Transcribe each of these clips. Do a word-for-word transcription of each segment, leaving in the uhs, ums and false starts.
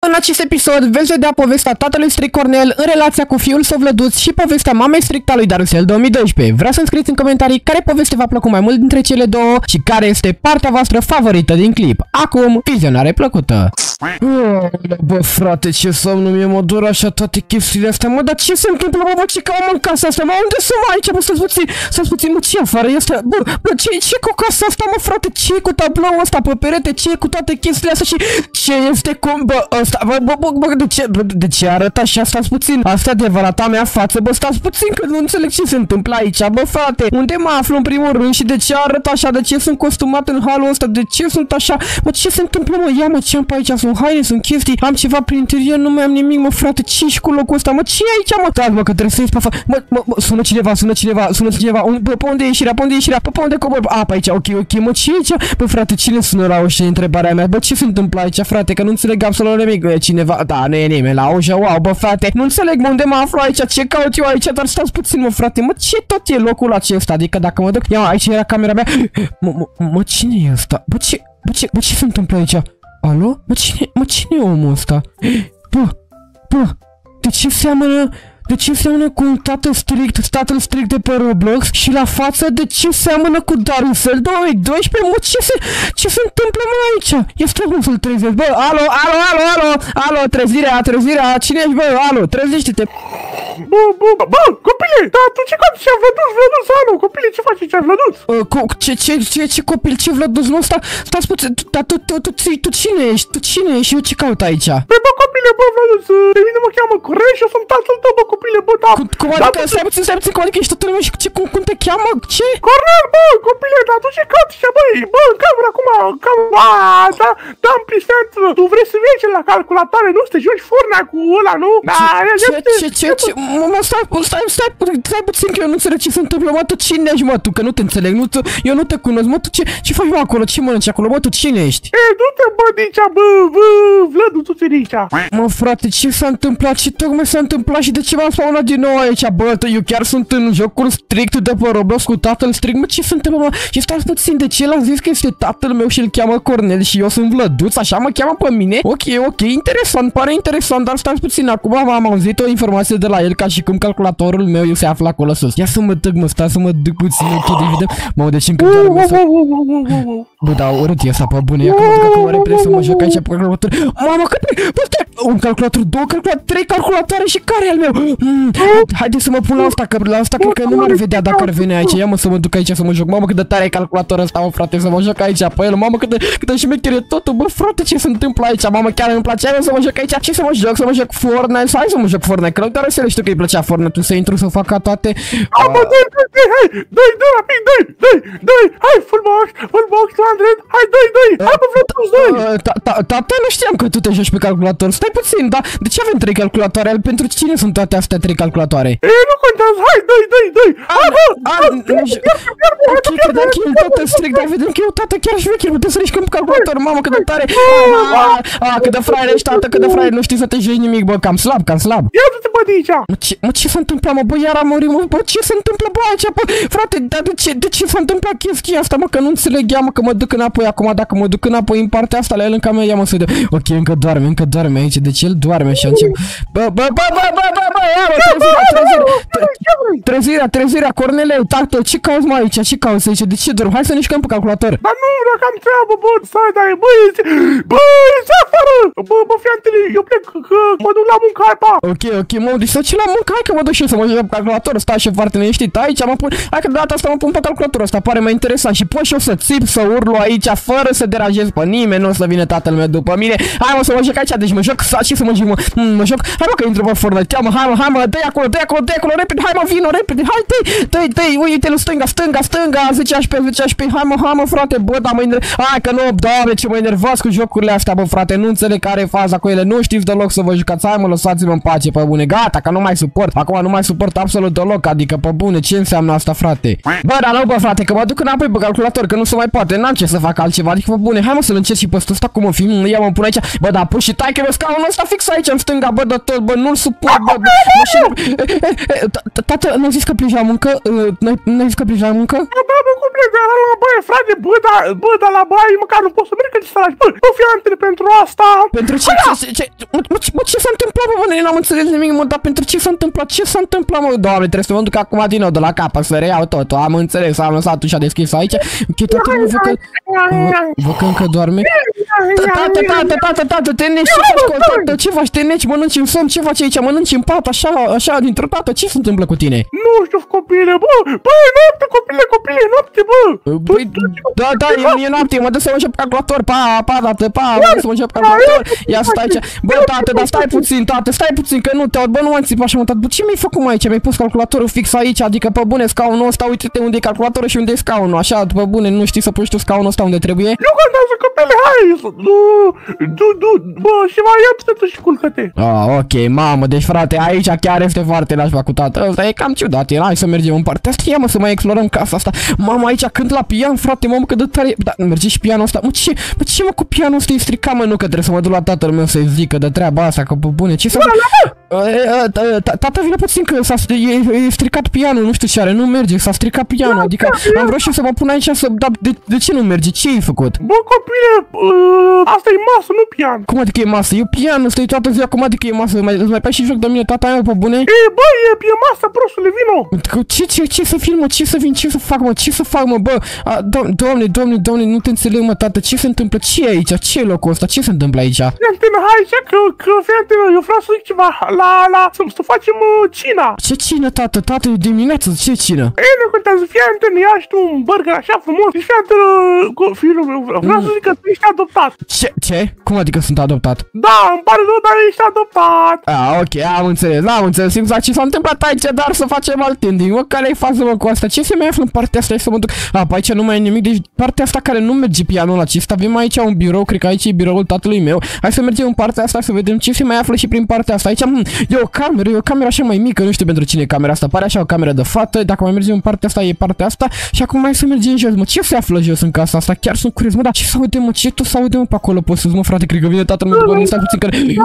În acest episod veți vedea povestea tatălui strict Cornel în relația cu fiul său Vlăduț și povestea mamei stricta lui Darusel două mii doisprezece. Vreau să-mi scrieți în comentarii care poveste v-a plăcut mai mult dintre cele două și care este partea voastră favorită din clip. Acum, vizionare plăcută! Bă, frate, ce somn nu mie, mă dor așa toate chestiile astea, mă, dar ce se întâmplă, mă, bă, ce că am în casa asta, mă, unde sunt, mă, aici, bă, stați puțin, stați puțin, mă, ce afară este, bă, bă, ce, ce cu casa asta, mă, frate, ce cu tabloul ăsta pe perete, ce cu toate chestiile astea și ce este cum, bă, ăsta, bă, bă, bă, bă, de ce, bă, de ce arătă așa, stați puțin, asta e adevărata mea față, bă, stați puțin, că nu înțeleg ce se întâmplă aici, bă, frate, unde mă aflu în primul rând și de ce arăt așa, de ce sunt costumat în halul ăsta, de ce sunt așa, mă, ce se întâmplă, mă, ia, mă, ce am pe aici, sunt haine, sunt chestii, am ceva prin interior, nu mai am nimic, mă, frate, ce și cu locul ăsta, mă, ce e aici, mă, stați, mă, că trebuie să ies pe afară, mă, mă, mă, sună cineva, sună cineva, sună cineva, un, bă, pe unde e ieșirea, pe unde e ieșirea, pe, pe unde cobor, a, pe aici, ok, ok, mă, ce e aici, bă, frate, cine sună la ușă, întrebarea mea, bă, ce se întâmplă aici, frate, că nu înțeleg absolut nimic, e cineva, da, nu e nimeni la ușă, wow, bă, frate, nu înțeleg, mă, unde mă aflu aici, ce caut eu aici, dar stați puțin, mă, frate, mă, ce tot e locul acesta, adică dacă mă duc, ia, aici era camera mea, mă, mă, mă, cine e ăsta, bă, ce, bă, ce, bă, ce se întâmplă aici? Alo? Mă, cine, mă, cine e omul ăsta? Bă, bă, de ce seamănă, de ce seamănă cu un tată strict, tatăl strict de pe Roblox și la față de ce seamănă cu Darusel două mii doisprezece? Mă, ce se, ce se întâmplă, mă, aici? Ia stai, mă, să-l trezesc, bă, alo, alo, alo, alo, alo, trezirea, trezirea, cine ești, bă, alo, trezește-te. Bă, bă, bă, copile, dar tu ce caut ce-a Vlăduț, Vlăduț, alo, copile, ce faci aici, Vlăduț? Ce, ce, ce, ce copil, ce Vlăduț, nu, sta, stați puțin, dar tu, tu, tu, tu cine ești, tu cine ești și eu ce caut aici? Bă, bă, copile, bă, Vlăduț, pe mine mă cheamă Cornel și eu sunt tatăl tău, bă, copile, bă, da. Cum adică, stai puțin, stai puțin, cum adică ești tatăl meu și ce, cum, cum te cheamă, ce? Cornel, bă, copile, dar tu ce caut aici, băi, bă, în cameră acum, cam, aaa, da, da, în plisent, tu vrei să vii aici la calculatoare, nu, să te joci Fortnite cu ăla, nu? Ce, ce, ce, ce, mă, stai, stai, stai, stai puțin că eu nu înțeleg ce se întâmplă, mă, tu cine ești, mă, tu, că nu te înțeleg, nu, tu, eu nu te cunosc, mă, tu ce, ce faci, mă, acolo, ce mănânci acolo, mă, tu cine ești? E, du-te, bă, de aici, bă, bă, Vlădu, tu te de aici. Mă, frate, ce s-a întâmplat, ce tocmai s-a întâmplat și de ce m-am spawnat din nou aici, bă, eu chiar sunt în jocul strict de pe Roblox cu tatăl strict, mă, ce se întâmplă, mă, și stai puțin, de ce l-am zis că este tatăl meu și îl cheamă Cornel și eu sunt Vlăduț, așa mă cheamă pe mine? Ok, ok, interesant, pare interesant, dar stai puțin, acum am auzit o informație de la el ca și cum calculatorul meu eu se află acolo sus. Ia să mă duc, mă, stai să mă duc puțin, ok, de vedem, mă, deci încă doar mă să... Bă, da, urât e asta, pe bune, ia că mă duc acum repede să mă joc aici pe calculator. Mamă, cât bă, stai, un calculator, două calculatoare, trei calculatoare și care e al meu? Mm, haide să mă pun la asta, că la asta cred că nu m-ar vedea dacă ar veni aici. Ia mă să mă duc aici să mă joc. Mamă, cât de tare e calculatorul ăsta, mă, frate, să mă joc aici pe el. Mamă, cât de, cât de șmecher e totul, bă, frate, ce se întâmplă aici? Mamă, chiar îmi place să mă joc aici. Ce să mă joc? Să mă joc Fortnite? Hai să mă joc Fortnite, că doar să le știu că îi plăcea Fortnite, să intru să fac ca toate. Ah, bă, dai, dai, dai, hai, dai, dai, rapid, dai, dai, dai, hai, full box, full box, două sute, hai, dai, dai, hai, bă, Vlăduț, dai. Tata, nu știam că tu te joci pe calculator. Stai puțin, da? De ce avem trei calculatoare? Pentru cine sunt toate astea trei calculatoare? E, nu contează, hai, dai, dai, dai. Hai, bă, ok, credeam că e tată strict, dar vedem că e o tată chiar șmecher, putem să riști cu calculator, mamă, cât de tare. Ah, cât de fraier ești, tată, cât de fraier, nu știi să te joci nimic, bă, cam slab, cam slab. Ia du-te, bă, de aici. Mă, ce s-a întâmplat, mă, bă, iar am murit, mă, bă, ce se întâmplă, bă, aici, bă, frate, dar de ce, de ce s-a întâmplat chestia asta, mă, că nu înțeleg, ia, mă, că mă duc înapoi acum, dacă mă duc înapoi în partea asta, la el în camera, ia, mă, să de... Ok, încă doarme, încă doarme aici, deci el doarme și încep... Bă, bă, bă, bă, bă, bă, bă, ia, mă, trezirea, trezirea, trezirea, trezirea, Cornele, tată, ce cauți, mă, aici, ce cauți aici, de ce dormi? Hai să ne jucăm pe calculator. Dar nu, dacă am treabă, bă, stai, dai, bă, bă, ieși afară, bă, bă, fiantele, eu plec, că mă duc la muncă, hai, pa. Ok, ok, mă, deci să ce la muncă, hai că mă duc și eu să mă joc pe calculator, stai și foarte neștit, aici mă pun, hai că de data asta mă pun pe calculator, asta pare mai interesant și pot și eu să țip, să urlu aici, fără să deranjez pe nimeni, nu o să vină tatăl meu după mine, hai mă să mă joc aici, deci mă joc, și să mă joc, mă, mă joc, hai mă că intru pe Fortnite, ia mă, hai mă, hai mă, dă-i acolo, dă-i acolo, dă-i acolo, repede, hai mă, vino, repede, hai, dă-i, dă-i, dă-i, uite-l stânga, stânga, stânga, zece H P, zece H P, hai mă, hai mă, frate, bă, dar mă enerv, hai că nu, doamne, ce mă enervați cu jocurile astea, bă, frate, nu înțeleg care e faza cu ele, nu știți deloc să vă jucați, hai mă, lăsați-mă în pace, pe bune, gata, că nu mai suport, acum nu mai suport absolut deloc, adică, pe bune, ce înseamnă asta, frate? Bă, dar nu, bă, frate, că mă duc înapoi pe calculator, că nu se mai poate, n-am ce să fac altceva, adică, bă, bune, hai mă să-l încerc și pe ăsta, cum o fi, ia mă, pun aici, bă, da, pun și tai că mi-o scaun scaunul ăsta fix aici în stânga, bă, de tot, bă, nu-l suport, bă, tată, n-ai zis că pleci la muncă? N-ai zis că pleci la muncă? Da, bă, cum plec, dar la băie, frate, bă, dar, bă, dar la baie măcar nu pot să merg, că ți săraci, bă, nu fi antene pentru asta. Pentru ce, ce, mă, ce s-a întâmplat, bă, n-am înțeles nimic, mă, dar pentru ce s-a întâmplat, ce s-a întâmplat, mă, doamne, trebuie să mă duc acum din nou de la capăt, să reiau totul, am înțeles, am lăsat ușa deschisă aici, ok, tată, mă, văd că, văd că încă doarme. Tată, tată, tată, tată, te neci, ce faci, tată, ce faci, te neci, mănânci în somn, ce faci aici, mănânci în pat, așa, așa, dintr-o dată, ce se întâmplă cu tine? Nu știu, copile, bă, bă, e noapte, copile, copile, e noapte, bă. Păi, da, da, e noapte, mă dă să mă încep calculator, pa, pa, tată, pa, mă dă să mă încep calculator, ia stai aici, bă, tată, dar stai puțin, tată, stai puțin, că nu te aud, bă, nu mai țipa așa, mă, tată, ce mi-ai făcut aici, mi-ai pus calculatorul fix aici, adică pe bune scaunul ăsta, uite-te unde e calculatorul și unde e scaunul, așa, pe bune, nu știi să pui tu scaunul ăsta unde trebuie? Nu contează, copile, hai, du, du, du, bă, și mai ia-te și culcă-te. Ah, ok, mamă, deci frate, aici chiar este foarte nașpa cu tată, ăsta e cam ciudat, hai să mergem în partea asta, ia mă să mai explorăm casa asta, mamă, aici cânt la pian, frate, mamă, că de tare, da, merge și pianul ăsta, mă, ce, mă, ce mă cu pianul ăsta e stricat, mă, nu, că trebuie să mă duc la tatăl meu să-i zică de treaba asta, că, bune, ce să... Tata, vine puțin că s-a stricat pianul, nu știu ce are, nu merge, s-a stricat pianul, adică am vrut și să mă pun aici să, dar de, de ce nu merge, ce ai făcut? Bă, copile, asta e masă, nu pian. Cum adică e masă? E pian, stai toată ziua, cum adică e masă? Îți mai, mai pai și joc de mine, tata mea, pe bune? E, bă, e, e masă, prostule, vino! Ce, ce, ce să film, mă? Ce să vin, ce să fac, mă? Ce să fac, mă, bă? A, do doamne, doamne, doamne, nu te înțeleg, mă, tată, ce se întâmplă? Ce e aici? Ce e locul ăsta? Ce se întâmplă aici? Fiantenă, hai aici, că, că, fiantenă, eu vreau să zic ceva, la, la, să, să facem uh, cina. Ce cină, tată? Tată, e dimineață, ce cină? Ei, nu contează, fiantenă, ia și tu un burger așa frumos, și fiantenă, fiul meu, vreau să zic că tu ești adoptat. Ce? Ce? Cum adică sunt adoptat? Da, îmi pare rău, dar ești adoptat. Ah, ok, am înțeles, am înțeles exact ce s-a întâmplat aici, dar să facem alt ending, mă, care-i fază, mă, cu asta? Ce se mai află în partea asta? Hai să mă duc. Ah, pe aici nu mai e nimic, deci partea asta care nu merge pianul acesta, avem aici un birou, cred că aici e biroul tatălui meu. Hai să mergem în partea asta să vedem ce se mai află și prin partea asta. Aici hm, e o cameră, e o cameră așa mai mică, nu știu pentru cine e camera asta, pare așa o cameră de fată. Dacă mai mergem în partea asta, e partea asta. Și acum mai să mergem jos, mă, ce se află jos în casa asta? Chiar sunt curios, mă, dar ce să audem, mă, ce tot să audem pe acolo? Poți să-ți, mă, frate, cred că vine tatăl meu după mine, stai puțin că...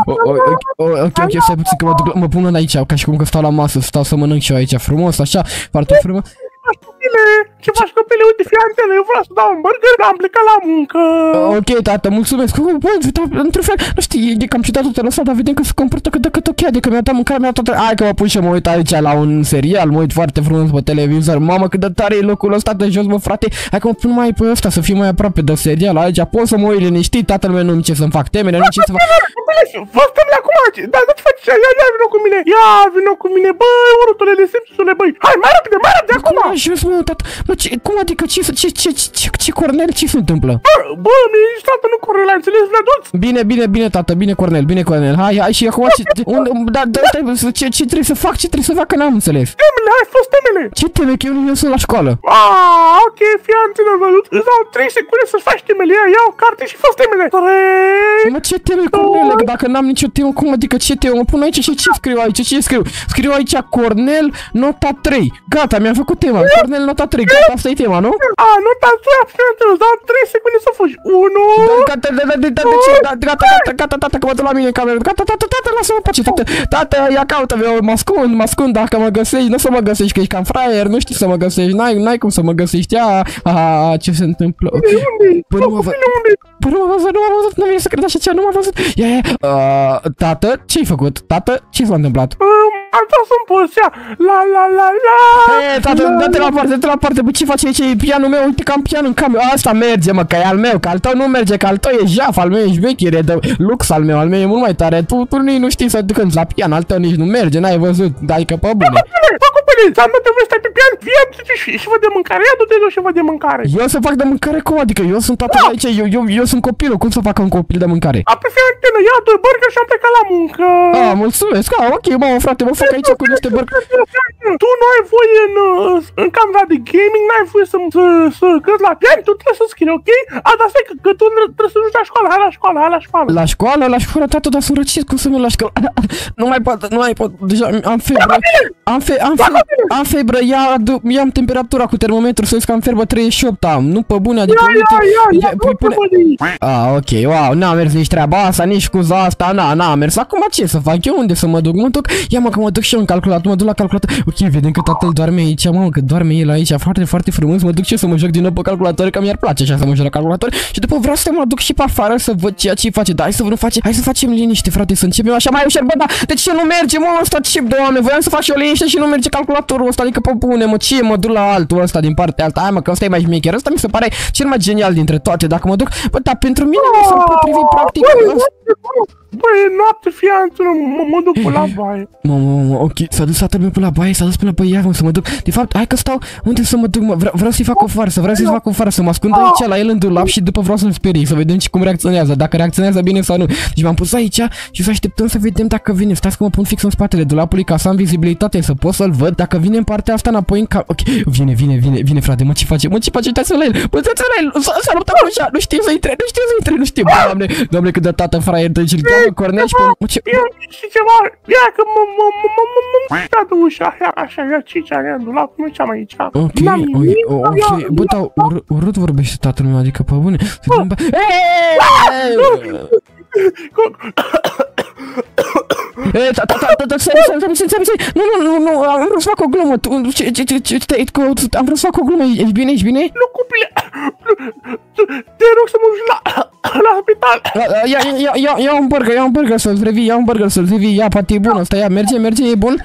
Ok, ok, stai puțin că mă duc, mă pun aici, ca și cum că stau la masă, stau să mănânc și eu aici frumos, așa, foarte frumos. Copile, ce faci, copile? Uite, fiantele, eu vreau să dau un burger, dar am plecat la muncă. Ok, tată, mulțumesc. Bă, într-un fel, nu știu, e cam ciudat totul ăsta, dar vedem că se comportă cât de cât ok, adică mi-a dat mâncare, mi-a dat toată... Hai că mă pun și mă uit aici la un serial, mă uit foarte frumos pe televizor. Mamă, cât de tare e locul ăsta de jos, mă, frate. Hai că mă pun mai pe ăsta, să fiu mai aproape de serial aici, pot să mă uit liniștit, tatăl meu nu-mi ce să-mi fac temele, nu ce să fac... Vă stăm la acum, da, da-ți faci așa, ia, ia, vino cu mine, ia, vino cu mine, băi, urutule de simțule, băi, hai, mai repede, mai repede, acum! Cum jos, mă, tată, mă, ce, cum adică, ce, ce, ce, ce, ce, Cornel, ce se întâmplă? Bă, bă, mi-e zis, tată, nu Cornel, ai înțeles, Vladuț? Bine, bine, bine, tată, bine, Cornel, bine, Cornel, hai, hai, și acum, ce, unde, da, da, ce, ce trebuie să fac, ce trebuie să fac, că n-am înțeles? Temele, hai, fă temele! Ce teme, că eu nu sunt la școală? Ah, ok, fii antrenor, Vladuț, îți dau trei secunde să-ți faci temele, ia, ia o carte și fă temele! trei... Mă, ce teme, Cornel, că dacă n-am nicio temă, cum adică ce temă, mă pun aici și ce scriu aici, ce scriu? Scriu aici Cornel, nota trei, gata, mi-am făcut tema, Cornel, nota trei, gata, asta e tema, nu? A, nota trei, fiantrenor, îți dau trei secunde să fugi, unu... Gata, gata, gata, gata, tata, că mă duc la mine în cameră, gata, tata, tata, lasă-mă pace, tata, tata, ia caută-mă, mă ascund, mă ascund, dacă mă găsești, nu o să mă găsești, că ești cam fraier, nu știi să mă găsești, n-ai, n-ai cum să mă găsești, a, a, ce se întâmplă? Păi nu mă văd, păi nu mă văzut, nu m-a văzut, nu vine să cred așa ceva, nu m-a văzut, ia, ia, tată, ce-ai făcut, tată, ce s-a întâmplat? Am tras în posea, la, la, la, la... Hei, tată, dă-te la parte, dă-te la parte, bă, ce faci aici, e pianul meu, uite că am pian în cameră, asta merge, mă, că e al meu, că al tău nu merge, că al tău e jaf, al meu e șmechere, de lux al meu, al meu e mult mai tare, tu, tu nici nu știi să cânti la pian, al tău nici nu merge, n-ai văzut, adică pe bune. Bă, copile, dar nu te vrei stai pe pian, fie și, și văd de mâncare, ia du-te și văd de mâncare. Eu să fac de mâncare cum, adică eu sunt tatăl aici, eu, eu, eu sunt copilul, cum să fac un copil de mâncare? A, pe fiantenă, ia doi burger și am plecat la muncă. Ah, mulțumesc, ah, ok, mă, frate, mă, fă fac aici cu niște bărci. Tu nu ai voie în, în camera de gaming, n-ai voie să, să, să căzi la pian, tu trebuie să scrii, ok? A, dar stai, că, că tu trebuie să duci la școală, hai la școală, hai la școală. La școală, la școală, tată, dar sunt răcit, cum să merg la școală? Nu mai pot, nu mai pot, deja am febră. Am fe, am fe, am febră, ia, ia-mi temperatura cu termometru, să vezi că am febră treizeci și opt am, nu pe bune, adică ia, ia, ia, ia, pui, pune... Ah, ok, wow, n-a mers nici treaba asta, nici cu asta, na, n-a mers. Acum ce să fac eu, unde să mă duc? Mă duc, ia mă că mă duc și eu în calculator, mă duc la calculator. Ok, vedem că tatăl doarme aici, mamă, că doarme el aici, foarte, foarte frumos. Mă duc și eu să mă joc din nou pe calculator, că mi-ar place așa să mă joc la calculator. Și după vreau să mă duc și pe afară să văd ceea ce face. Da, hai să nu face, hai să facem liniște, frate, să începem așa mai ușor, bă, da, de ce nu merge, mă, ăsta chip, doamne, voiam să fac și o liniște și nu merge calculatorul ăsta, adică pe bune, mă, ce mă duc la altul ăsta din partea alta. Hai mă, că ăsta e mai șmecher, ăsta mi se pare cel mai genial dintre toate. Dacă mă duc, bă, dar pentru mine mi s-a potrivit practic. Băi, e noapte, fianță, mă, mă duc pe la baie. Mă, mă, mă, ok, s-a dus tatăl meu pe la baie, s-a dus până pe ea, mă, să mă duc. De fapt, hai că stau, unde să mă duc, mă, vreau, vreau să-i fac o farsă, vreau să-i fac o farsă, să mă ascund aici la el în dulap și după vreau să-l sperii, să vedem cum reacționează, dacă reacționează bine sau nu. Deci m-am pus aici și să așteptăm să vedem dacă vine. Stați că mă pun fix în spatele dulapului ca să am vizibilitate, să pot să-l văd. Dacă vine în partea asta înapoi în cap. Ok, vine, vine, vine, vine, frate, mă, ce face? Mă, ce face? Uitați-vă la el. Bă, uitați-vă la el. S-a luptat cu ușa. Nu știu să intre, nu știu să intre, nu știu. Doamne, doamne, cât de tată fraier, deci îl cheamă Cornel și pe... Ce... Și ceva, ia că mă, mă, mă, mă, mă, mă, mă, de ușa, așa, așa, ia cicea, ia în dulap, nu ce-am aici. Ok, ok, bă, dar urât vorbește tatăl meu, adică pe bune. Eee, tata, tata, tata, stai, stai, stai, stai, stai, nu, nu, nu, nu, am vrut să fac o glumă, ce, ce, ce, ce, stai, am vrut să fac o glumă, ești bine, ești bine? Nu, copile, te rog să mă duci la, la spital. Ia, ia, ia, ia un burger, ia un burger să-l revii, ia un burger să-l revii, ia, poate e bun ăsta, ia, merge, merge, e bun?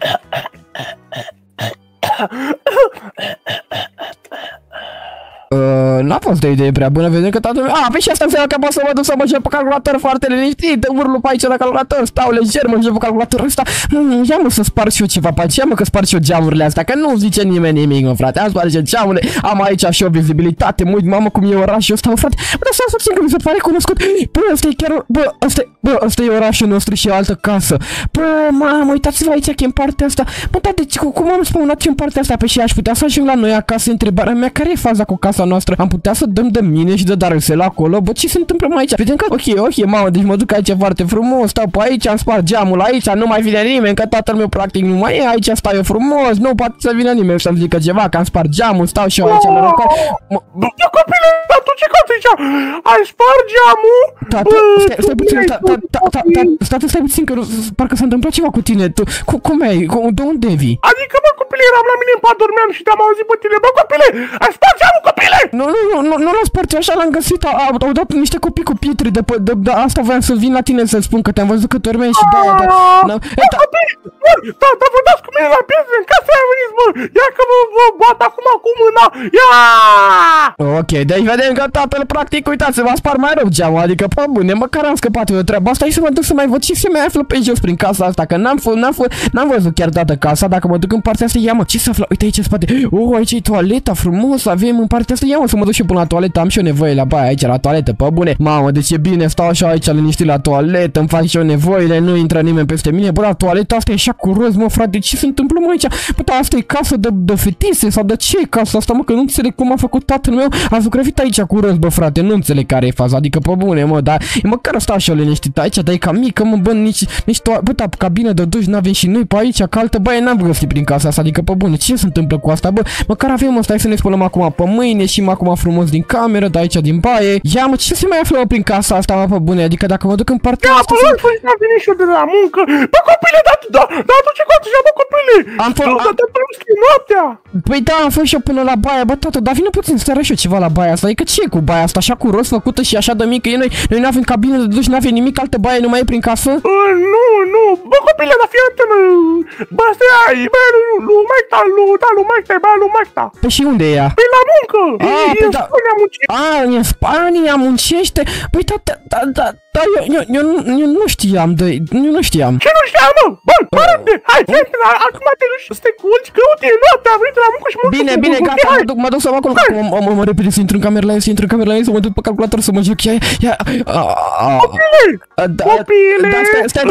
Uh, n-a fost o idee prea bună, vedem că tatăl meu... Ah, păi și asta înseamnă că pot să mă duc să mă joc pe calculator foarte liniștit, urlu pe aici la calculator, stau lejer, mă joc pe calculatorul ăsta. Hmm, ia mă să spar și eu ceva pe aici, ia mă că spar și eu geamurile astea, că nu zice nimeni nimic, mă, frate. Am sparge geamurile, am aici și o vizibilitate, mă uit, mamă, cum e orașul ăsta, mă, frate. Bă, dar să puțin că mi se pare cunoscut. Bă, ăsta e chiar... Bă, ăsta e... Bă, ăsta e orașul nostru și o altă casă. Bă, mamă, uitați-vă aici că e în partea asta. Bă, dar deci, cum am spawnat eu în partea asta? Pe și aș putea să ajung la noi acasă, întrebarea mea, care e faza cu casa noastră? Am putea să dăm de mine și de Darusel acolo? Bă, ce se întâmplă mai aici? Vedem că, ok, ok, mamă, deci mă duc aici foarte frumos, stau pe aici, am spart geamul aici, nu mai vine nimeni, că tatăl meu practic nu mai e, aici stau eu frumos, nu poate să vină nimeni să-mi zică ceva, că am spart geamul, stau și eu aici la răcoare. Bă, copile, dar tu ce cauți aici? Ai spart geamul? Tată, stai puțin, stai, stai puțin, că parcă s-a întâmplat ceva cu tine, tu, cum ai, de unde vii? Adică, bă, copile, eram la mine în pat, dormeam și te-am auzit pe tine, bă, copile, ai spart geamul, copile! Nu, nu, nu, nu, nu l-am spart, eu așa l-am găsit, au, au dat niște copii cu pietre, de, de, de asta voiam să vin la tine să spun că te-am văzut că dormeai și de-aia, dar... Bă, copii, bă, da, da, vă dați cu mine la pietre, în casa aia veniți, bă, ia că vă, vă bat acum cu mâna, ia! Ok, deci vedem că tatăl practic, uitați, v-a spart mai rău geamul, adică, pe bune, măcar am scăpat eu de treaba asta și să mă duc să mai văd ce se mai află pe jos prin casa asta, că n-am fost, n-am fost, n-am văzut chiar dată casa, dacă mă duc în partea asta, ia mă, ce să află, uite aici în spate, oh, aici e toaleta frumos, avem în partea asta, ia mă, să mă duc și până la toaletă, am și eu nevoie la baia aici, la toaletă, pe bune, mamă, deci e bine, stau așa aici liniștit la toaletă, îmi fac și eu nevoile, nu intră nimeni peste mine, bă, la toaleta asta e așa curos, mă, frate, ce se întâmplă, mă, aici, bă, da, asta e casă de, de fetițe sau de ce e casa asta, mă, că nu înțeleg cum a făcut tatăl meu, a zugrăvit aici curos, bă, frate, nu înțeleg care e faza, adică, pe bune, mă, dar e măcar stau așa liniștit aici, dar e cam mică, mă, bă, nici, nici to bă, da, cabină de duș n-avem și noi pe aici, că altă baie n-am găsit prin casa asta, adică, pe bune, ce se întâmplă cu asta, bă, măcar avem ăsta, hai să ne spălăm acum pe mâine și mă acum frumos din cameră, de aici din baie, ia, mă, ce se mai află, mă, prin casa asta, mă, pe bune, adică dacă mă duc în partea asta... Ia, bă, să... am venit și eu de la muncă, bă, copile, da, da, da, tu ce coți, bă, copile, am fost... Da, da, noaptea. Păi da, am fost și eu până la baia, bă, tată, dar vină puțin să te arăt și eu ceva la baia asta, adică ce e cu baia asta, așa cu rost făcută și așa de mică, e, noi, noi n-avem cabină de duș, n-avem nimic, altă baie nu mai e prin casă? Uh, nu, nu, bă, copile, dar fii atent, bă, asta e, bă, lui Maicta, lui, da, lui Maicta, e bă, lui Maicta. Păi și unde e ea? Păi la muncă, e, e în Spania muncește. A, e în Spania muncește? Păi da, da, da, da, da, eu, eu, eu, eu nu știam, de, eu nu știam. Ce nu știam, mă? Bă, arăte, hai, fii atent, acum te duci să te culci, că uite, e noaptea, am venit la muncă și mă duc. Bine, bine, gata, mă duc, mă duc să mă culc, mă, mă, repede, să intru în camera la el, să intru în camera la el, să mă duc pe calculator, să mă joc, ia, ia, copile, copile, stai, stai, tata, că am lăsat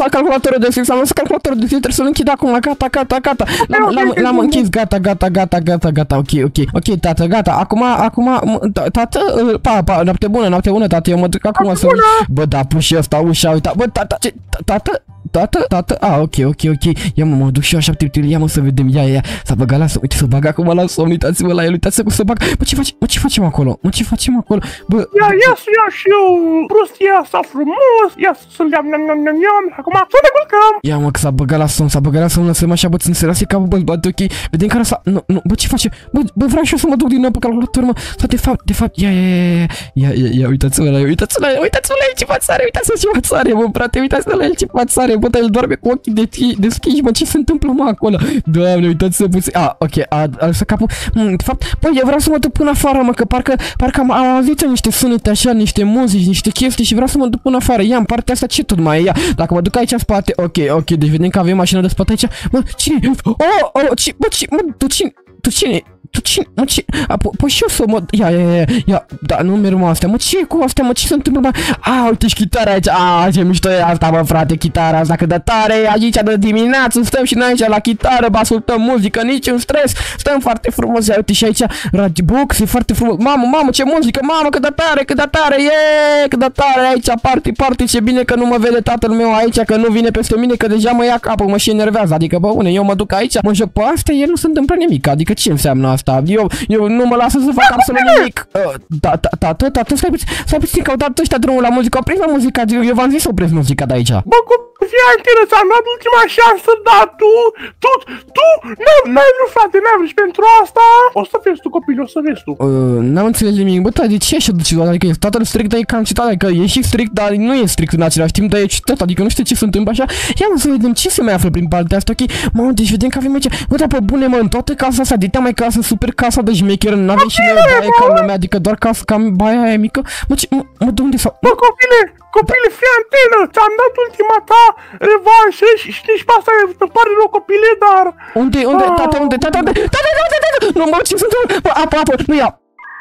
lăsat calculatorul deschis, am lăsat calculatorul deschis, trebuie să-l închid acum, gata, gata, gata. L-am închis, gata, gata, gata, gata, gata, ok, ok, ok, tată, gata, acum, acum, tată, pa, pa, noapte bună, noapte bună, tată, eu mă duc acum să... Bă, da, pus și ăsta ușa, uita, bă, tată, ce, tată, tată, tată, a, ok, ok, ok, ia mă, mă duc și eu așa, tiptil, ia mă să vedem, ia, ia, s-a băgat la somn, uite, să bag acum la somn, uitați-vă la el, uitați-vă cum să bag, bă, ce facem, mă, ce facem acolo, mă, ce facem acolo, bă... Ia, ia să iau și eu prostia asta frumos, ia să-l iau, neam, neam, neam, neam, acum să ne culcăm. Ia mă, că s-a băgat la somn, s-a băgat la somn, lăsăm așa, bă, țin să lase capul, bă, bate, ok, vedem care s-a, nu, nu, bă, ce face, bă, bă, vreau și eu să mă duc din nou pe calculator, mă, sau de fapt, de fapt, ia, ia, ia, ia, ia, ia, uitați-vă la el, uitați-vă la el, uitați-vă la el, ce față are, uitați-vă ce față are, bă, frate, uitați-vă la el, ce față are, bă, dar el doarme cu ochii deschiși, mă, ce se întâmplă, mă, acolo, Doamne, uitați-vă puțin, a, ok, a, a lăsat capul, de fapt, bă, eu vreau să mă duc până afară, mă, că parcă, parcă am auzit niște sunete așa, niște muzici, niște chestii și vreau să mă duc până afară, ia, în partea asta ce tot mai e, ia, dacă mă duc aici în spate, ok, ok, deci vedem că avem mașina de spate aici, mă, cine, oh, oh, ce, bă, ce, mă, tu cine, tu cine, tu cine, mă, ce, păi și eu să mă, ia, ia, ia, ia, da, nu merg mă astea, mă, ce e cu astea, mă, ce se întâmplă, mă, a, uite și chitara aici, a, ce mișto e asta, mă, frate, chitara asta, că de tare e aici de dimineață, stăm și noi aici la chitară, bă, ascultăm muzică, niciun stres, stăm foarte frumos, ia, uite și aici, Radbox, e foarte frumos, mamă, mamă, ce muzică, mamă, cât de tare, cât de tare, e, cât de tare aici, party, party, ce bine că nu mă vede tatăl meu aici, că nu vine peste mine, că deja mă ia capul, mă și enervează, adică, bă, bune, eu mă duc aici, mă joc pe astea, el nu se întâmplă nimic, adică ce înseamnă asta, eu, eu nu mă lasă să fac absolut nimic, tată, tată, tată, stai puțin, stai puțin, că au dat ăștia drumul la muzică, opriți la muzica, eu v-am zis să opriți muzica de aici. Bă, copil, fii antenă, ți-am dat ultima șansă, dar tu, tu, tu, n-ai vrut, frate, n-ai vrut și pentru asta, o să vezi tu, copil, o să vezi tu. N-am înțeles nimic, bă, de ce așa duce, adică e tatăl strict, dar e cam citat, adică e și strict, dar nu e strict în același timp, dar e citat, adică nu știu ce se întâmplă așa, ia mă să vedem ce se mai află prin partea asta, ok, mă, deci vedem că avem aici, bă, dar pe bune, mă, în toată casa asta, de mai casă, super casa de șmecher, n-avem și noi baie ca lumea, adică doar casă, cam baia aia mică, mă, ce, mă, mă, de unde sau? Bă, copile, copile, fii antenă, ți-am dat ultima ta revanșă și știi și pe asta îmi pare rău, copile, dar... Unde, unde, tata, unde, tata, unde, tata, tata, tata, nu, mă, ce se întâmplă, bă, apă, apă, nu ia.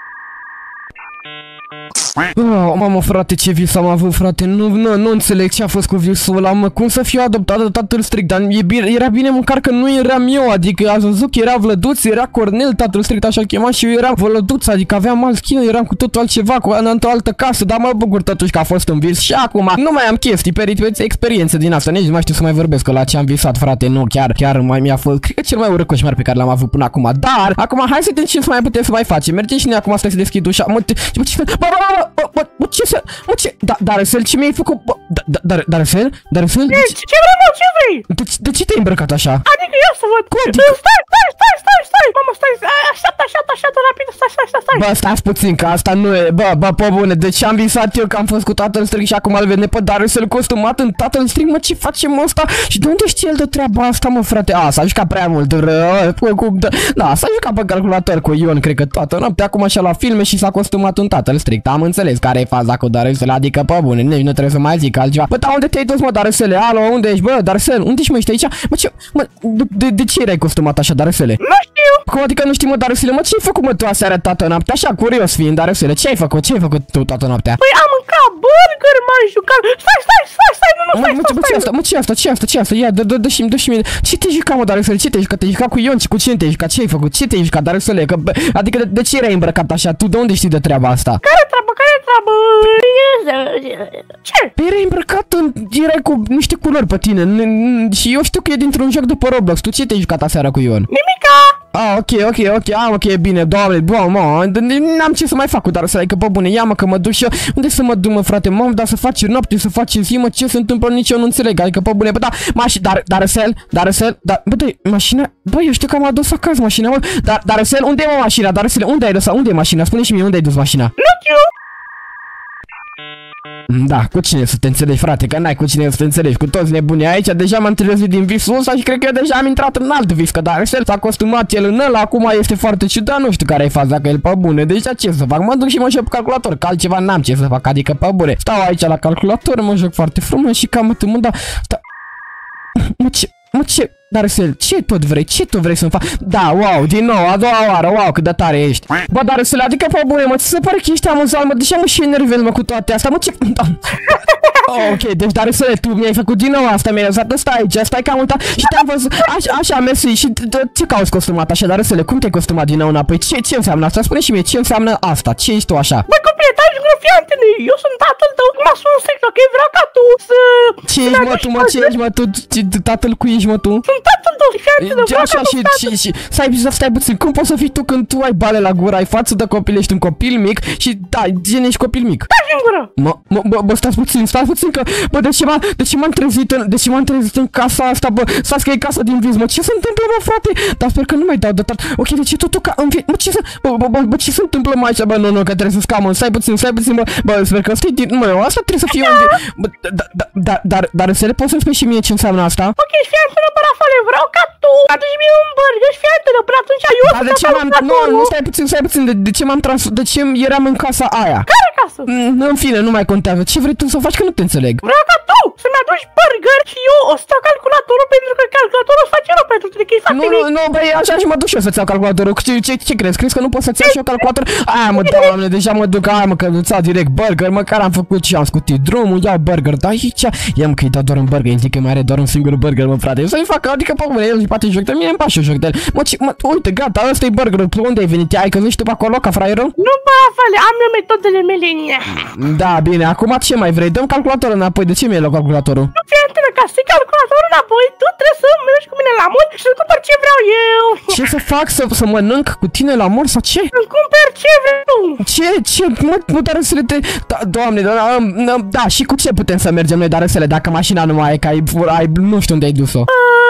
Oh, mamă, frate, ce vis am avut, frate, nu, nu, nu înțeleg ce a fost cu visul ăla, mă, cum să fiu adoptat de tatăl strict, dar e bine, era bine măcar că nu eram eu, adică ați văzut că era Vlăduț, era Cornel, tatăl strict, așa-l chema și eu eram Vlăduț, adică aveam alt skin, eram cu totul altceva, cu într-o altă casă, dar mă bucur totuși că a fost un vis și acum nu mai am chestii, peripeți, experiențe din asta, nici nu mai știu să mai vorbesc, că la ce am visat, frate, nu, chiar, chiar mai mi-a fost, cred că cel mai urât coșmar pe care l-am avut până acum, dar, acum, hai să vedem ce mai putem să mai facem, mergem și noi acum să deschid ușa, mă, ce, bă, bă, bă, bă, ce să, mă, ce, da, Darcel, ce mi-ai făcut, bă, da, da, Darcel, Darcel, ce vrei, mă, ce vrei? De ce te-ai îmbrăcat așa? Adică ia să văd, stai, stai, stai, stai, stai, mamă, stai, așteaptă, așteaptă, așteaptă, rapid, stai, stai, stai, stai. Bă, stați puțin, că asta nu e, bă, bă, pe bune, de ce am visat eu că am fost cu tatăl strict și acum îl vede pe Darcel costumat în tatăl strict, mă, ce facem ăsta? Și de unde știe el de treaba asta, mă, frate? A, s-a jucat prea mult, rău, cum, da, s-a jucat pe calculator cu Ion, cred că toată noaptea, acum așa la filme și s-a costumat un tatăl strict, am înțeles care e faza cu Darcel, adică, pe bune, nici nu trebuie să mai zic altceva. Bă, dar unde te-ai dus, mă, Darcele? Alo, unde ești, bă, Darcel? Unde ești, mă, ești aici? Mă, ce, mă, de, de, de ce erai costumat așa, Darcele? Nu știu! Cum adică nu știi, mă, Darcele? Mă, ce-ai făcut, mă, tu aseară toată noaptea? Așa, curios fiind, Darcele, ce-ai făcut? Ce-ai făcut tu toată noaptea? Păi am mâncat burger, m-am jucat. Stai, stai, stai, stai, nu, nu, stai, mă, stai, mă, ce asta, mă, ce asta, ce asta, ce asta? Ia, dă, dă, dă-și-mi, dă-și-mi. Ce te-ai jucat, mă, Darcele? Ce te-ai jucat? Te-ai jucat cu Ion și cu cine te-ai jucat? Ce-ai făcut? Ce te-ai jucat, Darcele? Că, adică de, de ce erai îmbrăcat așa? Tu de unde știi de treaba asta? Care treabă? Care treabă? Ce? Erai îmbrăcat în, erai cu niște culori pe tine și eu știu că e dintr-un joc de pe Roblox. Tu ce te-ai jucat aseară cu Ion? Nimica! Ah, ok, ok, ok, ah, ok, bine, doamne, bă, mă, n-am ce să mai fac cu Darcel, adică, bă, bune, ia mă că mă duc și eu, unde să mă duc, mă, frate, mă, dar să faci noapte, să faci zi, mă, ce se întâmplă, nici eu nu înțeleg, adică, bă, bune, bă, da, mașina, dar, Darcel, Darcel, da, bă, dă mașina, bă, eu știu că am adus acasă mașina, mă, dar, Darcel, unde e, mă, mașina, Darcel, unde ai dus, unde e mașina, spune și mie, unde ai dus mașina? Nu știu! Da, cu cine să te înțelegi, frate, că n-ai cu cine să te înțelegi, cu toți nebunii aici, deja m-am trezit din visul ăsta și cred că eu deja am intrat în alt vis, că Darcel s-a costumat el în ăla, acum este foarte ciudat, nu știu care e faza, că el pe bune, deci ce să fac, mă duc și mă joc pe calculator, că altceva n-am ce să fac, adică pe bune, stau aici la calculator, mă joc foarte frumos și cam atât, mă, da, sta... mă, ce, mă, ce... Darusel, ce tot vrei? Ce tot vrei să-mi faci? Da, wow, din nou, a doua oară, wow, cât de tare ești. Bă, Darusel, adică pe bune, mă, ți se pare că ești amuzant, mă, deși mă și enervez, mă, cu toate astea, mă, ce... Oh, ok, deci Darusel, tu mi-ai făcut din nou asta, mi-ai lăsat, stai aici, stai că am uitat și te-am văzut, așa, așa, mersi, și ce cauți costumat așa, Darusel, cum te-ai costumat din nou înapoi? Ce, ce înseamnă asta? Spune și mie, ce înseamnă asta? Ce ești tu așa? Băi, copile, taci gură, fiantele, eu sunt tatăl tău, m-a sunat strict, ok, vreau ca tu să... Ce ești, mă, tu, mă, ce ești, mă, tu, tatăl cu ești, mă, tu? Sunt tatăl tău, fiantele, vreau așa, ca tu, și, tatăl. și, și, stai, stai puțin, cum poți să fii tu când tu ai bale la gură, ai față de copil, ești un copil mic și, da, gen, ești copil mic? Taci în gură. Mă, mă, bă, bă, stați puțin, stați puțin că, bă, de ce m-am, de ce m-am trezit în, de ce m-am trezit în casa asta, bă, stați că e casa din vis, mă, ce se întâmplă, mă, frate? Dar sper că nu mai dau de tot. Ok, de ce totul ca în vis, mă, ce se, bă, bă, bă, bă, ce se întâmplă mai aici, bă, nu, nu, că trebuie să scam, stai puțin, stai puțin, bă, bă, sper că stai din, mă, asta trebuie să fie un, bă, da, da, da, dar, dar, să le poți să-mi spui și mie ce înseamnă asta? Ok, fiantele, bă, Rafale, vreau ca tu, aduci mie un burger, fiantele, până atunci eu dar de ce m-am, nu, nu, stai puțin, stai puțin, de, de ce m-am trans, de ce eram în casa aia? Care casă? În fine, nu mai contează, ce vrei tu să faci că nu te înțeleg? Vreau ca tu să-mi aduci burger și eu o să iau calculatorul pentru că calculatorul o să face rău pentru tine, că e foarte Nu, nu, nu, băi, așa și mă duc și eu să-ți iau calculatorul. Ce, ce, ce crezi? Crezi că nu pot să-ți iau și eu calculator? Aia, mă, doamne, deja mă duc, aia, mă, că nu-ți iau direct burger, măcar am făcut și am scutit drumul, iau burger, da, aici. Ia, mă, că-i dau doar un burger, el zic că mai are doar un singur burger, mă, frate. Eu să-i fac, adică, pe mine, el și poate joc de mine, îmi fac și eu joc de el. Mă, ce, mă, uite, gata, ăsta e burgerul, unde ai venit? Ai căzut și tu pe acolo, ca fraierul? Nu, bă, Rafale, am eu metodele mele. Da, bine, acum ce mai vrei? Dăm calculatorul înapoi, de ce mi-ai luat calculatorul? Nu, fiantele, ca să-i calculatorul înapoi, tu trebuie să mergi cu mine la mall și să cumpăr ce vreau eu. Ce să fac? Să, să mănânc cu tine la mall sau ce? Îmi cumpăr ce vreau. Ce? Ce? Mă, mă, dar să le te... Da, doamne, da, da, da, și cu ce putem să mergem noi, dar să le, dacă mașina nu mai e, că ai, ai, nu știu unde ai dus-o.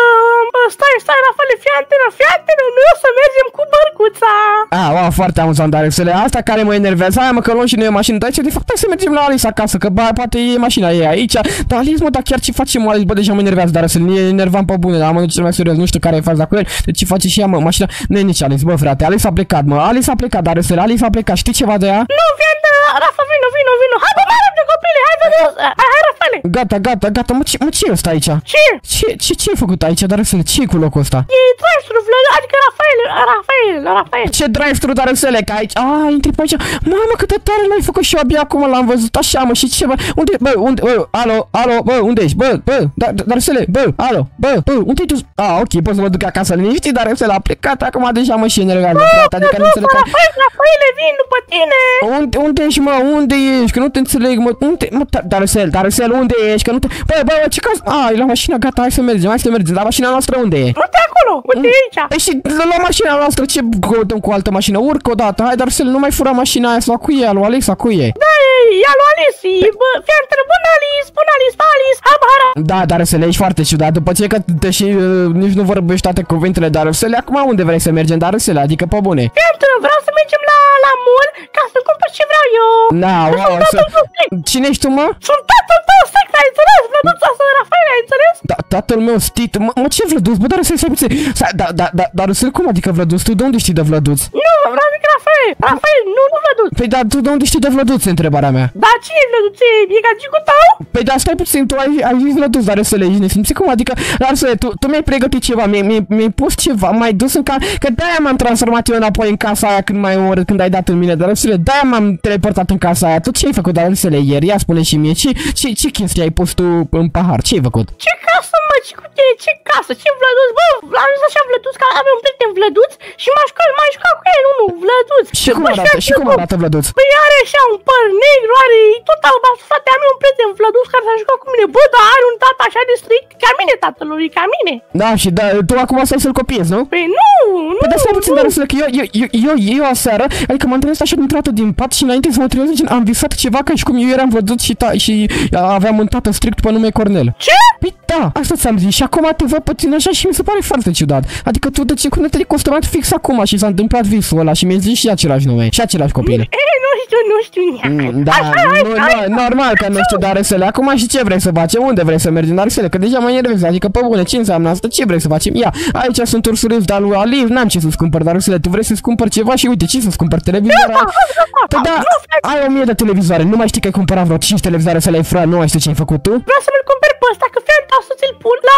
Stai, stai, Rafale, fiantele, fiantele, noi o să mergem cu bărcuța. Ah, wow, foarte amuzant, dar să le, asta care mă enervează, aia mă, că luăm și noi mașină, dar de fapt hai să mergem la Alice acasă, că ba, poate e mașina ei aici. Dar Alice, mă, dar chiar ce facem, Alice, bă, deja mă enervează, dar să ne enervam pe bune, dar mă duce cel mai serios, nu știu care e faza cu el, de ce face și ea, mă, mașina, nu e nici Alice, bă, frate, Alice a plecat, mă, Alice a plecat, dar să Alice a plecat, știi ceva de ea? Nu, fiantele, Rafa, vino, vino, vino, hai, bă, mai repede, copile, hai, vedem, hai, hai, Rafale. Gata, gata, gata, mă, ce, mă, ce e ăsta aici? Ce? Ce, ce, ce ai făcut aici, dar să ce e cu locul ăsta? E drive-thru, adică Rafael, Rafael, Rafael. Ce drive-thru, dar să le, că aici, a, intri pe aici, mamă, cât de tare l-ai făcut și eu abia acum l-am văzut, așa, mă, și ce, bă, unde, bă, unde, bă, alo, alo, bă, unde ești, bă, bă, dar să le, bă, alo, bă, bă, unde ai dus, a, ok, pot să mă duc acasă liniștit, dar să le a plecat, acum deja mă și enervează, frate, adică nu înțeleg că... Rafael, Rafael, vin după tine. Unde, unde ești, mă, unde ești, că nu te înțeleg, mă, unde, mă, Darusel, Darusel, unde ești, că nu te, bă, bă, ce caz, a, e la mașina, gata, hai să mergem, hai să mergem, dar mașina noastră unde e? Uite acolo, uite aici. Păi și la mașina noastră, ce căutăm cu altă mașină? Urcă o dată, hai, Darusel, nu mai fura mașina aia, sau cu e, lui Alex, sau cu e? Da, e a lui Alice, bă, fiantele, bun Alice, bun Alice, Alice, habara. Da, Darusel, ești foarte ciudat, după ce că deși uh, nici nu vorbești toate cuvintele, Darusel, acum unde vrei să mergem, Darusel, adică pe bune? Fiantele, vreau să mergem la, la mall ca să cumpăr ce vreau eu. Da, wow, să... Cine ești tu, mă? Sunt tatăl tău, strict, ai înțeles? Vlăduța să Rafael, ai înțeles? Da, tatăl meu, Stit, mă, mă, ce Vlăduț? Bă, Darusel, stai puțin, da, da, da, Darusel, cum adică Vlăduț? Tu de unde știi de Vlăduț? Nu, vreau să zic Rafael, Rafael, nu, nu Vlăduț. Păi da, tu de unde știi de Vlăduț, întrebarea mea? Da, cine e Vlăduț? E gagicul tău? Păi da, stai puțin, tu ai, ai zis Vlăduț, Darusel, ești nesimțit, cum adică, Darusel, tu, tu mi-ai pregătit ceva, mi-ai pus ceva, m-ai dus în ca, că de-aia m-am transformat eu înapoi în casa aia când m-ai omorât, când ai dat în mine, Darusel, de-aia m-am teleportat în casa aia, tu ce ai făcut, Darusel, ieri? Ia spune și mie, ce, ce, ce chestii ai pus tu în pahar, ce ai făcut? Ce casă, mă, ce cu tine, ce casă, ce Vlăduț, bă, am zis așa Vlăduț, că avem un prieten Vlăduț și m-a jucat, m-a jucat cu el, unul, Vlăduț. Și cum arată, și cum arată Vlăduț? Păi are așa un păr negru, are tot albastru, frate, am eu un prieten Vlăduț care s-a jucat cu mine, bă, dar are un tată așa de strict, ca mine tatălui, ca mine. Da, și da, tu acum stai să-l copiezi, nu? Păi nu, nu, Păi da, stai puțin, Darusel, că eu, eu, eu, eu, eu aseară, adică m-am trezit așa dintr-o dată din pat și înainte să mă trezesc, am visat ceva ca și cum eu eram Vlăduț și, ta, și aveam un tată strict pe nume Cornel. Ce? Păi da, asta ți-am zis și acum te văd pe tine așa și mi se pare foarte ciudat. Adică tu de ce cum te-ai costumat fix acum și s-a întâmplat visul ăla și mi-ai zis și același nume și același copil. E, nu știu, nu știu. Mm, da, nu, nu, normal că nu știu, Darusel, acum și ce vrei să facem? Unde vrei să mergem, Darusel? Că deja mă enervez, adică pe bune, ce înseamnă asta? Ce vrei să facem? Ia, aici sunt ursuleți de-a lui Aliv, n-am ce să-ți cumpăr, Darusel, tu vrei să-ți cumpăr ceva și uite, ce să-ți cumpăr? Televizor? Păi da, ai o mie de televizoare, nu mai știi că ai cumpărat vreo cinci televizoare să le ai frate, nu mai știu ce ai făcut tu? Vreau să-mi cumperi pe ăsta, că fiant o să ți-l pun la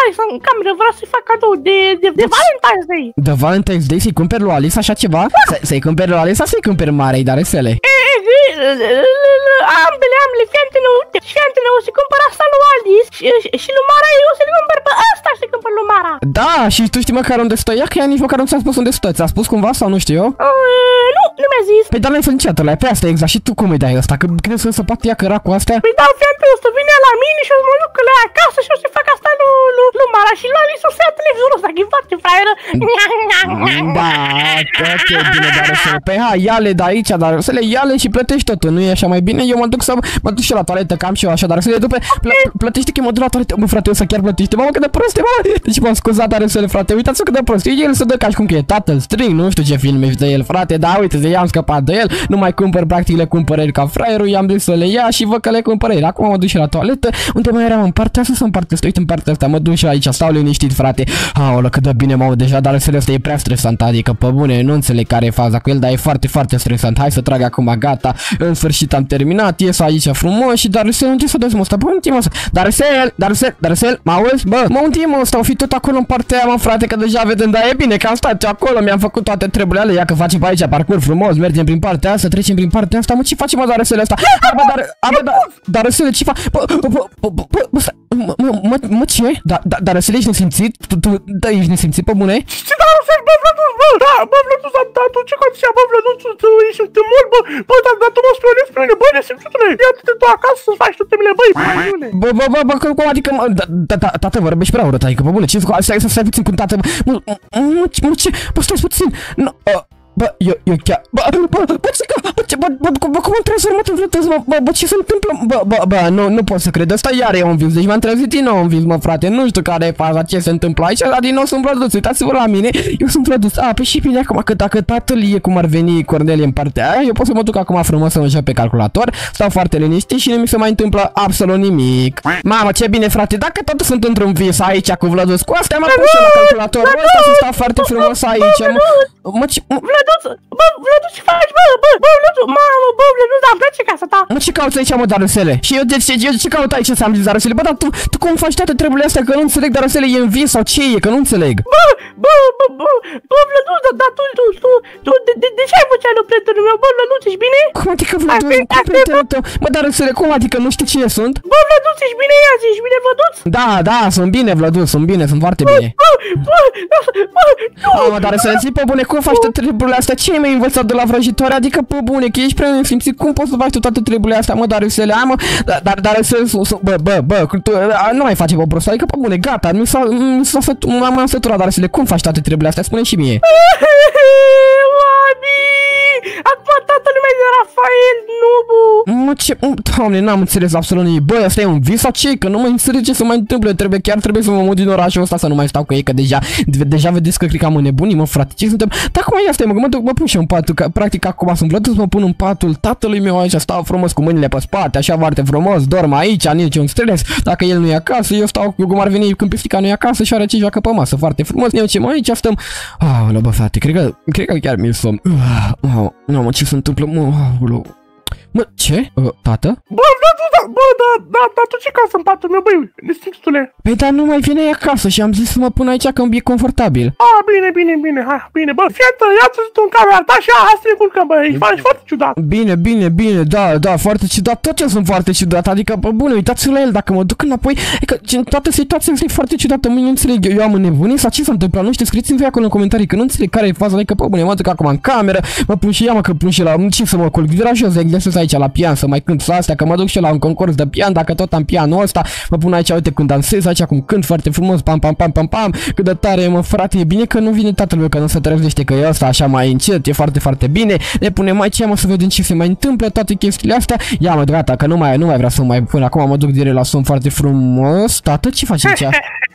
Alisa în cameră, vreau să-i fac cadou de, de, de Valentine's Day. De Valentine's Day să-i cumperi lui Alisa așa ceva? Să-i cumperi lui Alisa, să-i cumperi Marei Darusele? Ambele, ambele, fiantele, uite, fiantele o să cumpăr asta lui Alice și, și, și lui Mara eu o să-l cumpăr pe ăsta și cumpăr lui Mara. Da, și tu știi măcar unde stă ea? Că ea nici măcar nu ți-a spus unde stă. Ți-a spus cumva sau nu știu eu? Uh, nu, nu mi-a zis. Păi dar n-ai făcut niciodată la pe asta exact. Și tu cum îi dai ăsta? Că crezi că să poate ea căra cu astea? Păi da, fiantele o să vină la mine și o să mă duc la acasă și o să fac asta lui, lui, lui Mara și lui Alice o să ia televizorul ăsta, că e foarte fraieră. Da, ok, bine, Darusele. Păi hai, ia-le de aici, Darusele, ia-le și plătești totul, nu e așa mai bine? Eu mă duc să mă duc și la toaletă, că am și eu așa, Darusele, după plătește că mă duc la toaletă. Mă, frate, o să chiar plătește. Mamă, cât de prost e, mă! Deci m-am scuzat, Darusele, frate, uitați-vă cât de prost. El se dă ca și cum că e tatăl string, nu știu ce film ești de el, frate, da, uite, i-am scăpat de el, nu mai cumpăr, practic le cumpărări ca fraierul, i-am zis să le ia și văd că le cumpărări. Acum mă duc și la toaletă, unde mai eram în partea asta sau în partea asta? Uite, în partea asta, mă duc și aici, stau liniștit, frate. Aolă, cât de bine mă aud deja, Darusele, ăsta e prea stresant, adică pe bune, nu înțeleg care e faza cu el, dar e foarte, foarte stresant. Hai să trag acum, gata, în sfârșit am terminat, ies aici frumos și Darusele, unde să dăm ăsta? Bă, unde ăsta? Darusele, Darusele, Darusele, mă auzi? Bă, mă, unde mă ăsta? O fi tot acolo în partea aia, mă, frate, că deja vedem, dar e bine că am stat acolo, mi-am făcut toate treburile alea, ia că facem pe aici parcurs frumos, mergem prin partea asta, trecem prin partea asta, mă, ce facem, mă, Darusele ăsta? Bă, dar, bă, Darusele, ce faci? Bă, bă, bă, bă, bă, mă, mă, mă, ce? Da, da, Darusele, ești nesimțit? Tu, tu, da, ești nesimțit, pe bune? Ce Darusele, bă, Vlăduț, bă, da, bă, Vlăduț, da, tu ce condiția, bă, Vlăduț, tu ești un temor, bă, bă, dar, dar tu mă spune, spune, bă, nesimțitule, ia-te tu acasă să faci tu temele, băi, bă, bă, bă, bă, cum adică, mă, tată, vorbești prea urât, adică, pe bune, ce zic, stai, stai puțin cu tată, mă, mă, mă, ce, bă, stai puțin, nu, bă, eu, eu chiar, bă, bă, bă, ce, bă, ce, bă, bă, bă, cum am transformat în Vlăduț, bă, bă, bă, ce se întâmplă, bă, bă, bă, nu, nu pot să cred, ăsta iar e un vis, deci m-am trezit din nou un vis, mă, frate, nu știu care e faza, ce se întâmplă aici, dar din nou sunt Vlăduț, uitați-vă la mine, eu sunt Vlăduț, a, pe și bine acum, că dacă tatăl e cum ar veni Cornelie în partea aia, eu pot să mă duc acum frumos să mă joc pe calculator, stau foarte liniștit și nu mi se mai întâmplă absolut nimic. Mamă, ce bine, frate, dacă totul sunt într-un vis aici cu Vlăduț, cu astea mă pun și la calculator, ăsta să stau foarte frumos aici, mă, ce, Vlăduț, bă, Vlăduț, ce faci, bă, bă, bă, Vlăduț, mamă, bă, Vlăduț, da, îmi place casa ta. Mă, ce cauți aici, mă, Darusele? Și eu, de ce, eu ce caut aici să am zis, Darusele? Bă, dar tu, tu cum faci toate treburile astea, că nu înțeleg, Darusele, e în vis sau ce e, că nu înțeleg. Bă, bă, bă, bă, bă, Vlăduț, dar da, tu, tu, tu, tu, de, de, de ce ai făcut lui prietenul meu, bă, Vlăduț, ești bine? Cum adică, Vlăduț, cum prietenul tău? Bă, Darusele, cum adică, nu știi cine sunt? Bă, Vlăduț, ești bine, ia zi, ești bine, Vlăduț? Da, da, sunt bine, Vlăduț, sunt bine, sunt foarte bine. Bă, bă, bă, nu. A, mă, Darusele, zi pe bune, cum faci toate treburile astea? Ce mi-ai învățat de la vrăjitoare? Adică, pe bune, că ești prea nesimțit, cum poți să faci tu toate treburile astea, mă, Darusele? Hai, mă, dar, Darusele, bă, bă, bă, tu, nu mai face, bă, prostă, adică, pe bune, gata, mi s-a, mi s-a săturat, m-am săturat, Darusele, cum faci toate treburile astea? Spune și mie. Acum tatăl meu de Rafael, nubu. Mă, ce, doamne, n-am înțeles absolut nimic. Băi, asta e un vis sau ce? Că nu mai înțeleg ce se mai întâmplă. Trebuie, chiar trebuie să mă mut din orașul ăsta să nu mai stau cu ei, că deja, deja vedeți că cred că am înnebunit, mă, frate. Ce se întâmplă? Dar acum ia stai, mă, mă duc, mă pun și în patul, că practic acum sunt Vlăduț, mă pun în patul tatălui meu aici, stau frumos cu mâinile pe spate, așa foarte frumos, dorm aici, nici un stres. Dacă el nu e acasă, eu stau cum ar veni când pistica nu e acasă și are ce joacă pe masă, foarte frumos. Eu ce, mă, aici stăm. Ah, bă, frate, cred că, cred că chiar mi-e somn. Ah, nu, mă, ce se întâmplă, mă, mă, ce? Uh, tată? Bă, Vlăduț, da, bă, da, da, da, tu ce casă în patul meu, băi, nesimțitule? Păi, dar nu mai vine acasă și am zis să mă pun aici că îmi e confortabil. Ah, bine, bine, bine, hai, bine, bă, fiată, ia-ți tu în camera ta și hai să ne culcăm, bă, e foarte ciudat. Bine, bine, bine, da, da, foarte ciudat, tot eu sunt foarte ciudat, adică, bă, bune, uitați-vă la el, dacă mă duc înapoi, e că în toată situația asta e foarte ciudată, mă, nu înțeleg, eu, eu am înnebunit sau ce s-a întâmplat, nu știu, scrieți-mi voi acolo în comentarii, că nu înțeleg care e faza, adică, bă, bune, mă duc acum în cameră, mă pun și ia, mă, că pun și la, ce să mă culc, virajos, exersez aici la pian, să mai cânt să astea, că mă duc și la un concurs de pian, dacă tot am pianul ăsta, mă pun aici, uite, când dansez aici, cum cânt foarte frumos, pam, pam, pam, pam, pam, cât de tare, mă, frate, e bine că nu vine tatăl meu, că nu se trezește, că e ăsta așa mai încet, e foarte, foarte bine, ne punem aici, mă, să vedem ce se mai întâmplă, toate chestiile astea, ia, mă, gata, că nu mai, nu mai vreau să mai pun, acum mă duc direct la somn foarte frumos, tată, ce faci aici?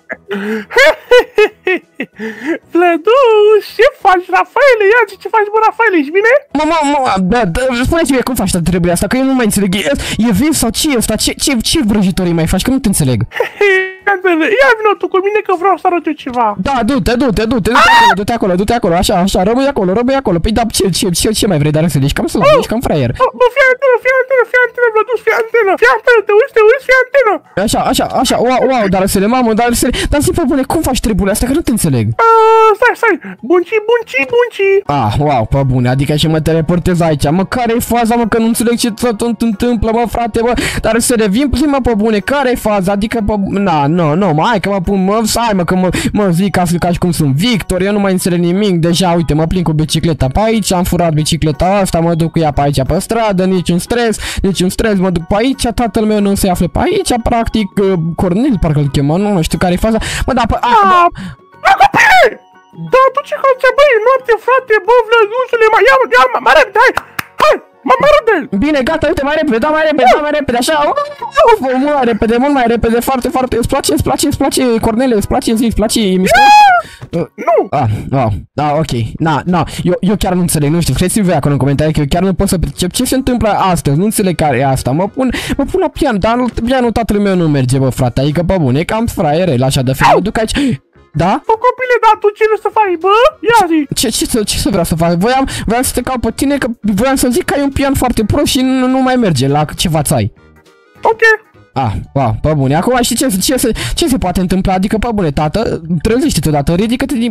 Vlăduț, ce faci, Rafaele? Ia zi, ce faci, bă, Rafaele, ești bine? Mă, mă, mă, da, da, spune-ți mie cum faci toate treburile astea, că eu nu mai înțeleg, e, e vis sau ce e ăsta, ce, ce, ce vrăjitorii mai faci, că nu te înțeleg. fiantele, ia vină tu cu mine că vreau să arăt eu ceva. Da, du-te, du-te, du-te, du-te acolo, du-te acolo, du-te acolo, așa, așa, rămâi acolo, rămâi acolo. Păi da, ce, ce, ce, ce mai vrei, dar să ești cam sus, ești cam fraier. Bă, fii antenă, fii antenă, fii antenă, Vlăduț, fii antenă, fii antenă, te uiți, te uiți, fii antenă. Așa, așa, așa, wow, wow, dar să le mamă, dar să le... Dar zi pe bune, cum faci treburile astea, că nu te înțeleg. Uh, stai, stai, bunci, bunci, bunci. Ah, wow, pe bune, adică și mă teleportez aici. Mă, care-i faza, mă, că nu înțeleg ce tot întâmplă, mă, frate, mă. Dar să revin, mă, pe bune, care-i faza? Adică, pe... Na, nu, nu, mă, hai că mă pun, mă, hai, mă, că mă, mă zic ca, ca și cum sunt Victor, eu nu mai înțeleg nimic. Deja, uite, mă plin cu bicicleta pe aici, am furat bicicleta asta, mă duc cu ea pe aici pe stradă, niciun stres, niciun stres, mă duc pe aici, tatăl meu nu se află pe aici, practic, Cornel, parcă îl chemă, nu, nu știu care-i faza. Mă, da, pe... Ah, bă, copile! Da, tu ce conțe, băi, noapte, frate, bă, Vlăduțule, mai ia, ia, mai repede, hai, hai, mai repede! Bine, gata, uite, mai repede, da, mai repede, da, mai repede, așa, uf, mult mai repede, mult mai repede, foarte, foarte, îți place, îți place, îți place, Cornele, îți place, zi, îți place, e mișto? Nu! Ah, oh, da, ok, na, na, eu, eu chiar nu înțeleg, nu știu, scrieți-mi voi acolo în comentarii că eu chiar nu pot să percep ce se întâmplă astăzi, nu înțeleg care e asta, mă pun, mă pun la pian, dar pianul tatălui meu nu merge, bă, frate, adică, bă, bun, e cam fraierel, așa de fel, mă duc aici. Da? Bă, copile, da, tu ce vrei să faci, bă? Ia zi! Ce, ce, să, ce să vreau să fac? Voiam, voiam să te caut pe tine, că voiam să zic că ai un pian foarte prost și nu, nu mai merge la ce față ai. Ok. Ah, wow, pe bune. Acum știi ce, ce, ce, ce se poate întâmpla? Adică, pe bune, tată, trezește-te odată, ridică-te din...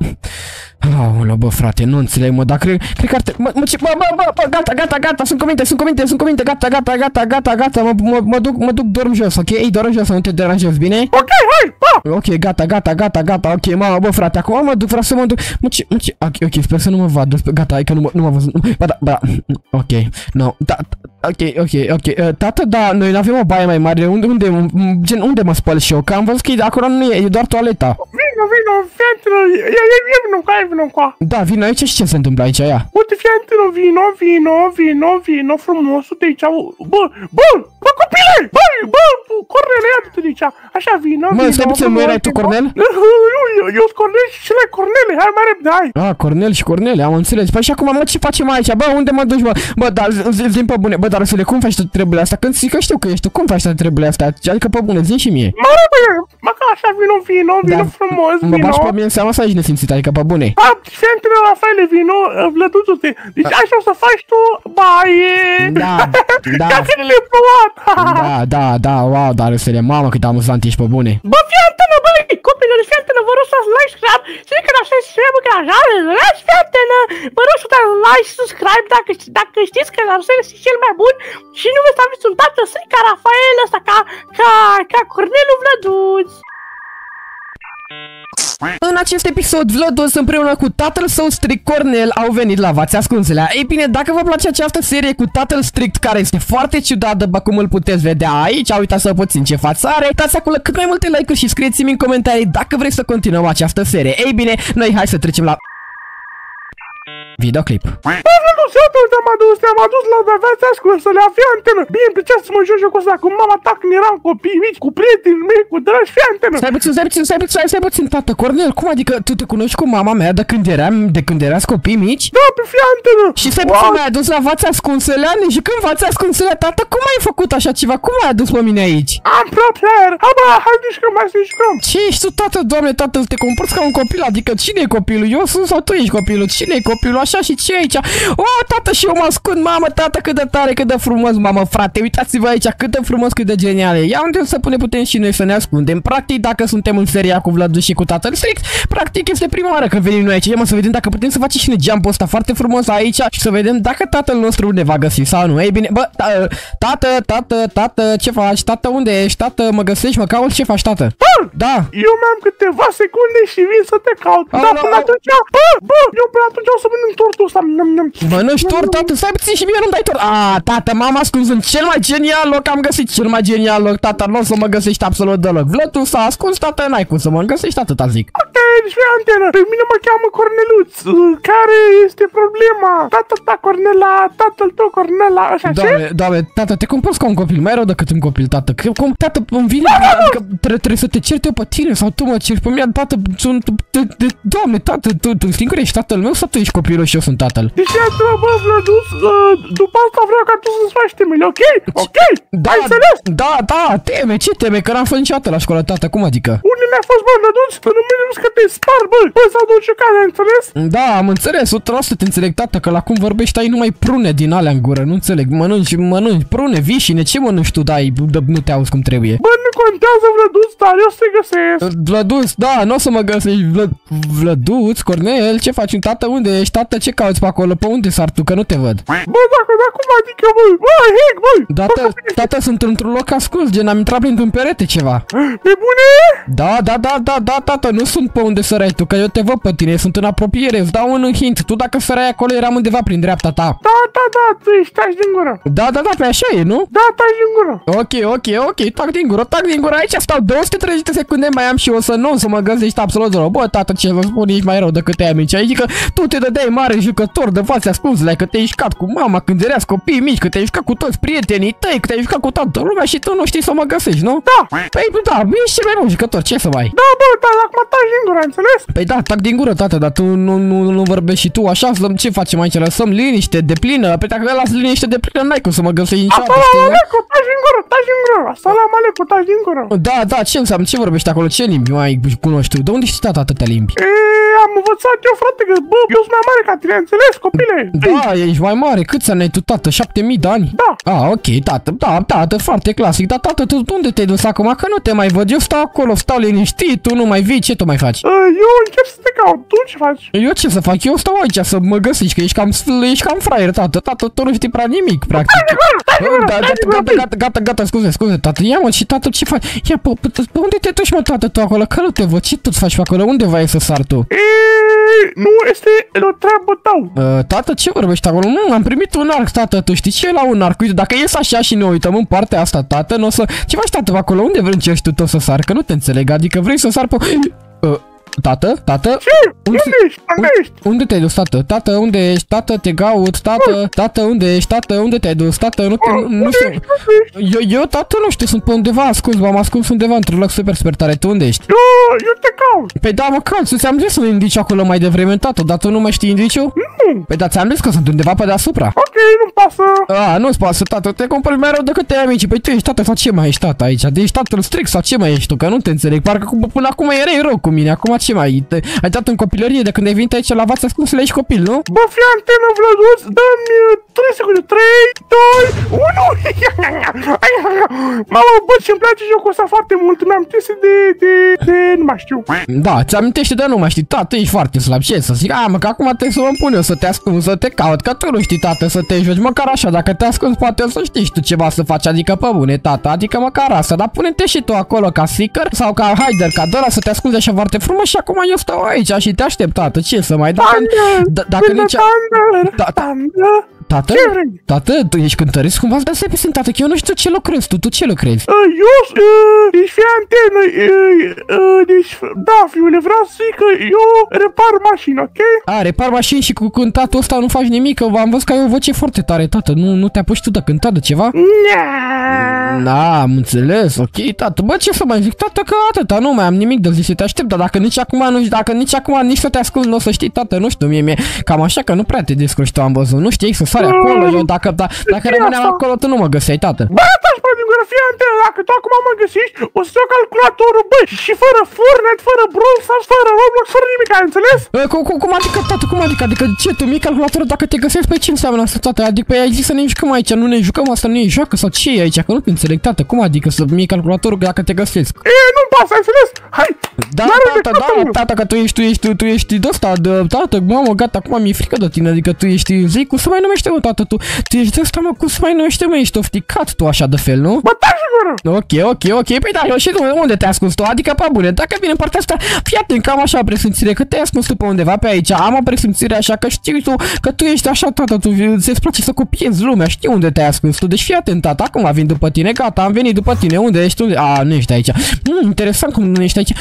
Aoleu, bă, frate, nu înțeleg, mă, dar cred, cred că ar te... Mă, mă, ce, bă, bă, bă, bă, gata, gata, gata, sunt cuminte, sunt cuminte, sunt cuminte, gata, gata, gata, gata, gata, mă, mă, mă duc, mă duc, dorm jos, ok? Ei, dorm jos, să nu te deranjezi, bine? Ok, hai, pa! Ok, gata, gata, gata, gata, ok, mamă, bă, frate, acum mă duc, vreau să mă duc, mă, ce, mă, ce, ok, ok, sper să nu mă vadă, gata, hai că nu mă, nu m-a văzut, ba, da, ba, ok, no, da, ok, ok, ok, uh, tată, da, noi avem o baie mai mare, unde, unde, gen, unde mă spăl și eu, că am văzut că acolo nu e, e doar toaleta. Vino, vino, fiantele, ia, ia, ia, vino, ca, vino, ca. Da, vino aici și ce se întâmplă aici, ia? Uite, fiantele, vino, vino, vino, vino, frumos, uite aici, bă, bă, bă, copile, bă, bă, Cornel, ia-te de aici, așa, vino, mă, stai puțin, nu erai tu Cornel? Nu, eu sunt Cornel și cele Cornele, hai mai repede, hai. Ah, Cornel și Cornele, am înțeles, păi și acum, mă, ce facem aici, bă, unde mă duci, bă, bă, dar, zi-mi pe bune, bă, dar să le, cum faci toate treburile astea, când zic că știu că ești tu, cum faci toate treburile astea, adică pe bune, zi și mie. Mă, bă, mă, ca așa, vino, vino, vino, frumos, vino. Mă bași pe mine în seama să aici nesimțit, adică pe bune. A, fiantele, Rafaele, vino, Vlăduțu-te, deci așa o să faci tu baie. Da, da. Ca ținele plouat. Da, da, da, wow, dar să le, mamă, cât amuzant ești pe bune. Bă, fii antenă, băi, copilul, fii antenă, vă rog să like, subscribe, știi că așa se trebuie că așa, fii antenă, vă rog să dați like și subscribe dacă, dacă știți că Arsen este cel mai bun și nu veți să aveți un tată strict ca Rafael ăsta, ca, ca, ca Cornelu Vlăduț. În acest episod, Vlăduț împreună cu tatăl său strict Cornel au venit la Vați Ascunselea. Ei bine, dacă vă place această serie cu tatăl strict care este foarte ciudat, după cum îl puteți vedea aici, uitați-vă puțin ce față are, dați acolo cât mai multe like-uri și scrieți-mi în comentarii dacă vreți să continuăm această serie. Ei bine, noi hai să trecem la videoclip. Bă, Vlăduț, iată, te-am adus, te-am adus la Vați Ascunselea, fii antenă. Bine, îmi plăcea să mă joc jocul ăsta cu mama ta când eram copii mici, cu prietenii mei, cu dragi, fii antenă. Stai puțin, stai puțin, stai puțin, stai, stai puțin, tată, Cornel, cum adică tu te cunoști cu mama mea de când eram, de când erați copii mici? Da, pe fii antenă. Și stai wow. puțin, m-ai adus la Vați Ascunselea, ne jucăm Vați Ascunselea, tată, cum ai făcut așa ceva? Cum ai adus pe mine aici? Am pro player, hai bă, hai să jucăm, hai să jucăm. Ce ești tu, tată, doamne, tată, te comporți ca un copil, adică cine e copilul? Eu sunt sau tu ești copilul? Cine e copilul? Așa și ce aici? O, tată, și eu mă ascund, mamă, tată, cât de tare, cât de frumos, mamă, frate, uitați-vă aici, cât de frumos, cât de genial e. Ia unde să pune putem și noi să ne ascundem. Practic, dacă suntem în seria cu Vlăduț și cu tatăl strict, practic este prima oară când venim noi aici. Ia mă să vedem dacă putem să facem și noi jump-ul ăsta foarte frumos aici și să vedem dacă tatăl nostru ne va găsi sau nu. Ei bine, bă, tată, tată, tată, ce faci? Tată, unde ești? Tată, mă găsești, mă cauți? Ce faci, tată? Bă, da. Eu mi-am câteva secunde și vin să te caut. A, da, la, până atunci, bă, bă, eu până atunci o să mănânc tortul ăsta. Mănânci tort, tată, stai puțin și mie nu-mi dai tort. A, tată, m-am ascuns în cel mai genial loc, am găsit cel mai genial loc, tată, nu o să mă găsești absolut deloc. Vlăduț s-a ascuns, tată, n-ai cum să mă găsești, atâta zic. Ok, deci fii antenă, pe mine mă cheamă Corneluț. Care este problema? Tatăl ta Cornela, tatăl tău Cornela, așa ce? Doamne, doamne, tată, te comporți ca un copil, mai rău decât un copil, tată. Cum, tată, îmi vine, adică trebuie să te ceri eu pe tine sau tu mă ceri pe mine, tată, sunt, doamne, tată, tu, tu singur ești tatăl meu sau tu ești copilul și eu sunt tatăl? Deci iată, bă, Vlăduț, uh, după asta vreau ca tu să-ți faci temele, ok? Ok? Da, ai înțeles? Da, da, teme, ce teme? Că n-am fost niciodată la școală, tată, cum adică? Unde mi-a fost, bă, Vlăduț? Să nu mă că te spar, bă, bă, s-au dus care, ai înțeles? Da, am înțeles, o să te înțeleg, tată, că la cum vorbești ai numai prune din alea în gură, nu înțeleg, mănânci, mănânci prune, vișine, ce mănânci tu, dai, nu te auzi cum trebuie? Bă, nu contează, Vlăduț, dar eu să te găsesc. Vlăduț, da, nu o să mă găsești, Vlă... Vlăduț, Cornel, ce faci, tată, unde ești, tată, ce cauți pe acolo, pe unde sar tu, că nu te văd? Bă, dacă, da, cum adică, bă, bă, hec, bă. Tată, tată, sunt într-un loc ascuns, gen am intrat printr-un perete ceva. Pe bune? Da, da, da, da, da, tată, nu sunt pe unde sărai tu, că eu te văd pe tine, sunt în apropiere, îți dau un hint, tu dacă sărai acolo eram undeva prin dreapta ta. Da, da, da, tu ești, taci din gură. Da, da, da, pe așa e, nu? Da, taci din gură. Ok, ok, ok, tac din gură, tac din gură, aici stau două sute treizeci de secunde, mai am și o să nu, o să mă găsești absolut rău. Bă, tată, ce vă spun, ești mai rău decât te-ai amici, adică tu te dădeai mare jucător de fațe ascunsele, că te-ai jucat cu mama când ereați copii mici, că te-ai jucat cu toți prietenii tăi, că te-ai jucat cu toată lumea și tu nu știi să mă găsești, nu? Da. Păi da, ești cel mai rău jucător, ce să mai? Da, bă, dar acum taci din gură, înțeles? Păi da, tac din gură, tată, dar tu nu, nu, nu vorbești și tu așa, ce facem aici? Lăsăm liniște de plină, păi dacă las liniște de plină, n-ai cum să mă găsești niciodată, știi? Assalamu alaikum, taci din gură, taci din gură, assalamu alaikum, taci din gură. Da, da, ce înseamnă, ce vorbești acolo, ce limbi mai cunoști tu? De unde știi, tată, atâtea limbi? E, am învățat eu, frate, că, bă, eu sunt mai mare ca tine, înțeles, copile? Da, ești mai mare, câți ani ai tu, tată? șapte mii de ani? Da. Ah, ok, tată, da, tată, foarte clasic, dar tată, tu unde te-ai dus acum? Că nu te mai văd, eu stau acolo, stau liniștit, tu nu mai vii, ce tu mai faci? Eu încerc să te caut, tu ce faci? Eu ce să fac? Eu stau aici să mă găsești, că ești cam, ești cam fraier, tată, tată, tu nu știi prea nimic, practic. Da, gata, gata, gata, gata, gata, scuze, scuze, tată, ia mă, și tată, ce faci? Ia, pe, pe, pe unde te duci, mă, tată, tu acolo? Că nu te văd, ce tu faci pe acolo? Unde vai să sar tu? Nu este o treabă tău. Uh, tată, ce vorbești acolo? Nu, am primit un arc, tată, tu știi ce e la un arc? Uite, dacă ies așa și ne uităm în partea asta, tată, nu o să... Ce faci, tată, acolo? Unde vrei încerci tu tot să sar? Că nu te înțeleg, adică vrei să sar pe... Uh, tată, tată? Ce? Unde, unde ești? Unde ești? Unde te-ai dus, tată? Tată, unde ești? Tată, te caut, tată, tată, unde ești? Tată, unde te-ai dus? Tată, nu te... Nu știu... Eu, eu, tată, nu știu, sunt pe undeva ascuns, m-am ascuns undeva într-un loc super, super tare. Tu unde ești? Eu, eu te caut. Păi da, mă caut, ți-am zis să indici acolo mai devreme, tată, dar tu nu mai știi indiciul? Nu. Păi da, ți-am zis că sunt undeva pe deasupra. Ok, nu-mi pasă. A, nu-ți pasă, tată, te compari mai rău decât te amici. Păi tu ești tată sau ce mai ești, tată, aici? De ești tatăl strict sau ce mai ești tu? Că nu te înțeleg, parcă până acum erai rău cu mine, acum ce mai... Ai dat în copilărie de când ai venit aici la Vața Ascunsele, ești copil, nu? Bă, fii antenă, Vlăduț, dă-mi trei secunde, trei, doi, unu. Mamă, bă, ce-mi place jocul ăsta foarte mult, mi-am amintesc de, de, de, nu mai știu. Da, ți-amintește de nu mai știi, tată, ești foarte slab, ce să zic? A, mă, că acum trebuie să mă pun eu să te ascund, să te caut, că tu nu știi, tată, să te joci, măcar așa, dacă te ascunzi, poate să știi și tu ceva să faci, adică pe bune, tată, adică măcar asta, dar pune-te și tu acolo ca seeker sau ca hider, ca doar să te ascunzi așa foarte frumos și acum eu stau aici și te aștept, tată, ce să mai, dacă, dacă nici... Tată? Tată, tu ești cântăresc? Cumva îți dai să sunt, tată, că eu nu știu ce lucrezi tu, tu ce lucrezi? Eu, deci fii antenă, deci, da, fiule, vreau să zic că eu repar mașini, ok? A, repar mașini și cu cântatul ăsta nu faci nimic, că am văzut că ai o voce foarte tare, tată, nu, nu te apuci tu de cântat de ceva? Da, am înțeles, ok, tată, bă, ce să mai zic, tată, că atâta, nu mai am nimic de zis, să te aștept, dar dacă nici acum, nu știu, dacă nici acum, nici să te ascult, nu o să știi, tată, nu știu, mie, mie, cam așa că nu prea te descurci tu, am văzut, nu știi să sari acolo, eu dacă, da, dacă rămâneam acolo, tu nu mă găseai, tată. Bă, taci pe din gură, fii antenă, dacă tu acum mă găsești, o să iau calculatorul, bă, și fără Fortnite, fără Brawl Stars, fără Roblox, fără nimic, ai înțeles? E, cum, cum, cum adică, tată, cum adică, adică ce, tu mii calculatorul dacă te găsești, pe ce înseamnă asta, tată? Adică, păi ai zis să ne jucăm aici, nu ne jucăm, asta nu e joacă sau ce e aici, că nu te înțeleg, tată, cum adică să mii calculatorul dacă te găsesc? E, nu-mi pasă, ai înțeles? Hai! Da, tată, da, tată, că tu ești, tu ești, tu, tu ești de ăsta, de, tată, mamă, gata, acum mi-e frică de tine, adică tu ești, zic, cum să mai numește, mă, tată, tu, tu ești de ăsta, mă, cum să mai numește, mă, ești ofticat tu așa de fel, nu? Bă, taci gură! Ok, ok, ok, păi da, eu și tu, unde te-ai ascuns tu? Adică, pe bune, dacă vine în partea asta, fii atent, că am așa presimțire, că te-ai ascuns tu pe undeva pe aici, am o presimțire așa, că știi tu, că tu ești așa, tată, tu, ți-ți place să copiezi lumea, știi unde te-ai ascuns tu, deci fii atent, tată, acum vin după tine, gata, am venit după tine, unde ești, unde? A, nu ești aici. Mm, interesant cum nu ești aici.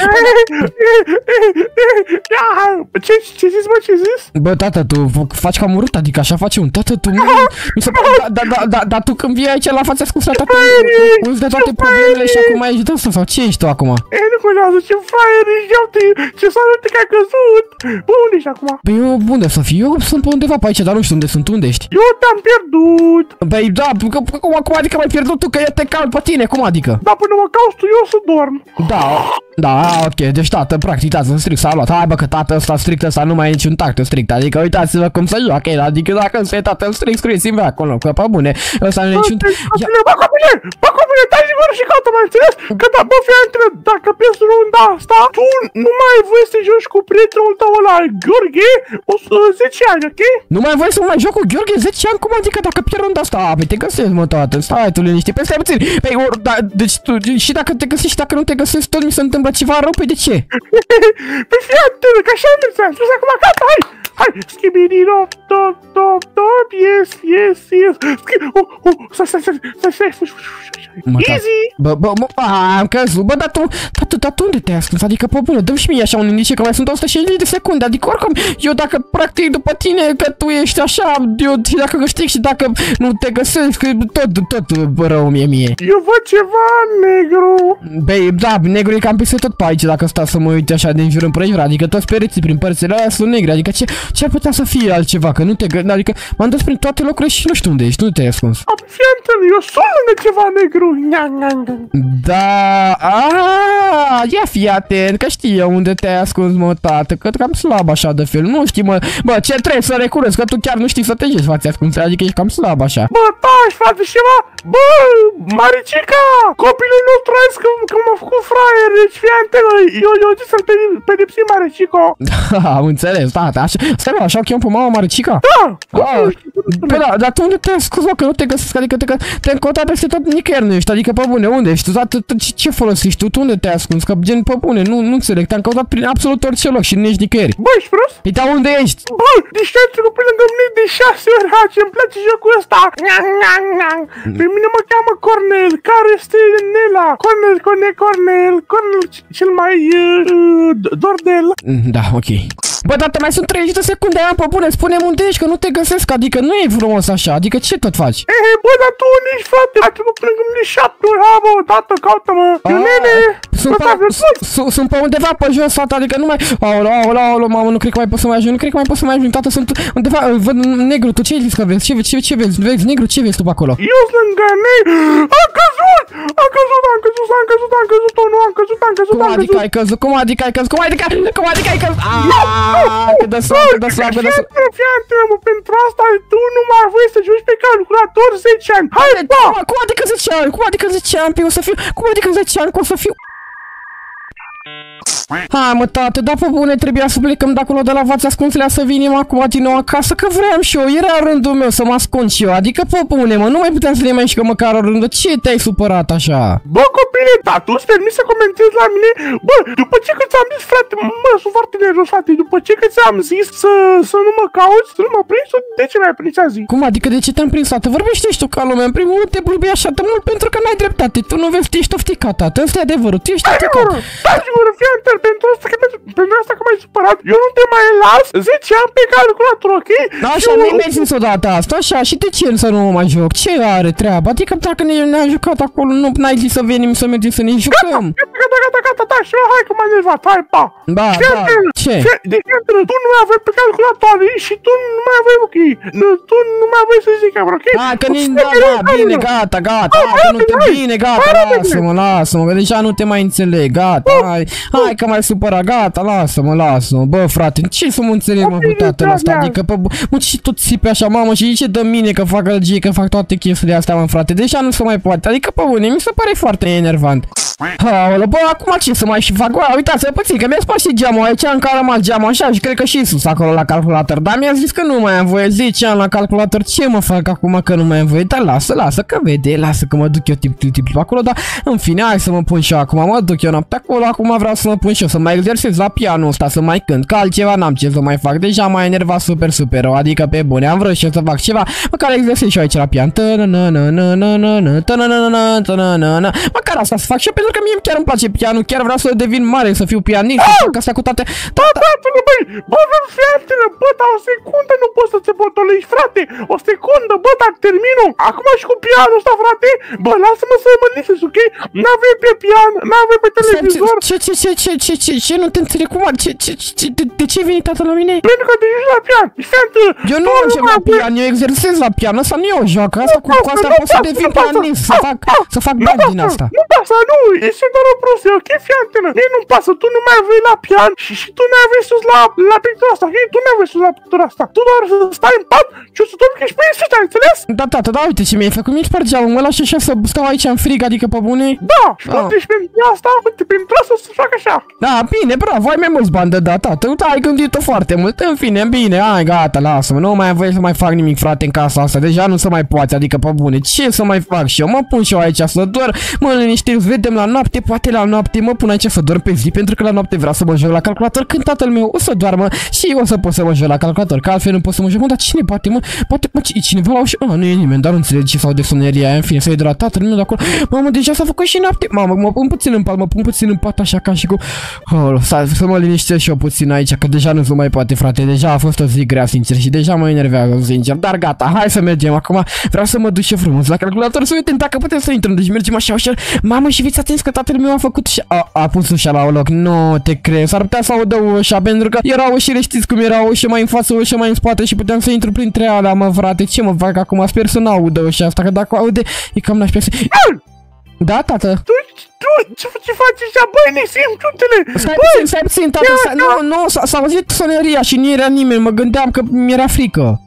Ce, ce zici, bă, ce zici? Bă, tată, tu faci cam urât, adică așa face un tată, tu, mi se pare, da, da, da, da, tu când vii aici la fața ascunsă, tata, îți dă toate problemele și acum ești de asta sau ce ești tu acum? E, nu contează, ce fraier ești, iau-te, ce s-a arătat că a căzut. Bă, unde ești acum? Păi eu, unde să fiu? Eu sunt pe undeva pe aici, dar nu știu unde sunt, unde ești? Eu te-am pierdut. Băi, da, cum, cum adică m-ai pierdut tu, că eu te caut pe tine, cum adică? Da, până mă cauți tu, eu să dorm. Da, da, ok, deci tată, practic, tată, strict s-a luat. Hai bă, că tată ăsta strict ăsta nu mai e niciun tact strict, adică uitați-vă cum se joacă el, adică dacă ăsta e tată strict, scrieți-mi acolo, că pe bune, ăsta nu e niciun... Bă, copile, bă, copile, dai sigură și caută, mai înțeles? Că da, bă, fii între, dacă pierzi runda asta, tu nu mai ai voie să te joci cu prietenul tău ăla, Gheorghe, o zece ani, ok? Nu mai ai voie să mă mai joc cu Gheorghe zece ani? Cum adică dacă pierd runda asta? A, păi te găsesc, mă, tată, stai tu liniștit, păi stai puțin, păi, or, da, deci tu, și dacă te găsești și dacă nu te găsești, tot mi se întâmplă ceva rău, păi de ce? Păi fii atent, că așa nu ți-am spus acum, gata, hai! Hai, schibidi, dop, dop, dop, dop, yes, yes, yes. Oh, oh, stai, stai, stai, stai, stai, stai, stai, easy. Bă, bă, bă, am căzut, bă, dar tu, dar tu, dar tu unde te-ai ascuns? Adică, pe bune, dă-mi și mie așa un indice că mai sunt o sută șaizeci de secunde, adică oricum, eu dacă practic după tine, că tu ești așa, eu, și dacă câștig și dacă nu te găsesc, tot, tot rău mie mie. Eu văd ceva negru. Băi, da, negru e cam peste tot pe aici, dacă stau să mă uit așa de înjur împrejur, adică toți pereții prin părțile alea sunt negre, adică ce, ce ar putea să fie altceva, că nu te gă... adică m-am dus prin toate locurile și nu știu unde ești, nu te-ai ascuns. Fiantă, eu sunt lângă ceva negru. Da, aaa, ia fii atent, că știi eu unde te-ai ascuns, mă, tată, că cam slab așa de fel, nu știi, mă, bă, ce trebuie să recunosc, că tu chiar nu știi să te joci față ascuns, adică ești cam slab așa. Bă, taci, frate, ceva, bă, Maricica, copilul nu trăiesc că, că m-a făcut fraier, deci fiantă, eu, eu zic să-l pedepsi Maricico. Da, am înțeles, tată, așa, stai mă, așa o cheam pe mama Maricica? Da, bă, da, dar tu unde te-ai ascuns, mă, că nu te găsesc, adică te-ai încotat peste tot, nicăieri nu ești, adică pe bune, unde ești, ce, ce folosești tu, tu unde te-ai ascuns, că gen pe bune, nu, nu înțeleg, te-am căutat prin absolut orice loc și nu ești nicăieri. Bă, ești prost? Păi da, unde ești? Bă, deci te-ai trecut pe lângă mine de șase ori, ha, ce-mi place jocul ăsta. Pe mine mă cheamă Cornel, care este Nela? Cornel, Cornel, Cornel, Cornel, cel mai uh, Dordel. Da, ok. Bă, dar mai sunt treizeci de secunde, am pe bune, spune-mi unde ești, că nu te găsesc, adică nu e frumos așa, adică ce tot faci? Ehe, bă, dar tu unde ești, frate? Ai trecut pe lângă mine șapte ori, ha, bă, tată, caută-mă, nene! Sunt pe undeva pe jos, tată, adică nu mai... Aoleu, aoleu, aoleu, mamă, nu cred că mai pot să mai ajung, nu cred că mai pot să mai ajung, tată, sunt undeva, văd negru, tu ce ai zis că vezi? Ce, ce, ce vezi? Vezi negru, ce vezi tu pe acolo? Eu sunt lângă negru, am căzut! Am căzut, am căzut, am căzut, am căzut, nu, am căzut, am căzut, am căzut. Cum adică ai căzut? Cum adică ai căzut? Cum adică, cum adică ai căzut? Aaaa, cât de slab, cât de slab, cât de slab. Fiate-mă, pentru asta tu nu mai ai voie să joci pe calculator zece ani. Hai, pa! Cum adică zece ani? Cum adică zece ani? Pe o să fiu... Cum adică zece ani? Cum o să fiu... Hai mă, tată, dar pe bune trebuia să plecăm de acolo de la Vați Ascunselea să vinim acum din nou acasă, că vreau și eu, era rândul meu să mă ascund și eu, adică pe bune, mă, nu mai puteam să ne mai mișcăm măcar o rândă, ce te-ai supărat așa? Bă, copile, da, tu îți permis să comentezi la mine? Bă, după ce că ți-am zis, frate, mă, sunt foarte nervos, frate, după ce că ți-am zis să, să nu mă cauți, să nu mă prins, de ce mi-ai prins azi? Cum adică, de ce te-am prins, tată? Vorbește tu ca lumea, în primul rând te bâlbâi așa de mult pentru că n-ai dreptate, tu nu vezi, tu ești ofticat, tată, ăsta e adevărul, tu ești ofticat. Stai sigură, fii anter, pentru asta că pentru asta că m-ai supărat, eu nu te mai las zece ani pe calculator, ok? Da, așa, nu-i mai zis odată asta, așa, și de ce să nu mă mai joc? Ce are treaba? Adică dacă ne-a jucat acolo, nu n-ai zis să venim să mergem să ne jucăm. Gata, gata, gata, gata, da, și hai că m-ai enervat, hai, pa. Da, da, ce? Deci, tu nu mai avei pe calculatoare și tu nu mai avei ok, tu nu mai avei să zic, ok? Hai că nici, da, da, bine, gata, gata, hai că nu te bine, gata, lasă-mă, lasă-mă, că deja nu te mai înțeleg, gata, hai, hai că m-ai supărat, gata, lasă-mă, lasă-mă, bă, frate, ce să mă înțeleg, mă, cu tatăl ăsta, adică, bă, mă, și tot țipe așa, mamă, și ce dă mine că fac răgie, că fac toate chestiile astea, mă, frate, deja nu se mai poate, adică, pe bune, mi se pare foarte enervant. Aoleu, bă, acum ce să mai și fac? Bă, uitați-vă puțin, că mi-a spart și geamul aici, încă a rămas geamul așa și cred că și sus acolo la calculator, dar mi-a zis că nu mai am voie, zece ani la calculator, ce mă fac acum că nu mai am voie? Dar lasă, lasă, că vede, lasă că mă duc eu tip, tip, tip acolo, dar în fine, hai să mă pun și eu acum, mă duc eu noapte acolo, acum vreau să mă pun și eu, să mai exersez la pianul ăsta, să mai cânt, că altceva n-am ce să mai fac, deja m-a enervat super, super rău, adică pe bune, am vrut și eu să fac ceva, măcar exersez și eu aici la pian, măcar asta să fac și eu, pentru că mie chiar îmi place pianul, chiar vreau să devin mare, să fiu pianist, să fac asta cu toate. Da, da, băi, bă, fratele, bă, dar o secundă nu poți să te botolești, frate, o secundă, bă, dar termină. Acum și cu pianul ăsta, frate, bă, lasă-mă să mă liniștesc, ok? N-avem pe pian, n-avem pe televizor. Ce, ce, ce, ce, ce, ce, ce, nu te înțeleg cum, ce, ce, ce, de, de ce vine tata la mine? Pentru că te joci la pian, fratele. Eu nu mergem la pian, eu exersez la pian, asta nu e o joacă, asta cu asta pot să devin pianist, să fac, să fac bani din asta. Nu pasă, nu, este doar o prostie, ok, fratele? Mie nu-mi pasă, tu nu mai vrei la pian și, și tu n-ai vrei sus la, la pictura asta, ok? Tu n-ai vrei sus la pictura asta, tu doar să stai în pat și o să dormi că ești pe ăsta, ai înțeles? Da, tata, da, uite ce mi-ai făcut, mi-ai spart geamul, mă lași așa să stau aici în frig, adică pe bune? Da, și poate și pentru asta, uite, pentru asta o să fac așa. Da, bine, bravo, ai mai mulți bani de dat, tata, uite, ai gândit-o foarte mult, în fine, bine, hai, gata, lasă-mă, nu mai voi să mai fac nimic, frate, în casa asta, deja nu se mai poate, adică pe bune, ce să mai fac și eu, mă pun și eu aici să dorm, mă liniștesc, vedem la noapte, poate la noapte, mă pun aici să dorm pe zi, pentru că la noapte vreau să mă joc la calculator, când tatăl meu o să doarmă și eu o să pot să mă joc la calculator, că altfel nu pot să mă joc, mă, dar cine bate, mă, poate, mă, cineva la ușă, ah, nu e nimeni, dar nu înțelege ce sau de soneria aia, în fine, să-i de la tatăl meu de acolo, mamă, deja s-a făcut și noapte, mamă, mă pun puțin în pat, mă pun puțin în pat, așa ca și cum, oh, să, să mă liniștesc și eu puțin aici, că deja nu se mai poate, frate, deja a fost o zi grea, sincer, și deja mă enervează, sincer, dar gata, hai să mergem, acum vreau să mă duc și frumos la calculator, să vedem dacă putem să intrăm, deci mergem așa ușor, mamă, și fiți atenți că tatăl meu a făcut și a, a pus ușa la un loc, nu te crezi, s-ar putea să audă ușa, pentru că era ușile, știți cum era, ușa mai în față, ușa mai în spate și puteam să intru printre alea, mă, frate, ce mă fac acum, sper să nu audă ușa asta, că dacă aude, e cam n-aș să... Da, tată? Tu, tu, ce, ce faci așa, băi, Nesim, ciutele? Stai puțin, stai puțin, tată, nu, nu, s-a auzit soneria și nu era nimeni, mă gândeam că mi-era frică.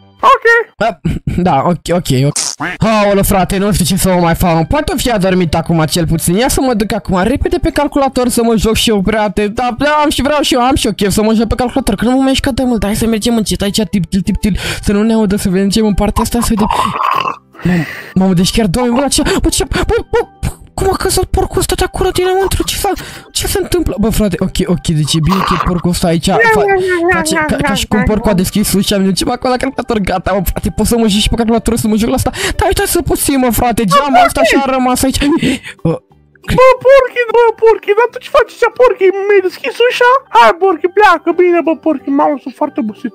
Ok. Da, ok, ok, ok. Aoleu, frate, nu știu ce să mă mai fac. Poate fi adormit acum cel puțin. Ia să mă duc acum repede pe calculator să mă joc și eu, frate. Da, da, am și vreau și eu, am și eu chef să mă joc pe calculator, că nu mă mai mișcă de mult. Hai să mergem încet aici, tip, tip, tip, tip, să nu ne audă, să vedem în partea asta, să vedem. Mamă, mamă, deci chiar, doamne, bă, ce, bă, ce, bă, bă, cum a căzut porcul ăsta de acolo dinăuntru? Ce, ce se întâmplă? Bă, frate, ok, ok, deci e bine că e porcul ăsta aici. Face ca, ca și cum porcul a deschis ușa, mi ducem acolo la calculator, gata, mă, frate, pot să mă joc și pe calculator, să mă joc la asta. Da, uitați să puțin, mă, frate, geamul ăsta și-a rămas aici. Bă, porchi, bă, porchi, dar tu ce faci așa, porchi? Mi-ai deschis ușa? Hai, porchi, pleacă, bine, bă, porchi, mamă, sunt foarte obosit.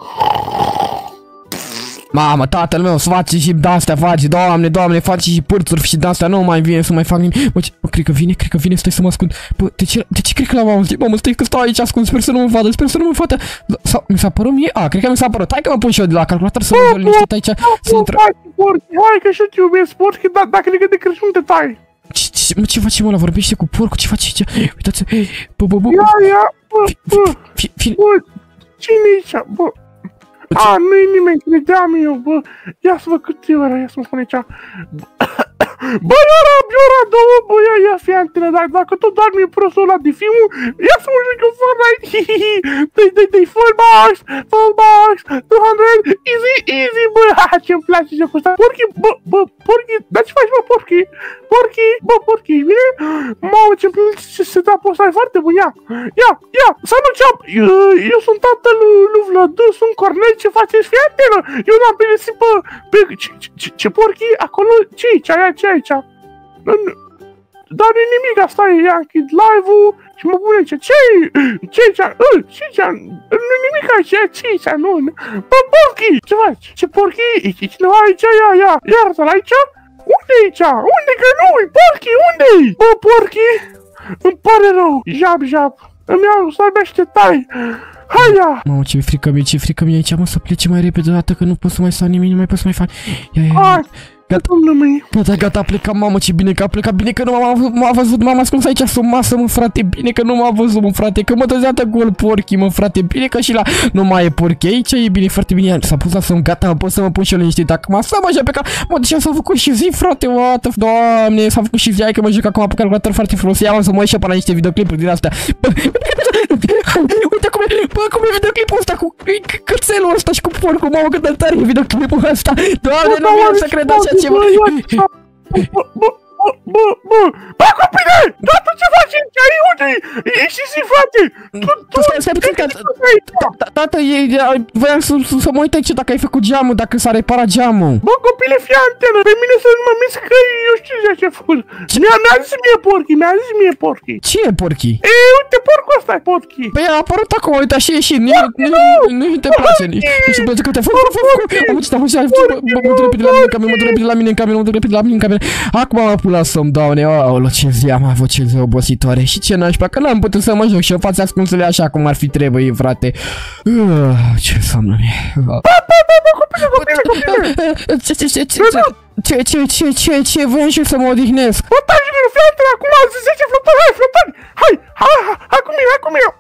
Mamă, tatăl meu, să face și de-astea, face, doamne, doamne, face și pârțuri și de-astea, nu mai vine să mai fac nimic. Bă, ce, bă, cred că vine, cred că vine, stai să mă ascund. Bă, de ce, de ce cred că l-am auzit? Mamă, stai că stau aici ascund, sper să nu mă vadă, sper să nu mă vadă. Sau, mi s-a părut mie? A, cred că mi s-a părut. Hai că mă pun și eu de la calculator să mă văd liniștit aici, să intră. Hai că și eu te iubesc, porchi, dar dacă cred că de Crăciun te tai. Ce, ce, mă, ce face, mă, ăla vorbește cu porcul, ce face aici? Uitați, bă, bă, bă, ia, ia, bă, bă, bă, cine-i aici, bă? A, nu-i nimeni, credeam eu, bă, ia să văd cât e ora, ia să mă spune aici. Bă, e ora, e ora două, bă, ia, ia, fii antenă, dar dacă tot dormi prostul ăla de filmul, ia să mă joc eu Fortnite, hihihi, dă-i, dă-i, dă-i, full box, full box, două sute, easy, easy, bă, haha, ce-mi place jocul ăsta, porchi, bă, bă, porchi, dar ce faci, bă, porchi, porchi, bă, porchi, bine? Mamă, ce-mi place setup-ul ăsta, e foarte bun, ia, ia, ia, salut, ceap, eu sunt tatăl lui Vladu, sunt Cornel, ce faceți, fii antenă, eu n-am peresit pe, pe, ce, ce, ce porchi, acolo, ce aici, aia, ce aici? Dar nu-i nimic, asta e, ia, închid live-ul și mă pune aici, ce-i, ce-i aici, ce-i aici, nu-i nimic aici, ce-i aici, nu, bă, porchi, ce faci, ce porchi, e cineva aici, ia, ia, iartă-l aici, unde-i aici, unde că nu-i, porchi, unde-i, bă, porchi, îmi pare rău, jap, jap, îmi iau, stai bea și te tai. Haia! Mamă, ce frică mie, ce frică mie aici, mă, să plece mai repede odată, că nu pot să mai stau nimic, nu mai pot să mai fac. Ia, ia, ia. Gata, gata, gata, a plecat, mamă, ce bine că a plecat, bine că nu m-a văzut, m-am ascuns aici sub masă, mă, frate, bine că nu m-a văzut, mă, frate, că mă dăzeată gol porchi, mă, frate, bine că și la nu mai e porchi aici, e bine, foarte bine, s-a pus la să-mi gata, pot să mă pun și eu liniștit, acum să mă joc pe cal, mă, deci s-a făcut și zi, frate, what the f, doamne, s-a făcut și zi, hai că mă joc acum pe calculator foarte frumos, ia, mă, să mă ieși pe la niște videoclipuri din astea. Uite cum e, bă, cum e videoclipul ăsta cu cățelul ăsta și cu porcul, mamă, cât de tare e videoclipul ăsta, doamne, nu vreau să cred așa ceva. Bă, bă, bă, bă, copile! Tată, ce faci aici? Unde-i? Ieși-ți, frate! Stai, stai puțin, tată, voiam să mă uit aici dacă ai făcut geamul, dacă s-a reparat geamul. Bă, copile, fii antenă, pe mine să nu mă mișc că eu știu ce a făcut. Mi-a zis mie porchi, mi-a zis mie porchi. Ce e porchi? E, uite, porcul ăsta e porchi. Păi a apărut acum, uite, așa e și nu te place nici. Nu știu, că te-a făcut, făcut, făcut. Am muncit, am muncit, mă duc repede la mine în cameră, mă duc repede la mine în cameră, mă duc repede la mine în cameră. Acum am pula să-mi daune, aolo, ce zi am avut, ce zi obositoare. Și ce nașpa, că n-am putut să mă joc și eu fața ascunsele așa cum ar fi trebuie, frate. Ce somn mi-e. Bă, bă, bă, bă, copile, copile, copile. Ce, ce, ce, ce, ce, ce, ce, ce, ce, voiam și eu să mă odihnesc. Bă, taci, vino, fii antenă, acum zece flotări, hai, flotări, hai, hai, hai cu mine, hai cu mine.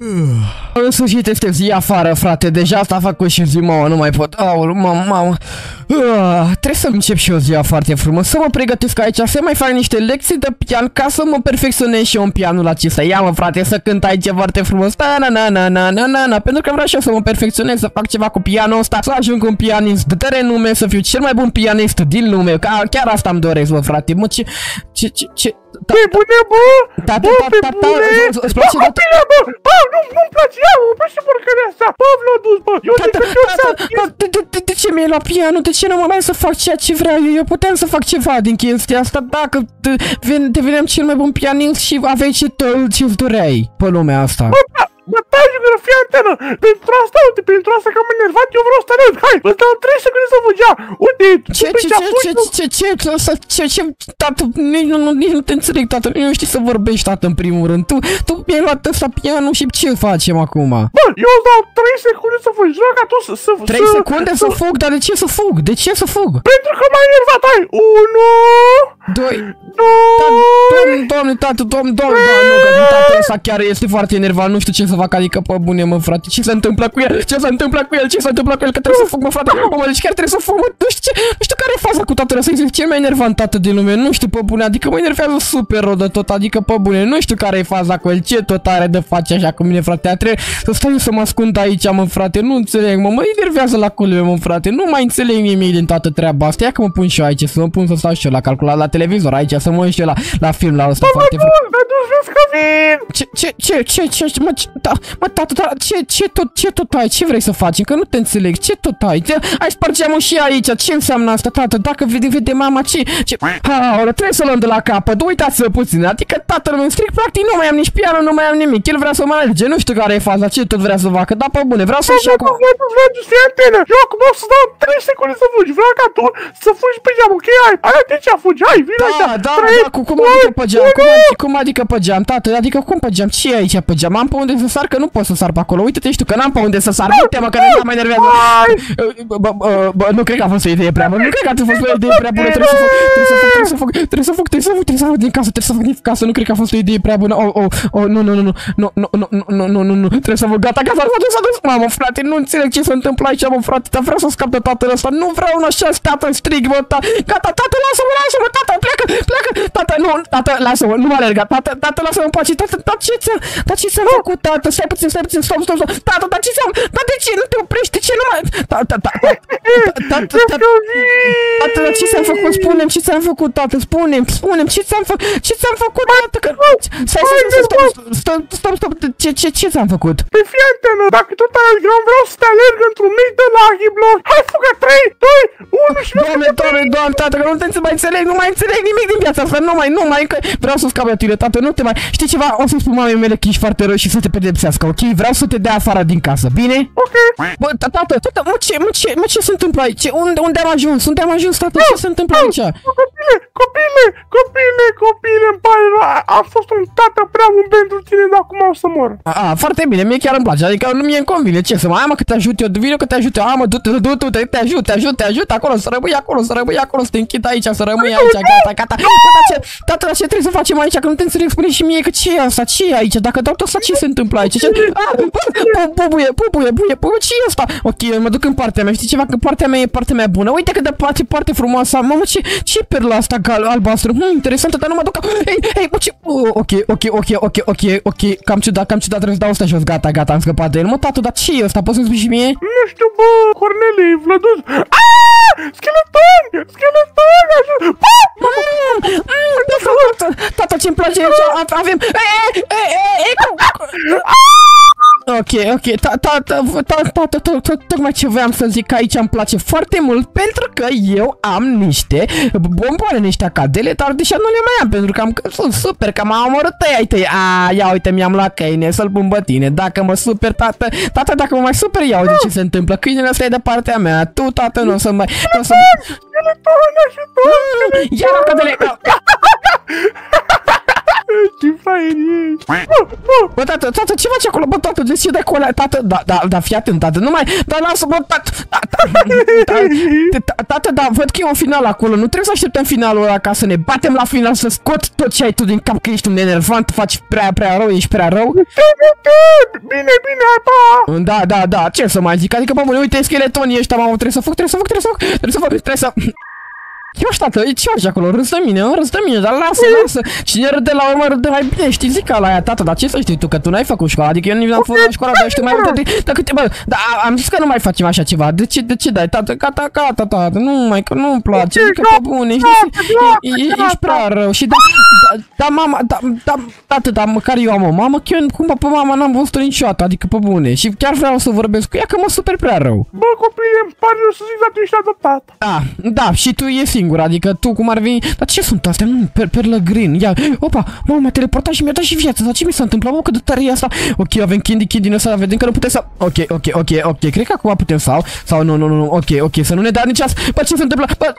În sfârșit este zi afară, frate, deja asta a făcut și zi, mamă, nu mai pot, aulu, mamă, mamă. Uh, trebuie să încep și o zi foarte frumos, să mă pregătesc aici, să mai fac niște lecții de pian ca să mă perfecționez și eu în pianul acesta. Ia mă, frate, să cânt aici foarte frumos, na na na na na na na na, pentru că vreau și eu să mă perfecționez, să fac ceva cu pianul ăsta, să ajung un pianist de renume, să fiu cel mai bun pianist din lume, ca, chiar asta îmi doresc, bă, frate, mă, ce, ce, ce, ce... Pe bune, bă! Bă, pe bune! Bă, copile, bă! Bă, nu-mi place, ia, oprește porcărea asta! Bă, Vlodus, bă! Eu de câte ori să... De ce mi-ai luat pianul? De ce nu mă mai să fac ceea ce vreau eu? Eu puteam să fac ceva din chestia asta dacă deveneam cel mai bun pianist și aveai ce-ți doreai pe lumea asta. Bă, taci, vă fii antenă! Pentru asta, uite, pentru asta că am enervat, eu vreau să te arăt! Hai, vă dau trei secunde să fugea! Uite, ce, ce, ce, ce, ce, ce, ce, ce, tată, nici nu, nici nu te înțeleg, tată, nu știi să vorbești, tată, în primul rând. Tu, tu mi-ai luat ăsta pianul și ce facem acum? Bă, eu îți dau trei secunde să fugi, joaca tu să, să, trei secunde să fug? Dar de ce să fug? De ce să fug? Pentru că m-ai enervat, hai! unu... doi... doi... Doamne, tată, doamne, doamne, doamne, nu, că tată ăsta chiar este foarte enervat, nu știu ce să fac, adică, pe bune, mă, frate, ce se întâmplă cu el? Ce se întâmplă cu el? Ce se întâmplă cu el? Că trebuie să fug, mă, frate, mă, deci chiar trebuie să fug, mă, nu știu ce, nu știu care e faza cu tatăl ăsta, este cel mai enervant tată din lume, nu știu, pe bune, adică mă enervează super rău de tot, adică, pe bune, nu știu care e faza cu el, ce tot are de face așa cu mine, frate, trebuie să stau eu să mă ascund aici, mă, frate, nu înțeleg, mă, mă enervează la culme, mă, frate, nu mai înțeleg nimic din toată treaba asta, ia că mă pun și eu aici, să mă pun să stau și eu la calculat, la televizor aici, să mă uit și eu la, la film, la ăsta foarte frumos. Ce, ce, ce, ce, ce, ce, mă, da, mă, tată, da, ce, ce tot, ce tot ai, ce vrei să faci, că nu te înțeleg, ce tot ai, te, ai spart geamul și aici, ce înseamnă asta, tată, dacă vede, vede mama, ce, ce, aolă, trebuie să luăm de la capăt, uitați-vă puțin, adică tatăl meu strict, practic, nu mai am nici pianul, nu mai am nimic, el vrea să mă alerge, nu știu care e faza, ce tot vrea să facă, dar pe bune, vreau să-și acum. Fii antenă, eu acum o să dau trei secunde să fugi, vreau ca tu să fugi pe geam, ok, hai, hai, de ce fugi, hai, vino aici, da, da, da, cum adică pe geam, cum adică pe geam, tată, adică cum pe geam, ce e aici pe geam, am pe unde să sar, că nu pot să sar pe acolo, uite-te și tu, că n-am pe unde să sar, uite-mă, că nu mă enervează. Nu cred că a fost o idee prea bună, nu cred că a fost o idee prea bună, trebuie să fug, trebuie să fug, trebuie să fug, trebuie să fug, trebuie să fug din casă, trebuie să fug din casă, nu cred că a fost o idee prea bună, oh, oh, oh, nu, nu, nu, nu, nu, nu, nu, nu, nu, nu, nu, trebuie să fug, gata, gata, s-a dus, s-a dus, mamă, frate, nu înțeleg ce se întâmplă aici, mă, frate, dar vreau să scap de tatăl ăsta, nu vreau un așa tată strig, mă, gata, tată, lasă-mă, lasă-mă, tată, pleacă, pleacă, tată, nu, tată, lasă-mă, nu mă alerga, tată, tată, lasă-mă în pace, tată, tată, ce ți-am, dar ce ți-am făcut, tată, stai puțin, stai puțin, stop, stop, stop, tată, dar ce ți-am, dar de ce nu te oprești, de ce nu mai, tată, tată, tată, tată, dar ce ți-am făcut, spune-mi ce ți-am făcut, tată, spune-mi, spune-mi ce ți-am făcut, ce ți-am făcut, tată, că, stai, stai, stop, stop, stop, stop, ce, ce, ce ți-am făcut? Pe fii antenă, dacă tot alergăm, vreau să te alerg într-un mic de Lucky Block, hai, fugă, trei, doi, unu și doamne, doamne, doamne, tată, că nu te mai înțeleg, nu mai înțeleg nimic din viața asta, nu mai, nu mai, că vreau să scap de tine, tată, nu te mai, știi ceva, o să-i spun mamei mele că ești foarte rău și să te pedepsească, ok? Vreau să te dea afară din casă, bine? Ok. Bă, tată, tată, mă, ce, mă, ce, mă, ce se întâmplă aici? Unde, unde am ajuns? Unde am ajuns, tată? Ce se întâmplă aici? Copile, copile, copile, copile, îmi pare rău, a fost un tată prea bun pentru tine, dar acum o să mor. A, foarte bine, mie chiar îmi place, adică nu mie îmi convine, ce să mă, hai mă că te ajut eu, vino că te ajut eu, hai mă, du-te, du-te, du-te, te ajut, te ajut, te ajut acolo, să rămâi acolo, să rămâi acolo, să te închid aici, să rămâi aici, gata, gata. Tată, dar ce trebuie să facem aici, că nu te înțeleg, spune și mie că ce e asta, ce e aici, dacă dau tot asta, ce se întâmplă aici? Bubuie, bubuie, bubuie, bubuie, ce e asta? Ok, eu mă duc în partea mea, știi ceva? Că partea mea e partea mea bună. Uite cât de place, parte frumoasă. Mamă, ce, ce e perla asta gal, albastră? Hmm, interesantă, dar nu mă duc. Hei, hei, bă, ce... Uh, ok, ok, ok, ok, ok, ok. Cam ciudat, cam ciudat, trebuie să dau ăsta jos. Gata, gata, am scăpat de el. Mă, tatu, dar ce e ăsta? Poți să-mi spui și mie? Nu știu, bă, Cornelie, Vlăduț. Aaaa! Skeleton! Skeleton! Tata, ce-mi place aici? Avem... Ok, ok, tata, tocmai ce voiam să zic, aici îmi place foarte mult pentru că eu am niște bomboane, niște acadele, dar deja nu le mai am pentru că am sunt super, că m-am omorât tăi, tăi. A, ia uite, mi-am luat câine, să-l pun pe tine. Dacă mă super, tată, tata, dacă mă mai super, ia uite ce se întâmplă. Câinele ăsta e de partea mea, tu, tată, nu o să mai... Ia acadele! Ce fraier ești! Bă, tată, tată, ce faci acolo? Bă, tată, deschide acolo, tată, da, da, da, fii atent, tată, nu mai, da, lasă, bă, tată, tată, da, văd că e un final acolo, nu trebuie să așteptăm finalul ăla ca să ne batem la final, să scot tot ce ai tu din cap, că ești un enervant, faci prea, prea rău, ești prea rău. Bine, bine, pa! Da, da, da, ce să mai zic, adică, bă, bune, uite, scheletonii ăștia, mamă, trebuie să fac, trebuie să fac, trebuie să fac, trebuie să fac, trebuie să... Eu știu, tată, ce faci acolo? Râs de mine, râs de mine, dar lasă, lasă. Cine râde la urmă râde mai bine, știi, zic la aia, tată, dar ce să știi tu, că tu n-ai făcut școala, adică eu nici n-am făcut școala, dar știu mai multe de... Dar câte, bă, dar am zis că nu mai facem așa ceva, de ce, de ce dai, tată, gata, gata, tată, nu mai, că nu-mi place, zic că pe bune, ești prea rău și da, da, mama, da, da, tată, dar măcar eu am o mamă, că eu cumva pe mama n-am văzut-o niciodată, adică pe bune, și chiar vreau să vorbesc cu ea, că mă super prea rău. Bă, copii, îmi pare rău să zic, dar tu ești adoptat. Da, da, și tu e singur, adică tu cum ar veni... Dar ce sunt astea? Nu, per, perlă green. Ia, opa, mă, m-a teleportat și mi-a dat și viață. Dar ce mi s-a întâmplat? Mă, cât de tare e asta? Ok, avem Candy Kid din ăsta, dar vedem că nu putem să... Ok, ok, ok, ok. Cred că acum putem sau... Sau nu, nu, nu, ok, ok, să nu ne dea nici asta. Bă, ce se întâmplă? Bă...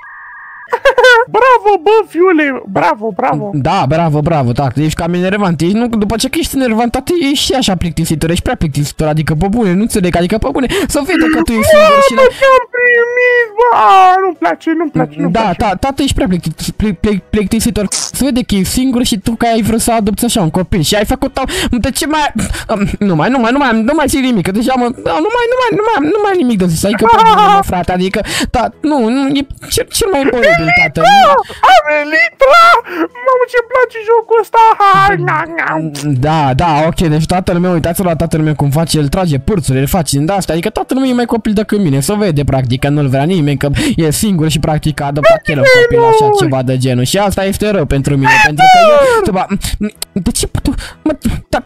Bravo, bă, fiule, bravo, bravo. Da, bravo, bravo, da, ești cam enervant. Ești, nu, după ce că ești enervant, tati, ești și așa plictisitor, ești prea plictisitor, adică pe bune, nu înțeleg, adică pe bune, să vede că tu ești singur și... Bă, ce-am primit, bă, a, nu-mi place, nu-mi place, nu-mi da, place. Da, tată, ești prea plictisitor, să vede că ești singur și tu că ai vrut să adopți așa un copil și ai făcut-o, de ce mai... Nu mai, nu mai, nu mai, nu mai zic nimic, că deja mă... Nu mai, nu mai, nu mai, nu mai nimic de zis, adică pe bune, mă, frate, adică, da, nu, e cel mai oribil, tată. Amelitra! Mamă, ce-mi place jocul ăsta! Hai, na, na. Da, da, ok, deci tatăl meu, uitați-vă la tatăl meu cum face, el trage pârțuri, el face de asta, adică tatăl meu e mai copil decât mine, să vede, practic, că nu-l vrea nimeni, că e singur și practic a adoptat el un copil așa, ceva de genul și asta este rău pentru mine, pentru că eu, ceva, de ce, mă, da,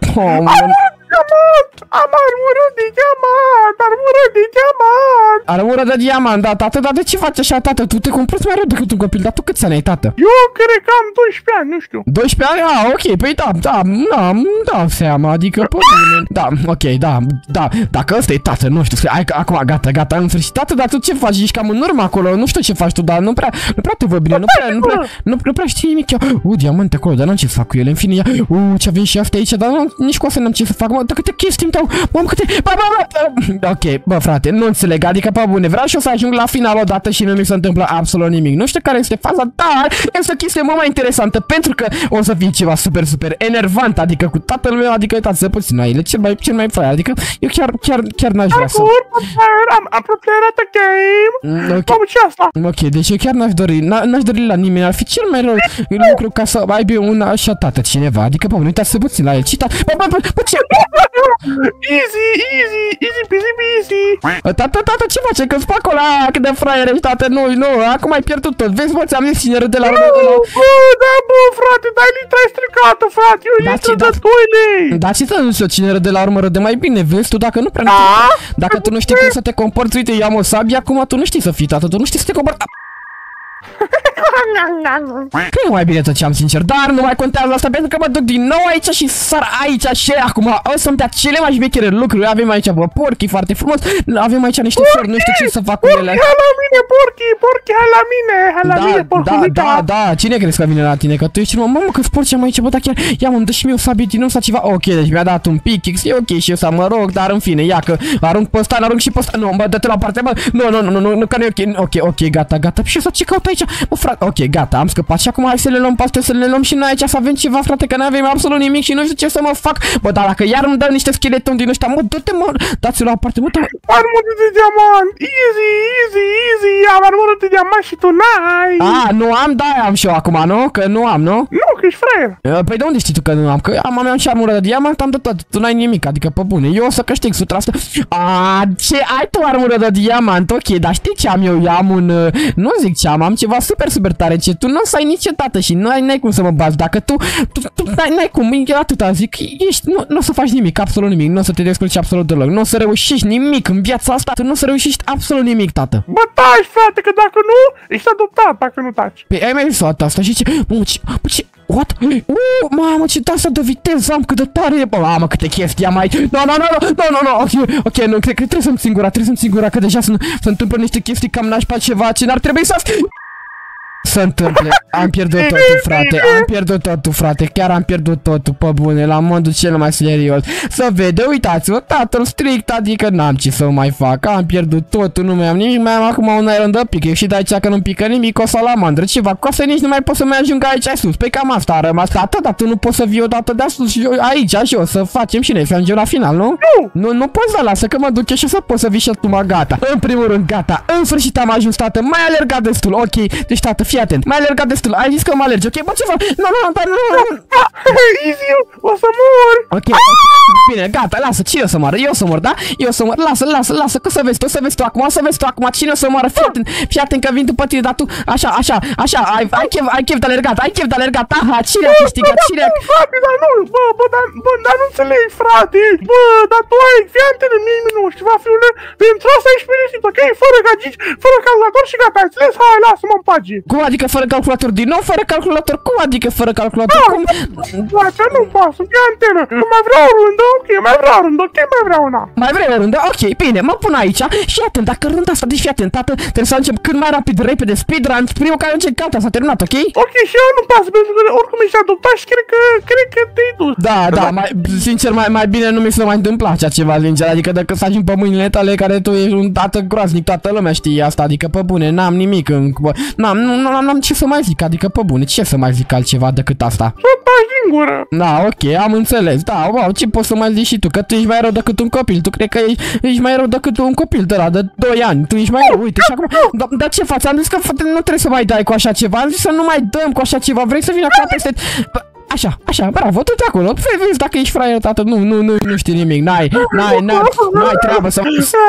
Diamant! Am armură de diamant! Armură de diamant! Armură de diamant, da, tată, dar de ce faci așa, tată? Tu te comporți mai rău decât un copil, dar tu câți ani ai, tată? Eu cred că am doisprezece ani, nu știu. doisprezece ani? Ah, ok, păi da, da, da, îmi dau seama, adică, pe bine. Da, ok, da, da, dacă ăsta e tată, nu știu, hai, acum, gata, gata, în sfârșit, tată, dar tu ce faci? Ești cam în urmă acolo, nu știu ce faci tu, dar nu prea, nu prea te văd bine, nu prea, nu prea, nu, nu prea știi nimic, u, diamante acolo, dar n-am ce să fac cu ele, în fine, ia, u, ce avem și astea aici, dar nici cu asta n-am ce să fac, mă, dar câte chestii îmi dau, mă, câte, bă, bă, bă, ok, bă, frate, nu înțeleg, adică, pe bune, vreau și o să ajung la final odată și nu mi se întâmplă absolut nimic, nu știu care este faza, dar este o chestie mult mai interesantă, pentru că o să fie ceva super, super enervant, adică cu tatăl meu, adică uitați-vă puțin la ele, cel mai, cel mai fraier, adică eu chiar, chiar, chiar n-aș vrea să... Am, am preparat a game, okay. Mamă, ce asta? Ok, deci eu chiar n-aș dori, n-aș dori la nimeni, ar fi cel mai rău lucru ca să aibă un așa tată cineva, adică, bă, uitați-vă puțin la el, cita, bă, bă, bă, bă, ce... Easy, easy, easy, easy, easy. Tată, tată, ce face? Că-ți fac ăla, cât de fraier ești, tată, nu, nu, acum ai pierdut tot, vezi, bă, ți-am zis cine râde la râde. Bă, da, bă, frate, dai litra stricată, frate, eu intru de doi lei. Da, ce să nu știu, cine râde la urmă râde mai bine, vezi tu, dacă nu prea... Dacă tu nu știi cum să te comporți, uite, eu am o sabie, acum tu nu știi să fii, tată, tu nu știi să te comporți... Cred că mai bine tăceam, sincer, dar nu mai contează asta pentru că mă duc din nou aici și sar aici și acum o să-mi dea cele mai șmechere lucruri. Avem aici, bă, porchi foarte frumos, avem aici niște flori, nu știu ce să fac cu ele. Porchi, hai la mine, porchi, porchi, hai la mine, hai la mine, porculica. Da, da, da, cine crezi că vine la tine? Că tu ești, mamă, că porci am aici, bă, dar chiar, ia mă, dă și mie o sabie din nou sau ceva. Ok, deci mi-a dat un pickaxe, e ok și eu să mă rog, dar în fine, ia că arunc pe ăsta, arunc și pe ăsta. Nu, bă, dă-te la parte, bă, nu, nu, nu, nu, nu, că nu e ok, ok, ok, gata, gata. Și să ce caut aici? Bă, frate, ok, gata, am scăpat și acum hai să le luăm pe astea, să le luăm și noi aici, să avem ceva, frate, că nu avem absolut nimic și nu știu ce să mă fac. Bă, dar dacă iar îmi dă niște scheletoni din ăștia, mă, du-te, mă, dați-l la o parte, mă, da. Armură de diamant, easy, easy, easy, am armură de diamant și tu n-ai. A, nu am, da, am și eu acum, nu? Că nu am, nu? Nu, că ești fraier. Păi de unde știi tu că nu am? Că am, am și armură de diamant, am de tot, tu n-ai nimic, adică pe bune, eu o să câștig o sută la sută. A, ce, ai tu armură de diamant, ok, dar știi ce am eu? Eu am un, nu zic ce am, am ceva super, super tare, ce tu nu o să ai niciodată și nu ai, n-ai cum să mă bați, dacă tu, tu, tu n-ai cum, e atâta, zic, ești, nu, nu o să faci nimic, absolut nimic, nu o să te descurci absolut deloc, nu o să reușești nimic în viața asta, tu nu o să reușești absolut nimic, tată. Bă, taci, frate, că dacă nu, ești adoptat, dacă nu taci. Păi ai mai zis asta și ce, mă, ce, mă, ce, what? Uh, mamă, ce tasă de viteză am, cât de tare e, bă, mamă, câte chestii am aici, no, no, no, no, no, no, ok, ok, nu, cred că trebuie să-mi singura, trebuie să-mi singura, că deja se întâmplă niște chestii cam nașpa ceva, ce n-ar trebui să... Se întâmple, am pierdut totul, frate, am pierdut totul, frate, chiar am pierdut totul, pe bune, la modul cel mai serios. Să vede, uitați-vă, tatăl strict, adică n-am ce să mai fac, am pierdut totul, nu mai am nimic, mai am acum un iron de pic, și de aici că nu pică nimic, o salamandră, ceva, coase, nici nu mai pot să mai ajung aici sus, pe cam asta a rămas, tată, dar tu nu poți să vii odată de sus și eu, aici, și o să facem și noi, să ajungem la final, nu? Nu! Nu, nu poți, da, lasă că mă duce și o să poți să vii și tu, mă, gata. În primul rând, gata, în sfârșit am ajuns, tată, mai alergat destul, ok, deci, tată, fii atent, mai alergat destul, ai zis că mă alergi, ok, bă, ce fac? Nu, nu, nu, nu, nu, easy, o să mor. ok, bine, gata, lasă, cine o să moară? Eu o să mor, da? Eu o să mor, lasă, lasă, lasă, că să vezi tu, să vezi tu acum, să vezi tu acum, cine o să moară? Fii atent, fii atent că vin după tine, dar tu, așa, așa, așa, ai, ai chef, ai chef de alergat, ai chef de alergat, aha, cine a câștigat, cine a... Frate, dar nu, bă, bă, dar, bă, dar nu înțeleg, frate, bă, dar tu ai, fii atent, mie nu știu, fiule, pentru asta ești fericit, ok, fără gagici, fără calculator și gata, ai înțeles? Hai, lasă-mă în pace. Cum adică fără calculator? Din nou fără calculator? Cum adică fără calculator? Da, Cum? da, ce nu pasă, fii antenă, mai vreau o rundă, ok, mai vreau o rundă, ok, mai vreau una. Mai vrei o rundă? Ok, bine, mă pun aici și atent, dacă runda asta, deci fii atent, tată, trebuie să ajungem cât mai rapid, repede, speedrun, primul care ajunge, gata, s-a terminat, ok? Ok, și eu nu pasă, pentru că oricum ești adoptat și cred că, cred că te-ai dus. Da, da, mai, sincer, mai, mai bine nu mi se mai întâmpla așa ceva, sincer, adică dacă să ajung pe mâinile tale care tu ești un tată groaznic, toată lumea știe asta, adică pe bune, n-am nimic, n-am, n-am ce să mai zic, adică pe bune, ce să mai zic altceva decât asta? Să taci din gură. Da, ok, am înțeles, da, wow, ce poți să mai zici și tu, că tu ești mai rău decât un copil, tu cred că ești, ești mai rău decât un copil de la de doi ani, tu ești mai rău, uite, și acum, dar da, ce faci, am zis că nu trebuie să mai dai cu așa ceva, am zis să nu mai dăm cu așa ceva, vrei să vină acum peste... Așa, așa, bravo, tu de acolo, vezi dacă ești fraier, tată, nu, nu, nu, nu știi nimic, n-ai, n-ai, n-ai, n-ai treabă să...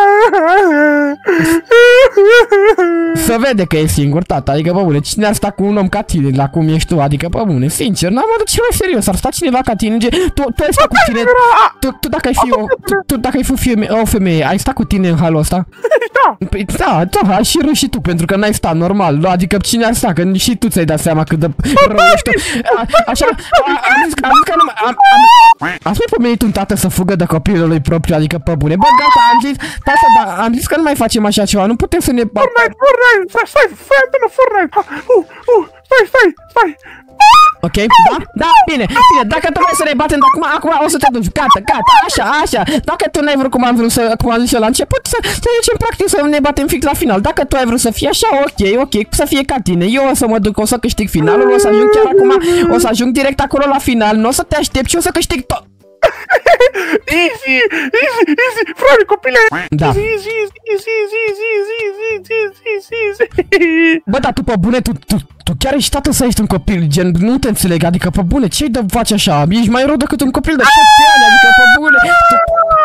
Să vede că e singur, tata, adică, bă, bune, cine ar sta cu un om ca tine, la cum ești tu, adică, bă, bune, sincer, n-am adus ceva serios, ar sta cineva ca tine, tu, tu ai stat cu tine, tu, tu dacă ai fi o, tu, tu dacă ai fi o femeie, ai stat cu tine în halul ăsta? Da. Păi, da, da, ai și râs și tu, pentru că n-ai stat normal, adică cine ar sta, că și tu ți-ai dat seama cât de rău ești tu, așa, am zis că, am zis că nu, am, am, ați mai pomenit un tată să fugă de copilul lui propriu, adică pe bune, bă, gata, am zis, tata, da, am zis că nu mai facem așa ceva, nu putem să ne... Fortnite, Fortnite, stai, stai, stai, antenă, Fortnite, uh, uh, stai, stai, stai. Ok, da, da, bine, bine, dacă tu vrei să ne batem, acum, acum o să te duci, gata, gata, așa, așa, dacă tu n-ai vrut cum am vrut să, cum am zis eu la început, să, să zicem practic să ne batem fix la final, dacă tu ai vrut să fie așa, ok, ok, să fie ca tine, eu o să mă duc, o să câștig finalul, o să ajung chiar acum, o să ajung direct acolo la final, nu o să te aștept și o să câștig tot. Easy, easy, easy, frate, copile, da. Easy, easy, easy, easy, easy, easy, easy, easy, easy, easy. Bă, dar tu pe bune, tu, tu, tu chiar ești tată să ești un copil, gen, nu te înțeleg, adică pe bune, ce-i de faci așa? Ești mai rău decât un copil de șapte ani, adică pe bune, tu...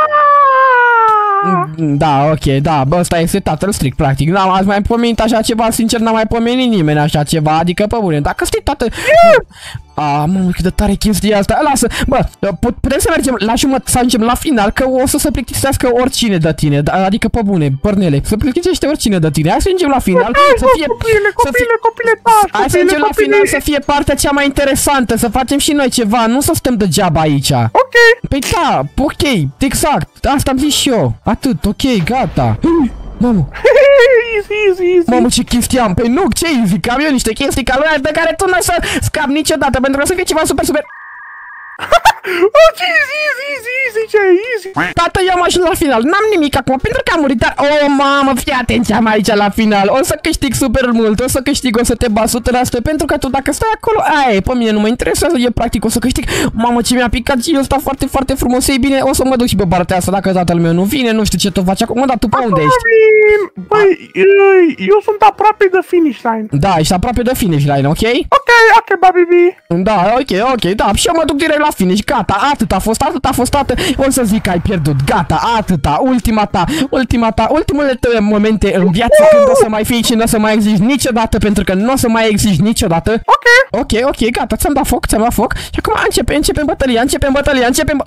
Da, ok, da, bă, ăsta este tatăl strict, practic, n-am ați mai pomenit așa ceva, sincer, n-am mai pomenit nimeni așa ceva, adică pe bune, dacă stii tată... A, mă, cât de tare chestia asta, lasă, bă, putem să mergem la jumătate, să ajungem la final, că o să se plictisească oricine de tine, adică pe bune, părnele, să plictisește oricine de tine, hai să ajungem la final, să fie, copile, copile, copile, hai să ajungem la final, să fie partea cea mai interesantă, să facem și noi ceva, nu să stăm degeaba aici. Ok. Păi da, ok, exact, asta am zis și eu, atât, ok, gata. Mamă. Easy, easy, easy. Mamă, ce chestii am, păi nu, ce easy, că am eu niște chestii ca lui de care tu nu o să scapi niciodată, pentru că o să fie ceva super, super... Ok, zi, zi, zi, zi, ce easy. Tată, eu am ajuns la final. N-am nimic acum, pentru că am murit, dar... Oh, mamă, fii atent ce am aici la final. O să câștig super mult, o să câștig, o să te bat o sută la sută, pentru că tu dacă stai acolo, aia, pe mine nu mă interesează, e practic, o să câștig. Mamă, ce mi-a picat și ăsta foarte, foarte frumos. Ei bine, o să mă duc și pe partea asta, dacă tatăl meu nu vine, nu știu ce tu faci acum, dar tu pe unde ești? Băi, eu sunt aproape de finish line. Da, ești aproape de finish line, ok? Ok, ok, baby. Da, ok, ok, da, și eu mă duc direct la finish, gata, atât a fost, atât a fost, atât, o să zic că ai pierdut, gata, atâta, ultima ta, ultima ta, ultimele tale momente în viață când o să mai fii și nu o să mai existi niciodată, pentru că nu o să mai existi niciodată. Ok. Ok, ok, gata, ți-am dat foc, ți-am dat foc și acum începe, începem bătălia, începem bătălia, începem...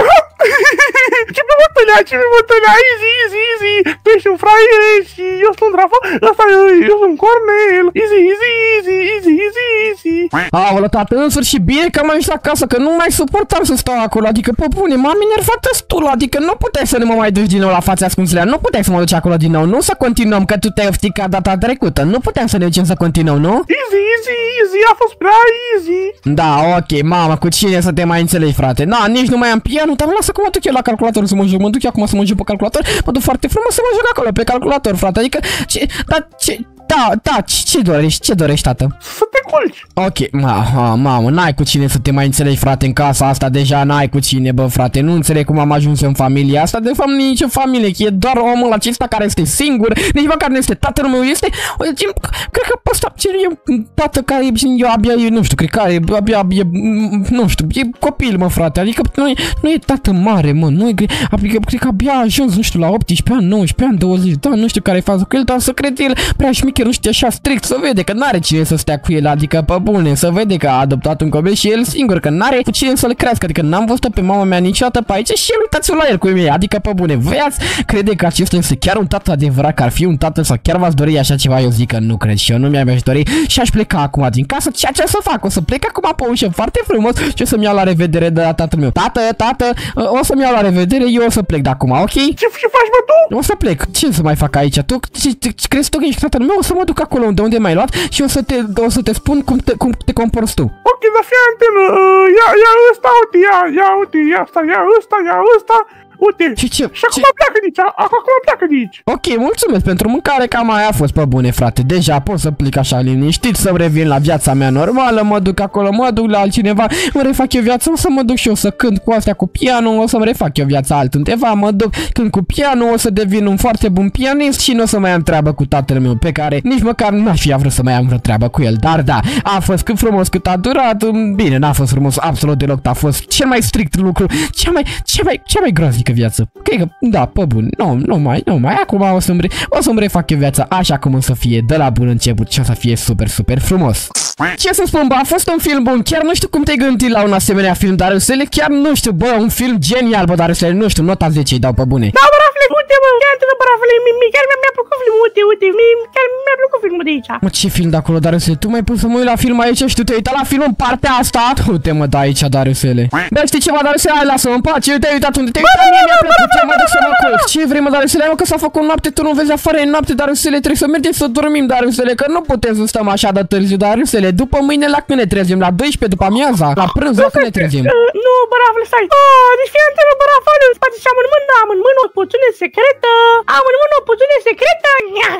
Ce pe bătălea, ce pe bătălea, easy, easy, easy. Tu ești un fraier și eu sunt Rafa, ăsta eu sunt Cornel. Easy, easy, easy, easy, easy, easy. Aolă, tată, în sfârșit, bine că am ajuns acasă, că nu mai suportam să stau acolo, adică, pe bune, m-am enervat destul, adică nu puteai să ne mă mai duci din nou la fața ascunselea, nu puteai să mă duci acolo din nou, nu să continuăm, că tu te-ai ofticat data trecută, nu puteam să ne ducem să continuăm, nu? Easy, easy, easy, a fost prea easy. Da, ok, mama, cu cine să te mai înțelegi, frate? Na, nici nu mai am pianul, dar lasă că mă duc eu la calculator să mă joc, mă duc eu acum să mă joc pe calculator, mă duc foarte frumos să mă joc acolo pe calculator, frate, adică, ce, da, ce, da, da, ce, ce dorești, ce dorești, tată? Să te culci. Ok, ma, ma, mamă, n-ai cu cine să te mai înțelegi, frate, în casa asta, deja n-ai cu cine, bă, frate, nu înțeleg cum am ajuns în familia asta, de fapt nici o familie, că e doar omul acesta care este singur, nici măcar nu este tatăl meu, este, cred că pe ăsta, e un tată care e, eu abia, e, nu știu, cred că are, abia, e, nu știu, e copil, mă, frate, adică nu e, nu e tată mare, mă, nu e, adică, cred că abia a ajuns, nu știu, la optsprezece ani, nouăsprezece ani, douăzeci, da, nu știu care e faza cu el, dar să cred el prea șmecher, nu știu, așa strict, să vede că n-are cine să stea cu el, adică pe bune, să vede că a adoptat un copil și el singur, că n-are cu cine să-l crească, adică n-am văzut pe mama mea niciodată pe aici și el uitați-o la el cu mine, adică pe bune, voi ați crede că acesta este chiar un tată adevărat, că ar fi un tată sau chiar v-ați dori așa ceva, eu zic că nu cred și eu nu mi-am dori și aș pleca acum din casă, ceea ce să fac, o să plec acum pe ușă foarte frumos și o să-mi iau la revedere de la tatăl meu, tată, tată, o să-mi iau la revedere, eu o să plec de acum, ok? Ce, ce faci, bă, tu? O să plec, ce să mai fac aici, tu, ce, ce, crezi tu că ești tatăl meu, o să mă duc acolo unde, unde m-ai luat și o să te, o să te spun cum te, cum te comporți tu. Ok, dar fii antenă, uh, ia, ia ăsta, uite, ia, ia, uite, ia asta, ia ăsta, ia ăsta, uite. Și ce? Și acum ce? pleacă de aici, acum pleacă de aici. Ok, mulțumesc pentru mâncare, cam aia a fost, pe bune, frate. Deja pot să plic așa liniștit, să revin la viața mea normală, mă duc acolo, mă duc la altcineva, îmi refac eu viața, o să mă duc și eu să cânt cu astea cu pianul, o să-mi refac eu viața altundeva, mă duc cânt cu pianul, o să devin un foarte bun pianist și nu o să mai am treabă cu tatăl meu, pe care nici măcar n-aș fi vrut să mai am vreo treabă cu el. Dar da, a fost cât frumos cât a durat, bine, n-a fost frumos absolut deloc, a fost cel mai strict lucru, cea mai, cea mai, cea mai groaznică viață. Cred că, da, pe bun, nu, nu mai, nu mai, acum o să-mi re o să-mi refac eu viața așa cum o să fie de la bun început și o să fie super, super frumos. Ce să spun, bă, a fost un film bun, chiar nu știu cum te-ai gândit la un asemenea film, Darusele, chiar nu știu, bă, un film genial, bă, Darusele, nu știu, nota zece îi dau pe bune. Da, bă, Rafle, uite, bă, chiar te bă, Rafle, chiar mi-a plăcut filmul, uite, uite, chiar mi-a plăcut filmul de aici. Mă, ce film de acolo, Darusele, tu mai pus să mă uit la film aici și tu te-ai uitat la film în partea asta? Uite, mă, da, aici, Darusele. Bă, știi ceva, Darusele, hai, lasă-mă în pace, te-ai uitat unde te-ai uitat, mie mi-a plăcut, ce mă duc să mă culc. Ce vrei, mă, Darusele, mă, că s-a făcut noapte, tu nu vezi afară, e noapte, Darusele, trebuie să mergem să dormim, Darusele, că nu putem să stăm așa de târziu, Darusele, după mâine la când ne trezim, la douăsprezece după amiaza, la prânz, la când ne trezim. Nu, bă, Rafle, stai. Oh, deci fii antenă, bă, Rafale, în spate și am în mână, am în mână o poțiune secretă, am în mână o poțiune secretă.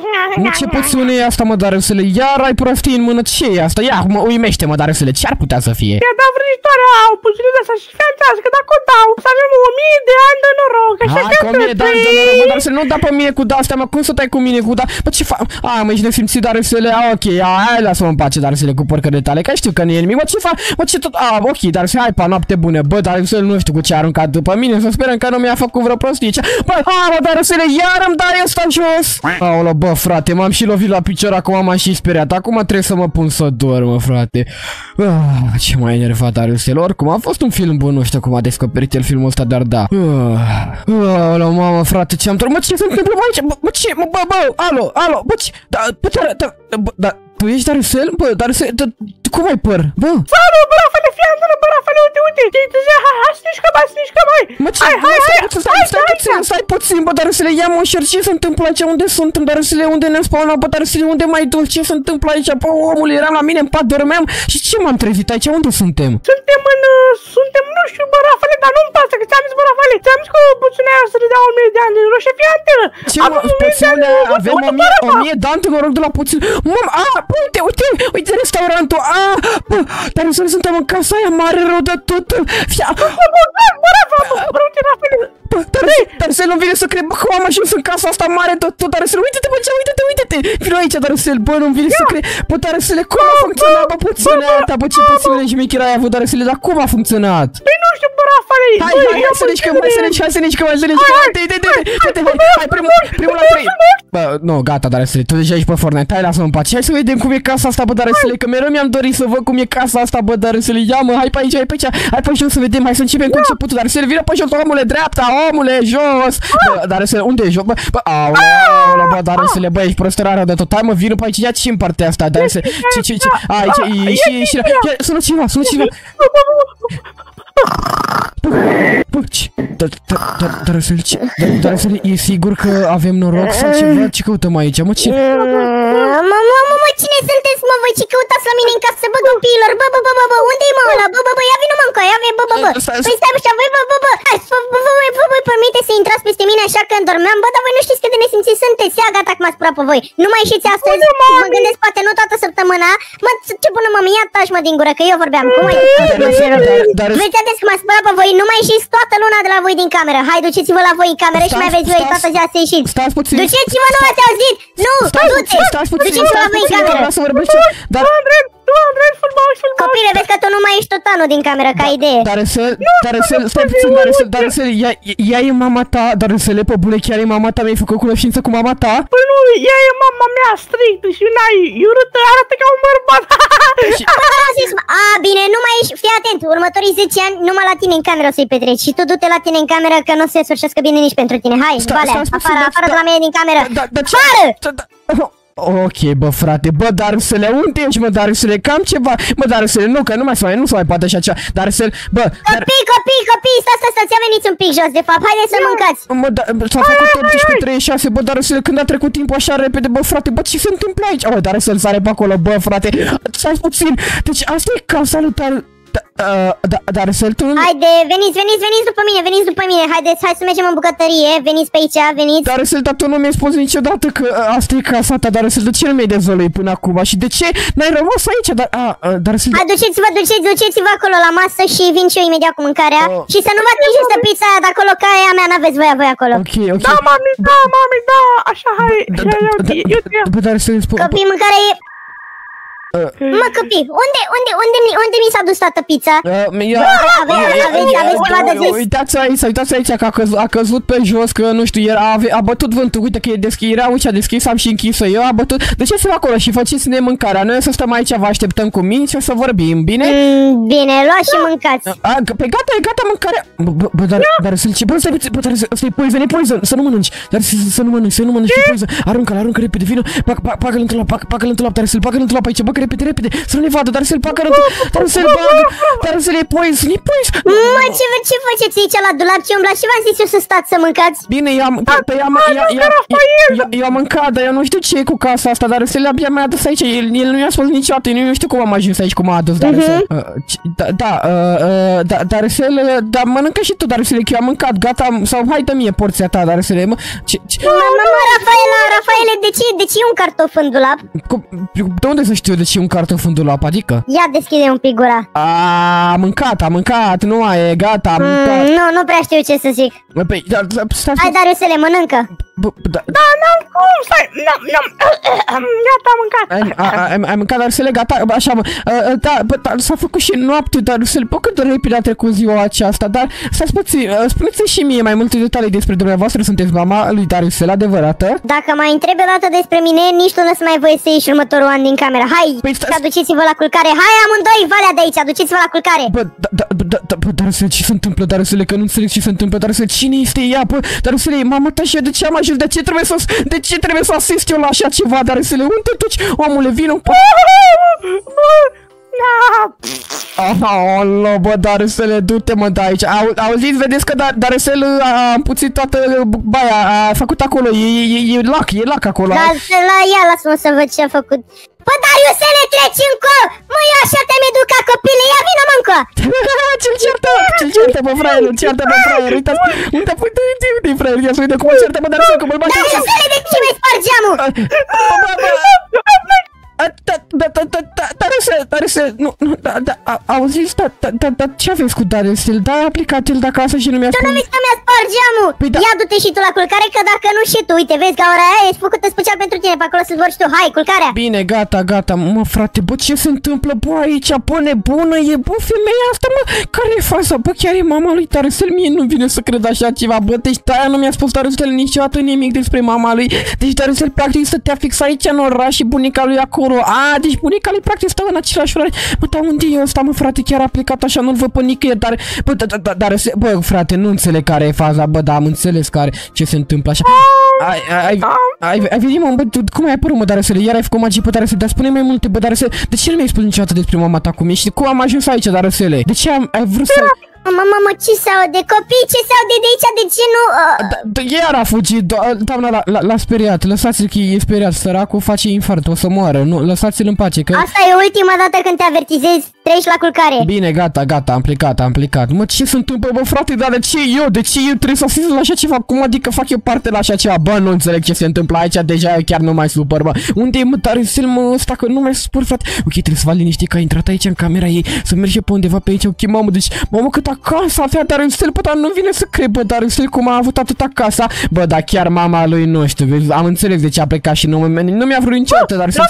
Ce poțiune e asta, mă, Darusele? Iar ai prostii în mână, ce e asta? Ia, mă, uimește-mă, Darusele, ce ar putea să fie? I-a dat vrăjitoarea o poțiune de asta și fii antească, dacă o dau, să avem o mie de ani de noroc. Așa hai, cu mie de ani de noroc, mă, Darusele, nu da pe mine cu de-astea, mă, cum să tai cu mine cu da? Bă, ce fac? A, mă, ești nesimțit, Darusele, a, ok, a, hai, lasă-mă în pace, Darusele, cu porcările tale, că știu că nu e nimic, mă, ce fac? Mă, ce tot, a, ok, Darusele, hai, pa, noapte bună, bă, Darusele, nu știu cu ce a aruncat după mine, să sperăm că nu mi-a făcut vreo prostie. Bă, a, mă, Darusele, iar îmi dai ăsta jos. Aolă, bă, frate, m-am și lovit la picior, acum m-am și speriat, acum trebuie să mă pun să dorm, mă, frate. Ah, ce m-a enervat, Darusele, oricum, a fost un film bun, nu știu cum a descoperit el filmul ăsta, dar da. Aolă, mamă, frate, ce am trăit, mă, ce se întâmplă aici? Bă, mă, ce, mă, bă, bă, alo, alo, bă, ce, da, bă, da, da, bă, da, tu ești Darusele? Bă, Darusele, cum ai păr? Bă! Salut, bă, Rafale, fii antrenă, bă, Rafale, uite, uite! Hai, hai, snișcă, mai, snișcă, mai! Mă, ce? Hai, hai, hai, stai, stai puțin, stai puțin, bă, Darusele, ia mă, șer, ce se întâmplă aici? Unde suntem, Darusele? Unde ne-am spawnat, bă, Darusele? Unde mai duc? Ce se întâmplă aici? Bă, omul, eram la mine în pat, dormeam și ce m-am trezit aici? Unde suntem? Suntem în, suntem, nu știu, bă, Rafale, dar nu-mi pasă, că ți-am zis, bă, Rafale, ți-am zis că puținea aia să le dea o mie de ani de roșie, fii antenă! Ce mă, puține, avem o mie de ani, mă rog, de la puțin. Mă, a, bă, uite, uite, uite restaurantul, a, bă, Darusele, suntem în casa aia mare rău de tot. Fia, bă, bă, Rafale, bă, uite, Rafale. Bă, Darusele, nu vine să cred, bă, că am ajuns în casa asta mare de tot, Darusele, uite-te, bă, ce, uite-te, uite-te, vino aici, Darusele, bă, nu-mi vine să cred, bă, Darusele, cum a funcționat, bă, puține ta, bă, ce puține șmecheri ai avut, Darusele, dar cum a funcționat? Păi nu știu, bă, Rafale, hai, hai, hai să ne mișcăm, hai să ne mișcăm, hai să ne mișcăm, hai să ne mișcăm, uite, uite, uite, uite, hai, primul, primul la trei. Bă, nu, gata, Darusele, tu deja ești pe Fortnite, hai, lasă-mă în pace, hai să vedem cum e casa asta, bă, Darusele, că mereu mi-am dorit să văd cum e casa asta, bă, Darusele, ia mă, hai pe aici, hai pe aici, hai pe jos să vedem, hai să începem cu începutul, Darusele, vină pe jos, omule, dreapta, omule, jos, bă, Darusele, unde e jos, bă, bă, aoleu, bă, Darusele, bă, ești prostărarea de tot, hai mă, vină pe aici, ia și în partea asta, Darusele, ce, ce, ce, aici, ieși, ieși, sună ceva, sună ceva. Bă, ce? Darusele, Darusele, e sigur că avem noroc sau ceva? Ce căutăm aici, mă, ce? Mă, mă, mă, mă, cine sunteți, mă, voi ce căutați la mine în casă, bă, copiilor, bă, bă, bă, bă, bă, unde-i mă ăla, bă, bă, bă, ia vină mă încă, ia vină, bă, bă, bă, păi stai așa, băi, bă, bă, bă, vă voi permite să intrați peste mine așa că dormeam, bă, dar voi nu știți cât de nesimțiți sunteți, ia gata că m-ați spărat pe voi, nu mai ieșiți astăzi, mă gândesc poate nu toată săptămâna, mă, ce bună mă, ia taci mă din gură, că eu vorbeam, cum ai veți adeți că m-ați spărat pe voi, nu mai ieșiți toată luna de la voi din cameră, hai, duceți-vă la voi în cameră și mai aveți voi toată ziua să ieșiți, duceți-vă, nu ați auzit, nu, du-te, duceți-vă la voi în cameră. Dar... Nu, Andrei, filmau, filmau. Copile, vezi că tu nu mai ești tot anul din cameră, ca idee. Darusele, Darusele, stai puțin, Darusele, Darusele, ea e mama ta, Darusele, pe bune, chiar e mama ta, mi-ai făcut cunoștință cu mama ta? Păi nu, ea e mama mea, strict, și n-ai, urâtă, arată ca un bărbat. A, bine, nu mai ești, fii atent, următorii zece ani numai la tine în cameră o să-i petreci și tu du-te la tine în cameră că nu se sfârșească bine nici pentru tine. Hai, Valea, afară, afară de la mine din cameră. Afară! Ok, bă, frate, bă, Darusele, unde ești, mă, Darusele, cam ceva, bă, Darusele, nu, că nu mai se mai, nu se mai poate așa ceva, Darusele, bă, copii, copii, copii, stați, stați, stați, ia veniți un pic jos, de fapt, haideți să mâncați. Mă, da, s-a făcut optsprezece treizeci și șase, bă, Darusele, când a trecut timpul așa repede, bă, frate, bă, ce se întâmplă aici? Oh, Darusele sare pe acolo, bă, frate, stai puțin, deci asta e casa lui Dar... Darusele, tu nu... Haide, veniți, veniți, veniți după mine, veniți după mine, haideți, hai să mergem în bucătărie, veniți pe aici, veniți. Darusele, dar tu nu mi-ai spus niciodată că asta e casa ta, Darusele, de ce nu mi-ai dezvăluit până acum și de ce n-ai rămas aici, dar... A, Darusele... Hai, duceți-vă, duceți, duceți-vă acolo la masă și vin și eu imediat cu mâncarea oh. Și să nu vă atingeți de pizza aia de acolo, că aia mea n-aveți voia voi acolo. Ok, ok. Da, mami, da, mami, da, așa, hai, eu te iau. Bă, Darusele, spun... Copii, mâncarea e... Mă, copii, unde, unde, unde, unde mi s-a dus toată pizza? Aveți, aveți ceva de zis? Uitați aici, uitați aici că a căzut, a căzut pe jos, că nu știu, era, a bătut vântul, uite că e deschis, era ușa deschisă, am și închis-o eu, a bătut, duceți-vă acolo și faceți-ne mâncarea, noi o să stăm aici, vă așteptăm cu mine și o să vorbim, bine? Mm, bine, luați și mâncați. A, pe gata, e gata mâncarea. Bă, bă, dar, dar să-l ce, bă, stai puțin, bă, dar să-i poison, e poison, să nu mănânci, dar să nu mănânci, să nu mănânci, e poison, aruncă-l, aruncă repede, vină, bagă-l într-o lapă, bagă-l într-o lapă, dar să-l bagă-l într-o lapă aici, bagă repede, repede, să nu ne vadă, dar să-l bagă într-o, dar să-l bagă, dar să-l e poison, e poison. Mă, ce, ce faceți aici la dulap, ce umblați, ce v-am zis eu să stați să mâncați? Bine, i-am, i-am mâncat, dar eu nu știu ce e cu casa asta, dar să-l abia mai adus aici, el, el nu mi-a spus niciodată, eu nu știu cum am ajuns aici, cum a adus, dar să, da, da, da, dar să-l, da, mănâncă și tu, dar să-l, că eu am mâncat, gata, sau hai dă mie porția ta, dar să-l, mă, ce, ce... Mă, mă, mă, Rafaela, Rafaele, de ce, de ce e un cartof în dulap? De unde să știu de ce e un cartof în dulap, adică? Ia deschide un pic gura. A, mâncat, am mâncat, nu mai e, gata, am mâncat. Nu, nu prea știu ce să zic. Păi, dar, stai... Hai, Dariusele, mănâncă. Da, n-am cum, stai, n-am, n-am, gata, am mâncat. Ai mâncat, Darusele, gata, așa, mă, da, s-a făcut și noapte, Darusele, pe cât de repede a trecut ziua aceasta, dar, stați puțin, spuneți-mi și mie mai multe detalii despre dumneavoastră, sunteți mama lui Darusele, adevărată? Dacă mai întrebi o dată despre mine, nici tu nu o să mai voie să ieși următorul an din cameră. Hai, aduceți-vă la culcare, hai amândoi, Valea de aici, aduceți-vă la culcare. Bă, da, da, da, bă, Darusele, ce se întâmplă, Darusele, că nu înțeleg ce se întâmplă, Darusele, cine este ea, bă, Darusele, mama ta și eu, de ce am ajuns, de ce trebuie să, de ce trebuie să asist eu la așa ceva, Darusele, unde te duci, omule, vino, bă, Alo, bă, Darusele, du-te, mă, de aici. Au, auziți, vedeți că dar, Darusel a împuțit toată baia, a făcut acolo, e, e, e lac, e lac acolo. Da, la ia, lasă-mă să văd ce a făcut. Bă, Dariusele, treci încolo! Mă, eu așa te-am educat, copile, ia vină, mă, încă! Ce-l ceartă, ce-l ceartă, bă, fraier, ce-l ceartă, bă, fraier, uitați, uite, uite, uite, uite, fraier, ia să uite cum îl ceartă, bă, Darusel, cum îl bate. Dariusele, de ce mi-ai spart geamul? Darusel, Darusel, nu, nu, da, da, auziți, da, da, da, ce aveți cu Darusel? Da, a plecat el de acasă și nu mi-a spus. Tu nu mi-a mi-a spart geamul! Ia du-te și tu la culcare, că dacă nu și tu, uite, vezi, gaura aia ești făcută special pentru tine, pe acolo să-ți vorbi și tu, hai, culcarea! Bine, gata, gata, mă, frate, bă, ce se întâmplă, bă, aici, bă, nebună, e, bă, femeia asta, mă, care e faza, bă, chiar e mama lui Darusel, mie nu vine să cred așa ceva, bă, deci de-aia nu mi-a spus Darusel niciodată nimic despre mama lui, deci Darusel practic stătea fix aici în oraș și bunica lui acolo, a, deci bunica lui practic stă în același oraș. Bă, dar unde e ăsta, mă, frate, chiar a plecat așa, nu-l văd pe nicăieri, dar, bă, da, da, dar, bă, frate, nu înțeleg care e faza, bă, da, am înțeles care, ce se întâmplă așa. Ai, ai, ai, ai venit, mă, bă, tu, cum ai apărut, mă, Darusele, iar ai făcut magii pe Darusele, dar spune mai multe, bă, Darusele, de ce nu mi-ai spus niciodată despre mama ta cum ești și cum am ajuns aici, Darusele? De ce am, ai vrut să... Mama, mama, ce se aude? Copii, ce se aude de aici? De ce nu... Uh... Da, da, iar a fugit, do doamna, l-a speriat, lăsați-l că e speriat, săracul face infart, o să moară, nu, lăsați-l în pace, că... Asta e ultima dată când te avertizezi, treci la culcare. Bine, gata, gata, am plecat, am plecat. Mă, ce se întâmplă, bă, frate, dar de ce eu, de ce eu trebuie să asist la așa ceva? Cum adică fac eu parte la așa ceva? Bă, nu înțeleg ce se întâmplă aici, deja eu chiar nu mai supăr, bă. Unde e, mă, Darusel, mă, ăsta, că nu mai supăr, frate. Ok, trebuie să vă liniști că a intrat aici în camera ei, să merge pe undeva pe aici, ok, mamă, deci, mamă, cât acasă avea Darusel, bă, dar nu vine să cred, bă, Darusel, cum a avut atâta casa. Bă, dar chiar mama lui, nu știu, am înțeles de ce a plecat și nu, nu mi-a vrut niciodată, Darusel.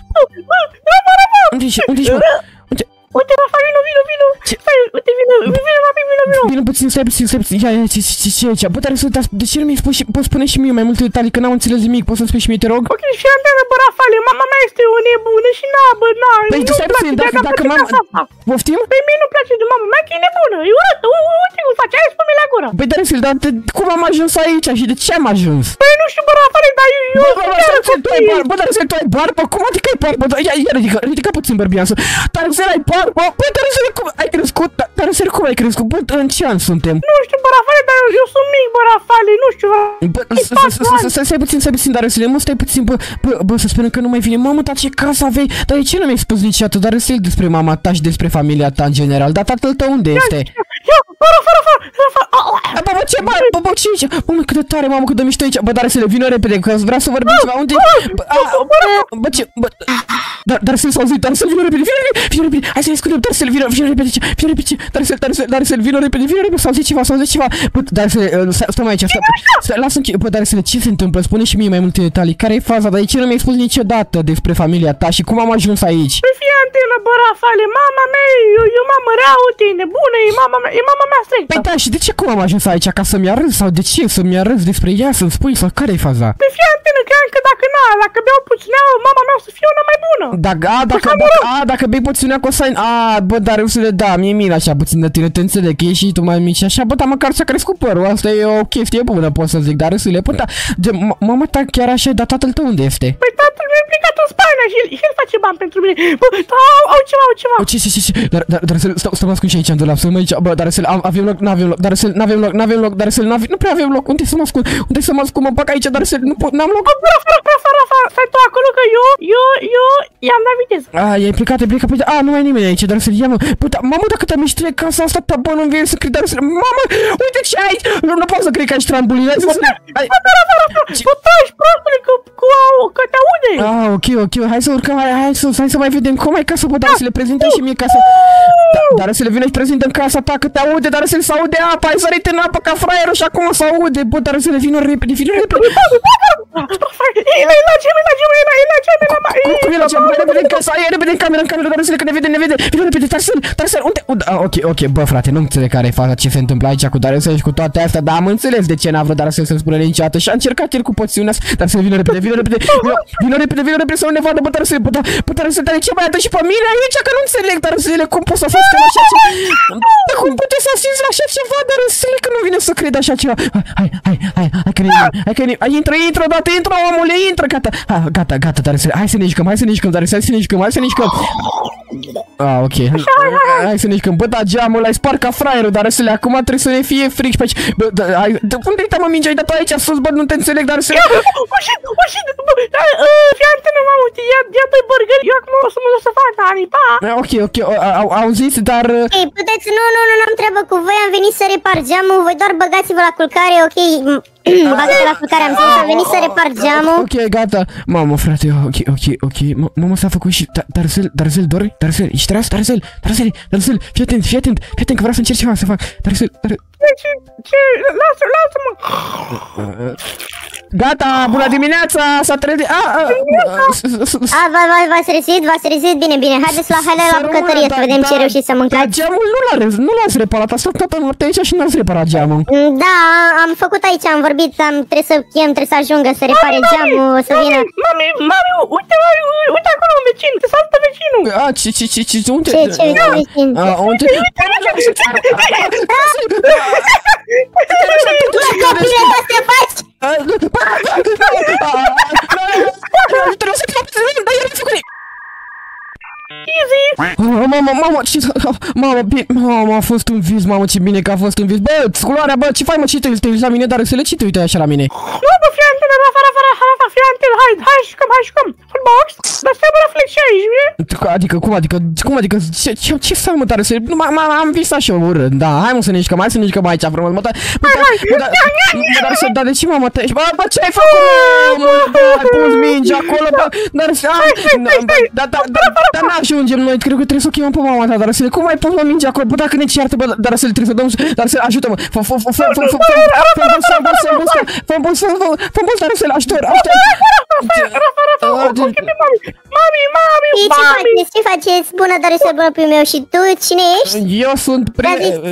Unde ești, unde ești, mă? Uite, Rafa, vino, vino, vino! Stai, uite, vino, vino, Rafa, vino, vino! Vino puțin, stai puțin, stai puțin, ia, ia, ce, ce, ce e aici? Bă, Darusel, de ce nu mi-ai spus și, poți spune și mie mai multe detalii, că n-am înțeles nimic, poți să-mi spui și mie, te rog? Ok, și antenă, bă, Rafale, mama mea este o nebună și na, bă, na, păi, tu stai puțin, dacă, dacă mama... Poftim? Păi mie nu-mi place de mama mea, că e nebună, e urâtă, uite cum face, hai spune la gură! Păi, Darusel, dar cum am ajuns aici și de ce am ajuns? Păi nu știu, bă, Rafale, dar eu... Bă, Darusel, tu ai barbă? Cum adică ai barbă? Ia, ia, ridică, ridică puțin bărbiansul. Darusel, ai barbă? Bă, Darusel, cum ai crescut? Darusel, cum ai crescut? Bă, în ce an suntem? Nu știu, bă, Rafale, dar eu sunt mic, bă, Rafale, nu știu. Bă, stai puțin, stai puțin, Darusel, mă, stai puțin, bă, bă, să sperăm că nu mai vine. Mamă, dar ce casă aveai? Dar de ce nu mi-ai spus niciodată, Darusel, despre mama ta și despre familia ta în general? Dar tatăl tău unde este? Ia, bă, Rafa, Rafa, Rafa, bă, bă, ce, bă, bă, bă, ce aici? Mamă, cât de tare, mamă, cât de mișto aici. Bă, Darusel, vină repede, că vreau să vorbim ceva. Unde? Bă, ce, bă, Darusel, s-a auzit, Darusel, vină repede, vină repede, vină repede. Hai să ne scundem, Darusel, vină, vină repede, vină repede, Darusel, Darusel, Darusel, vină repede, vină repede, s-a auzit ceva, s-a auzit ceva. Bă, Darusel, stăm aici, stăm, lasă-mi, bă, Darusel, ce se întâmplă? Spune și mie mai multe detalii. Care e faza? Dar de ce nu mi-ai spus niciodată despre familia ta și cum am ajuns aici? Păi fii antenă, bă, Rafale, mama mea e o mamă rea, uite, e nebună, e mama mea, e mama mea strictă. Păi da, și de ce cum am ajuns aici? Ca să-mi arăți sau de ce să-mi arăți despre ea, să-mi spui sau care e faza? Păi fii antenă, cream că dacă na, dacă beau puținea, mama mea o să fie una mai bună. Dacă, a, dacă, dacă, a, dacă bei puținea cu o să ai, a, bă, dar eu să le da, mie mine așa puțin de tine, te înțeleg, că ești și tu mai mici așa, bă, dar măcar ți-a crescut părul, asta e o chestie bună, pot să zic, dar râsule, bă, dar, mama ta chiar așa, dar tatăl tău unde este? Păi tatăl meu e plecat în Spania și el, el face bani pentru mine, bă, au, au ceva, au ceva. Ce, ce, ce, ce, dar, dar, dar, stau, stau ascund și aici în dulap, stăm aici, bă, dar să avem loc, n-avem loc, dar să n-avem loc, n-avem loc, dar să nu prea avem loc, unde să mă ascund, unde să mă ascund, mă bag aici, dar să nu pot, n-am loc. Rafa, Rafa, Rafa, stai tu acolo că eu, eu, eu, i-am dat viteză. A, e plecat, e plecat, a, nu mai e nimeni aici, dar să ia, mă, bă, da, mamă, dacă te-am miștire casa asta, ta, bă, nu-mi vine să cred, dar să, mamă, uite ce ai aici, nu, nu pot să cred că ai trambulină, hai să să... Rafa, Rafa, Rafa, bă, taci, prostule, că, că te aude. Ah, ok, ok, hai să urcăm, hai, hai, să, hai să mai vedem cum ai casă, bă, dar să le prezentăm și mie casa, dar să le vină și prezentăm casa ta, că te aude, dar să le s-aude apa, ai sărit în apă ca fraierul și acum s-aude, bă, dar să le vină repede, vină repede. E la gem, e la gem, e la gem, e la ma... Cum e la gem, hai repede în casa, hai repede în cameră, în cameră, dar să le că ne vede, ne vede, vină repede, dar să, dar să, unde, ok, ok, bă, frate, nu înțeleg care e faza, ce se întâmplă aici cu Darusel și cu toate astea, dar am înțeles de ce n-a vrut Darusel să-mi spună niciodată și a încercat el cu poțiunea asta, dar să vină repede, vină repede, vină repede, vină repede să nu ne vadă, bă, Darusel, bă, bă, Darusel, dar de ce mai și pe mine aici, că nu înțeleg, Darusel, cum poți să faci așa ceva? Cum puteți să asiți la așa ceva, Darusel, că nu vine să cred așa ceva. Hai, hai, hai, hai, că ne, hai, că ne, hai, intră, intră, odată, intră, omule, intră, gata, gata, gata, Darusel, hai să ne jucăm, hai să ne jucăm, Darusel, hai să ne jucăm, hai să ne jucăm. Ah, ok. Hai să ne jucăm. Bă, da, geamul ăla-i spart ca fraierul, dar să le acum trebuie să ne fie frici pe aici. Bă, da, hai, unde uita mă mingea, ai dat aici sus, bă, nu te înțeleg, dar să... O shit, o shit, bă, fii antenă, mamă, ia, ia doi burgeri, eu acum o să mă duc să fac, Dani, pa! Ok, ok, au, au zis, dar... Ei, puteți, nu, nu, nu, n-am treabă cu voi, am venit să repar geamul, voi doar băgați-vă la culcare, ok? Băgați-vă la culcare, am zis, am venit să repar geamul. Ok, gata. Mamă, frate, ok, ok, ok. Mamă, s-a făcut și... Darcel, Darcel, dormi? Darcel, ești treaz? Darcel, Darcel, Darcel, fii atent, fii atent, fii atent, că vreau să încerc ceva să fac. Darcel, Darcel... Ce, ce, lasă, lasă-mă! Gata, bună dimineața, s-a trezit... A, v-ați rezit, v-ați rezit, bine, bine, haideți la haide la bucătărie să vedem ce reușiți să mâncați. Geamul nu l-ați reparat, a stat toată noaptea aici și n-ați reparat geamul. Da, am făcut aici, am vorbit, am, trebuie să chem, trebuie să ajungă să repare geamul, o să vină. Mami, mami, uite, mami, uite acolo un vecin, te salută vecinul. A, ce, ce, ce, ce, unde? Ce, ce, vecin? Unde? Copile, ce să faci? Trebuie să te dar el mi-a făcut. Easy! Mamă, mamă, ce... Mamă, bine... Mamă, a fost un vis, mamă, ce bine că a fost un vis. Bă, sculoarea, bă, ce faci, mă, ce te uiți la mine, dar să le ce te uite așa la mine? Nu, bă, fii antenă, Rafa, Rafa, Rafa, Rafa, fii antenă, hai, hai, jucăm, hai, jucăm. Footbox, dar stai, bă, la flex și aici, bine? Adică, cum, adică, cum, adică, ce, ce, ce să mă, dar să... Am visat și eu urât, da, hai, mă, să ne jucăm, hai să ne jucăm aici, frumos, mă, dar... Dar să, dar de ce, mă, te... Bă, bă, ce ai făcut, mă, bă, ai pus mingi acolo, bă, dar să... Dar, dar, dar n-ajungem noi, cred că trebuie să o chemăm pe mama ta, dar să cum ai pus mă minge acolo, bă, dacă ne ceartă, bă, dar să le trebuie să dăm, dar să ajută-mă, fă, fă, fă, fă, fă, fă, fă, fă, fă, fă, fă, fă, fă, dar să le ajută, ajută. Rafa, Rafa, o cheme mami, mami, mami, ce faceți, ce faceți, bună, dar să bună primul meu și tu, cine ești? Eu sunt pre...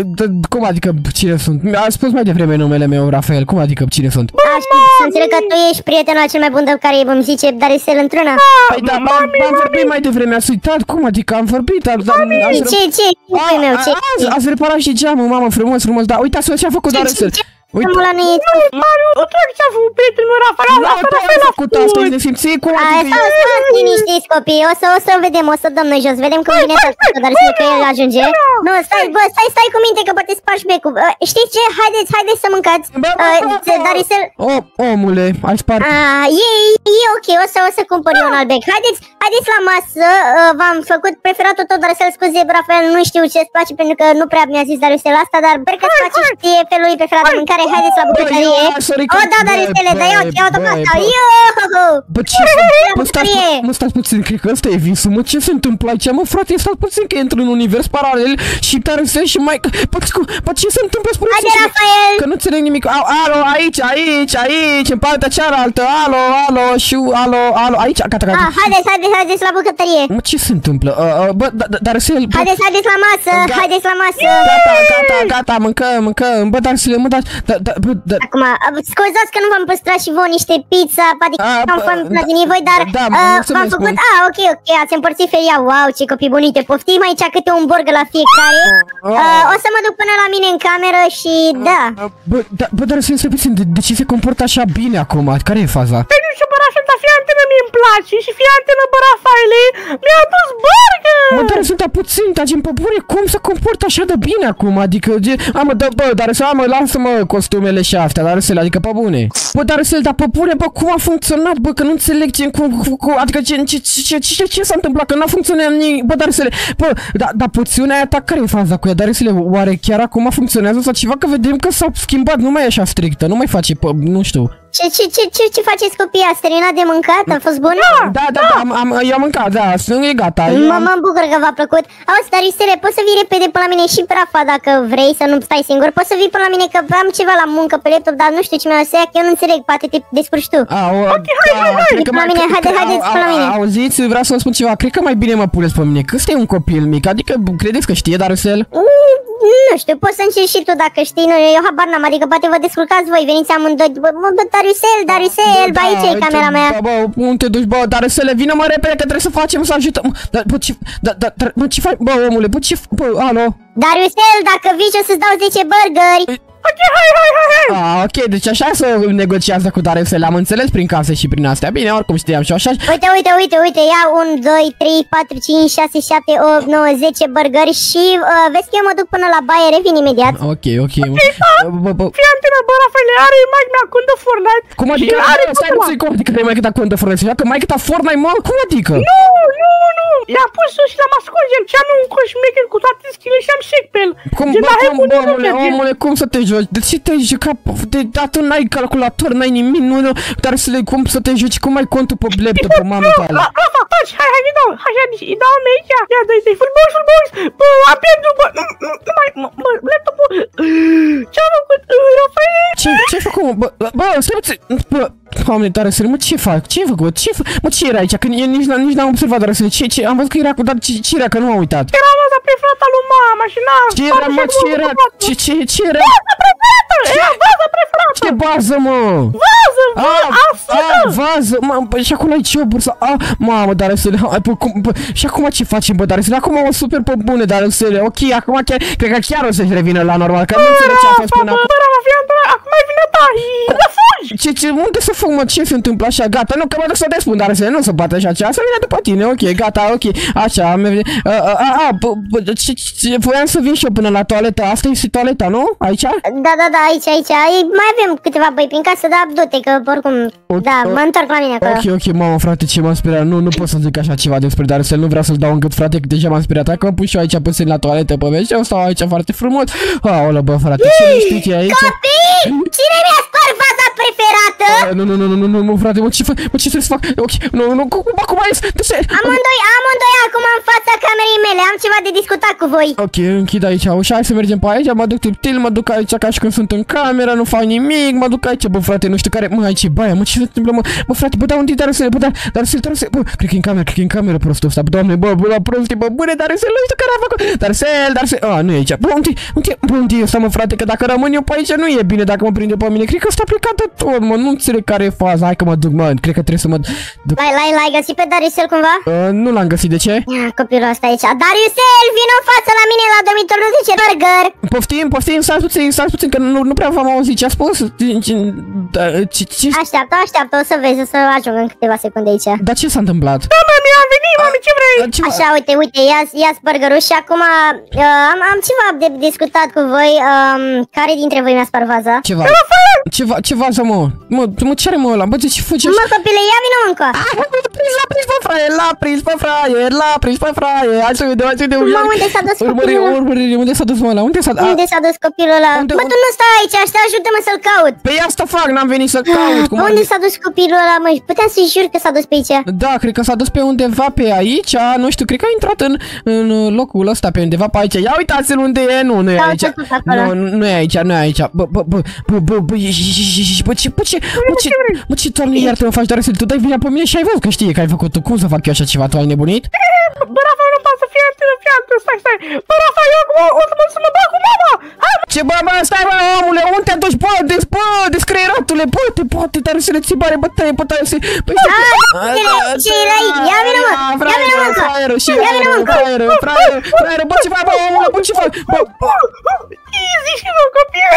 Cum adică, cine sunt? Mi-a spus mai devreme numele meu, Rafael, cum adică, cine sunt? A, știi, să înțeleg că tu ești prietenul cel mai bun de care îmi zice, dar să îl într-una. Păi da, am vorbit mai devreme, ați uitat, cum adică, am vorbit, dar... Ce, ce, ce, meu, ce? Ați reparat și geamul, mamă, frumos, frumos, da, uitați-vă ce a făcut Darcel. Uite, Mario, o trag ce-a făcut prietenul meu, Rafa, Rafa, Rafa, Rafa, ai făcut asta, ești nesimțit, cum adică... Hai, stați liniștiți, copii, o să, o să vedem, o să dăm noi jos, vedem cum vine tot, dar să că el ajunge. Nu, stai, bă, stai, stai cu minte, că poate spargi becul. Știți ce? Haideți, haideți să mâncați. Darcel... Oh, omule, ai spart... E, e ok, o să, o să cumpăr eu un alt bec. Haideți, haideți la masă, v-am făcut preferatul tot, Darcel, scuze, Rafael, nu știu ce-ți place, pentru că nu prea mi-a zis Darcel asta, dar sper că-ți place și ție felul lui preferat de mâncare. Haideți la bucătărie. O, da, Darcele, dar iau, iau tot asta. Yo! Bă, ce Bă, stați, mă, stați puțin, cred că ăsta e visul, mă, ce se întâmplă aici? Mă, frate, stați puțin că intru în univers paralel și Darcel și mai... Bă, ce se întâmplă? Spune-mi. Haide, Rafael! Că nu înțeleg nimic. Alo, aici, aici, aici, în partea cealaltă. Alo, alo, șu, alo, alo, aici, gata, gata. Ah, haideți, haideți, haideți la bucătărie. Mă, ce se întâmplă? Bă, Darcel... Haideți, haideți la masă, haideți la masă. Gata, gata, gata, mâncăm, mâncăm. Bă, Darcel, mă, dar... Acum, scuzați că nu v-am păstrat și vouă niște pizza, adică nu am făcut din voi, dar v-am făcut... Ah, ok, ok, ați împărțit feria, wow, ce copii bunite. Poftim aici câte un burger la fiecare. O să mă duc până la mine în cameră și da. Bă, bă, dar să puțin, de ce se comportă așa bine acum? Care e faza? Păi nu știu, bă, Rafael, dar fii antenă mie îmi place și fii antenă, bă, Rafaele, mi-a adus burger! Mă, dar sunt puțin, dar gen, pe bune, cum se comportă așa de bine acum? Adică, am, bă, dar să am, lasă-mă costumele și astea, dar să adică pe bune. Bă, dar să dar pe bune, bă, cum a funcționat, bă, că nu înțeleg ce, cum, cum, adică ce, ce, ce, ce, ce s-a întâmplat, că n-a funcționat nimic, bă, dar să bă, da, dar poțiunea aia ta, care e faza cu ea, dar să oare chiar acum funcționează sau ceva, că vedem că s-a schimbat, nu mai e așa strictă, nu mai face, pă, nu știu. Ce, ce, ce, ce, ce faceți copii? Ați terminat de mâncat? A fost bun? Da, da, da, da am, am, eu am mâncat, da, sunt e gata. Mă, mă bucur că v-a plăcut. Auzi, Darcele, poți să vii repede până la mine și pe Rafa dacă vrei să nu stai singur. Poți să vii până la mine că am ceva la muncă pe laptop, dar nu știu ce mi-a să ia, că eu nu înțeleg, poate te descurci tu. A, o, ok, hai, hai, hai. Până la mine, haide, haideți până la mine. Auziți, vreau să vă spun ceva, cred că mai bine mă puneți pe mine, că ăsta e un copil mic, adică credeți că știe Darcel? Nu știu, poți să încerci și tu dacă știi, nu, eu habar n-am, adică poate vă descurcați voi, veniți amândoi, bă, bă, Darcel, Darcel, bă, aici e camera mea. Bă, bă, unde te duci, bă, Darcel, vină mă repede că trebuie să facem, să ajutăm. Dar, bă, ce, da, da, mă, ce faci, bă, omule, bă, ce, bă, alo? Darcel, dacă vii o să-ți dau zece burgeri. Ok, hai, hai, hai, hai. Ah, ok, deci așa se negociază cu Darusel, am înțeles prin case și prin astea. Bine, oricum știam și așa. Uite, uite, uite, uite, ia unu, doi, trei, patru, cinci, șase, șapte, opt, nouă, zece burgeri și uh, vezi că eu mă duc până la baie, revin imediat. Ok, ok. Fii antenă, bă, Rafael, are mai mea cont de Fortnite. Cum adică? Stai puțin, cum adică mai câta cont de Fortnite? Că mai câta Fortnite, mă? Cum adică? Nu, nu, nu. I-am pus și l-am ascuns el și am un coșmecher cu toate skill-urile și am shake pe el. Cum, bă, cum, bă, omule, omule, cum să te joci? De ce te joci? De dată n-ai calculator, n-ai nimic, nu, nu. Dar să le cum să te joci? Cum ai contul pe laptop, pe mamă tale? Rafa, taci, hai, hai, îi dau, hai, hai, îi dau mea aici. Ia, dă-i, full box, full box. Bă, am pierdut, bă, nu, nu mai, bă, laptopul. Ce-am făcut, Rafael? Ce, ce-ai făcut, mă? Bă, bă, stai puțin, bă. Doamne, Darusel, mă, ce fac? Ce ai făcut? Ce mă, ce era aici? Că nici, nici n-am observat, Darusel. Ce, ce? Am văzut că era cu, dar ce, ce era? Că nu m-am uitat. Era maza preferată lui mama și n-am... Ce era, mă? Ce era? Ce, ce, ce era? Baza preferată! Era baza preferată! Ce bază, mă? Vază, vază, a, vază, mă, și acolo ai ce o bursă? A, mamă, Darusel, și acum ce facem, bă, Darusel? Acum o super pe bune, Darusel. Ok, acum chiar, cred că chiar o să-și revină la normal, că nu înțeleg ce a fost până acum. Acum mai vine ta, da fugi! Ce, ce, unde să fac, mă, ce se întâmplă așa? Gata, nu, că mă duc să te spun, Darusel, nu se poate așa, să vină după tine, ok, gata, ok, așa, a, a, a, voiam să vin și eu până la toaletă, asta este toaleta, nu? Aici? Da, da, da, aici, aici, mai avem câteva băi prin casă, dar du-te, că oricum, da, mă întorc la mine acolo. Ok, ok, mamă, frate, ce m-am speriat, nu, nu pot să zic așa ceva despre Darusel, nu vreau să-l dau în gât, frate, că deja m-am speriat, hai că mă pun și eu aici puțin la toaletă, pe vezi, eu stau aici foarte frumos, aolă, bă, frate, ce știi aici? Copii, cine mi-a spart vaza preferată? Nu, nu, nu, nu, nu, nu, frate, mă, ce fac, mă, ce trebuie să fac, ok, nu, nu, cum, cum ai de ce? Amândoi, amândoi acum în fața camerei mele, am ceva de discutat cu voi. Ok, închid aici ușa, hai să mergem pe aici, mă duc tiptil, mă duc aici ca și când sunt în cameră, nu fac nimic, mă duc aici, bă, frate, nu știu care, mă, aici e baia, mă, ce se întâmplă, mă, bă, frate, bă, da, unde e Darusel, bă, da, Darusel, Darusel, bă, cred că e în cameră, cred că e în cameră prostul ăsta, bă, doamne, bă, bă, la prostii, bă, bune, Darusel, nu știu care a făcut, Darusel, Darusel, a, nu e aici, bă, unde, unde, bă, unde e ăsta, mă, frate, că dacă rămân eu pe aici nu e bine, dacă mă prinde pe mine, cred că ăsta a plecat de tot, mă, nu înțeleg care e faza, hai că mă duc, mă, cred că trebuie să mă duc. L-ai, l-ai, l-ai găsit pe Darusel cumva? Uh, nu l-am găsit, de ce? Ia, copilul ăsta aici, Darusel, vino în față la mine la dormitorul de ce burger. Poftim, poftim, stați puțin, stați puțin, că nu, nu prea v-am auzit ce a spus. Ce, ce... Așteaptă, așteaptă, o să vezi, o să ajung în câteva secunde aici. Dar ce s-a întâmplat? Da, mami, am venit, mami, ce vrei? Așa, uite, uite, ia-ți ia burgerul și acum uh, am, am ceva de discutat cu voi. Um, care dintre voi mi-a spart vaza? Ceva. Ceva, ce vază, mă? Mă, mă, ce are, mă, ăla? Bă, de ce fugi? Mă, copile, ia vină încă. Prins, l-a prins pe fraier, l-a prins pe fraier, l-a prins pe fraier. Hai să vedem, hai să vedem. Mă, unde s-a dus copilul ăla? Urmări, unde s-a dus, mă, ăla? Unde s-a dus? Unde s-a dus copilul ăla? Bă, tu nu stai aici, așa, ajută-mă să-l caut. Păi asta fac, n-am venit să caut. Unde s-a dus copilul ăla, măi? Puteam să-i jur că s-a dus pe aici. Da, cred că s-a dus pe undeva pe aici, nu știu, cred că a intrat în, în locul ăsta pe undeva pe aici. Ia uitați-l unde e, nu, nu e aici. Nu, nu e aici, nu e aici. Bă, bă, bă, bă, bă, bă, bă, ce, bă, ce, bă, ce, bă, ce, doamne, iartă, mă faci, Darusel, tu dai vina pe mine și ai văzut că știi că ai făcut tu. Cum să fac eu așa ceva? Tu ai nebunit? Bă, Rafa, nu poate să fie antenă, fie antenă, stai, stai. Bă, Rafa, eu acum o să mă, să mă bag cu mama. Hai, ce, bă, bă, stai, bă, omule, unde te duci, bă, des, bă, descreieratule, bă, te poate, Darusel, ți bare bătaie, bătaie, să... Păi, ce erai? Ia vină, mă, ia vină, mă, fraierul, și ia vină, mă, fraierul, fraierul, fraierul, bă, ce fac, bă, omule, bă, ce fac, bă, bă, easy și mă, copii.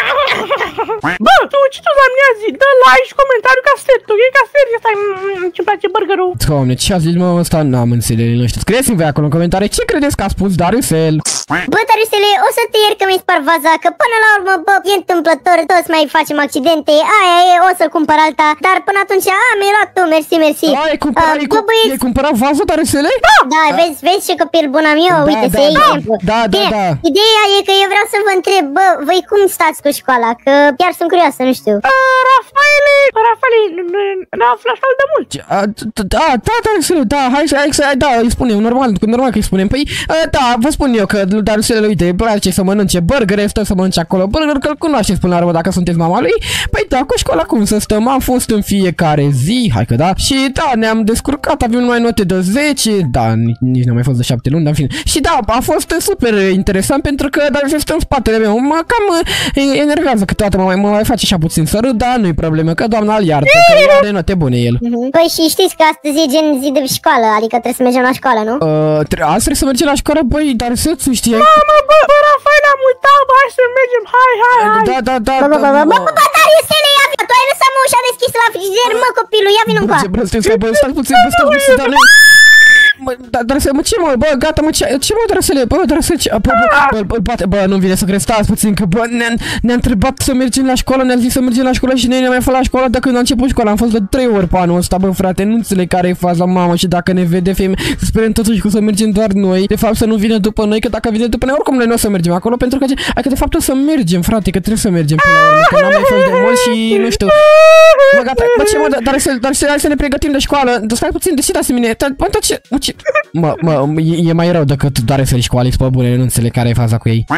Bă, tu, ce tu la mine azi? Dă like și comentariu ca setul, e ca serie, stai, ce-mi place burgerul. Doamne, ce a zis, mă, ăsta? N-am înțeles, nu știu. Scrieți-mi voi acolo în comentarii ce credeți că a spus Darusel. Bă, Darusele, o să te iert că mi-ai spart vaza, că până la urmă, bă, e întâmplător, toți mai facem accidente, aia e, o să cumpăr alta, dar până atunci, a, mi-ai luat tu, mersi, mersi. A, ai cumpărat, uh, bă, ai, ai cumpărat vaza, Darusele? Da, da, vezi, vezi ce copil bun am eu, da, uite, da, să iei da, exemplu. Da, da, Bine, da. Ideea e că eu vreau să vă întreb, bă, voi cum stați cu școala, că chiar sunt curioasă, nu știu. Uh, Rafaele, Rafaele, n-a aflat așa de mult. Da, da, Darusele, da, hai să, hai să, da, îi spunem, normal, normal că îi spunem. Păi, da, vă spun eu că Darusele, uite, îi place să mănânce burgere, stă să mănânce acolo burger, că îl cunoașteți până la urmă dacă sunteți mama lui. Păi da, cu școala cum să stăm, am fost în fiecare zi, hai că da, și da, ne-am descurcat, avem numai note de zece, da, nici, nici n-am mai fost de șapte luni, dar în fine. Și da, a fost super interesant pentru că Darusele stă în spatele meu, mă cam enervează câteodată, mă mai, mă mai face așa puțin să râd, dar nu-i problemă, că doamna îl iartă, că e de note. foarte bune el. Păi și știți că astăzi e gen zi de școală, adică trebuie să mergem la școală, nu? Uh, Azi trebuie să mergem la școală, băi, dar să tu știi. Mamă, bă, bă, Rafael, am uitat, bă, hai să mergem, hai, hai, hai. Da, da, da. Bă, bă, bă, bă, bă, bă, Dariusele, ia vină, tu ai lăsat mă ușa deschisă la frigider, mă, copilul, ia vină încoa. Bă, stai, bă, stai puțin, bă, stai puțin, dar nu... Mă, Darăsele, mă, ce mă, bă, gata, mă, ce, ce mă, Darăsele, bă, Darăsele, ce, bă, bă, bă, bă, bă, nu vine să crezi, stați puțin, că, bă, ne-a ne întrebat să mergem la școală, ne-a zis să mergem la școală și noi ne-am mai fost la școală de când a început școala, am fost de trei ori pe anul ăsta, bă, frate, nu înțeleg care e faza, mamă, și dacă ne vede, fie, să sperăm totuși că să mergem doar noi, de fapt să nu vină după noi, că dacă vine după noi, oricum noi nu o să mergem acolo, pentru că, adică, de fapt, o să mergem, frate, că trebuie să mergem până la urmă, că n-am mai fost de mult și, nu știu, mă, gata, bă, ce, mă, Darăsele, Darăsele, hai să ne pregătim de școală, stai puțin, deșidați mine, bă, ce, mă, ce, mă, mă, e, e mai rău decât Darăsele și cu Alex, pe bune, nu înțeleg care e faza cu ei.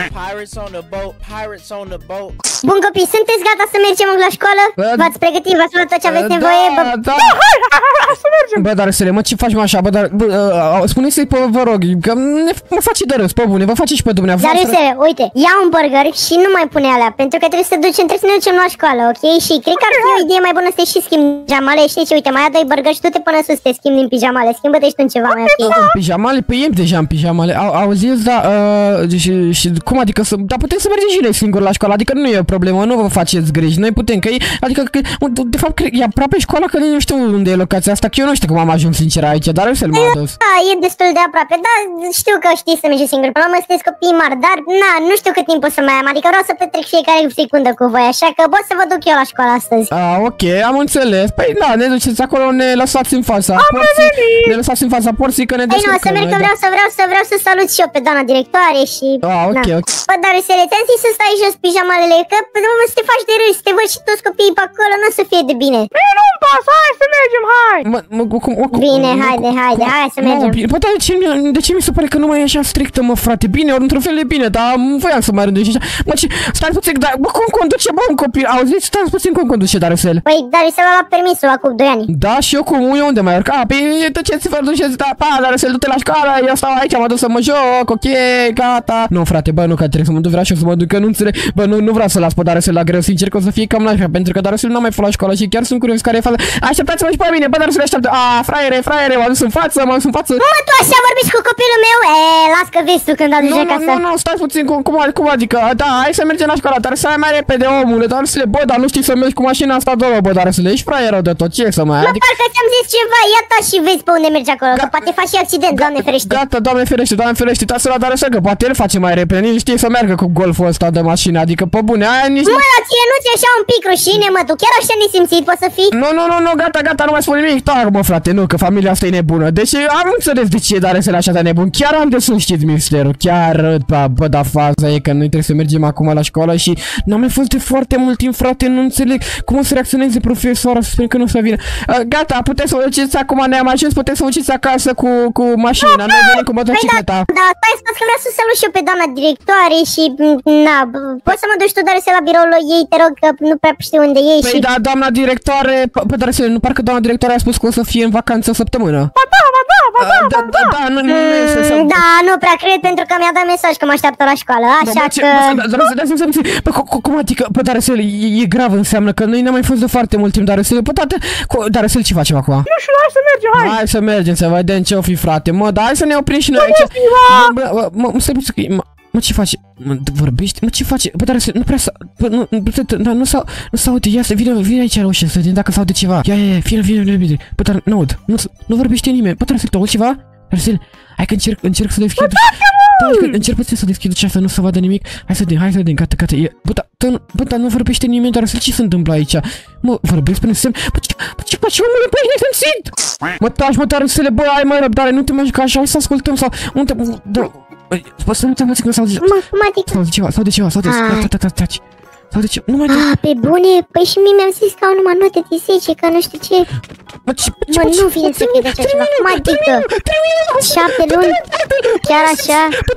Bun copii, sunteți gata să mergem la școală? V-ați pregătit, v-ați luat tot ce aveți nevoie? Da, da, hai, hai, hai, să mergem. Bă, Darăsele, mă, ce faci mă așa, bă, dar, bă, uh, spuneți-i, vă rog, că ne, mă face de râs, pe bune, vă face și pe dumneavoastră. Darăsele, uite, ia un burger și nu mai pune alea, pentru că trebuie să ducem, trebuie să ne ducem la școală, ok? Și cred că ar fi o idee mai bună să te și schimbi pijamale, știi ce, uite, mai ia doi burger și du-te până sus să te schimbi din pijamale, schimbă-te și tu în ceva mai ok. În pijamale? Păi e deja în pijamale, au, auziți, da, uh, și, și cum adică să, dar putem să mergem și noi singuri la școală, adică nu e o problemă, nu vă faceți griji, noi putem, că e, adică, că, de fapt, cred, e aproape școala, că nu știu unde e locația asta, că eu nu știu cum am ajuns sincer aici, dar eu să-l m-a adus. Da, e destul de aproape, da, știu că știi să mergi singur, până la urmă sunteți copii mari, dar, na, nu știu cât timp o să mai am, adică vreau să petrec fiecare secundă cu voi, așa că pot să vă duc eu la școală astăzi. Ah, ok, am înțeles, păi da, ne duceți acolo, ne lăsați în fața porții, ne lăsați în fața porții, că ne descurcăm. Păi nu, să merg, că vreau să vreau să vreau să salut și eu pe doamna directoare și... Ah, ok, ok. Bă, dar Darăsele, ți-am zis să stai jos pijamalele, că nu să te faci de râs, te văd și toți copiii pe acolo, nu o să fie de bine. Bine, nu-mi pasă, hai să mergem, hai! Mă, mă, cum, cum, bine, haide, haide, hai să mergem. Bă, dar de ce, de ce mi se pare că nu mai e așa strictă, mă, frate? Bine, ori într-un fel e bine, dar voiam să mai rândești așa. Mă, ce, stai puțin, dar, bă, cum conduce, bă, un copil? Auziți, stai puțin cum conduce Darăsele. Păi, Darăsele a luat permisul acum doi ani. Da, și eu cum, eu unde mai urc? A, păi, duceți-vă, duceți, da, pa, Darăsele, du-te la școală, eu stau aici, mă duc să mă joc, ok, gata. Nu, frate, bă, nu, că trebuie să mă duc, vreau și eu să mă duc, că nu înțeleg, bă, nu, nu vreau să las pe Darăsele la greu, sincer, că o să fie cam la așa, pentru că Darăsele n-a mai fost la școală și chiar sunt curios care e faza. Așteptați-mă și pe mine, bă, Darăsele așteaptă. A, fraiere, fraiere, m-am dus în față, m-am dus în față. Mă, tu așa vorbiți cu copilul meu? E, las că vezi tu când ajungi acasă. Nu, nu, nu, stai puțin, cum, cum, cum adică, da, hai să mergem la școală, dar să ai mai repede, omule, Darăsele, bă, dar nu știi să mergi cu mașina asta două, bă, Darăsele, ești fraieră de tot, ce să mai ai? Mă, adică... parcă ți-am zis ceva, iată și vezi pe unde mergi acolo, că poate faci și accident, Doamne ferește. Gata, Doamne ferește, Doamne ferește, uitați-să la Darăsele, că poate el face mai repede, nici știe să meargă cu golful ăsta de mașină, adică pe bune, aia nici... Mă, la ție nu ți-e așa un pic rușine, mă, tu chiar așa nesimțit poți să fii? Nu, nu, nu, nu, gata, gata, nu mai spun nimic, tac, mă, frate, nu, că familia asta e nebună, deci am înțeles de ce e Darăsele așa de nebun, chiar am de sus, știți misterul, chiar, bă, bă, da, faza e că noi trebuie să mergem acum la școală și n-am mai fost de foarte mult timp, frate, nu înțeleg cum o să reacționeze profesoara, să sper că nu o să vină. Uh, gata, puteți să vă duceți acum, ne-am ajuns, puteți să vă duceți acasă cu, cu mașina, noi venim cu motocicleta. Păi da, da, stai, stai, că vreau să salut și eu pe doamna directoare și, na, poți să mă duci tu, Darăsele, la biroul ei, te rog, că nu prea știu unde e și... Păi da, doamna directoare, pe Darăsele, nu parcă doamna directoare a spus că o să fie în vacanță o săptămână. Ba da, ba da, ba da, da, da, da, nu, nu, nu, da, nu prea cred, pentru că mi-a dat mesaj că mă așteaptă la școală, așa că... Cum adică, pe Darăsele, e grav, înseamnă că noi n-am mai fost de foarte mult timp, Darăsele, pe toate... Darăsele, ce facem acum? Nu știu, hai să mergem, hai! Hai să mergem, să vedem ce-o fi, frate, mă, dar hai să ne oprim și noi aici. Mă, mă, stai puțin, mă, ce faci? Mă, vorbești? Mă, ce faci? Bă, Darăsele, nu prea să... Nu, nu, nu s-au... Nu s-aude, ia să vină, vină aici la ușă, să vedem dacă s-aude ceva. Ia, ia, ia, vină, vină, vină, vină. Bă, dar nu aud, nu, nu vorbește nimeni. Bă, Darăsele, tu auzi ceva? Darăsele, hai că încerc, încerc să deschid. Da, încerc puțin să deschid ușa, să nu se vadă nimic. Hai să vedem, hai să vedem, gata, gata. Bă, dar, bă, dar nu vorbește nimeni, Darăsele, ce se întâmplă aici? Mă, vorbesc până semn. Bă, ce, bă, ce faci, omule, băi, ne simțit! Mă, taci, mă, Darăsele, bă, ai mai răbdare, nu te mai juca așa, hai să ascultăm sau... Unde, da... Poți să nu te amăți că s-aude... Mă, cum adică? S-aude ceva, s-aude ceva, s-aude... Taci, s-aude ceva, nu mai... Ah, pe bune? Păi și mie mi-am zis că au numai note de zece, că nu știu ce... Mă, ce, ce, Mă, nu vine să crezi așa ceva. Cum adică? Șapte luni? Chiar așa?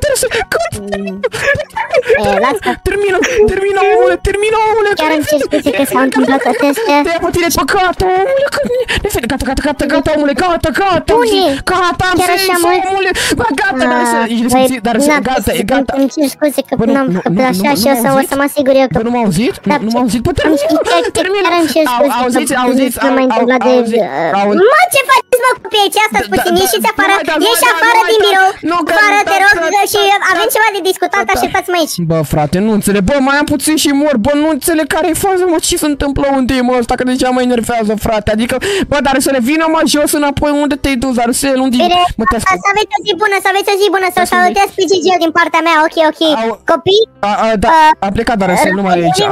E, lasă. Termină, termină, omule, termină, omule. Chiar îmi cer scuze că s-au întâmplat toate astea. Te ia pe tine, bă, gata, omule, gata, gata, gata, gata, omule, gata, gata. Bune. Gata, am Chiar așa zis, mult? omule. Bă, gata, dar să, ești respectiv, dar să, gata, e gata. Îmi cer scuze că n-am făcut așa și o să o să mă asigur eu că... Bă, nu m-au auzit? Nu m-au auzit? Bă, termină, termină. Chiar îmi cer scuze că auziți, auziți, nu m-a întâmplat de... Mă, ce faceți, mă, copii, ce asta puțin? Ieșiți afară, ieși afară din birou. Afară, te rog, și avem ceva de discutat, așteptați-mă aici. Bă, frate, nu înțeleg. Bă, mai am puțin și mor. Bă, nu înțeleg care e faza, mă, ce se întâmplă, unde e, mă, ăsta, că deja mă enervează, frate. Adică, bă, dar să le vină, mă, jos înapoi, unde te-ai dus, dar să unde mă te Să aveți o zi bună, să aveți o zi bună, să salutez pe Gigi din partea mea, ok, ok. Copii? Da, a plecat Darusel, nu mai e aici.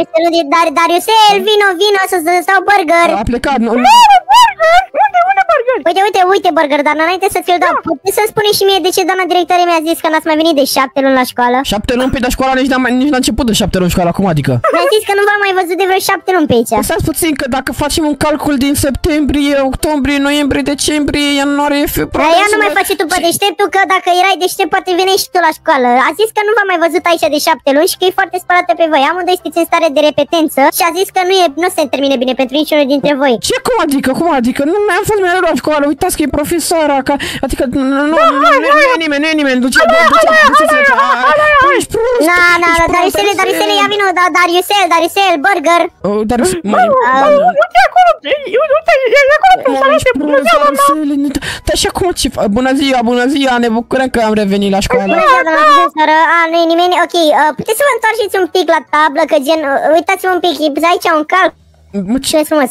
Dariusel, vino, vino, să stau burger. A plecat, nu. Burger? Unde, unde burger? Uite, uite, uite burger, dar înainte să ți-l dau, puteți să-mi spuneți și mie de ce doamna directoare mi-a zis că n-ați mai venit de șapte luni la școală? Șapte luni? Pe de școala nici n-a nici n-a început de șapte luni școala, cum adică? Mi-a zis că nu v-am mai văzut de vreo șapte luni pe aici. Stați puțin, că dacă facem un calcul din septembrie, octombrie, noiembrie, decembrie, ianuarie, februarie... Aia nu mai face tu pe deșteptul, că dacă erai deștept poate veneai și tu la școală. A zis că nu v-am mai văzut aici de șapte luni și că e foarte spărată pe voi. Amândoi sunteți în stare de repetență și a zis că nu, e, nu se termine bine pentru niciunul dintre voi. Ce cum adică? Cum adică? Nu mi-am fost mereu la școală, uitați că e profesoara, că... Adică nu, nu, nu, nu e nimeni, nu e nimeni, duce, duceți-vă, ești prost. Na, na, Dariusele, Dariusele, ia vino, da, Dariusel, Dariusel, burger. Dariusel, mai... Uite acolo, uite, e acolo profesoara de bună ziua, mama. Dar și acum ce fac? Bună ziua, bună ziua, ne bucurăm că am revenit la școală. Bună ziua, doamna profesoră, a, nu e nimeni, ok, puteți să vă întoarceți un pic la tablă, că gen, uitați-vă un pic, aici un calc. Mulțumesc frumos.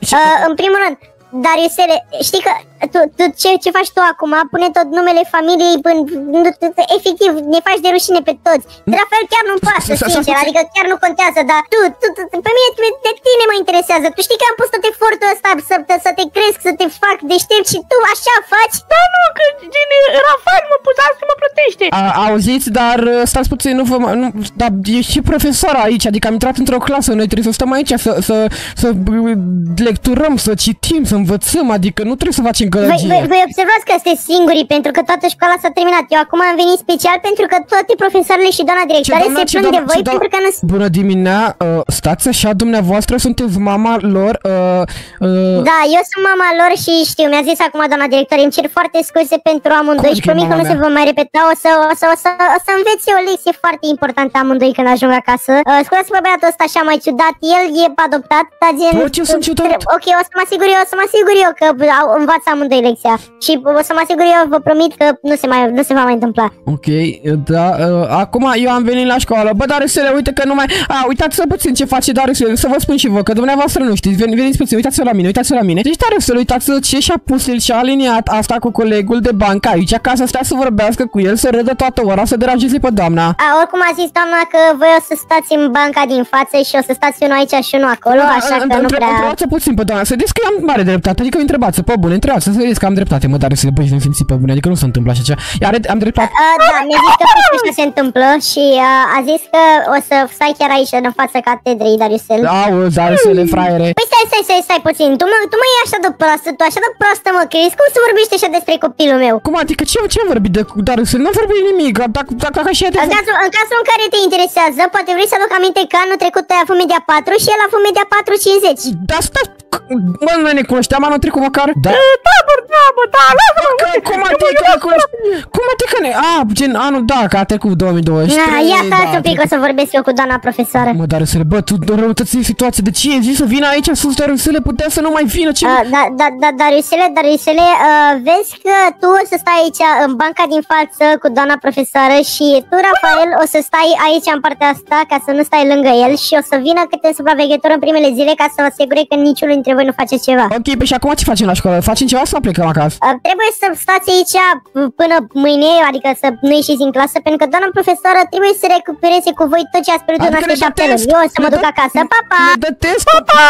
În primul rând, Dariusele, știi că tu, tu ce, ce faci tu acum? Pune tot numele familiei în, efectiv, ne faci de rușine pe toți. De la fel chiar nu-mi pasă, sincer, adică chiar nu contează, dar tu, tu, tu pe mine, de tine mă interesează. Tu știi că am pus tot efortul ăsta să, să te cresc, să te fac deștept și tu așa faci? Da, nu, că gen, Rafael mă pus să mă plătește. A, auziți, dar stați puțin, nu vă... Nu, dar e și profesoara aici, adică am intrat într-o clasă, noi trebuie să stăm aici, să, să, să lecturăm, să citim, să învățăm, adică nu trebuie să facem gălăgie. Voi, voi observați că sunteți singurii, pentru că toată școala s-a terminat. Eu acum am venit special pentru că toate profesoarele și doamna directoare se plâng de voi pentru că nu... Bună dimineața, uh, stați așa, dumneavoastră sunteți mama lor, uh, uh... Da, eu sunt mama lor și știu, mi-a zis acum doamna directoare, îmi cer foarte scuze pentru amândoi și promit că nu se va mai repeta, o să, o să, o să, o să înveți o lecție foarte importantă amândoi când ajung acasă. Uh, Scuzați-mă băiatul ăsta așa mai ciudat, el e adoptat, dar gen... Bă, ce sunt ciudat? Ok, o să mă asigur eu, o să mă asigur eu că învață amândoi lecția și o să mă asigur eu, vă promit că nu se, mai, nu se va mai întâmpla. Ok, da, uh, acum eu am venit la școală. Bă, Darusele, uite că nu mai... A, uitați-vă puțin ce face Darusele, să vă spun și vă, că dumneavoastră nu știți. Ven, veniți puțin, uitați-vă la mine, uitați-vă la mine. Deci Darusele, uitați-vă ce și-a pus el și-a aliniat asta cu colegul de bancă aici, ca să stea să vorbească cu el, să râdă toată ora, să deranjeze pe doamna. A, oricum a zis doamna că voi o să stați în banca din față și o să stați unul aici și unul acolo, așa că nu prea... Întrebați puțin pe doamna, să vedeți că eu am mare dreptate, adică întrebați, pe bune, întrebați, să vedeți că am dreptate, mă, Darusele, băi, ne simți pe bune, adică nu se întâmplă așa ceva. Iar am dreptate. Da, mi-a zis că așa se întâmplă și a zis că o să stai chiar aici în fața catedrei, Darusel. Auzi, Darusele, fraiere. Păi stai, stai, stai, stai puțin, tu mă, tu mă iei așa de proastă, tu așa de proastă mă crezi, cum să vorbești așa despre copilul meu? Cum adică, ce, ce am vorbit de Darusel? Nu am vorbit nimic, dacă, dacă așa e de... În cazul, în cazul în care te interesează, poate vrei să aduc aminte că anul trecut ai avut media patru și el a avut media patru cincizeci. Da, stai, bă, noi ne cunoșteam anul trecut măcar? Da, da, bă, da, bă, da, lasă-mă. Cum adică ne cunoșteam? Cum adică ne... A, gen, anul, da, că a trecut două mii douăzeci și trei. Da, ia stați un pic, o să vorbesc eu cu doamna profesoară. Mă, Darusele, bă, tu răutății situația, de ce e zis să vină aici sus, Darusele, putea să nu mai vină, ce... Uh, da, da, da, Darusele, Darusele, uh, vezi că tu o să stai aici în banca din față cu doamna profesoară și tu, Rafael, o să stai aici în partea asta ca să nu stai lângă el și o să vină câte un supraveghetor în primele zile ca să vă asigure că niciunul dintre voi nu faceți ceva. Ok, pe și acum ce facem la școală? Facem ceva sau plecăm acasă? Uh, trebuie să stați aici până mâine, adică să nu ieșiți din clasă, pentru că doamna profesoară trebuie să recupereze cu voi tot ce ați pierdut în astea șapte luni. Eu o să mă duc acasă, pa, pa! Ne dătesc! Pa, pa!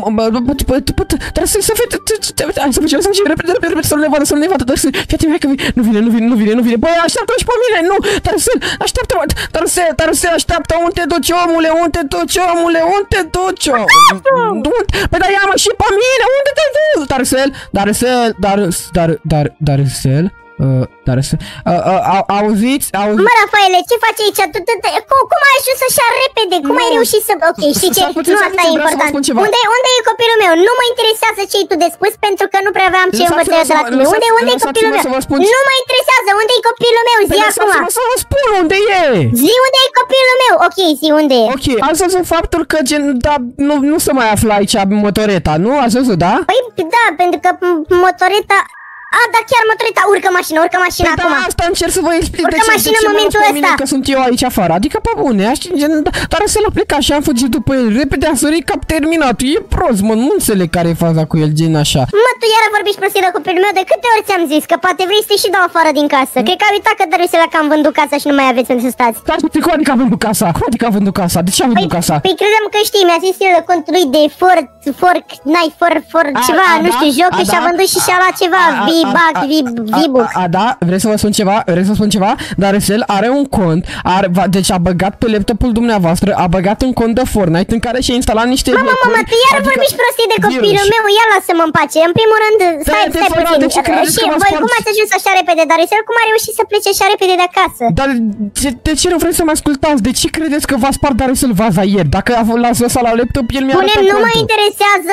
Dar să fie... Hai să facem, să facem, repede, repede, repede, să nu ne vadă, să nu ne vadă, dar să... Fii-te, hai că nu vine, nu vine, nu vine, nu vine. Băi, așteaptă-mă și pe mine, nu! Darusel, așteaptă-mă! Darusel, Darusel, așteaptă, unde te duci, omule, unde te duci, omule, unde te duci? Păi, dar ia-mă și pe mine, unde te duci? Darusel, Darusel, Darus, Dar, Dar, Darusel. Uh, dar să... Uh, uh, auziți? Auziți? Mă, Rafaele, ce faci aici? Tu, tu, tu, cum, cum ai ajuns așa repede? Cum ai reușit să... Ok, știi ce? Nu, asta e important. Unde, unde e copilul meu? Nu mă interesează ce ai tu de spus, pentru că nu prea aveam ce învăța de la tine. Unde, unde e copilul meu? Nu mă interesează, unde e copilul meu? Zi acum. Să vă spun unde e! Zi unde e copilul meu? Ok, zi unde e. Ok, ați văzut faptul că gen, da, nu, nu se mai află aici motoreta, nu? Ați văzut, da? Păi, da, pentru că motoreta... A, dar chiar motoreta, urcă mașina, urcă mașina păi acum. Da, asta încerc să vă explic urcă de ce, mașina de ce în momentul mă mine ăsta. că sunt eu aici afară. Adică pe bune, știi, gen, dar să l-a plecat și am fugit după el. Repede a sărit cap terminat. E prost, mă, nu înțeleg care e faza cu el, gen așa. Mă, tu iară vorbești prostii de copilul meu, de câte ori ți-am zis că poate vrei să te și dau afară din casă. Cred că a uitat că Darusela că am vândut casa și nu mai aveți unde să stați. Dar cum adică am vândut casa? Cum adică am vândut casa? De ce am vândut păi, casa? Păi credeam că știi, mi-a zis el contul lui de Ford, Fork, Knife, For, For, ceva, nu știu, joc și a vândut și și-a luat ceva, V-Buck, V-Book. A, da, vrei să vă spun ceva? Vrei să vă spun ceva? Darusel are un cont, are, deci a băgat pe laptopul dumneavoastră, a băgat un cont de Fortnite în care și-a instalat niște Mama, mama, tu iar adică vorbiști prostii de copilul meu, ia lasă-mă în pace. În primul rând, stai, stai puțin. Și voi, cum ați ajuns așa repede, Darusel? Cum a reușit să plece așa repede de acasă? Dar de, de ce nu vreți să mă ascultați? De ce credeți că v-a spart Darusel vaza ieri? Dacă l-ați lăsat la laptop, el mi-a arătat nu mă interesează,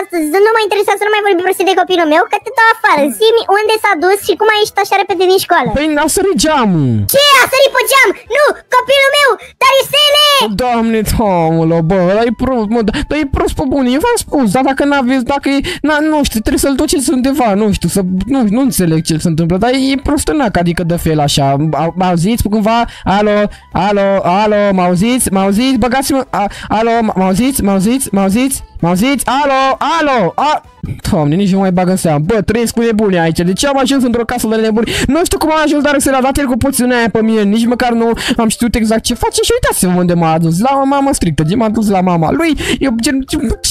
nu mă interesează, nu mai vorbi prostii de copilul meu, că te dau afară. Zi-mi unde s-a dus și cum a ieșit așa repede din școală. Păi a sărit geamul. Ce? A sărit pe geam? Nu! Copilul meu! Darusele! Doamne, Tomule, bă, ăla e prost, mă, dar e prost pe bune, v-am spus, dar dacă n-aveți, dacă e, na, nu știu, trebuie să-l duceți undeva, nu știu, să, nu, nu înțeleg ce se întâmplă, dar e prostănac, adică de fel așa, m-auziți cumva, alo, alo, alo, m-auziți, m-auziți, băgați-mă, alo, m-auziți, m-auziți, m-auziți, m-auziți, alo, alo, a... Doamne, nici nu mai bag în seama. Bă, trăiesc cu nebuni aici. De ce am ajuns într-o casă de nebuni? Nu știu cum am ajuns, dar să l-a dat el cu poțiunea aia pe mine. Nici măcar nu am știut exact ce face și uitați-vă unde m-a adus. La o mamă strictă, ce m-a dus la mama lui. Eu gen...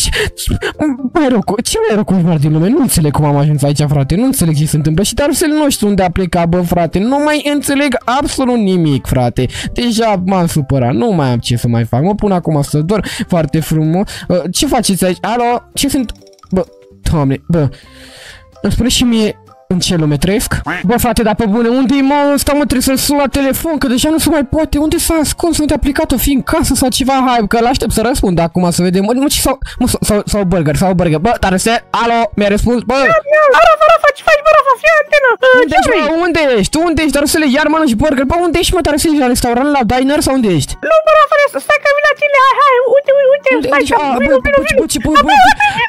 Mai rău cu... Ce mai rău cu din lume? Nu înțeleg cum am ajuns aici, frate. Nu înțeleg ce se întâmplă. Și dar să nu știu unde a plecat, bă, frate. Nu mai înțeleg absolut nimic, frate. Deja m-am supărat. Nu mai am ce să mai fac. Mă pun acum să dor foarte frumos. Ce faceți aici? Alo? Ce sunt... Bă... Doamne, bă, îmi spune și mie în ce lume trăiesc? Bă, frate, dar pe bune, unde-i mă ăsta, mă, trebuie să-l sun la telefon, că deja nu se mai poate. Unde s-a ascuns? Unde a plecat-o? Fi în casă sau ceva? Hai, că l-aștept să răspund acum, să vedem. Mă, ce sau, mă, sau, sau burger, sau burger. Bă, Darusel, alo, mi-a răspuns, bă. Rafa, Rafa, ce faci, bă, Rafa? Fii antenă. Unde ești, bă, unde ești? Tu unde ești, Darusele? Iar mănânci burger. Bă, unde ești, mă, Darusele? La restaurant, la diner sau unde ești? Nu, bă, Rafa, stai că vin la tine. Hai, hai, uite, uite, stai că vin, vin, vin.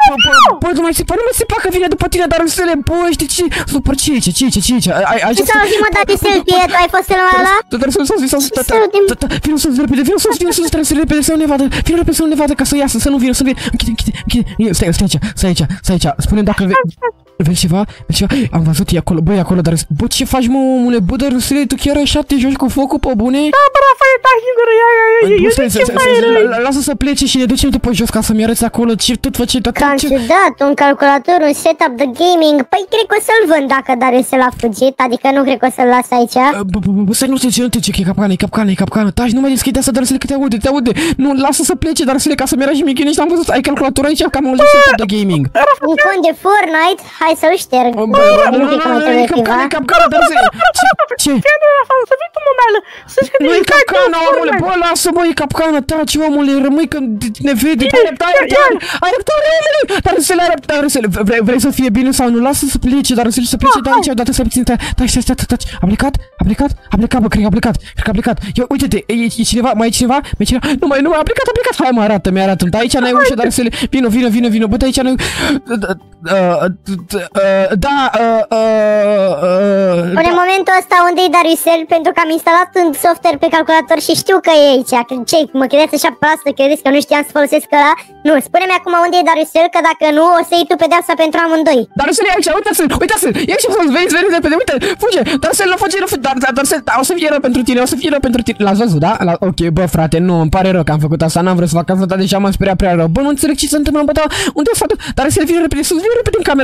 Bă, nu mai se poate, nu mai se poate că vine după tine, Darusele. Bă, știi ce? Super, ce e, ce e? Ce, ce, ce, ce s-a auzit, mă, Darusel, tu ai fost la ăla? Darusel, s-a zis, s-a zis, vino sus repede, vino sus, vino sus, Darusel, repede, să nu ne vadă, vino repede să nu ne vadă, ca să iasă, să nu vină, să nu vină, închide, închide, închide, stai, stai aici, stai aici, stai aici, spune-mi dacă vezi ceva, vezi ceva, am văzut, e acolo, băi, acolo, Darusel, bă, ce faci, mă, omule, bă, Darusel, tu chiar așa te joci cu focul, pe bune? Da, bă, Rafael, da, singură, ia, ia, ia, eu zic ce mai răi. Lasă să plece și ne ducem după jos ca să-mi arăți acolo ce tot face, că am ciudat, un calculator, un setup de gaming, păi cred că o să-l vând dacă Darusel a fugit, adică nu cred că o să-l las aici. Bă, bă, bă, stai, nu știu ce, nu știu ce, că e capcană, e capcană, e capcană, taci, nu mai deschide asta, Darusel, că te aude, te aude, nu, lasă să plece, Darusel, ca să-mi arăți mie, nici n-am văzut, ai calculator aici, că am auzit setup de gaming. Un cont de Fortnite, hai să-l șterg. Nu, nu, nu, e capcană, e capcană, Darusel, ce? Să vii tu, mămeală, să-și că nu e capcană, omule, bă, lasă, bă, e capcană, taci, omule, rămâi că ne vede, ai răbdare, ai răbdare, omule, Darusel, ai răbdare, Darusel, vrei să fie bine sau nu, lasă să plece, Darusel, să plece de aici, odată să puțin, taci, taci, taci, taci, a plecat, a plecat, a plecat, bă, cred că a plecat, cred că a plecat, ia, uite-te, e cineva, mai e cineva, mai e cineva, nu mai, nu mai, a plecat, a plecat, hai, mă, arată, mi arată, aici n-ai ușă, Darusel, vino, vino, vino, vino, bă, de aici n-ai, da, în momentul ăsta unde e Darusel, pentru că am instalat un software pe calculator și știu că e aici, ce, mă credeți așa proastă, credeți că nu știam să folosesc ăla? Nu, spune-mi acum unde e Darusel, că dacă nu, o să iei tu pedeapsa pentru amândoi. Darusel e aici, uite-te, uite-te, e aici, veniți, veniți repede, uite, fuge, Darusel, nu fuge, nu fuge, Darusel, o să fie rău pentru tine, o să fie rău pentru tine, l-ați văzut, da? Ok, bă, frate, nu, îmi pare rău că am făcut asta, n-am vrut să fac asta, deja m-am speriat prea rău, bă, nu înțeleg ce se întâmplă, bă, da, unde e fata? Darusel, vine repede sus, vine repede în cameră, vine repede în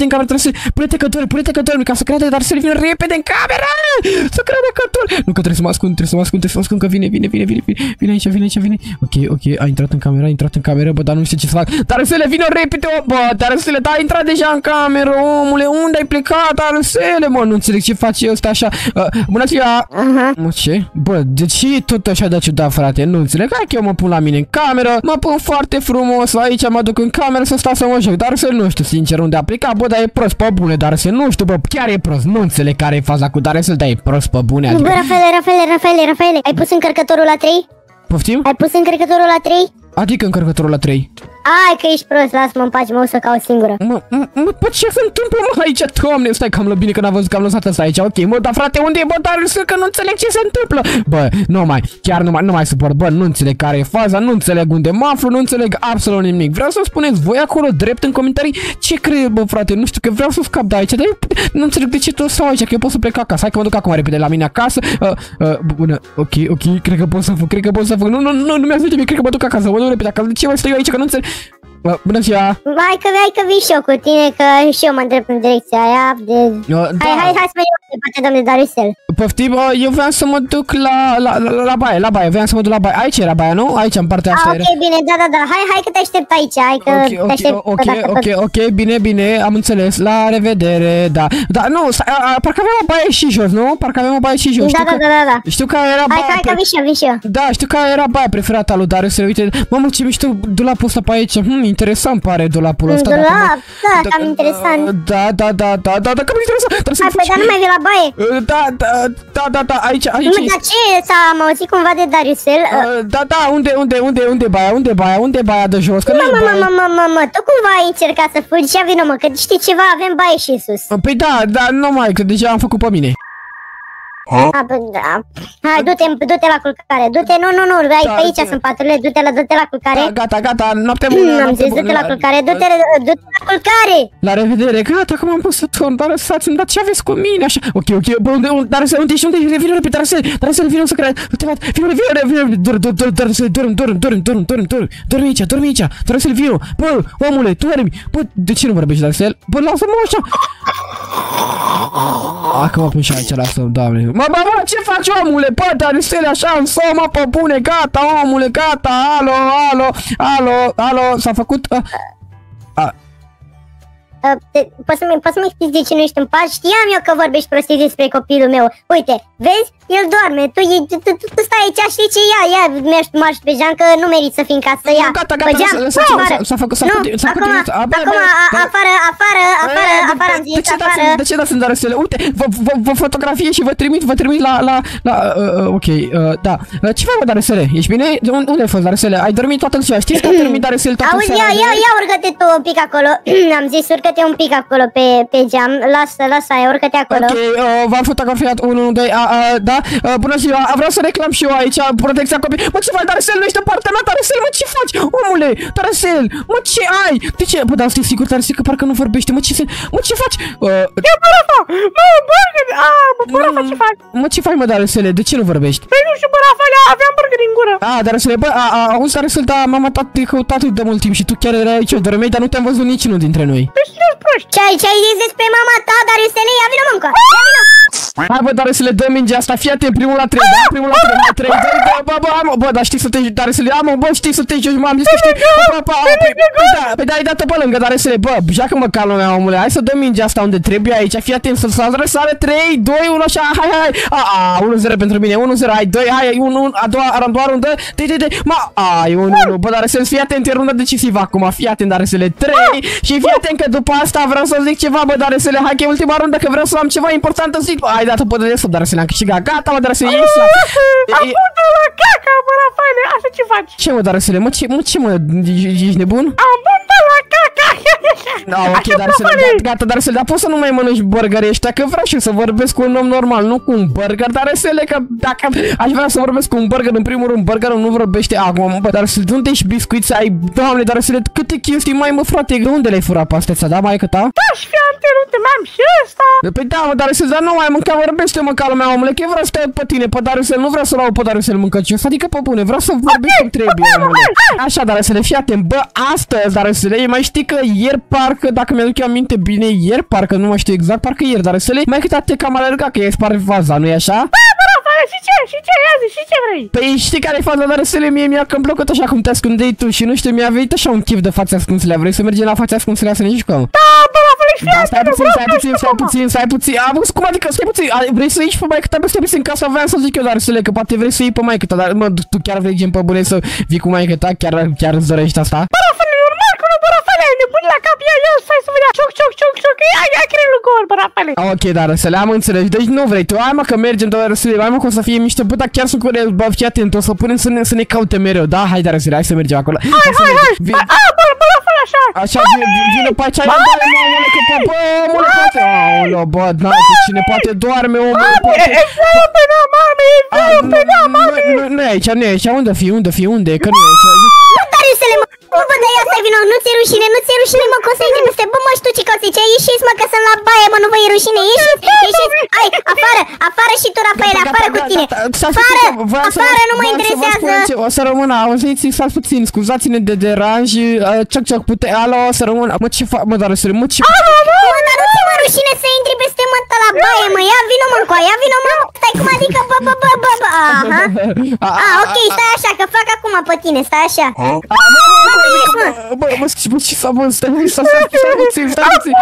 în cameră, trebuie să pune tecători, pune tecători, ca să creadă, dar să vină repede în cameră! Să creadă că tu... Nu, că trebuie să mă ascund, trebuie să mă ascund, trebuie să mă ascund, că vine, vine, vine, vine, vine, vine aici, vine aici, vine. Ok, ok, a intrat în cameră, a intrat în cameră, bă, dar nu știu ce să fac. Dar să le vină repede, bă, dar să le, da, a intrat deja în cameră, omule, unde ai plecat, Arusele, mă, nu înțeleg ce face ăsta așa. Uh, bună ziua! Uh-huh. Ce? Bă, de ce tot așa de ciudat, frate? Nu înțeleg, hai că eu mă pun la mine în cameră, mă pun foarte frumos aici, mă duc în cameră să stau să mă joc, dar să nu știu sincer unde a plecat, bă, dar e prost pe bune, dar să nu știu, bă, chiar e prost, nu înțeleg care e faza cu dar să-l dai prost pe bune. Adică... Bă, Rafaele, Rafaele, Rafaele, Rafaele, ai pus încărcătorul la trei? Poftim? Ai pus încărcătorul la trei? Adică încărcătorul la trei. Ai că ești prost, lasă-mă în pace, mă o să caut singură. Mă, mă, bă, ce se întâmplă, mă, aici? Doamne, stai că am lăbit că n-am văzut că am lăsat asta aici. Ok, mă, dar frate, unde e, bă, dar că nu înțeleg ce se întâmplă. Bă, nu mai, chiar nu mai, nu mai suport, bă, nu înțeleg care e faza, nu înțeleg unde mă aflu, nu înțeleg absolut nimic. Vreau să spuneți voi acolo drept în comentarii ce crezi, bă, frate, nu știu, că vreau să scap de aici, dar eu nu înțeleg de ce tot stau aici, că eu pot să plec acasă. Hai că mă duc acum repede la mine acasă. Uh, uh, bună, ok, ok, cred că pot să fac, cred că pot să fac. Nu, nu, nu, nu mi-a zis de mie, cred că mă duc acasă, mă duc repede acasă. De ce mai stau eu aici, că nu înțeleg? Bună ziua! Hai că, hai că vin și eu cu tine, că și eu mă îndrept în direcția aia de... Uh, da. Hai, hai, hai să mergem mai departe, domnule Darusel. Poftim, eu vreau să mă duc la, la, la, la baie, la baie, vreau să mă duc la baie. Aici era baia, nu? Aici, în partea asta ah, ok, era. bine, da, da, da, hai, hai că te aștept aici, hai că okay, te aștept. Ok, ok, ok, ok, bine, bine, am înțeles, la revedere, da. Da, nu, a, a, parcă avem o baie și jos, nu? Parcă avem o baie și jos. Da, da, da, da, da. Știu că era baia... Hai, hai că vin și eu, vin și eu. Da, știu că era baia preferată a lui Darusel, uite, mamă, ce mișto dulapul ăsta pe aici, hm, interesant pare dulapul ăsta. Dulap, da, cam interesant. Da, da, da, da, da, da, cam interesant. Hai, păi, dar nu mai vii la baie. Da, da, da, da, da, aici, aici. Nu, dar ce, s-a auzit cumva de Darusel? Da, da, unde, unde, unde, unde baia, unde baia, unde baia de jos? Că mă, mă, mă, mă, mă, mă, tu cumva ai încercat să fugi, ia vină, mă, că știi ceva, avem baie și sus. Păi da, da, nu mai, că deja am făcut pe mine. A, bă, da. Hai, du-te, du-te la culcare, du-te, nu, nu, nu, ai, da, pe aici sunt paturile, du-te la, du-te la culcare. Da, gata, gata, noapte bună, Am zis, du-te la culcare, du-te, du-te la culcare. La revedere, gata, că m-am pus să torn, dar lăsați-mi, dar ce aveți cu mine, așa? Ok, ok, bă, unde, unde, dar să, unde ești, unde ești, vină repede, dar să, dar să, vină să cred, nu te vad, vină, vină, vină, dorm, dorm, dorm, dorm, dorm, dorm, dorm, dorm, dorm, dorm, dorm aici, dorm aici, dar să vină, bă, omule, tu dormi, bă, de ce nu vorbești, dar să, bă, lasă-mă așa. Acum mă pun și aici, lasă-mă, doamne, mă, bă, bă, ce faci, omule, bă, dar stele așa în somă, pe bune, gata, omule, gata, alo, alo, alo, alo, s-a făcut... Uh, uh. Uh, te, poți să-mi poți să explici de ce nu ești în pace? Știam eu că vorbești prostii despre copilul meu. Uite, vezi? El doarme, tu, tu, tu, tu, tu stai aici, știi ce? Ia, ia, mergi, marși pe geam, că nu meriți să fii în casă, ia. Gata, gata, s-a făcut, s-a făcut, s-a făcut, acum, afară, afară, afară, afară, am zis, afară. De ce dați în Darusele? Uite, vă fotografie și vă trimit, vă trimit la, la, la, ok, da. Ce faci, Darusele? Ești bine? Unde ai fost, Darusele? Ai dormit toată ziua, știți că ai dormit, Darusele, toată seara? Auzi, ia, ia, ia, urcă-te tu un pic acolo, am zis, urcă-te un pic acolo pe, pe geam, lasă, lasă aia, urcă-te acolo. Ok, v-am fotografiat unu, doi, da, bună ziua, vreau să reclam și eu aici, protecția copii. Mă, ce faci, Darusel, nu ești în partea mea, Darusel, mă, ce faci, omule, Darusel, mă, ce ai? De ce? Bă, dar stai sigur, Darusel, că parcă nu vorbește, mă, ce se, mă, ce faci? Ce Rafa? Mă, burger, a, mă, Rafa, ce faci? Mă, ce faci, mă, Darusel, de ce nu vorbești? Păi nu știu, bă, Rafa, aveam burger în gură. A, Darusel, bă, auzi, Darusel, da, m-am te căutat de mult timp și tu chiar erai aici, dormeai, dar nu te-am văzut niciunul dintre noi. Păi sunteți proști. Ce ai, ce ai zis despre mama ta, Darusel, ia vină, mă, încă, ia vină. Hai, bă, Darusel, dă mingea asta, fii atent, primul la trei, da, primul la trei, la trei, doi, bă, bă, bă, bă, dar știi să te joci, Darusel, amă, bă, știi să te joci, m-am zis că știi, bă, bă, bă, da, ai dat-o pe lângă, Darusel, bă, joacă-mă calul meu, omule, hai să dăm mingea asta unde trebuie aici, fii atent, să răsare, trei, doi, unu, așa, hai, hai, a, a, unu zero pentru mine, unu zero, hai, doi, hai, unu, a doua, a doua rundă, doi, doi, doi, ma, ai, unu, unu, bă, Darusel, fii atent, e runda decisivă acum, fii atent, Darusel, trei, și fii atent că după asta vreau să zic ceva, bă, Darusel, hai că e ultima rundă, că vreau să am ceva important în zi, ai dat-o pe de sub, Darusel, am câștigat, gata, mă, Darusel, ieși la... Acum de la caca, bă, Rafaele, așa ce faci? Ce, mă, Darusel, mă, ce, mă, ce, mă, ești nebun? Am bun de la caca! Da, ok, Darusel, gata, Darusel, dar poți să nu mai mănânci burgeri ăștia, că vreau și eu să vorbesc cu un om normal, nu cu un burger, Darusel, că dacă aș vrea să vorbesc cu un burger, în primul rând, burgerul nu vorbește acum, bă, Darusel, de unde ești biscuiți, ai, doamne, Darusel, câte chestii mai, mă, frate, de unde le-ai furat pe astea, da, maică ta? Da, și fii anter, uite, mai-am și ăsta. Păi da, mă, Darusel, dar nu mai mânca, vorbește-mă, calul meu, omule, că eu vreau să te pe tine, pe Darusel, nu vreau să l-au pe Darusel mâncăcios, adică pe bune, vreau să vorbim cum trebuie, omule. Așa, Darusel, fii atent, bă, astăzi, Darusel, mai știi că ieri parcă, dacă mi-aduc eu aminte bine, ieri, parcă nu mai știu exact, parcă ieri, dar să le mai cât te cam alergat, că e spart faza, nu-i așa? Da, bă, Rafael, și ce? Și ce? Ia zi, și ce vrei? Păi știi care e faza, dar să le mie mi-a că-mi plăcut așa cum te ascundeai tu și nu știu, mi-a venit așa un chef de fațe ascunselea. Vrei să mergem la fațe ascunselea să ne jucăm? Da, bă, Rafael, ești Da, stai puțin, stai puțin, stai puțin, stai puțin. A, bă, cum adică, stai puțin. A, vrei să ieși pe maică ta, bă, stai puțin, ca să vreau să zic eu, dar să le, că poate vrei să iei pe maică ta, dar mă, tu chiar vrei gen pe bune să vii cu maică ta, chiar, chiar îți dorești asta? Bă, Rafael, e normal că nu, bă, Rafael, e nebun la cap, ia, ia, stai să vedea, cioc, cioc, cioc, cioc, ia, ia, creierul gol, bă, Rafael. Ok, dar să le am înțeles, deci nu vrei tu, hai mă că mergem, dar să le, hai mă că o să fie mișto, bă, dar chiar sunt curios, bă, fii atent, o să punem să ne, să ne caute mereu, da? Hai, dar să le, hai să mergem acolo. Hai, hai, hai, a, bă, bă, Rafael, așa. Așa, vine pe aici, ia, bă, omule, că, bă, bă, omule, poate, aoleo, bă, n-ai, că cine poate doarme, omule, poate. E zeu pe na, mami, e zeu pe na, mami. Nu e aici, nu e aici, unde fi, unde fi, unde, că nu e aici. Bă, Dariusele, mă, bă, bă, dar ia stai vino, nu ți-e rușine, nu ți-e rușine, mă, că o să intri peste, bă, mă, știu ce cauți aici, ieșiți, mă, că sunt la baie, mă, nu vă e rușine, ieșiți, ieșiți, hai, afară, afară și tu, Rafael, afară cu tine, afară, afară, nu mă interesează. O să rămână, auziți, stați puțin, scuzați-ne de deranj, cioc, cioc, pute, alo, o să rămână, mă, ce fac, mă, dar să mă, ce... Mă, dar nu ți-e mă rușine să intri peste măta la baie, mă, ia vino, mă, încoa, ia vino, mă, stai cum adică, bă, bă, bă, bă, bă, aha, a, ok, stai așa, că fac acum pe tine, stai așa. Bă, bă, ce s-a bă, stai puțin, stai puțin, stai puțin.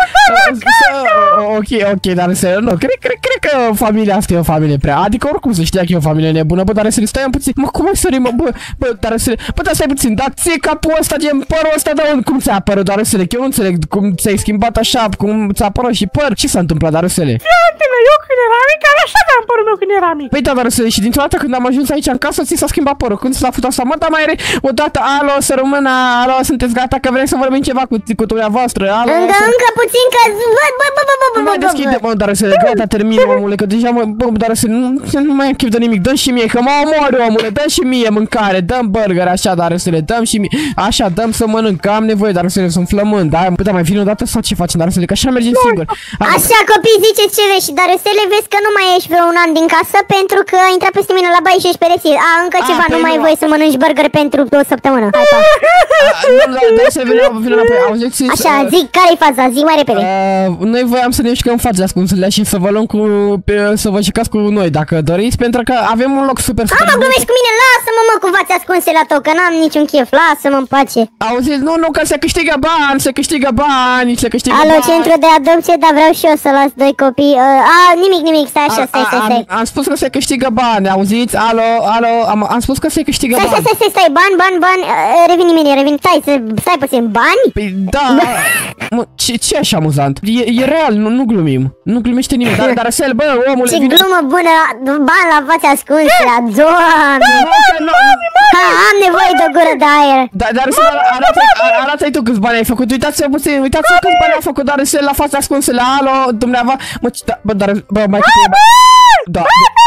Ok, ok, dar să nu, cred, cred, cred că familia asta e o familie prea, adică oricum să știa că e o familie nebună, bă, dar să le stai puțin, mă, cum ai sări, mă, bă, bă, dar să le, bă, dar stai puțin, dar ție capul ăsta, gen părul ăsta, dar cum ți-a apărut, dar să le, că eu nu înțeleg cum ți-ai schimbat așa, cum ți-a apărut și păr, ce s-a întâmplat, dar să le? Fiatele, eu când eram mic, care așa aveam părul meu când eram mic. Păi da, dar să le, și dintr-o dată când am ajuns aici în casă, ți s-a schimbat părul, când s-a făcut asta, mă, dar mai are odată, alo, să rămână, alo, sunteți gata că vrei să vorbim ceva cu, cu dumneavoastră, alo? Încă, încă puțin că văd, bă, bă, bă, bă, bă, bă, bă, deschide, mă, dar să le, gata, termin, omule, că deja, mă, bă, dar să nu, nu mai am chef de nimic, dă și mie, că mă omori, omule, dă și mie mâncare, dăm burger, așa, dar să le dăm și mie, așa, dăm să mănânc, că am nevoie, dar să le sunt flămând, da, putea mai vine odată sau ce facem, dar să le, că așa mergem singur. Așa, copii, ziceți ce vreți, dar să le vezi că nu mai ești vreo un an din casă pentru că a intrat peste mine la baie și ești perețit. A, încă ceva, nu mai ai voie să mănânci burger pentru o săptămână. Hai, pa. Dar să vină înapoi, auziți? Așa, zic, care-i faza? Zic mai repede. Noi voiam să ne jucăm față ascunselea și să vă luăm cu, să vă jucați cu noi, dacă doriți, pentru că avem un loc super super. Mă, glumești cu mine, lasă-mă, mă, cu fața ascunse la tău, că n-am niciun chef, lasă-mă în pace. Auziți, nu, nu, că se câștigă bani, se câștigă bani, se câștigă Alo, bani. centru de adopție, dar vreau și eu să las doi copii. Uh, a, nimic, nimic, stai așa, stai, stai, stai. Am, am spus că se câștigă bani, auziți? Alo, alo, am, am spus că se câștigă stai, bani. Stai, stai, stai, stai, bani, bani, bani, uh, revin imediat, revin, stai, stai puțin, bani? Păi da, mă, ce, ce așa amuzant? E, e real, nu, nu glumim, nu glumește nimeni, dar, dar să bă, omule, ce vine... glumă bună, bani la fața ascunse, doamne! Ha, am nevoie de o gură de aer. Da, dar să arată-i arată tu câți bani ai făcut, uitați-vă puțin, uitați-vă câți bani ai făcut, dar să la fața ascunsă, la alo, dumneavoastră, mă, da, bă, dar, bă, mai câte e, bă, da,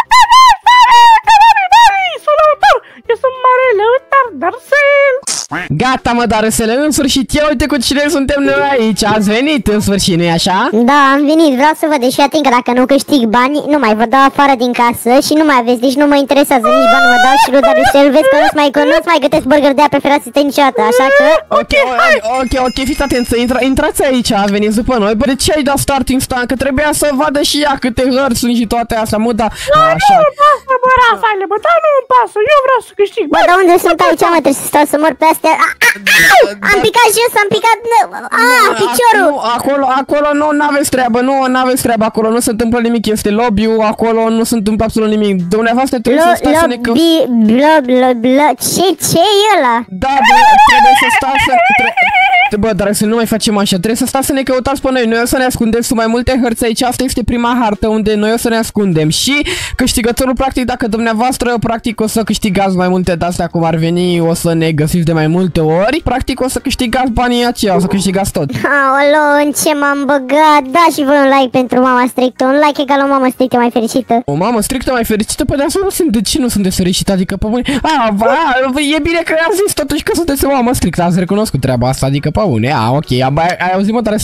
Eu sunt mare lăutar, Darcel. Gata, mă, dar să le în sfârșit, eu uite cu cine suntem noi aici, ați venit în sfârșit, nu-i așa? Da, am venit, vreau să văd, deși ating că dacă nu câștig bani, nu mai vă dau afară din casă și nu mai aveți, deci nu mă interesează, nici bani nu mă dau și lui Darusel, vezi că nu-ți mai, nu-ți mai gătesc burger de aia preferați să te niciodată, așa că... Ok, ok, ok, fiți atenți, intra, intrați aici, veniți după noi, bă, de ce ai dat starting stand, că trebuia să vadă și ea câte hărți sunt și toate astea, mă, da, așa. Nu-mi pasă, bă, Rafaele, bă, da, nu-mi pasă, eu vreau să câștig. Bă, dar unde sunt aici, mă, trebuie să stau să mor pe astea, am picat jos, am picat, ah, piciorul. Acolo, acolo nu n-aveți treabă, nu n-aveți treabă acolo, nu se întâmplă nimic, este lobby-ul, acolo nu se întâmplă absolut nimic. Dumneavoastră trebuie să stați să ne căutați. Lobby, bla, bla, bla, ce, ce e ăla? Da, bă, trebuie să stați să... Bă, dar să nu mai facem așa, trebuie să stați să ne căutați pe noi, noi o să ne ascundem sub mai multe hărți aici, asta este prima hartă unde noi o să ne ascundem și câștigătorul, practic, dacă dumneavoastră, practic, o să câștigați mai multe de-astea cum ar veni, o să ne găsiți de mai multe ori, practic, o să câștigați banii aceia, o să câștigați tot. Aolo, în ce m-am băgat, da și voi un like pentru mama strictă, un like egal o mamă strictă mai fericită. O mamă strictă mai fericită? Păi de asta nu sunt, de ce nu sunteți fericită, adică pe bune? A, a, e bine că am zis totuși că sunteți o mamă strictă, ați recunoscut treaba asta, adică pe bune, a, ok, ai, ai auzit, mă, Darusele? Da,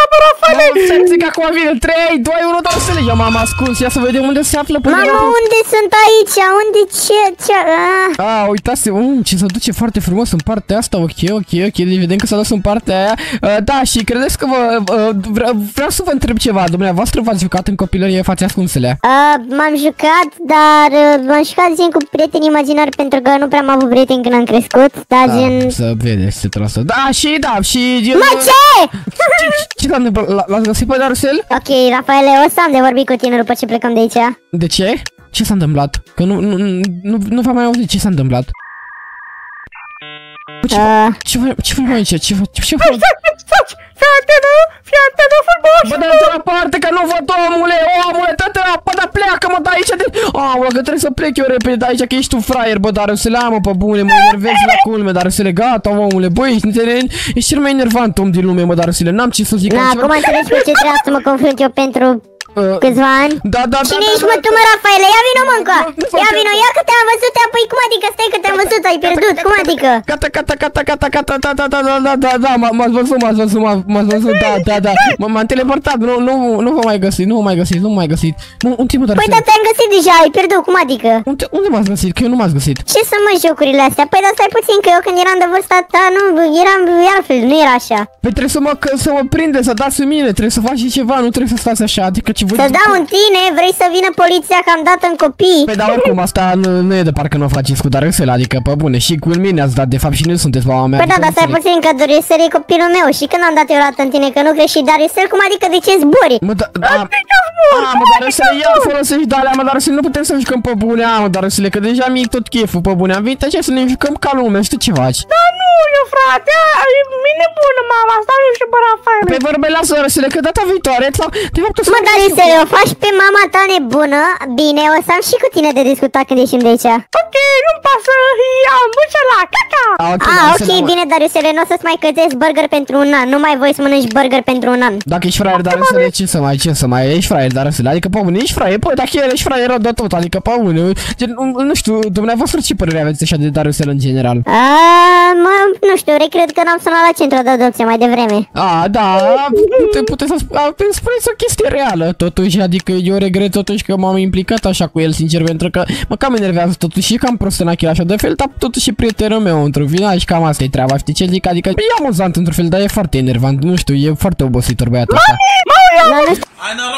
bă, Rafaele! Să zic acum vine trei, doi, unu, Darusele. Eu m-am ascuns, ia să vedem unde se află. Mama, unde sunt aici? Unde ce? ce? Ah. Ah, uitați, um, ce se duce foarte frumos în partea asta. Ok, ok, ok, deci vedem că s-a dus în partea aia. uh, Da, și credeți că vă uh, vreau, vreau să vă întreb ceva. Dumneavoastră v-ați jucat în copilărie Fața ascunsele? Uh, m-am jucat, dar uh, m-am jucat gen cu prieteni imaginari, pentru că nu prea am avut prieteni când am crescut. Dar Da, gen... să vedeți, se trasă. Da, și da, și gen... Mă, ce? Ce s-a întâmplat? L-ați găsit pe Darusel? Ok, Rafaele, o să am de vorbit cu tine după ce plecăm de aici. De ce? Ce s-a întâmplat? Că nu, nu, nu, nu v-am mai auzit ce s-a întâmplat. Ce, Uh. ce, ce faci aici? Ce faci? Ce faci? Stați, fii atentă, fii atentă frumos! Bă, dă-te la parte că nu văd, omule, omule, dă-te la parte, dar pleacă, mă, de aici de... Aolea, că trebuie să plec eu repede de aici, că ești tu fraier, bă, Darusele, mă, pe bune, mă enervezi la culme, Darusele, gata, omule, bă, ești, ești cel mai enervant om din lume, mă, Darusele, n-am ce să zic. Na, acum înțelegi cu ce trebuia să mă confrunt eu pentru Uh, câțiva ani? Da, da, Cine da, ești, da, mă, da, tu, mă, Rafaele? Ia vino, mă, încă! Nu, nu fac Ia eu. vino, ia că te-am văzut, te apoi, cum adică? Stai că te-am văzut, ai pierdut, cum adică? Gata, gata, gata, gata, gata, da, da, da, da, da, da, da, m-ați văzut, m-ați văzut, m-ați văzut, da, da, da, m-am teleportat, nu, nu, nu vă mai găsit, nu vă mai găsit, nu vă mai găsit. Unde mă, Păi, Darusele? dar te-am găsit deja, ai pierdut, cum adică? Unde, unde m-ați găsit? Că eu nu m-ați găsit. Ce să mă jocurile astea? Păi, dar stai puțin, că eu când eram de vârsta ta, nu, eram altfel, nu era așa. Păi trebuie să mă, că, să mă prinde, să dați în mine, trebuie să faci ceva, nu trebuie să stați așa, adică ce voi... Să dau în tine, vrei să vină poliția că am dat în copii? Păi dar oricum asta nu, nu e de parcă nu o faceți cu Darusele, adică pe bune, și cu mine ați dat, de fapt și nu sunteți mama mea. Păi da, adică dar nu stai înțeleg. puțin, că Darusel e copilul meu și când am dat eu rată în tine că nu crezi și Darusel, cum adică de ce zbori? Mă, da, da, a, mă, Darusele, ia folosești de alea, mă, Darusele, nu putem să jucăm pe bune, a, mă, Darusele, că deja mi-e tot cheful pe bune, am venit aici să ne jucăm ca lume, știi ce faci? Da, nu, eu, frate, e bine bună, mama, asta nu știu, bă, Rafaele. Pe vorbe, lasă, Darusele, că data viitoare, sau, de fapt, o să... Mă, Darusel, o faci pe mama ta nebună? Bine, o să am și cu tine de discutat când ieșim de aici. Ok, nu-mi pasă, am duce la caca. A, ok, Ah, Darusele, ok, mă. bine, Darusele, nu o să-ți mai cătesc burger pentru un an. Nu mai voi să mănânci burger pentru un an. Dacă ești fraier, Darusele, ce să mai, ce să mai, ești fraier, Darusele, adică pe bune, ești fraier, păi, dacă ești fraier de tot, adică pe bune, gen, nu, nu știu, dumneavoastră ce părere aveți așa de Darusele în general? Ah, mă, nu știu, cred că n-am sunat la centru de adopție mai devreme. A, da, pute, puteți să sp- spuneți o chestie reală, totuși, adică eu regret totuși că m-am implicat așa cu el, sincer, pentru că mă cam enervează totuși și cam prost în așa de fel, dar totuși e prietenul meu într-un final și cam asta e treaba, știi ce zic? Adică e amuzant într-un fel, dar e foarte enervant, nu știu, e foarte obositor băiatul ăsta. Da, nu știu.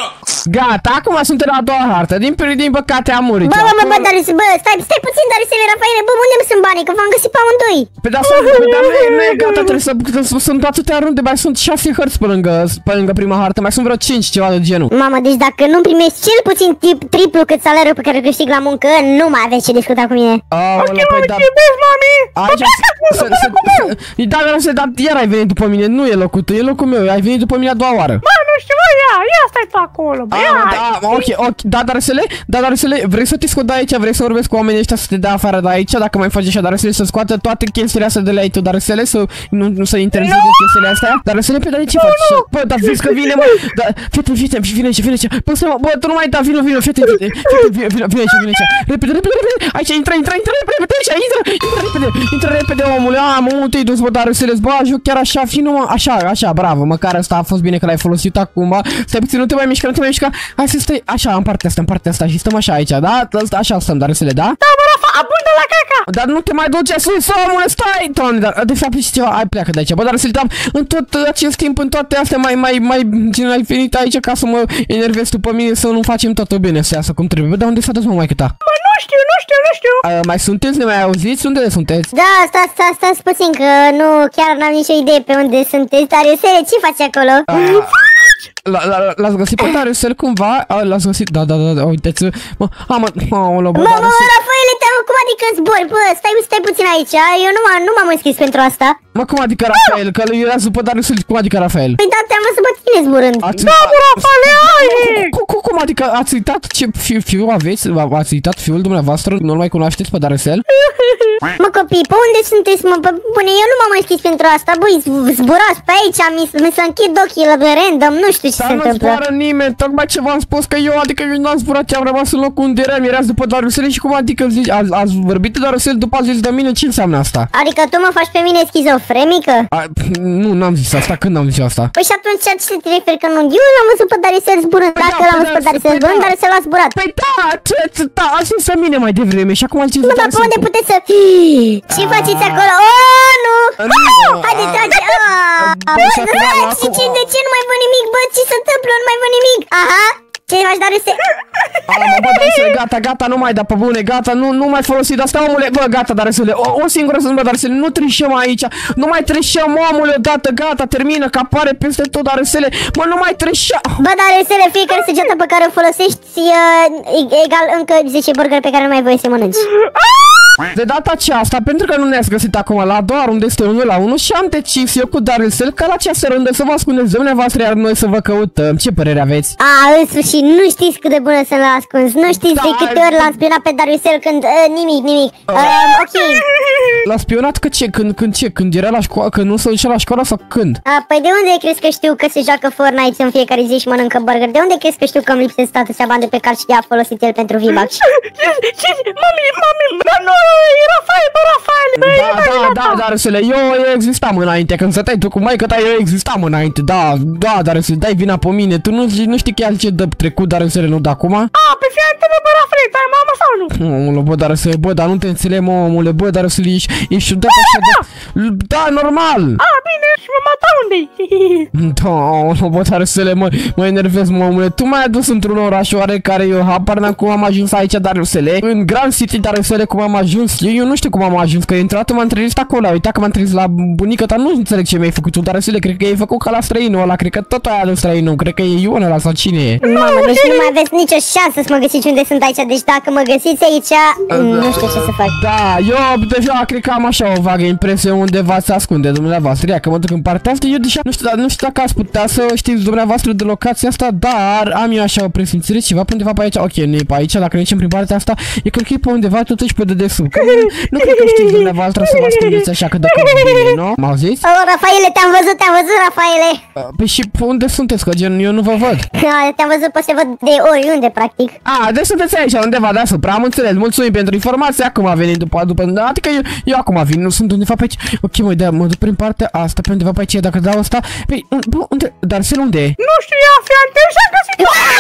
Gata, acum suntem la a doua hartă, din, din păcate am murit. Bă, bă, bă, bă, Darusel, bă, stai, stai puțin, Darusele, Rafaele, bă, unde sunt banii? Că v-am găsit pe amândoi. Pe da, să, pe da, nu, e, nu e gata, trebuie să, să, să sunt atâtea runde, mai sunt șase hărți pe lângă, pe lângă prima hartă, mai sunt vreo cinci, ceva de genul. Mamă, deci dacă nu primești cel puțin tip, triplu cât salariul pe care îl câștig la muncă, nu mai aveți ce discuta cu mine. Aolea, păi da, Iubesc, mami. aici, să, să, să, da, vreau să, dar iar ai venit după mine, nu e locul tău, e locul meu, ai venit după mine a doua oară. Bă, nu știu, bă, ia, ia stai tu acolo, bă, ia. Ah, da, ok, ok, da, Darusele, da, Darusele, vrei să te scot de aici, vrei să vorbesc cu oamenii ăștia să te dea afară de aici, dacă mai faci așa, Darusele, să scoată toate chestiile astea de la ei tu, Darusele, să nu, nu să interzică no. chestiile astea, Darusele, pe dar ce no, faci? No. Bă, dar vezi că vine, mă, da, fii-te, fii-te, vine aici, vine aici, bă, stai, bă, tu nu mai da, vino, vino, fii-te, fii-te, vine, vine, vine aici, vine aici, repede, repede, repede, aici, intră, intră, intră, repede, aici, intră, intră, repede, intră, repede, omule, a, mă, unde te-ai dus, bă, Darusele, bă, joc chiar așa, fii numai, așa, așa, bravo, măcar asta a fost bine că l-ai folosit acum, stai puțin, nu te mai mișca, nu te mai mișca, hai să stai, așa, în partea asta, în partea asta și stăm așa aici, da? Așa stăm, Darusele, da? Da, bă, Rafa, abundă la caca. Dar nu te mai duce sus, omule, stai, doamne, dar de fapt și ceva, hai pleacă de aici, bă, dar să-l dăm în tot acest timp, în toate astea, mai, mai, mai, cine ai venit aici ca să mă enervezi tu pe mine, să nu facem totul bine, să iasă cum trebuie, bă, dar unde s-a dus mă maică ta? Bă, nu știu, nu știu, nu știu. A, mai sunteți, ne mai auziți? Unde sunteți? Da, stați, stați, stați puțin, că nu, chiar n-am nicio idee pe unde sunteți, Darusele, ce faci acolo? L-ați găsit pe Darusel cumva? L-ați găsit? Da, da, da, uiteți, mă, a, mă, mă, bă, Mă, mă, Rafaele, te-am, cum adică zbori? Bă, stai, stai puțin aici, eu nu m-am, nu m-am înscris pentru asta. Mă, cum adică Rafael? Că lui era după Darusel, cum adică Rafael? Păi da, te-am văzut pe tine zburând. Da, bă, Rafaele, ai! Cum cum adică ați uitat ce fiu, fiu aveți? Ați uitat fiul dumneavoastră? Nu-l mai cunoașteți pe Darusel? Mă copii, pe unde sunteți, mă? Bune, eu nu m-am mai scris pentru asta. Băi, zburați pe aici, mi, mi se închid ochii la random, nu știu ce se întâmplă. Dar nu zboară nimeni, tocmai ce v-am spus că eu, adică eu n-am zburat, am rămas în locul unde eram, erați după Darusel și cum adică zici, ați, ați vorbit de Darusel după ați zis de mine, ce înseamnă asta? Adică tu mă faci pe mine schizofrenică? A, nu, n-am zis asta, când am zis asta? Păi și atunci ce te referi că nu? Eu l-am văzut pe Darusel zburând, păi dacă da, l-am văzut pe Darusel zburând, da. Darusel a zburat. Păi da, ce, ce, da, ați zis să mine mai devreme și acum ați zis. Nu, dar pe unde puteți să... Ce faceți acolo? Oh, nu! Haide, trage! Și ce, de ce nu mai văd nimic, bă? Ce se întâmplă? Nu mai văd nimic! Aha! Ce faci, Darusel? Ala, mă, bă, Darusele, gata, gata, nu mai da pe bune, gata, nu, nu mai folosi de asta, omule, bă, gata, Darusele, o, o singură să bă, Darusele, nu trișăm aici, nu mai trișăm, omule, odată, gata, termină, că apare peste tot, Darusele, mă, nu mai trișăm. Bă, Darusele, fiecare săgeată pe care o folosești, uh, egal încă zece burgeri pe care nu mai voie să mănânci. De data aceasta, pentru că nu ne-ați găsit acum la doar unde este unul la unul și am decis eu cu Darusel ca la această rândă să vă ascundeți dumneavoastră, iar noi să vă căutăm. Ce părere aveți? A, în sfârșit, nu știți cât de bună să l-a ascuns, nu știți da, de câte ori l-am spionat pe Darusel când... Uh, nimic, nimic. Uh, ok. L-a spionat că ce? Când, când ce? Când era la școală? Când nu se ducea la școală sau când? A, păi de unde crezi că știu că se joacă Fortnite în fiecare zi și mănâncă burger? De unde crezi că știu că îmi lipsesc atâția bani de pe card și de-a folosit el pentru V-Bucks? Mami, mami, nu, e Rafael, bă, Rafael, bă, da, da, da, Darusele, eu existam înainte, când stăteai tu cu maică ta, eu existam înainte, da, da, Darusele, dai vina pe mine, tu nu, nu știi chiar ce dă trecut, Darusele, nu de acum? A, pe fii antene, bă, Rafael, dai mama sau nu? Omule, bă, Darusele, bă, dar nu te înțeleg, mă, omule, bă, Darusele, ești, ești de da, normal. A, bine, și mama ta unde-i? Da, omule, bă, Darusele, mă, mă enervez, mă, omule, tu m-ai adus într-un oraș oarecare, eu habar n-am cum am ajuns aici, Darusele, în Grand City, Darusele, cum am ajuns, eu, eu nu știu cum am ajuns, că intrat m-am trezit acolo, uita că m-am trezit la bunica ta, nu înțeleg ce mi-ai făcut tu, Darusele, cred că ai făcut ca la străinul ăla, cred că tot aia de străinul, cred că e Ion ăla sau cine e. Mamă, deci nu mai aveți nicio șansă să mă găsiți unde sunt aici, deci dacă mă găsiți aici, nu știu ce să fac. Da, eu deja cred că am așa o vagă impresie undeva se ascunde dumneavoastră, ia că mă duc în partea asta, eu deja nu știu, nu știu dacă ați putea să știți dumneavoastră de locația asta, dar am eu așa o presimțire ceva pe undeva pe aici, ok, nu e pe aici, dacă ne ieșim prin partea asta, eu cred că e pe undeva totuși pe dedesubt, că nu cred că știți dumneavoastră să vă ascundeți așa că de bine, nu? M-auziți? Oh, Rafaele, te-am văzut, te-am văzut, Rafaele! Păi și unde sunteți, că gen, eu nu vă văd. Te-am văzut, pot să văd de oriunde, practic. A, deci sunteți aici, undeva deasupra, am înțeles, mulțumim pentru informație, acum a venit după, după, adică eu, eu acum vin, nu sunt undeva pe aici. Ok, mă, da, mă duc prin partea asta, pe undeva pe aici, dacă dau asta, păi, unde, Darusel, unde e? Nu știu, ia, fi antene și-a găsit.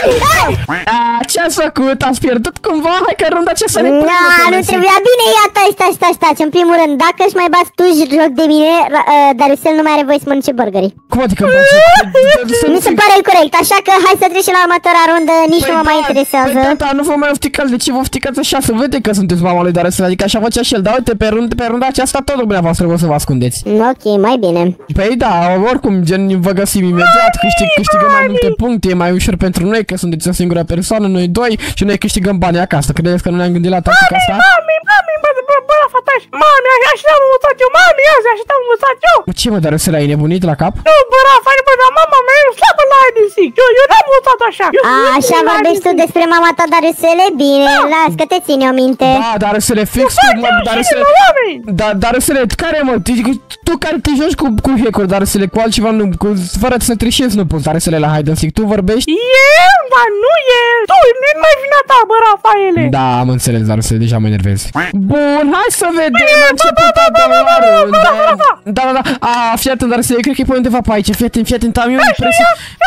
A, ce-ați făcut? Ați pierdut cumva? Hai că runda ce să ne punem. Da, nu trebuia, bine, ia, stai, stai, stai, stai, în primul rând, dacă își mai bați tu joc de mine, Darusel nu mai are voie să mănânce burgerii. Cum adică? Mi se pare corect, așa că hai să trecem la următoarea rundă, nici nu mă mai interesează. Păi da, nu vă mai ofticați, de ce vă ofticați așa? Să vede că sunteți mama lui Darusel, adică așa făcea și el, dar uite, pe runda, pe runda aceasta tot dumneavoastră vă să vă ascundeți. Ok, mai bine. Păi da, oricum, gen, vă găsim imediat, câștig, câștigăm mai multe puncte, e mai ușor pentru noi, că sunteți o singură persoană, noi doi, și noi câștigăm bani acasă. Credeți că nu ne-am gândit la tactica asta? Mami, mami, bă, bă, bă, la fataș, mami, așa am învățat eu, mami, așa am învățat eu. Ce, mă, Darusel, ai nebunit la cap? Nu, bă, Rafael, bă, dar mama mea e slabă la hide and seek, eu, eu n-am învățat așa. A, așa vorbești tu despre mama ta, Darusele? Bine, las că te ține o minte. Da, Darusele, fix tu, mă, Darusele. Da, Darusele, care, mă, tu care te joci cu, cu hack-uri, Darusele, cu altceva, nu, cu, fără să trișezi, nu poți, Darusele, la hide and seek, tu vorbești? Eu, dar nu e, tu, nu mai vina ta, bă, Rafaele. Da, am înțeles, Darusele, deja mă enervez. Bun, hai să vedem început a doua rundă. Da, da, da, a, fii atent, Darusele, cred că e pe undeva pe aici, fii atent, fii atent, am eu impresia.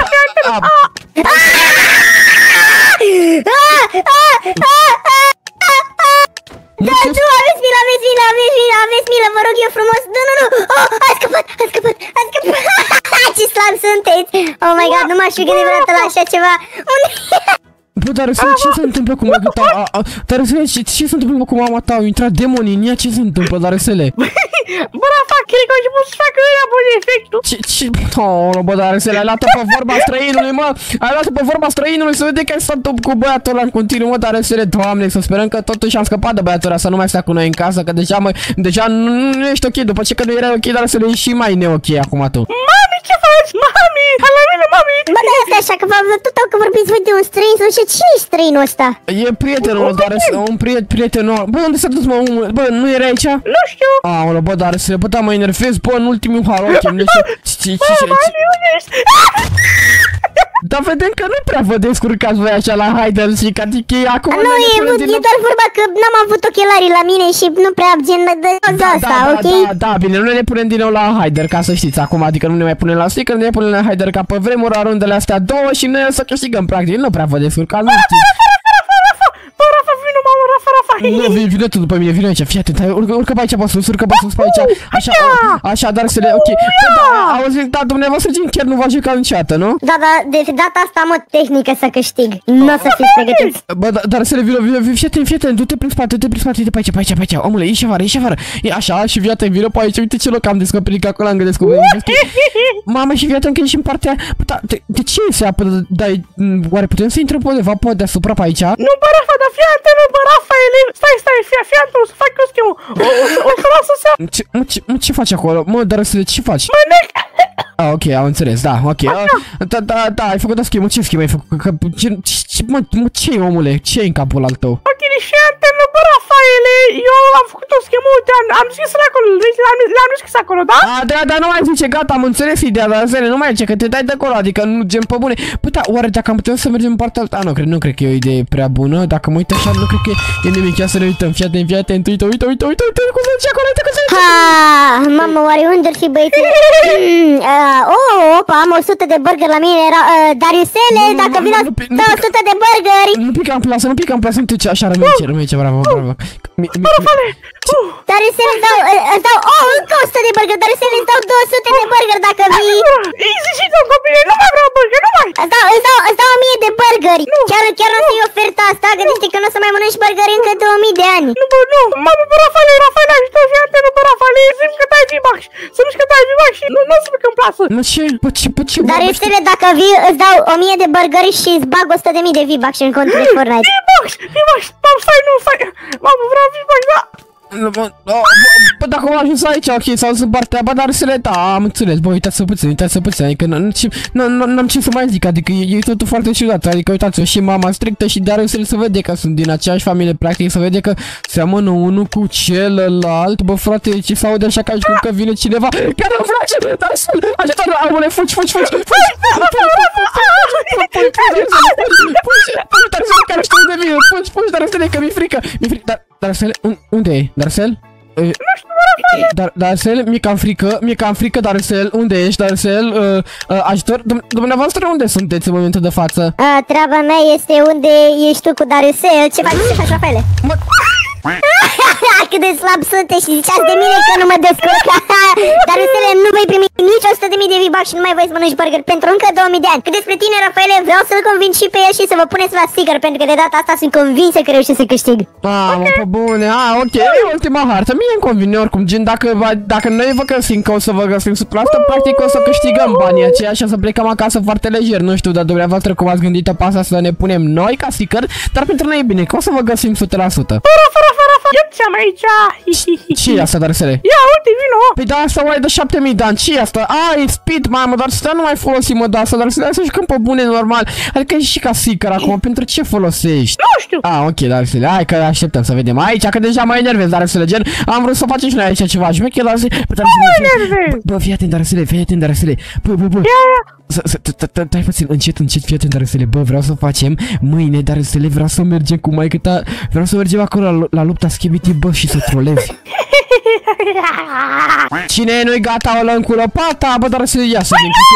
Da, tu aveți milă, aveți milă, aveți milă, aveți milă, vă rog eu frumos. Nu, nu, nu, oh, a scăpat, a scăpat, a scăpat. Ce slab sunteți. Oh my god, nu m-aș fi gândit vreodată la așa ceva. Unde? Bă, dar ce se întâmplă cu mama ta? Dar ce se întâmplă cu mama ta? Au intrat demonii în ea, ce se întâmplă, Darusele? Bă, Rafa, cred că au început să facă ăia bun efectul. Ce, ce? Oh, bă, Darusele, ai luat-o pe vorba străinului, mă! Ai luat-o pe vorba străinului, să vede că ai stat cu băiatul ăla în continuu, mă, Darusele, Doamne, să sperăm că totuși am scăpat de băiatul ăla, să nu mai stea cu noi în casă, că deja, mă, deja nu ești ok, după ce că nu era ok, Darusele, e și mai ne-ok acum tu. Mami, ce faci, mami? Hai la mine, mami! Bă, da, asta așa, că v-am văzut că vorbiți voi de un străin, sau ce, cine e străinul ăsta? E prietenul, Darusele, un prieten, prietenul. Bă, unde s-a dus, mă, omul? Bă, nu era aici? Nu știu. Aoleu, bă, Darusele, bă, da, mă enervez, bă, în ultimul haroche, deci... Bă, mami, unde ești? Dar vedem că nu prea vă descurcați voi așa la Haider și Catiki, acum... Nu, e, e doar vorba că n-am avut ochelarii la mine și nu prea gen de da, asta, da, ok? Da, da, bine, nu ne punem din nou la Haider, ca să știți acum, adică nu ne mai punem la sticker, ne punem la Haider ca pe vremuri, rundele astea două și noi o să câștigăm, practic, nu prea vă descurcați, nu știu. Bă, Rafa, vină, mamă, Rafa, Rafa. Nu, vine, vine tu după mine, vine aici, fii atent, hai, urcă, urcă pe aici, bă, sus, urcă pe sus, pe aici, așa, așa, dar să le, ok, bă, da, auzi, da, dumneavoastră gen chiar nu v-a jucat niciodată, nu? Da, da, de data asta am o tehnică să câștig, nu o să fiți pregătiți. Bă, da, dar să le vină, vină, fii atent, fii atent, du-te prin spate, du-te prin spate, uite pe aici, pe aici, pe aici, omule, ieși afară, ieși afară, e așa, și fii atent, vină pe aici, uite ce loc am descoperit, că acolo am descoperit, mamă, și fii atent că ești în partea, bă, da, de ce se apă, dar, oare putem să intrăm pe undeva, pe deasupra, pe aici? Nu, bă, Rafa, dar fii atent, bă, Rafael, stai, stai, fii, fii atent, o să fac eu schimul, o să las să se... Ce, mă, ce, mă, ce faci acolo? Mă, dar să ce faci? Mă nec! Ah, ok, am înțeles, da, ok, da, da, da, ai făcut o schimă, ce schimă ai făcut? Că, ce, ce, mă, mă, ce-i, omule? Ce-i în capul al tău? Ok, deci fii atent, bă, Rafaele, eu am făcut o schimă, uite, am, am scris acolo, le-am scris acolo, da? Ah, da, da, nu mai zice, gata, am înțeles ideea, dar zele, nu mai zice, că te dai de acolo, adică nu gen pe bune. Păi da, oare dacă am putea să mergem în partea alta? Ah, nu, cred, nu cred că e o idee prea bună, dacă mă uit așa, nu cred că e nimic, ia să ne uităm, fii atent, fii atent, uite, uite, uite, uite, uite, cum se duce acolo, uite cum se duce. Ha, mamă, oare unde-ar fi băieții? Oh, opa, am o sută de burger la mine, era, Dariusele, dacă vin două sute de burgeri. Nu pica în plasă, nu pica în plasă, uite ce, așa, rămâne ce, rămâne ce, bravo, bravo. Dariusele, îți dau, îți dau, oh, încă o sută de burger, Dariusele, îți dau două sute de burger dacă vii. Easy și tu, copile, nu mai vreau burger, nu mai. Îți dau, îți dau, îți dau o mie de burgeri. Chiar, chiar nu să-i oferta asta, gândește că nu o să mai mănânci burgeri încă două mii de ani. Nu, bă, nu, mamă, bă, Rafael, Rafael, ajută, fii atent, bă, Rafael, să-mi că dai V-Bucks, să-mi că dai V-Bucks și nu, nu o să pic în plasă. Mă, ce, bă, ce, bă, ce, Dariusele, dacă vii, îți dau o mie de burgeri și îți bag o sută de mii de V-Bucks în contul de Fortnite. V-Bucks, V-Bucks, mamă, stai, nu, stai, mamă, vreau V-Bucks, da. Bă, dacă am ajuns aici, ok, s-au zis partea, bă, dar să le da, am înțeles, bă, uitați-vă puțin, uitați-vă puțin, adică n-am ce să mai zic, adică e totul foarte ciudat, adică uitați-vă, și mama strictă și Dariusele se vede că sunt din aceeași familie, practic, se vede că seamănă unul cu celălalt, bă, frate, ce se aude așa ca și cum că vine cineva, că nu place, Dariusele, ajută-l, arbole, fugi, fugi, fugi, fugi, Dariusele, care știu unde vine, fugi, fugi, Dariusele, că mi-e frică, mi-e frică, dar, Dariusele, unde e, Dariusele? Nu știu, bă, Rafael. Dar, Darusel, mi-e cam frică, mi-e cam frică, Darusel, unde ești, Darusel? Uh, uh, ajutor, dumneavoastră unde sunteți în momentul de față? A, treaba mea este unde ești tu cu Darusel, ce faci, ce faci, Rafaele? Mă... Cât de slab sunteți și ziceați de mine că nu mă descurc. Darusele, nu vei primi nici o sută de mii de V-Bucks și nu mai voi să mănânci burger pentru încă două mii de ani. Cât despre tine, Rafaele, vreau să-l conving și pe el și să vă puneți la sticker, pentru că de data asta sunt convinsă că reușesc să câștig. Ah, mă, pe bune, ah, ok, e ultima hartă, mie îmi convine oricum, gen, dacă, dacă noi vă găsim că o să vă găsim sub asta, practic o să câștigăm banii aceia și o să plecăm acasă foarte lejer, nu știu, dar dumneavoastră cum ați gândit pe asta să ne punem noi ca sticker, dar pentru noi e bine, că o să vă găsim o sută la sută. Ia ți-am aici. Ce e asta, Darusele? Ia, uite, vino. Păi da, asta oare de șapte mii de ani, ce e asta? A, e speed, mamă, dar să nu mai folosim, mă, da, asta, dar să jucăm pe bune normal. Adică e și ca sticker acum, pentru ce folosești? Nu știu. A, ok, Darusele, hai că așteptăm să vedem aici, că deja mă enervez, Darusele, gen, am vrut să facem și noi aici ceva, șmeche, Darusele. Bă, fii atent, Darusele, fii atent, Darusele. Bă, bă, bă. Stai puțin, încet, încet, fii atent, Darusele, bă, vreau să facem mâine, Darusele, vreau să mergem cu maică-ta, vreau să mergem acolo la lupta Skibidi, bă, și să trolezi. Cine e, nu-i gata, ăla în culă, pata, bă, Darusele, ia să vedem.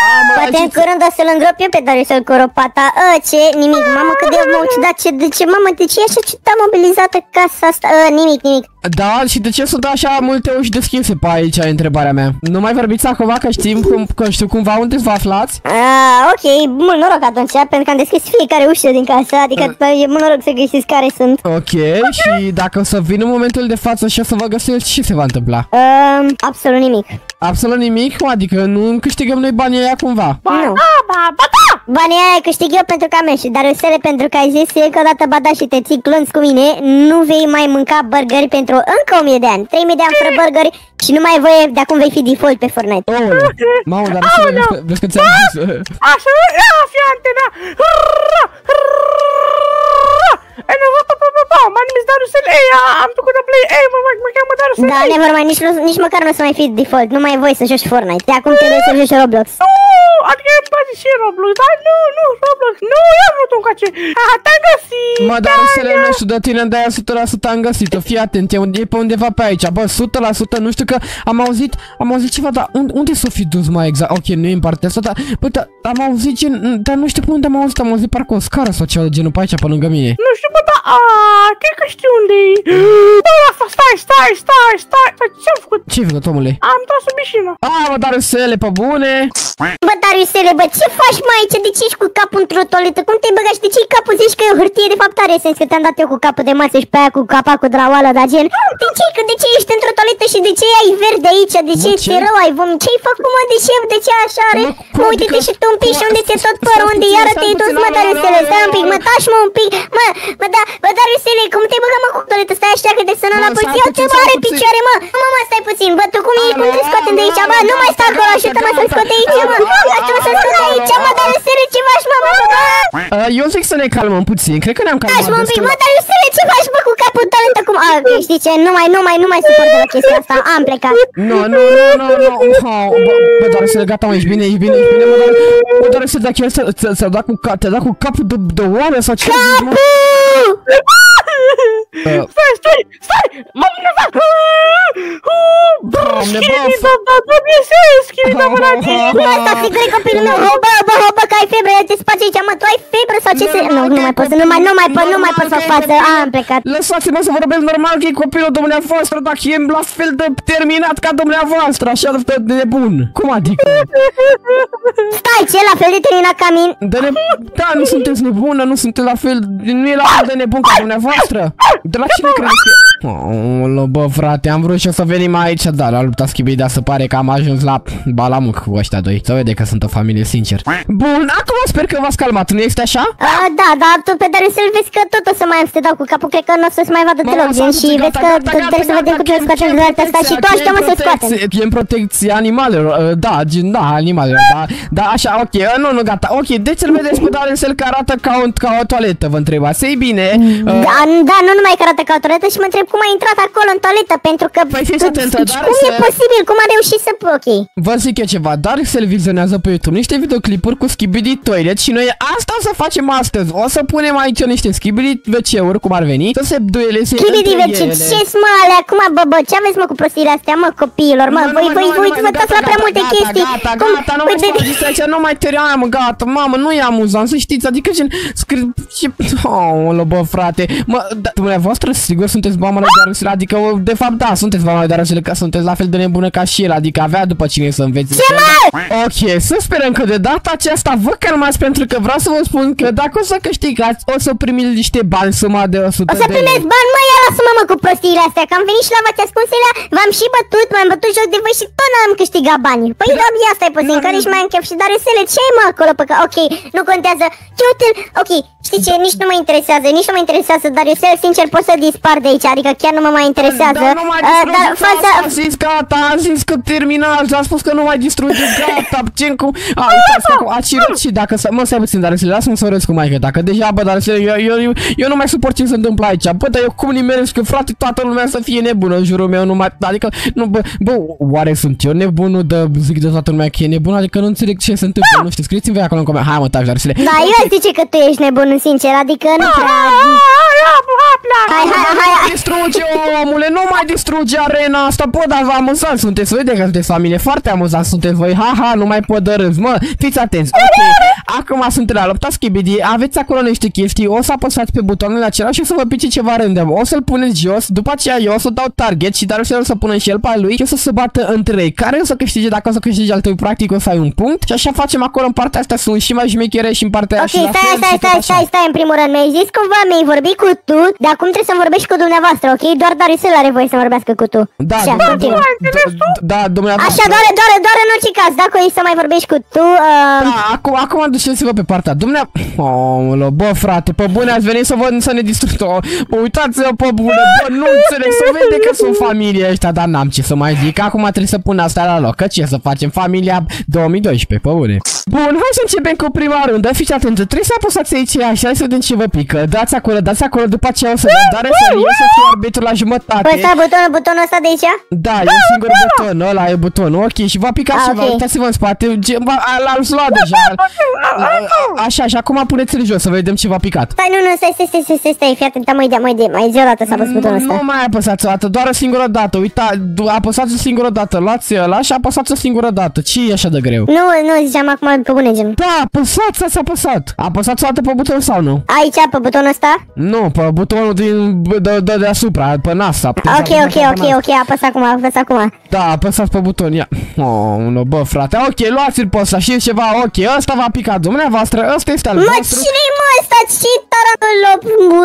Poate în curând o să-l îngrop eu pe Dariusel cu ropata. A, ce? Nimic. Mamă, cât de m-au ciudat. Ce, de ce, mamă, de ce e așa ciudat mobilizată casa asta? A, nimic, nimic. Da, și de ce sunt așa multe uși deschise pe aici, e întrebarea mea. Nu mai vorbiți acum că știm cum, că știu cumva unde vă aflați? Ah, ok, mult noroc atunci, pentru că am deschis fiecare ușă din casa, adică uh. e mult noroc să găsiți care sunt. Ok, și dacă o să vină momentul de față și o să vă găsești, ce se va întâmpla? Um, absolut nimic. Absolut nimic? Adică nu câștigăm noi banii aia cumva? Ba, nu. Ba, ba, ba, da! Banii aia câștig eu pentru că am ieșit, dar Rusele, pentru că ai zis încă o dată ba da și te ții clonți cu mine, nu vei mai mânca burgeri pentru încă o mie de ani, trei mii de ani fără burgeri și nu mai ai voie, de acum vei fi default pe Fortnite. Oh, mamă, dar Rusele, vezi că ți-am zis. Așa, ia, fii antena! Ei, nu, my name is Darusel, ei, am făcut a play, ei, mă, mă cheamă Darusel. Da, never mind, nici, nici măcar nu o să mai fii default, nu mai ai voie să joci Fortnite, de acum trebuie să joci Roblox. Nu, adică îmi place și Roblox, dar nu, nu, Roblox, nu, eu nu tu încoace, te-am găsit. Mă, Darusele, nu știu de tine, de-aia o sută la sută am găsit-o, fii atent, e pe undeva pe aici, bă, o sută la sută, nu știu că am auzit, am auzit ceva, dar unde, unde s-o fi dus mai exact? Ok, nu e în partea asta, dar, bă, dar am auzit gen, dar nu știu pe unde am auzit, am auzit parcă o scară sau ceva de genul pe aici, pe lângă mine. Nu știu, bă, dar, aaa, cred că știu unde-i. Bă, asta, stai, stai, stai, stai, ce-am făcut? Ce-ai făcut, omule? Am tras o bișină. A, bă, Darusele, pe bune. Bă, Dariusele, bă, ce faci mai aici? De ce ești cu capul într-o toaletă? Cum te-ai băgat și de ce-i capul? Zici că e o hârtie, de fapt are sens că te-am dat eu cu capul de masă și pe aia cu capacul de la oală, dar gen, de ce, că de ce ești într-o toaletă și de ce ai verde aici? De ce ți-e rău? Ai vom? Ce-ai făcut, mă? De ce, de ce așa are? Mă, uite-te și tu un pic și unde ți-e tot părul, unde iară te-ai dus, mă, Dariusele, stai un pic, mă, tași, mă, un pic, mă, mă, da, bă, Dariusele, cum te-ai băgat, mă, cu toaletă? Stai așa că de să nu la poliție, ia-te, mă, are picioare, mă, mă, mă, stai puțin, bă, tu cum ești, cum te scoatem de aici, bă, nu mai sta acolo, ajută-mă să-l scoate aici, mă, ajută-mă să-l scoate aici, mă, Dariusele, ce faci, mă, mă, mă, eu zic să ne calmăm puțin, cred că ne-am calmat destul. Taci, mă, un pic, mă, Dariusele, ce faci, mă, cu capul de toaletă, cum, a, ok, știi ce, nu mai, nu mai, nu mai suport de la chestia asta, am plecat. Nu, nu, nu, nu, nu, bă, Darusele, gata, mă, ești bine, ești bine, ești bine, mă, bă, Darusele, dacă el ți-a dat cu te-a dat cu capul de oară sau ce? Stai, stai, stai! M-am lăsat! Schini, da, da, da, biesesc, schini, da, mă, Bă, asta, sigure, copilul meu, bă, bă, bă, bă, că ai febră, te spați aici, mă, tu ai febră sau ce se... Nu, nu mai pot, nu mai, nu mai pot, nu mai pot să față, am plecat. Lăsați-mă să vorbesc normal că e copilul dumneavoastră, dacă e la fel de terminat ca dumneavoastră, așa de nebun. Cum adică? Stai, ce, la fel de terminat ca mine? Da, nu sunteți nebună, nu sunteți la fel, nu e la fel de nebun ca dumneavoastră. De la cine credeți că... Oh, bă, frate, am vrut și o să venim aici, da, la lupta Schibidea se pare că am ajuns la balamuc cu ăștia doi. Se vede că sunt o familie, sincer. Bun, acum sper că v-ați calmat, nu este așa? Uh, da, da, tu pe Darusel vezi că tot o să mai am să te dau cu capul, cred că nu o să-ți mai vadă deloc, gen, și vezi că trebuie să vedem cum te scoatem de data asta și tu aștept-mă să scoatem. E în protecție animalelor, da, da, animalelor, da, da, așa, ok, nu, nu, gata, ok, deci îl vedeți pe Darusel că arată ca o, ca o toaletă, vă întrebați, ei bine. Da, da, nu numai că arată ca o toaletă și mă întreb cum ai intrat acolo în toaletă, pentru că... Păi fiți atentă, cum e posibil, cum a reușit să... Ok. Vă zic eu ceva, Darusel vizionează pe YouTube niște videoclipuri cu Skibidi Toilet și noi asta o să facem astăzi. O să punem aici niște Skibidi ve ce-uri, cum ar veni, să se dueleze între ele. Skibidi ve ce, ce-s mă alea, acum, bă, bă, ce aveți mă cu prostiile astea, mă, copiilor, mă, voi, voi, voi, vă dați la prea multe chestii. Gata, gata, nu mai spune aici, nu mai teriam, gata, mamă, nu e amuzant, să știți, adică gen, scrie, oh, bă, frate, mă, dumneavoastră, sigur sunteți mama lui Darusel, adică, de fapt, da, sunteți mama lui Darusel, că sunteți la fel de nebună ca și el, adică avea după cine să înveți. Ce, mă? Ok, să sperăm că de data aceasta vă calmați, pentru că vreau să vă spun că dacă o să câștigați, o să primiți niște bani, suma de o sută de lei. O să primeți bani, mă, ia lasă-mă, mă, cu prostiile astea, că am venit și la v-ați ascunselea, v-am și bătut, m-am bătut joc de voi și tot n-am câștigat banii. Păi da, ia stai puțin, că nici mai am chef și Darusele, ce ai, mă, acolo, pe că, ok, nu contează, ce uite, ok, știi ce, nici nu mă interesează, nici nu mă interesează Darusel, sincer, pot să dispar de aici, adică chiar nu mă mai interesează. Dar nu mai distrugeți, fața... a zis gata, a zis că terminați, a spus că nu mai distrugeți, gata, ce cum... A, uitați că a cirat și dacă să... Mă, stai puțin, Darusel, lasă-mă să voresc cu maică, dacă deja, bă, Darusel, eu, eu, eu, eu nu mai suport ce se întâmplă aici, bă, dar eu cum nimeresc că, frate, toată lumea să fie nebună în jurul meu, nu mai... Adică, nu, bă, bă, oare sunt eu nebunul de zic de toată lumea că e nebun, adică nu înțeleg ce se întâmplă, nu știu, scrieți-mi voi acolo în comentariu, hai mă, taci, Darusel. Da, eu zice că tu ești nebun, sincer, adică nu prea... pleacă. Hai, hai, hai, hai. Distruge, omule, nu mai distruge arena asta. Bă, dar vă amuzant sunteți, vede că sunteți familie, foarte amuzant sunteți voi. Ha, ha, nu mai pot de râs, mă, fiți atenți. Ok, acum sunt la lupta Skibidi, aveți acolo niște chestii, o să apăsați pe butonul acela și o să vă pice ceva random. O să-l puneți jos, după aceea eu o să dau target și dar o să pună și el pe lui și o să se bată între ei. Care o să câștige, dacă o să câștige al tău, practic o să ai un punct. Și așa facem acolo, în partea asta sunt și mai șmechere și în partea Ok, așa. stai, stai, stai, stai, stai, în primul rând, mi-ai zis cumva, mi-ai vorbit cu tu, dar acum trebuie să vorbești cu dumneavoastră, ok? Doar Darisel are voie să vorbească cu tu. Da, Așa, domnule, continuă. da, dumneavoastră. Așa, doar, doar, doar în orice caz, dacă e să mai vorbești cu tu, uh... Da, acum, acum duceți-vă pe partea. Dumneavoastră. Oh, bă, frate, pe bune ați venit să vă să ne distrugă. Bă, uitați-vă pe bune, bă, nu înțeleg, să vede că sunt familie ăștia, dar n-am ce să mai zic. Acum trebuie să pun asta la loc, că ce să facem, familia două mii doisprezece, pe bune. Bun, hai să începem cu prima rundă, fiți atenți, trebuie să apăsați aici așa, hai să vedem ce vă pică. Dați acolo, dați acolo, după aceea o să dați, dar să eu să fiu arbitru la jumătate. Păi stai, butonul, butonul ăsta de aici? Da, e un singur buton, ăla e butonul, ok, și v-a picat ceva, uitați-vă în spate, l-ați luat deja. Așa, și acum puneți-l jos să vedem ce v-a picat. Stai, nu, nu, stai, stai, stai, stai, stai, stai, fii atent, mai de, mai de, mai zi o dată să apăs butonul ăsta. Nu mai apăsați o dată, doar o singură dată, uita, apăsați o singură dată, luați ăla și apăsați o singură dată, ce e așa de greu? Nu, nu, ziceam acum pe bune gen. Da, apăsați, ați apăsat. Apăsați o dată pe buton sau nu? Aici, pe butonul ăsta? Nu, pe butonul din, de, de, deasupra, pe NASA. Ok, ok, ok, ok, apăs acum, apăs acum. Da, apăsați pe buton, ia. Oh, nu, bă, frate, ok, luați-l pe ăsta și ceva, ok, ăsta v-a picat dumneavoastră, ăsta este al Mă, vostru. cine-i mă ăsta? Ce tarantul?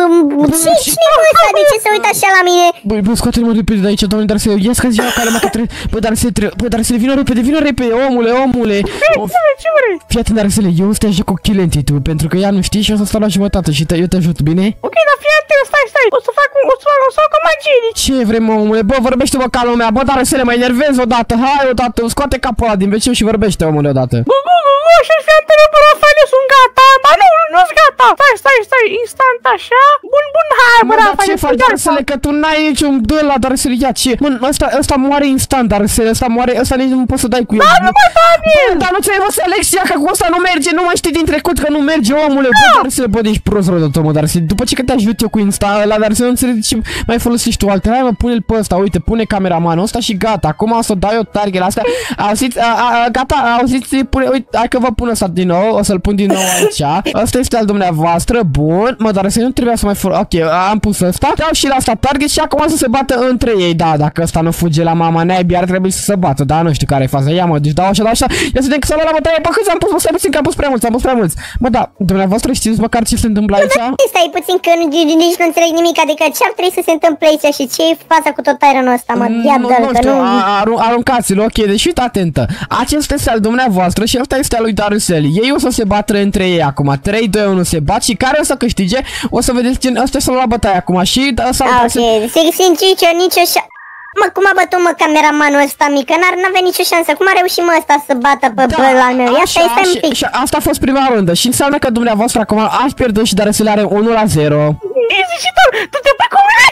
Cine-i mă ăsta? De ce se uită așa la mine? Băi, bă, scoate-mă repede de aici, doamne, dar să ies ca ziua care mă că trebuie. Bă, dar să trebuie, bă, dar să vină repede, vină repede, omule, omule. Ce vrei? Fii atent, dar să le, eu stai joc cu Chilenty, tu, pentru că ea nu știi și o să stau la jumătate și te, eu te ajut, bine? Ok, dar fii atent, stai, stai, o să fac un, o să fac, o să fac o magie. Ce vrem, omule? Bă, vorbește-mă ca lumea, bă, dar să le mai enervezi odată, hai odată, scoate capul ăla din veciu și vorbește, omule, odată. Bă, bă, bă, bă, și fii atent, bă, Rafael, eu sunt gata. Ba nu, nu-s gata. Stai, stai, stai, instant așa. Bun, bun, hai, bă, Rafael, ce faci, dar să le, că tu n-ai niciun dă la dar să le ia, ce? Mă, ăsta, ăsta moare instant, dar să ăsta moare, ăsta nici nu poți să dai cu el. Da, nu mai Daniel! Dar nu ți-ai văzut lecția că cu ăsta nu merge, nu mai știi din trecut că nu merge, omule. Bă, dar să le, bă, ești prost rău de tot, mă, dar să după ce că te ajut eu cu insta ăla, dar să nu înțelegi ce mai folosești tu alte. Hai, mă, pune-l pe ăsta, uite, pune cameramanul ăsta și gata. Acum o să dau eu target la astea. Auziți, a, a, gata, auziți, pune, uite, hai că vă pun ăsta din nou, o să-l pun din nou aici. Ăsta este al dumneavoastră, bun. Mă, dar să nu trebuia să mai fol... Ok, am pus ăsta. Dau și la asta target și acum să se bată între ei. Da, dacă ăsta nu fuge la mama naibii, ar trebui să se bată. Da, nu știu care e faza. Ia, mă, deci dau așa, dau așa. Ia să vedem că s-a luat la bătaie. Bă, câți am pus? Mă, stai puțin că am pus prea mulți, am pus prea mulți. Mă, da, dumneavoastră știți măcar ce se întâmplă aici? Stai puțin că nici nu înțeleg nimic, adică ce ar trebui să se întâmple aici și ce e faza cu tot ironul ăsta, mă, ia nu, dă-l, nu că știu, nu... aru aruncați-l, ok, deci uite atentă. Acesta este al dumneavoastră și ăsta este al lui Darusel. Ei o să se bată între ei acum. trei, doi, unu se bat și care o să câștige? O să vedeți gen, ăsta s-a luat bătaia acum și ăsta... Ah, ok, sincer, nici o șa... Mă, cum a bătut, mă, cameramanul ăsta mică? N-avea nicio șansă. Cum a reușit, mă, ăsta să bată pe da, băl al meu? Ia stai, stai un pic. Și asta a fost prima rundă și înseamnă că dumneavoastră acum ați pierdut și Darusel are unu la zero. Easy și tu, tu te pui cu mine?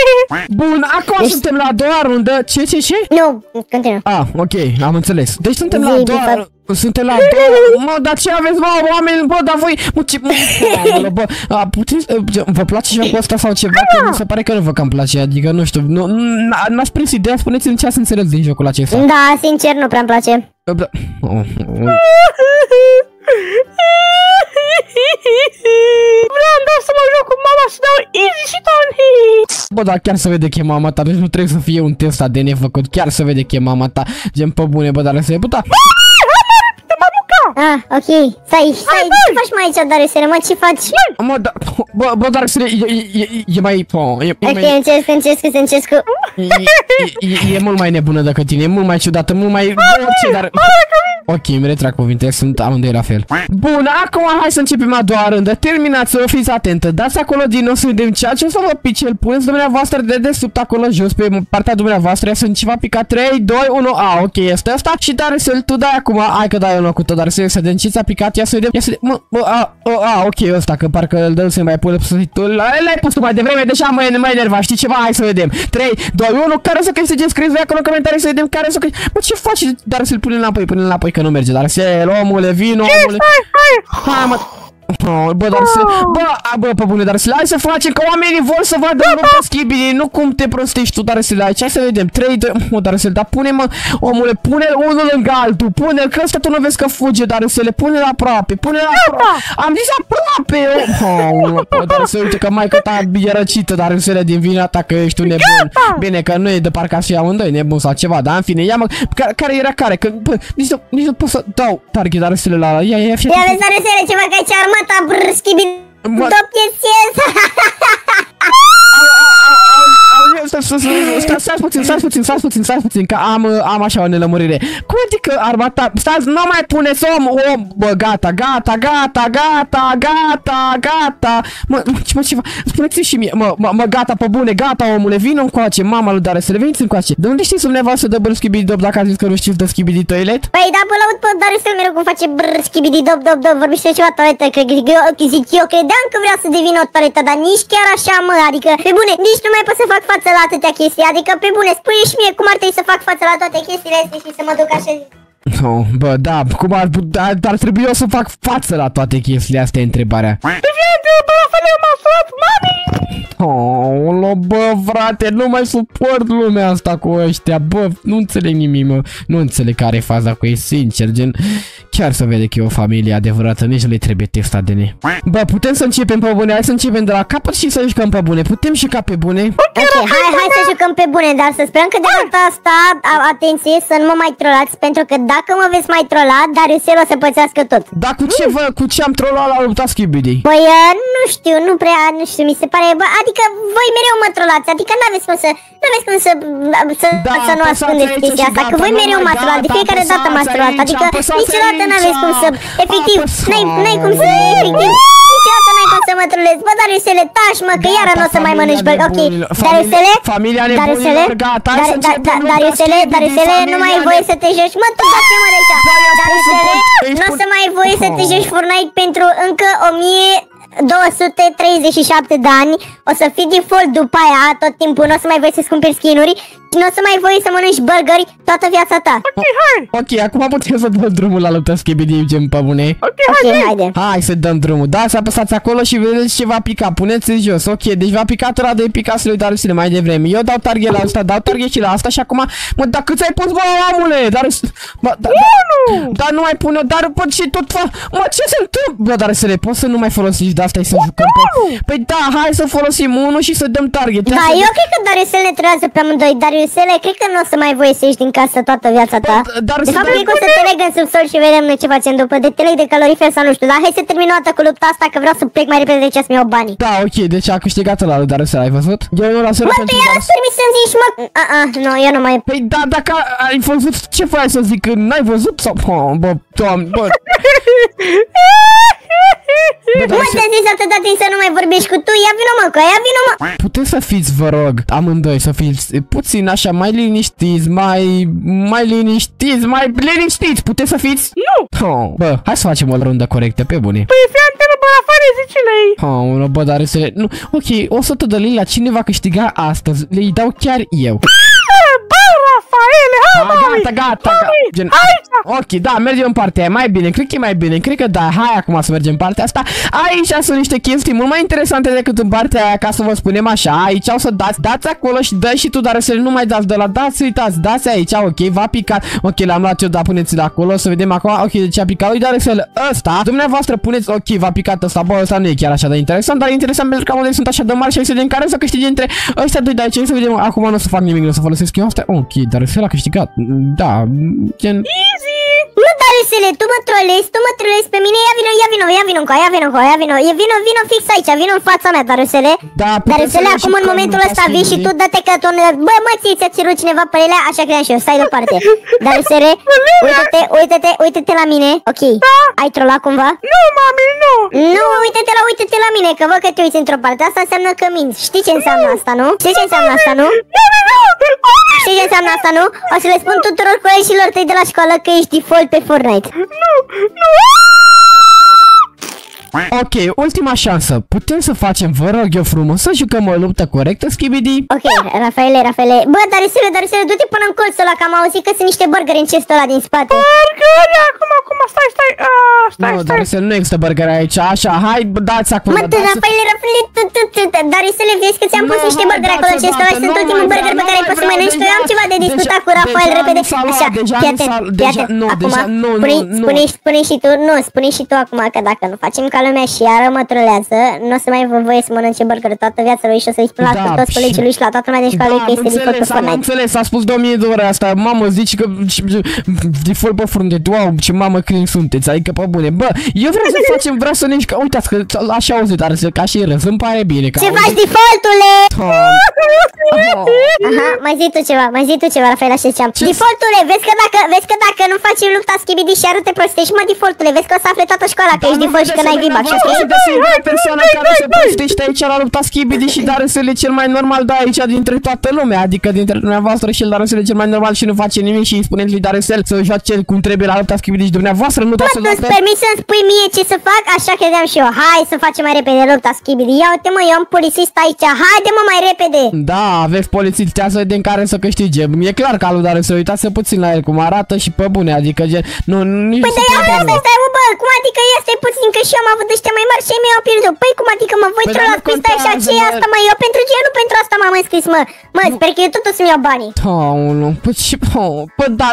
Bun, acum deci... suntem la a doua rundă. Ce, ce, ce? Nu, continuă. Ah, ok, am înțeles. Deci suntem la a doua rundă. Suntem la două. Mă, dar ce aveți, mă, oameni, bă, dar voi, mă, ce, mă, bă, a, puteți, vă place jocul ăsta sau ceva? Că mi se pare că nu vă cam place, adică, nu știu, nu, n-ați prins ideea, spuneți-mi ce ați înțeles din jocul acesta. Da, sincer, nu prea-mi place. Vreau doar să mă joc cu mama și dau easy și Tony. Bă, dar chiar se vede că e mama ta, deci nu trebuie să fie un test de nefăcut, chiar se vede că e mama ta, gen pe bune, bă, dar să e puta. Ah, ok, stai, stai, ce faci mai aici, Darusele, mă, ce faci? Mă, da, bă, bă, Darusele, e, e, e mai, po, e, e ok, mai... încesc, încesc, încesc. E, e, e mult mai nebună decât tine, e mult mai ciudată, mult mai... Orice, dar... Ok, îmi retrag cuvinte, sunt amândoi la fel. Bun, acum hai să începem a doua rândă. Terminați-o, fiți atentă. Dați acolo din nou să vedem ceea ce o să vă pice. Îl puneți dumneavoastră de desubt acolo jos pe partea dumneavoastră. Ia să ceva picat. trei, doi, unu. A, ok, este asta. Și Darusel, tu dai acum. Hai că dai unul cu tot, Darusel, să vedem ce ți-a picat. Ia să vedem. Ia să vedem. Mă, mă, a, a, ok, ăsta, că parcă îl dă să mai pune tu. L-ai pus tu mai devreme, deja mă mai enerva. Știi ceva? Hai să vedem. trei, doi, unu. Care o să câștige? Scrieți voi acolo în comentarii să vedem care o să câștige. Mă, ce faci? Darusel, pune înapoi, pune înapoi că nu merge. Darusel, omule, vino, omule. Hai, hai. Hai, mă. Bă, dar să... Bă, bă, pe bune, dar să... Hai să facem că oamenii vor să vadă bă, pe Skibidi. Nu cum te prostești tu, dar să le aici. Hai să vedem. trei, doi, mă, dar să le... Dar pune-mă, omule, pune-l unul lângă altul. Pune-l, că ăsta tu nu vezi că fuge, dar să le pune-l aproape. Pune-l aproape. Am zis aproape. Oh, dar să uite că maică ta e răcită, dar să le din vina ta că ești un nebun. Bine, că nu e de parcă și amândoi nebun sau ceva, dar în fine, ia-mă. Care era care? Că, bă, nici nu, nici nu pot să dau target, dar să le la... Ia, ia, ia, ia vezi, dar să le ceva că aici armata, brr, Skibidi. Stați puțin, stați puțin, stați puțin, stați puțin, că am, am așa o nelămurire. Cum adică armata? Stați, nu mai puneți om, om, bă, gata, gata, gata, gata, gata, gata. Mă, mă, ceva, spuneți-mi și mie, mă, mă, mă, gata, pe bune, gata, omule, vină încoace, mama lui Dare, să le veniți încoace. De unde știți dumneavoastră de brr Skibidi Dop dacă ați zis că nu știți de Skibidi Toilet? Păi, da, până laud pe Dare să mereu cum face brr Skibidi Dop Dop Dop, vorbiște ceva toaletă, cred că eu, zic, eu credeam că vrea să devină o toaletă, dar nici chiar așa, mă, adică, pe bune, nici nu mai pot să fac față la atâtea chestii, adică, pe bune, spune și mie cum ar trebui să fac față la toate chestiile astea și să mă duc așa. Oh, bă, da, cum ar, ar, ar trebui eu să fac față la toate chestiile astea, e întrebarea. Oh, bă, frate, nu mai suport lumea asta cu ăștia, bă, nu înțeleg nimic, mă, nu înțeleg care e faza cu ei, sincer, gen, chiar să vede că e o familie adevărată, nici nu le trebuie testat de ne. Bă, putem să începem pe bune, hai să începem de la capăt și să jucăm pe bune, putem juca pe bune? Ok, hai, hai să jucăm pe bune, dar să sperăm că de data asta, atenție, să nu mă mai trolați, pentru că dacă mă veți mai trola, Dariusel o să pățească tot. Dar cu ce, vă, cu ce am trolat la lupta Skibidi? Păi, nu știu, nu prea, nu știu, mi se pare, bă, adică voi mereu mă trolați, adică n-aveți cum să, n-aveți cum să, să, da, să nu ascundeți chestia asta, că voi mereu m-ați trolat, de fiecare dată m-ați trolat, adică niciodată n-aveți cum să, efectiv, n-ai cum să, efectiv, niciodată n-ai cum să mă trolezi, bă, Dariusele, tași, mă, că iară n-o să mai mănânci băi, ok, Dariusele, Dariusele, Dariusele, Dariusele, nu mai ai voie să te joci, mă, tu dați-mă de aici, Dariusele, nu o să mai ai voie să te joci Fortnite pentru încă o mie două sute treizeci și șapte de ani, o să fii default după aia, tot timpul, nu o să mai voi să-ți cumperi skin-uri și nu o să mai voi să mănânci burgeri toată viața ta. Ok, hai! Ok, acum putem să dăm drumul la lupta Skibidi, gen pe bune. Ok, okay haide. Hai să dăm drumul, da, să apăsați acolo și vedeți ce va pica, puneți în jos, ok, deci va pica ăla de picați lui Dariusele mai devreme. Eu dau target la asta, dau target și la asta și acum, mă, dar câți ai pus, bă, omule, dar, bă, da, da, dar nu mai pune, dar, bă, ce tot fa, mă, ce se întâmplă, bă, Dariusele, poți să nu mai folosiți de asta și să jucăm pe... Păi da, hai să folosim unul și să dăm target. Da, eu cred că Dariusele ne trează pe amândoi, Dariusele, cred că nu o să mai voi să ieși din casă toată viața ta. De fapt, cred că o să te leg în subsol și vedem noi ce facem după, de te leg de calorifer sau nu știu, dar hai să terminăm o dată cu lupta asta, că vreau să plec mai repede de ce să-mi iau banii. Da, ok, deci a câștigat ăla lui Dariusele, ai văzut? Eu nu l-am sărit pentru Dariusele. Mă, tu iarăși permis să-mi zici, mă... A, a, nu, eu nu mai... Păi da, dacă ai văzut, ce vrei să zic, n-ai văzut sau... Bă, doamne, bă... Mă, ți-am zis atâta timp să nu mai vorbești cu tu, ia vino mă, că ia vino mă. Puteți să fiți, vă rog, amândoi, să fiți puțin așa, mai liniștiți, mai... mai liniștiți, mai liniștiți, puteți să fiți? Nu! Oh, bă, hai să facem o rundă corectă, pe bune. Păi fii antenă, bă, afară, zice-le-i. Oh, bă, dar să... Nu, ok, o sută de lei la cine va câștiga astăzi, le-i dau chiar eu. Bă, Rafaele, hai, mami! Gata, gata, gata. Gen... Ok, da, mergem în partea aia, mai bine, cred că e mai bine, cred că da, hai acum să mergem în partea asta. Aici sunt niște chestii mult mai interesante decât în partea aia, ca să vă spunem așa. Aici o să dați, dați acolo și dă și tu, dar să nu mai dați de la, dați, uitați, dați aici, ok, v-a picat. Ok, l-am luat eu, da, puneți-l acolo, să vedem acum, ok, deci a picat, uite, Darusel, ăsta, dumneavoastră puneți, ok, v-a picat ăsta, bă, ăsta nu e chiar așa de interesant, dar e interesant pentru că amândoi sunt așa de mari și să vedem care să câștige între ăștia doi de aici, să vedem, acum nu o să fac nimic, nu o să folosesc eu asta, ok, Darusel a câștigat, da, gen... Easy! Nu, Dariusele, tu mă trolezi, tu mă trolezi pe mine, ia vino, ia vino, ia vino încă, ia vino încă, ia vino, ia vino, vino fix aici, vino în fața mea, Dariusele. Da, Dariusele, acum în momentul ăsta vii și tu dă-te că tu, bă, mă, ție ți-a cerut cineva părele, așa credeam și eu, stai deoparte. Dariusele, uite-te, uite-te, uite-te la mine, ok, ai trolat cumva? Nu, mami, nu. Nu, uite-te la, uite-te la mine, că văd că te uiți într-o parte, asta înseamnă că minți, știi ce înseamnă asta, nu? Știi ce înseamnă asta, nu? Știi ce înseamnă asta, nu? O să le spun tuturor colegilor tăi de la școală că ești default pe Fortnite. Nu, nu. Ok, ultima șansă. Putem să facem, vă rog eu frumos, să jucăm o luptă corectă, Skibidi? Ok, Rafaele, Rafaele. Bă, Darisele, Darisele, du-te până în colțul ăla, că am auzit că sunt niște burgeri în cestul ăla din spate. Burgeri, acum, acum, stai, stai, a, stai, Nu, stai. Darisele, nu există burgeri aici, așa, hai, dați acolo. Mă, Rafaele, Rafaele, Darisele, vezi că ți-am pus niște burgeri acolo în cestul ăla și sunt ultimul burger pe care ai pus să mănânci. Tu, eu am ceva de discutat cu Rafael, repede. Așa, fii atent, fii atent. Acum, spune, spune și tu, nu, spune și tu acum că dacă nu facem ca lumea și iară mă trolează, nu o să mai vă voie să mănânce burger toată viața lui și o să-i spune la toți colegii lui și la toată lumea din școală că este default pe Fortnite. Am înțeles, a spus două mii de ore asta, mamă, zici că default pe Fortnite, wow, ce mamă clean sunteți, adică pe bune. Bă, eu vreau să facem, vreau să ne jucăm, uitați că așa auzit, dar ca și râs, îmi pare bine. Ce faci, defaultule? Aha, mai zi tu ceva, mai zi tu ceva, Rafael, așa ziceam. Defaultule, vezi că dacă, vezi că dacă nu facem lupta Skibidi și arăte prostești, mă, defaultule, vezi că o să afle toată școala că ești default și că n-ai V-Bucks, și știi? Sunt singura persoană care se prostește aici la lupta Skibidi și Darusele cel mai normal de aici dintre toată lumea, adică dintre dumneavoastră și el Darusele cel mai normal și nu face nimic și îi spuneți lui Darusel să joace cum trebuie la lupta Skibidi și dumneavoastră nu trebuie să lupte. Tu-ți permis să-mi spui mie ce să fac? Așa credeam și eu. Hai să facem mai repede lupta Skibidi. Ia uite mă, eu am polițist aici. Haide mă mai repede. Da, aveți polițist, ia să vedem care să câștige. E clar că lui Darusel, uitați puțin la el cum arată și pe bune, adică gen, nu, nici păi da, ia stai, stai, bă, cum adică ia stai puțin că și eu am avut ăștia mai mari și ei mi-au pierdut. Păi cum adică mă voi trolla cu stai așa, ce e asta mă, eu pentru ce nu pentru asta m-am înscris mă. Mă, sper că eu tot o să-mi iau banii. Aolo, păi ce, păi da,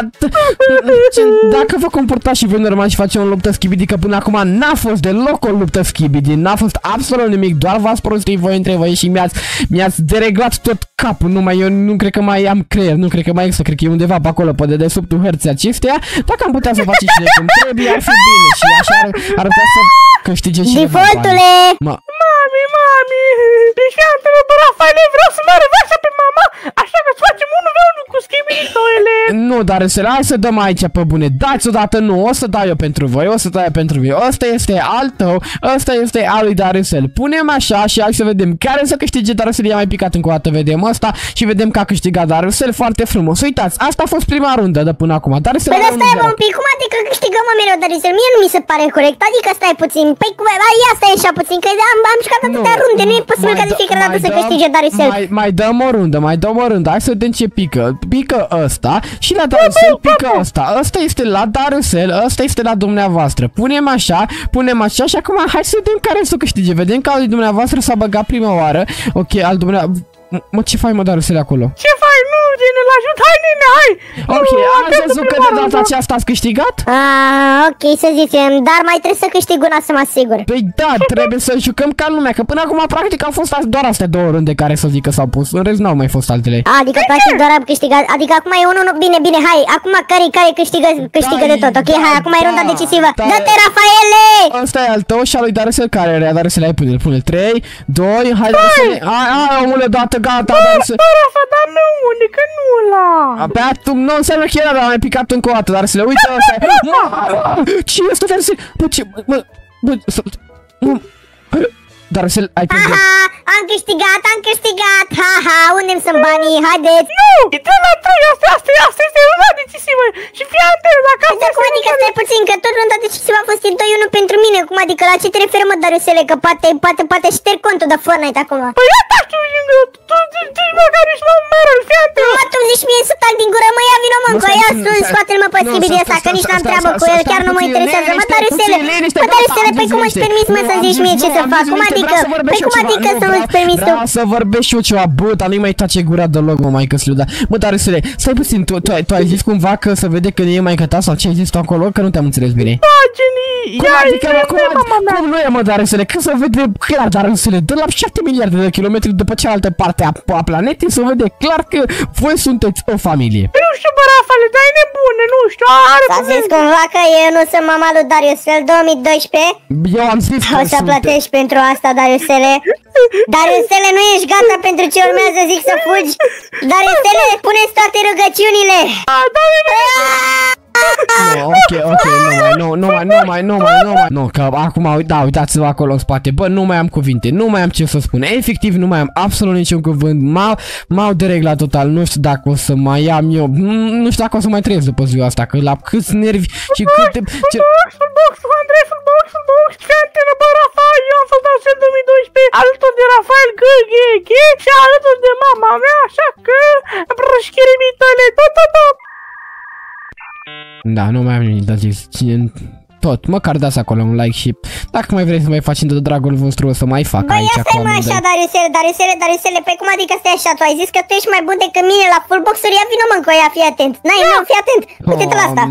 dacă vă comportați și voi normal și facem o luptă Skibidi, că până acum n-a fost deloc o luptă Skibidi, n-a fost absolut nimic, doar v-ați prostit voi între voi și mi-ați mi-ați dereglat tot capul, numai eu nu cred că mai am creier, nu cred că mai există, cred că e undeva pe acolo, pe dedesubtul hărții acesteia, dacă am putea să faceți cine cum trebuie, ar fi bine și așa ar, ar putea să câștige și Defaultule! Mami, mami, deci antele, bă, Rafaele, vreau să mă reversă pe mama, așa că-ți facem unul pe unul cu Skibidi-toile. Nu, dar să hai să dăm aici pe bune, dați odată, nu, o să dau eu pentru voi, o să dau eu pentru voi, ăsta este al tău, ăsta este al lui Darusel, punem așa și hai să vedem care să câștige Darusel, i-a mai picat încă o dată, vedem ăsta și vedem că a câștigat Darusel foarte frumos, uitați, asta a fost prima rundă de până acum, Darusel. Păi stai bă un pic, cum adică câștigăm mă mereu Darusel, mie nu mi se pare corect, adică stai puțin, păi cum, ia stai așa puțin, că am, am jucat atâtea runde, nu e posibil ca de fiecare dată să câștige Darusel. Mai, mai dăm o rundă, mai dăm o rundă, hai să vedem ce pică, pică ăsta și la Darusel pică ăsta, ăsta este la Darusel, ăsta este la dumneavoastră, punem așa, punem așa și acum hai să vedem care să câștige, vedem că al lui dumneavoastră s-a băgat prima oară, ok, al dumneavoastră. Mă, ce faci mă, Darusele, acolo? Ce faci? Nu, nene, l-ajut, hai, nene, hai! Ok, am văzut că de data aceasta ați câștigat? Ah, ok, să zicem, dar mai trebuie să câștig una să mă asigur. Păi da, trebuie să jucăm ca lumea, că până acum practic au fost doar astea două runde care să zic că s-au pus, în rest n-au mai fost altele. Adică practic doar am câștigat, adică acum e unul, bine, bine, hai, acum care care câștigă, câștigă de tot, ok? Hai, acum e runda decisivă. Dă-te, Rafaele! Ăsta e al tău și al lui Darusel, care era Darusel, hai pune-l, pune-l, trei, doi, hai Darusel, hai, hai, omule, dată, gata, Darusel. Bă, Rafa, dar nu, unică nu ăla. Abia tu, nu înseamnă că era, dar am mai picat încă o dată, Darusel, uite ăsta e. Ce e ăsta, Darusel? Bă, ce, bă, bă, Darusel, ai pierdut. Aha, am câștigat, am câștigat, haha, unde-mi sunt banii, haideți. Nu, e trei la trei, asta, asta, asta este runda decisivă și fii atent, dacă asta este... Cum adică stai puțin, că tot runda decisivă a fost doi unu pentru mine, cum adică la ce te referi mă, Darusele, că poate, poate, poate șterg contul de Fortnite acum. Păi ia ta știu, tu zici măcar ești la un Meryl, fii atent. Mă, tu zici mie să tac din gură, mă, ia vino mă, încă, ia sus, scoate-l mă pe Skibidi ăsta, că nici n-am treabă cu el, chiar nu mă interesează, mă, Darusele, mă, Darusele, păi cum îți permis mă să zici mie ce să fac, cum adică, păi cum adică să nu-ți permis tu? Vreau să vorbesc și eu ceva, bă, dar nu-i mai tace gura deloc, mă, maică-slu, da. Mă, Darusele, stai puțin, tu, tu, tu ai zis cumva că să vede că e maică ta sau ce ai zis tu acolo, că nu te-am înțeles bine. Da, genii, cum adică, mă, cum, cum nu e, mă, Darusele, că să vede clar, Darusele, de la șapte miliarde de kilometri după cealaltă parte a, a planetei, să vede clar că voi sunteți o familie. Nu știu, bă, Rafaele, dar e nebune, nu știu, are S-a zis cumva că eu nu sunt mama lui Darusel două mii doisprezece? Eu am zis că o să plătești pentru asta, Darusele. Darusele, nu ești gata pentru ce urmează, zic să fugi. Darusele, puneți toate rugăciunile. A, da, No, ok, ok, nu mai, nu, nu mai, nu mai, nu mai, nu mai. Nu, că acum, da, uitați-vă acolo în spate. Bă, nu mai am cuvinte, nu mai am ce să spun. Efectiv, nu mai am absolut niciun cuvânt. M-au dereglat total, nu știu dacă o să mai am eu. Nu știu dacă o să mai trăiesc după ziua asta, că la câți nervi și câte... Fullbox, Fullbox, Andrei, Fullbox, Fullbox, fiantenă, bă, Rafael, eu am fost la cel două mii doisprezece, alături de Rafael G G G și alături de mama mea, așa că brășchirii tale, tot, tot, tot. Da, nu mai am nimic de zis. Tot, măcar dați acolo un like și dacă mai vreți să mai faceți de dragul vostru o să mai fac Băi, aici. Băi, ia stai mă așa, Dariusele, Dariusele, Dariusele, pe cum adică stai așa? Tu ai zis că tu ești mai bun decât mine la fullbox-uri, ia vină mă încă ea, fii atent. N-ai, nu, fii atent, uite-te la asta.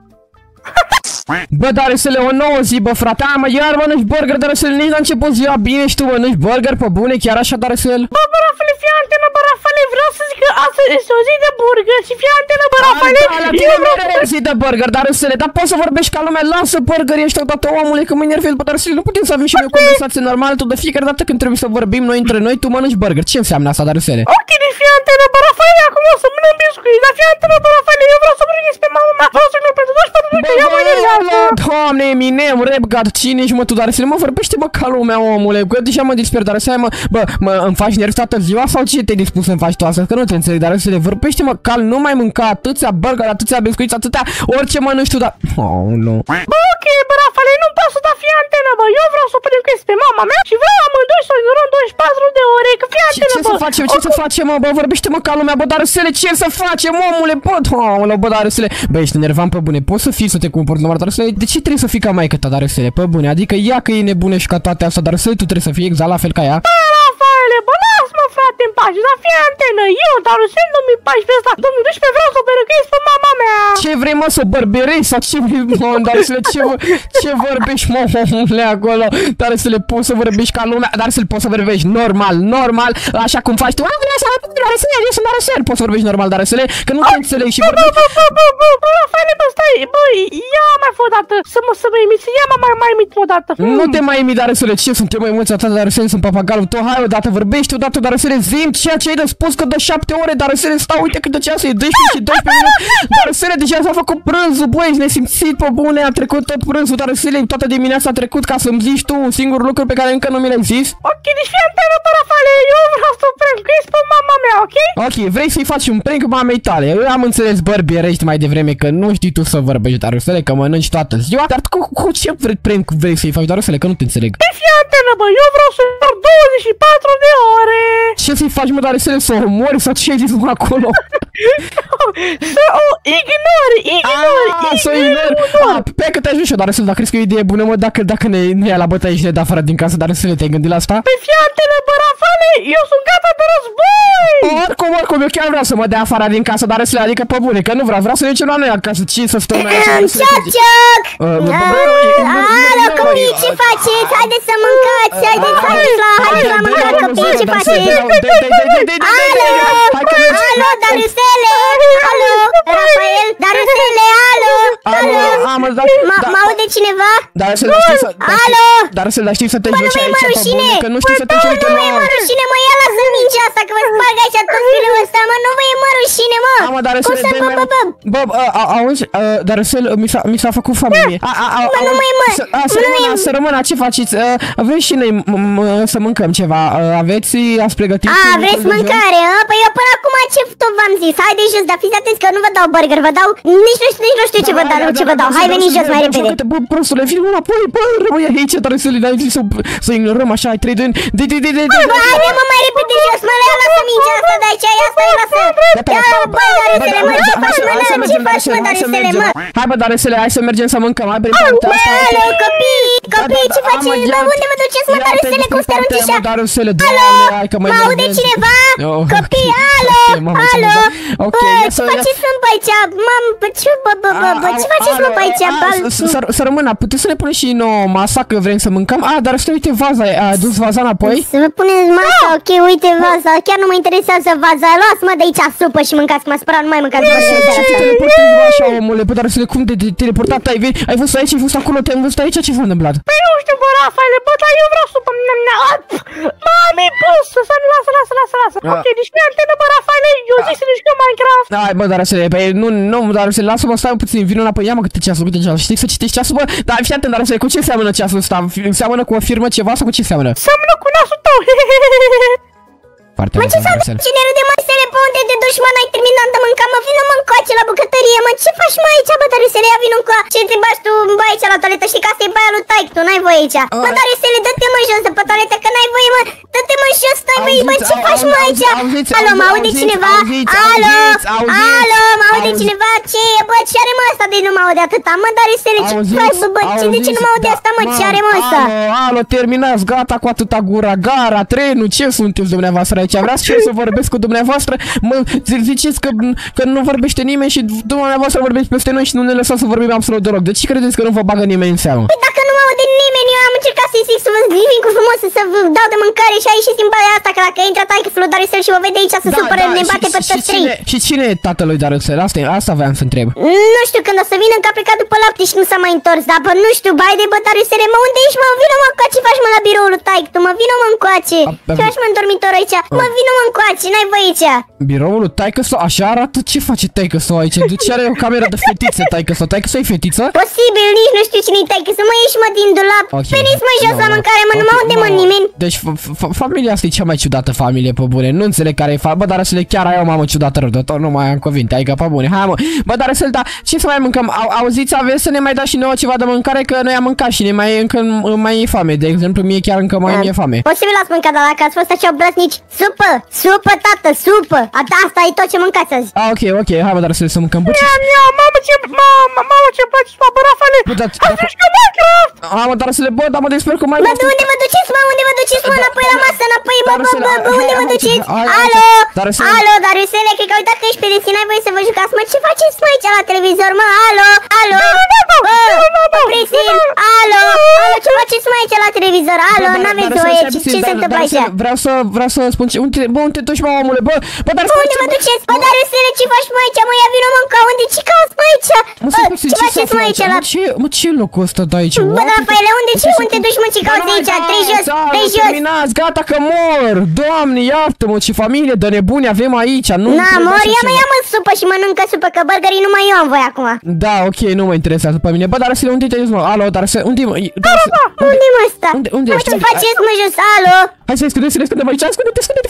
Bă, Dariusele, o nouă zi, bă, frate, a, mă, iar mănânci burger, Dariusele, nici la început ziua, bine și tu mănânci burger pe bune, chiar așa, Dariusele? Bă, bă, Rafale, fii antenă, bă, Rafale, vreau să zic că astăzi este o zi de burger și fii antenă, bă, Rafale. Da, la tine mereu zi de burger, Dariusele, dar poți să vorbești ca lumea, lasă burger, ești odată omule, că mă enervezi, bă, Dariusele, nu putem să avem și noi o conversație normală, tu de fiecare dată când trebuie să vorbim noi între noi, tu mănânci burger, ce înseamnă asta, Dariusele? Ok, deci fii antenă, bă, Rafale, acum o să mănânc biscuit, dar fii antenă, bă, Rafale, eu vreau să mănânc pe mama mea, vreau să mănânc pentru doar pentru că ea mă enervează. Doamne, Eminem, Rapgard, cine ești mă tu, Dariusele, mă vorbește mă ca lumea, omule, că deja mă disper, Dariusele, mă, bă, mă, îmi faci nervi toată ziua sau ce te-ai dispus să-mi faci tu asta, că nu te înțeleg, Dariusele, vorbește mă cal, nu mai mânca atâția burger, atâția biscuiți, atâtea, orice mănânci tu, dar, oh, nu. Bă, ok, bă, Rafale, nu pot să dau fii antenă, bă, eu vreau să o pregătesc pe mama mea și vreau amândoi să durăm douăzeci și patru de ore, că fii antenă, ce bă. să facem, ce să facem, mă, bă, vorbește mă ca lumea, bă, Dariusele, ce să facem, omule, bă, doamne, bă, Dariusele, bă, ești enervant pe bune, poți să fii să te comporți normal, Dariusele, de ce trebuie să fii ca maică ta, Dariusele, pe bune, adică ea că e nebună și ca toate astea, Dariusele, tu trebuie să fii exact la fel ca ea? Bă, Rafaele, bă, las-mă, frate, în pace, dar fii antenă, eu, Dariusele, două mii paisprezece ăsta, două mii doisprezece, vreau să o bărăcăiesc pe mama mea. Ce vrei, mă, să bărberești sau ce vrei, mă, Dariusele, ce, ce vorbești, mă, omule, acolo, Dariusele, poți să vorbești ca lumea, Dariusele, poți să vorbești normal, normal, așa cum faci tu, a, vreau să Dariusele, eu sunt Dariusele, poți să vorbești normal, Dariusele, că nu te înțeleg și vorbești. Bă, bă, bă, bă, bă, Rafaele, bă, stai, bă, ia mai fă o dată, să mă, să mă imiți, ia mă mai, mai imit o dată. Nu te mai imi, Dariusele, ce suntem mai mulți atât, Dariusele, sunt papagalul tău, hai odată, vorbești odată, Dariusele, zi-mi ceea ce ai de spus, că de șapte ore, Dariusele, stau, uite cât de ceas e, doisprezece și doisprezece minute, Dariusele, deja s-a făcut prânzul, băi, ești nesimțit, pe bune, a trecut tot prânzul, Dariusele, toată dimineața a trecut ca să-mi zici tu un singur lucru pe care încă nu mi l-ai zis. Ok, deci fii antenă, bă, Rafaele, eu vreau să o pregătesc pe mama mea, ok? Ok, vrei să-i faci un prank mamei tale, eu am înțeles, bărbierești mai devreme că nu știi tu să vorbești, Dariusele, că mănânci toată ziua, dar cu, cu ce prank vrei să-i faci, Dariusele, că nu te înțeleg. Deci fii antenă, bă, eu vreau să doar douăzeci și patru de ore. Ce să-i faci, mă, Dariusele, să o omori sau ce ai zis mă acolo? Să o ignori, ignori, ignori, să o ignori. Ah, pe că te-ai eu, Dariusele, dar crezi că e o idee bună, mă, dacă, dacă ne, ne ia la bătaie și ne dă afară din casă, Dariusele, te-ai gândit la asta? Păi fii antenă, bă, Rafaele, eu sunt gata de război! Oricum, oricum, eu chiar vreau să mă dea afară din casă, Dariusele, adică pe bune, că nu vreau, vreau să ne ducem la noi acasă, ce să stăm noi așa? Cioc! Alo, copii, ce faceți? Haideți să mâncați, haideți, haideți la, haideți la mâncat, copii, ce faceți? Alo, alo, Dariusele, alo, Rafael, Dariusele, alo, alo, mă aude cineva? Dariusele, dar știi să... Alo! Dariusele, dar știi să te joci aici, pe bune, că nu știi să te joci, nu e mă rușine, mă, ia lasă mingea asta, că vă sparg aici tot filul ăsta, mă, nu vă e mă rușine, mă! Mă, Dariusele, cum să, bă, bă, bă? Bă, auzi, Dariusele, mi s-a făcut familie. Mă, nu mă e, mă! Să rămână, să rămână, ce faceți? Avem și noi să mâncăm ceva, aveți, ați pregătit? A, vreți mâncare, a? Păi eu până acum ce tot v-am zis, haideți jos, dar fiți atenți că nu vă dau burger, vă dau, nici nu știu, nici nu știu ce vă dau, ce vă dau, hai veniți jos mai repede. Bă, prostule, vin înapoi, bă, rămâi aici, Dariusele, n-ai zis să ignorăm așa, ai trei de ani, de, de, de, de, de, bă, haide, mă, mai repede jos, mă, ia lasă mingea asta de aici, ia stai, lasă, ia, bă, Dariusele, mă, ce faci, mă, ce faci, mă, Dariusele, mă? Hai, bă, Dariusele, hai să mergem să mâncăm, hai, bine, alo, copii, copii, ce faceți, bă, unde vă duceți, mă, Dariusele, cum stai arunci așa? Alo, mă aude cineva? Copii, alo, alo, bă, ce faceți, mă, pe aici, mă, ce, bă, bă, bă, bă, ce faceți, mă, pe aici, bă? Să rămână, puteți să ne puneți și nouă masa, că vrem să mâncăm? A, dar să uite vaza, ai adus vaza înapoi? Să vă puneți masa, ok, uite vaza, chiar nu mă interesează vaza, luați-mă de aici supă și mâncați, mă spărat, nu mai mâncați vă. Ce teleportezi vă așa, omule, bă, dar să le cum de teleportat ai venit? Ai fost aici, ai fost acolo, te-am văzut aici, ce s-a întâmplat? Păi nu știu, bă, Rafaele, bă, dar eu vreau supă, mă, mi-ai pus, să nu lasă, lasă, lasă, lasă. Ok, deci nu e antenă, bă, Rafaele, eu zic să ne jucăm Minecraft. Hai, bă, dar să păi nu, nu, dar să lasă-mă, stai puțin, vin înapoi, ia-mă câte ceasul, câte ceasul, știi să citești ceasul, bă, dar fii atent, dar să cu ce seamănă ceasul ăsta? Seamănă cu o firmă ceva sau cu ce seamănă? Seamănă cu nasul tău. Foarte Mă, ce s-a dat cine râde, mă, Sele, pe unde te duci, mă, n-ai terminat de mâncat, mă, vină, mă, încoace la bucătărie, mă, ce faci, mă, aici, bă, Darusele, ia vină încoa, ce te bași tu, bă, aici la toaletă, știi că asta e baia lui taic, tu n-ai voie aici. Bă, Darusele, dă-te, mă, jos de pe toaletă, că n-ai voie, mă, dă-te, mă, jos, stai, băi, bă, ce faci, mă, aici? Alo, mă aude cineva? Alo, alo, mă aude cineva? Ce e, bă, ce are, mă, asta de nu mă aude atâta, mă, Darusele, ce faci, bă, bă, de ce nu mă aude asta, mă, ce are, mă, ăsta? Alo, terminați, gata cu atâta gura, gara, trenul, ce sunteți dumneavoastră aici? Vreați și eu să vorbesc cu dumneavoastră? Mă, ziceți că, că nu vorbește nimeni și dumneavoastră vorbeți peste noi și nu ne lăsați să vorbim absolut deloc. De ce credeți că nu vă bagă nimeni în seamă? Păi dacă nu mă aude nimeni, eu am încercat să-i zic să vă vin cu frumos, să vă dau de mâncare și a ieșit din baia asta, că dacă intră taică Flu Darusel și vă vede aici să supără, ne bate pe toți trei. Și cine e tatălui Darusel? Asta, asta voiam să întreb. Nu știu, când o să vină, că a plecat după lapte și nu s-a mai întors, dar bă, nu știu, bai de bă, Darusele, mă, unde ești, mă, vină, mă, încoace, faci, mă, la biroul lui taic, tu, mă, vină, mă, încoace. Ce faci, mă, în dormitor aici? Mă, vină, mă, încoace, n-ai voie aici. Biroul lui taică-so, așa arată? Ce face taică-so aici? De ce are o cameră de fetiță taică-so? Taică-so e fetiță? Posibil, nici nu știu cine-i taică-so, mă, ieși, mă, din dulap. Veniți, mă, jos la mâncare, mă, nu mă aude, mă, nimeni. Deci, familia asta e cea mai ciudată familie, pe bune. Nu înțeleg care e fa... Bă, dar să le chiar ai o mamă ciudată rădător, nu mai am cuvinte, adică pe bune. Hai, mă. Bă, dar să-l da, ce să mai mâncăm? Au, auziți, aveți să ne mai dați și nouă ceva de mâncare, că noi am mâncat și ne mai e încă mai e foame. De exemplu, mie chiar încă mai mi-e foame. Posibil ați mâncat, dar dacă ați fost așa obraznici, supă, supă, tată, supă. Asta e tot ce mâncați azi. Ah, ok, ok, hai, bă, dar să mâncăm. Bă, ce... Mamă, ce, mamă, mamă, ce place, bă, Rafaele. Azi ești că Minecraft. Ah, mă, dar să le, bă, dar mă desper cu mai mult. Bă, de unde vă duceți, mă, unde vă duceți, mă, înapoi la masă, înapoi, bă, bă, bă, bă, unde vă duceți? Alo, alo, Darusele, cred că uitat că ești pe desin, n-ai voie să vă jucați, mă, ce faceți, mă, aici la televizor, mă, alo, alo, bă, Presil, alo, alo, ce faceți, mă, aici la televizor, alo, n-aveți voie, ce se întâmplă aici? Vreau să, vreau să spun ce, unde, bă, unde te duci, mă, omule, bă, bă, dar unde vă duceți, bă, Darusele, ce faci, mă, aici, mă, ia vină, mă, încă, unde, ce cauți, mă, aici? Bă, ce faceți, mă, aici la... Mă, ce locul ăsta de aici? Bă, Rafaele, unde, ce, unde te duci, mă, ce cauți aici? Trei jos, trei jos. Terminați, gata că mor! Doamne, iartă-mă, ce familie de nebuni avem aici, nu? Na, mor, ia mă, ia mă supă și mănâncă supă, că burgerii numai eu am voie acum. Da, ok, nu mă interesează pe mine. Bă, dar să unde te duci, mă? Alo, dar să unde mă? Unde mă sta? Unde, unde ești? Ce faceți, mă, jos? Alo? Hai să-i scădem, să-i scădem aici, scădem-te, scădem-te.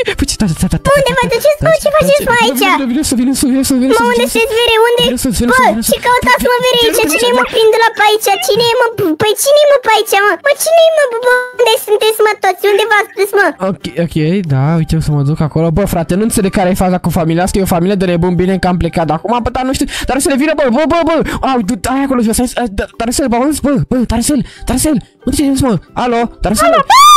Unde vă duceți, mă? Ce faceți, mă, aici? Vine să vină, să vină, să vină. Mă, unde sunteți, vere? Unde? Bă, ce căutați, mă, vere aici? Cine mă prinde la pe aici? Cine e, mă? Păi cine e, mă, pe aici, mă? Mă, cine e, mă? Unde sunteți, mă, toți? Unde v-ați dus, mă? Ok, ok, da, uite, o să mă duc acolo. Bă, frate, nu înțeleg care e faza cu familia asta, e o familie de nebun, bine că am plecat acum, bă, dar nu știu, dar să le vină, bă, bă, bă, bă. Au, ai acolo jos, dar să-l, bă, bă, bă, dar să-l, dar să-l. Unde te duci, mă? Alo, dar să-l.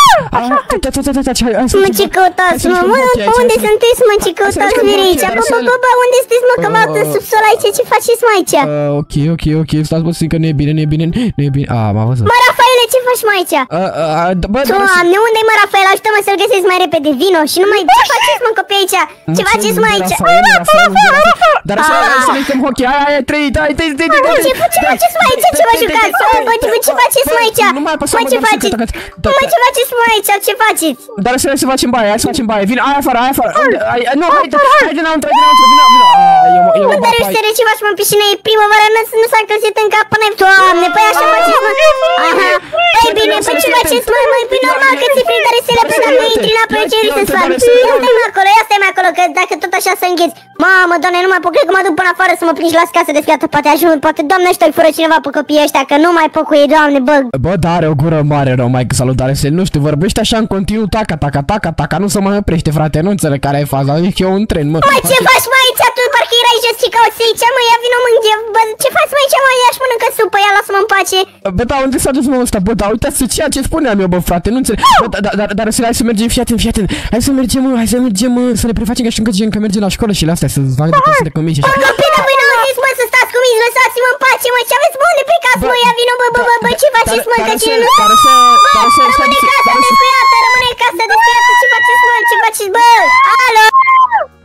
Mă, ce căutați, mă? Mă, unde sunteți, mă? Ce căutați, vere aici? Bă, bă, bă, bă, unde sunteți, mă? Că v-ați în subsol aici, ce faceți, mă, aici? Ok, ok, ok, stați puțin că nu e bine, nu e bine, nu e bine. A, m-a văzut. Mă, Rafaele, ce faci, mă, aici? Doamne, unde-i, mă, Rafael? Ajută-mă să-l găsesc mai repede, vino și nu mai... Ce faceți, mă, copii aici? Ce faceți, mă, aici? Dar să ne stăm hockey, hai, hai, trei, hai, trei, trei, trei, trei. Ce faceți, mă, aici? Ce vă jucați? Bă, ce faceți, mă, aici? Mă, ce faceți? Mă, ce faceți, mă, aici? Ce faceți? Dar să să facem baie, hai să facem baie. Vino, hai afară, hai afară. Nu, haide, haide înăuntru, haide înăuntru, vino, vino. Mă, dar ești ce faci, mă, în piscină, e primăvara, nu s-a încălzit în cap până... Doamne, păi așa faceți, mă. Aha. Păi bine, păi ce faceți, mă, mă, păi normal că ți-e frică de sele, până nu intri în apă, ce risc să fac? Ia stai-mă acolo, ia stai-mă acolo, că dacă tot așa să îngheți. Mamă, doamne, nu mai pot, cred că mă duc până afară să mă prinși la scasă de fiată, poate ajung, poate, doamne, ăștia îi fură cineva pe copiii ăștia, că nu mai pot cu ei, doamne, bă. Bă, dar are o gură mare, rău, mai că salutare, se nu știu, vorbește așa în continuu, taca, taca, taca, taca, nu se mai oprește, frate, nu înțeleg care e faza, e eu un tren, mă. Mă, ce faci, mă, aici, tu, parcă erai jos și cauți aici, mă, ia vină, mă, bă, ce faci, mă, aici, mă, ia-și mănâncă supă, ia, lasă-mă în pace. Bă, da, unde s-a dus, mă, ăsta, bă, da, uitați ceea ce spuneam eu, bă, frate, nu înțeleg, bă, dar, dar, dar, hai să mergem, fii atent, fii atent, hai să mergem, hai să mergem, să ne prefacem ca și încă că mergem la școală și la astea, să-ți facă de căsile cu mici, așa. Bă, bine, voi n-au zis, mă, să stați cu mici, lăsați-mă în pace, mă, ce aveți, bă, unde plecați, mă, ia vină, bă, bă, bă, bă, ce faceți, mă, că cine nu... Bă, rămâne casă descuiată, rămâne casă descuiată, ce faceți, mă, ce faceți, bă, alo!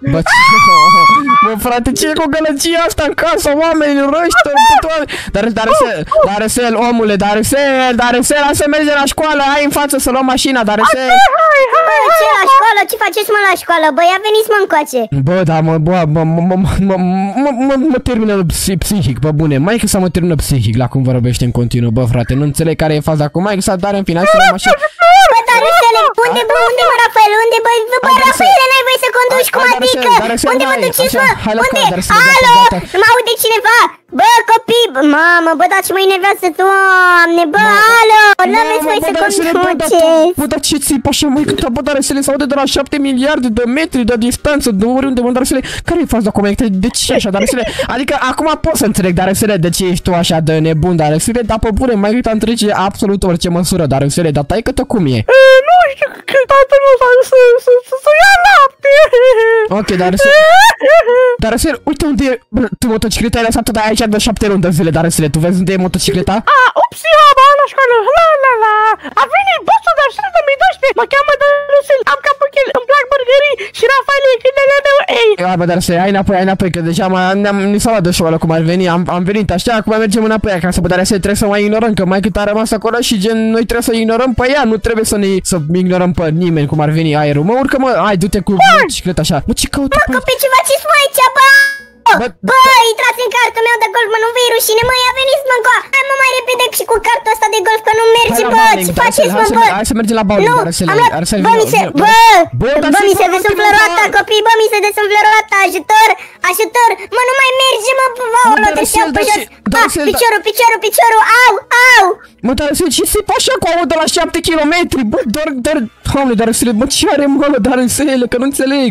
Bă, ce... Bă, frate, ce e cu gălăgia asta în casa oamenilor ăștia? Dar, dar, dar, Darcel, omule, Darcel, Darcel, hai să mergem la școală, hai în față să luăm mașina, Darcel. Bă, ce la școală? Ce faceți, mă, la școală? Bă, ia veniți, mă, încoace. Bă, da, mă, bă, mă, mă, mă, mă, mă termină psihic, bă, bune. Mai că să mă termină psihic la cum vorbește în continuu, bă, frate. Nu înțeleg care e faza cu mai că să dar în final să luăm mașina. Bă, Darcele, unde, bă, unde, mă, Rafael? Unde, bă, bă, Rafaele, n-ai voie să conduci, cum adică? Unde vă duceți, bă? Unde? Alo, nu mă aude cineva? Bă, copii, mamă, bă, dar ce mă enervează, Doamne, bă, alo, n-aveți voie să conduceți. Bă, dar ce țip așa, măi, cât, bă, Darcele, se aude de la șapte miliarde de metri de distanță, de oriunde, bă, Darcele, care e faza acum? De ce așa, Darcele? Adică, acum pot să înțeleg, Darcele, de ce ești tu așa de nebun, Darcele, dar pe bune, mai cât întrece absolut orice măsură, Darcele, dar tai că-tă cum e? Nu știu, că tatăl nu s-a să, să, să, să ia lapte. Ok, Darcele, Darcele, uite unde e, bă, tu motocicleta ai lăsat-o de aici de șapte luni de zile, Darcele, tu vezi unde e motocicleta? A, upsi, aba, la școală, la, la, la, a venit bossul Darcel două mii doisprezece, mă cheamă Darcel, am capul chel, îmi plac burgerii și Rafael e când le dă, ei. Hai, bă, Darcele, hai înapoi, hai înapoi, că deja ni s-a luat de școală cum ar veni, am, am venit așa, acum mergem înapoi acasă, bă, Darcele, trebuie să mai ignorăm, că mai cât a rămas acolo și gen, noi trebuie să ignorăm pe ea, nu trebuie să ne, să ignorăm pe nimeni cum ar veni aerul, mă, urcă, mă, hai, du-te cu motocicleta așa, mă, ce caută? Mă, copii, ce faceți, mă, aici, bă? Bă, bă, intrați în cartul meu de golf, mă, nu vei rușine, mă, ia veniți, mă, încoa. Hai, mă, mai repede și cu cartul ăsta de golf, că nu merge, bă, ce faceți, mă, bă? Hai să mergem la bowling, Darcele, Darcele, bă, mi se, bă, bă, mi se desumflă roata, copii, bă, mi se desumflă roata, ajutor, ajutor, mă, nu mai merge, mă, aolo, de șeau pe jos, ah, piciorul, piciorul, piciorul, au, au. Mă, Darcele, ce se faci așa cu aud de la șapte kilometri, bă, doar, doar, Doamne, Darcele, bă, ce are, mă, Darcele, că nu înțeleg.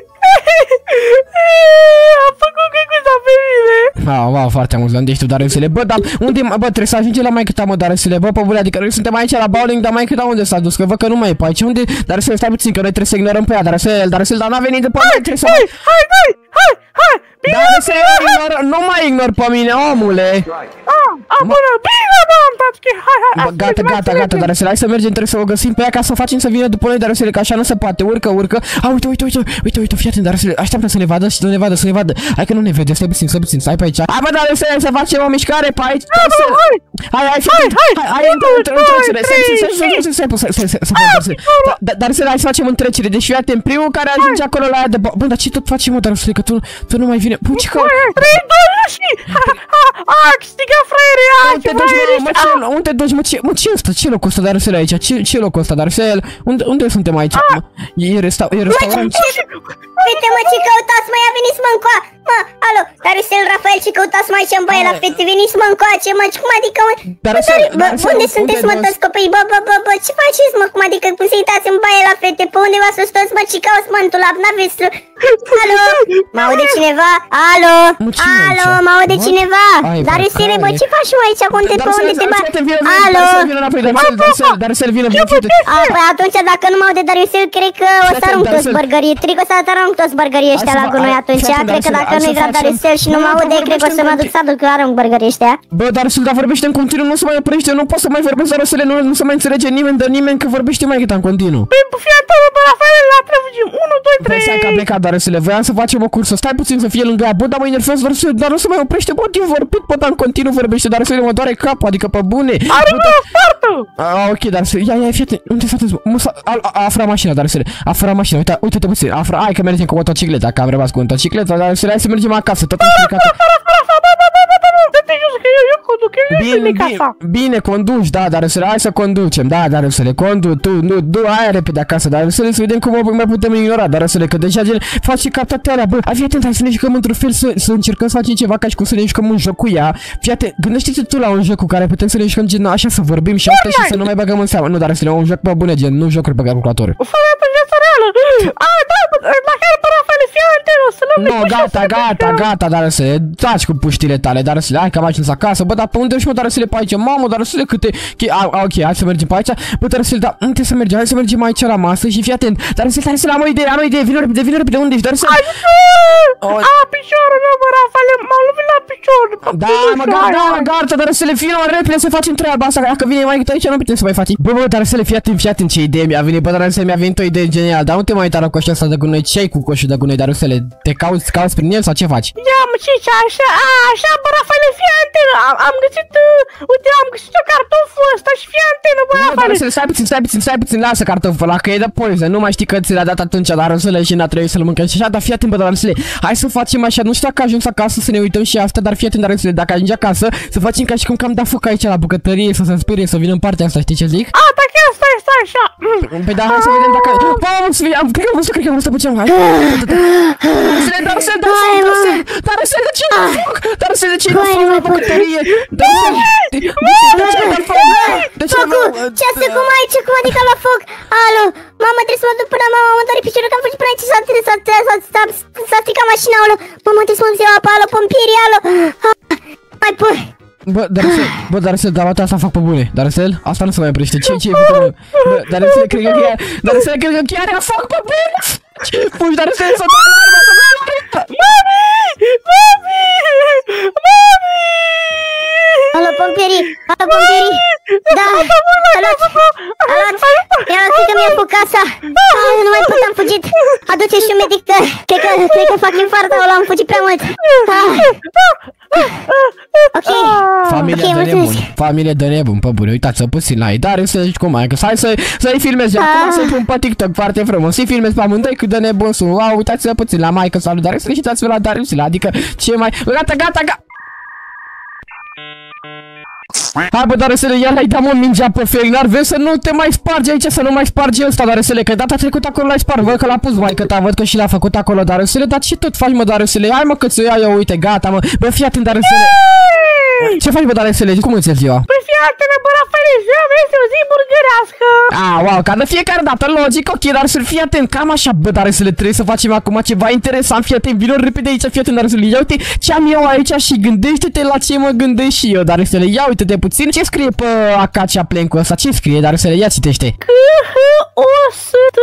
Am făcut găguța pe mine. Wow, wow, foarte amuzant ești tu, Darcele. Bă, dar unde, bă, trebuie să ajungem la maică ta, mă, Darcele. Bă, pe bune, adică noi suntem aici la bowling, dar maică ta unde s-a dus? Că văd că nu mai e pe aici. Unde? Darcele, stai puțin, că noi trebuie să ignorăm pe ea, Darcele, Darcele, dar n-a venit după noi, trebuie să... Hai, hai, hai, hai, hai, bine, Darcele, ignor, nu mai ignor pe mine, omule. Ah, ah, bună, bine, bă, am dat, hai, hai, Bă, gata, gata, gata, Darcele, hai să mergem, trebuie să o găsim pe ea ca să o facem să vină după noi, Darcele, că așa nu se poate, urcă, urcă. A, uite, uite, uite, uite, uite, fii atent, Darcele, așteaptă să ne vadă și să ne vadă, să ne vadă. Hai că nu ne vede, stai puțin, stai puțin, stai pe aici. Hai, bă, Darcele, să facem o mișcare pe aici. Hai, hai, hai, hai, hai, intră, intră, intră, Darcele, hai să facem întrecere, deci fii atent, primul care ajunge acolo la aia de... Bă, dar ce tot facem, mă, Darcele, că tu, tu nu mai vine. Bă, ce caută? trei, doi, unu și... A, câștiga fraiere, a, ce fraiere ești, a. Unde te duci, mă, ce, mă, ce ăsta, ce locul ăsta, Darcele, aici? Ce, ce locul ăsta, Darcele? Unde, unde suntem aici? E restaurant. Uite, mă, ce căutați, mă, ia veniți, mă, încoa. Mă, alo, Darcel, Rafael, ce căutați, mă, aici în baie la fete? Veniți, mă, încoace, mă, cum adică, mă? Bă, unde sunteți, mă, toți copii? Bă, bă, bă, bă, ce faceți, mă, cum adică, cum să intrați în baie la fete? Pe unde v-ați sus toți, mă, ce cauți, mă, în tulap, n-aveți... Alo, mă aude cineva? Alo, alo, mă aude cineva? Darcele, bă, ce faci, mă, aici, unde, pe unde te bagi? Alo, Darcel, vină, vină, păi atunci, dacă nu mă aude Darcel, cred că o să arunc toți burgerii, cred că o să arunc toți burgerii ăștia la gunoi atunci, cred că dacă nu-i vrea Darcel și nu mă aude, cred că o să mă duc să aduc că arunc burgerii ăștia. Bă, Darcel, dar vorbește în continuu, nu se mai oprește, nu pot să mai vorbesc, Darcel, nu, nu se mai înțelege nimeni de nimeni că vorbește mai cât în continuu. Păi, fii atent, bă, Rafael, la trăfugim, unu, doi, trei. Păi, că a plecat, Darcel, voiam să facem o cursă, stai puțin să fie lângă ea, bă, dar mă enervez, Darcel, dar nu se mai oprește, bă, eu vorbit, bă, dar în continuu vorbește, Darcel, mă doare capul, adică pe bune. Are mă, spartă! Ah, ok, Darcel, ia, ia, fii atent, unde s-a dus, mă, a furat mașina, Darcel, a furat mașina, uite, uite-te puțin, a furat, hai că mergem cu motocicleta, că am rămas cu motocicleta, Darcel, hai să mergem acasă, tot încercat. Bine, bine, conduci, da, dar să hai să conducem, da, dar să le conduc, tu, nu, du aia repede acasă, dar să le să vedem cum mai putem ignora, dar să le, că deja gen, faci captatarea, bă, fii atent, hai să ne jucăm într-un fel, să, să încercăm să facem ceva ca și cum să ne jucăm un joc cu ea, fii atent, gândește-te tu la un joc cu care putem să ne jucăm gen, așa să vorbim și asta și să nu mai băgăm în seamă, nu, dar să le un joc pe bune, gen, nu jocuri pe calculator. Fără pe viața reală, a, da, la care pe Rafael, fii atent, o să luăm. Nu, gata, gata, gata, dar să le taci cu puștile tale, dar să le, hai că am ajuns acasă, bă, dar pe unde și mă, dar să le pe aici, mamă, dar să le câte, ok, hai să mergem pe aici, bă, dar să le, da, unde să mergem, hai să mergem aici la masă și fii atent, dar să le, dar să le am o idee, am o idee, vină repede, vină repede, unde ești, dar să le... A, piciorul meu, bă, Rafael, m-a lovit la picior. Da, mă, gata, gata, dar să le vină repede să facem treaba asta, dacă vine mai aici nu putem să mai facem. Bă, bă, dar să le fii atent, fii atent ce idee mi-a venit, bă, dar să mi-a venit o idee genială, dar nu te mai uita la coșul ăsta de gunoi, ce ai cu coșul de gunoi? noi, Darusele? Te cauți, cauți prin el sau ce faci? Ia, mă, ce, ce, așa, a, așa, bă, Rafaele, fii antenă, am, am găsit, uh, uite, am găsit o cartoful ăsta și fii antenă, bă, Rafaele. Darusele, stai puțin, stai puțin, stai puțin, lasă cartoful ăla, că e de poiză, nu mai știi că ți l-a dat atunci, Darusele, și n-a trebuit să-l mâncăm și așa, dar fii atent, bă, Darusele, hai să facem așa, nu știu dacă ajungi acasă să ne uităm și asta, dar fii atent, Darusele, dacă ajungi acasă, să facem ca și cum că am dat foc aici la bucătărie, să se sperie, să vină în partea asta, știi ce zic? A, da, chiar, stai, stai, așa. Păi da, hai să vedem dacă... Bă, să vedem, cred că am văzut, cred că am văzut pe ceva, hai. Darusele, Darusele, Darusele, Darusele, de ce e de foc? Darusele, de ce e de foc la bucătărie? Darusele, de ce e de foc? De ce e de foc? Ce asta, cum aici, cum adică la foc? Alo, mama, trebuie să mă duc până mama, mă doare piciorul, că am fugit până aici, s-a stricat mașina, alo. Mama, trebuie să mă duc să iau apă, alo, pompierii, alo. Hai, păi. Bă, Darusel, bă, Darusel, dar asta fac pe bune. Darusel, asta nu se mai oprește. Ce ce e făcut? Bă, Darusel, cred că chiar, Darusel, cred că chiar a fac pe bune. Puși, Darusel, să dai alarma, să dai alarma. Mami! Mami! Mami! Alo, pompierii, alo, pompierii. Da, a luat, a luat, i-a luat, cred că mi-a făcut casa. Nu mai pot, am fugit. Aduce și un medic, cred că, cred că fac infart, ăla, am fugit prea mult. Ok, familia ok, de nebun, familia de nebun, pe bune, uitați-vă puțin la ei, dar să zici cum ai, că hai să, să-i filmezi acum, să-i pun pe TikTok foarte frumos, să-i filmezi pe amândoi cât de nebun sunt, wow, uitați-vă puțin la maică sau lui Darius și uitați-vă la Darius, adică ce mai, gata, gata, gata. Hai bă, Darusele, ia l-ai dat mă mingea pe Ferinar, vrem să nu te mai spargi aici, să nu mai spargi ăsta, Darusele, că data trecută acolo l-ai spart, văd că l-a pus maică ta, văd că și l-a făcut acolo, Darusele, dar ce tot faci mă, Darusele, hai mă că ți-o ia eu, uite, gata mă, bă, fii atent, Darusele. Ce faci bă, Darusele, cum îți ziua? Păi fii atent, bă, Rafaele, ziua mea este o zi burgărească. Ah, wow, ca de fiecare dată, logic, ok, Darusele, fii atent, cam așa, bă, Darusele, trebuie să facem acum ceva interesant, fii atent, vină repede aici, fii atent, Darusele, ia uite ce am eu aici și gândește-te la ce mă gândesc și eu, Darusele, ia uite-te puțin, ce scrie pe Acacia Plencu ăsta, ce scrie, Darusele, ia citește. G-H-O-S-T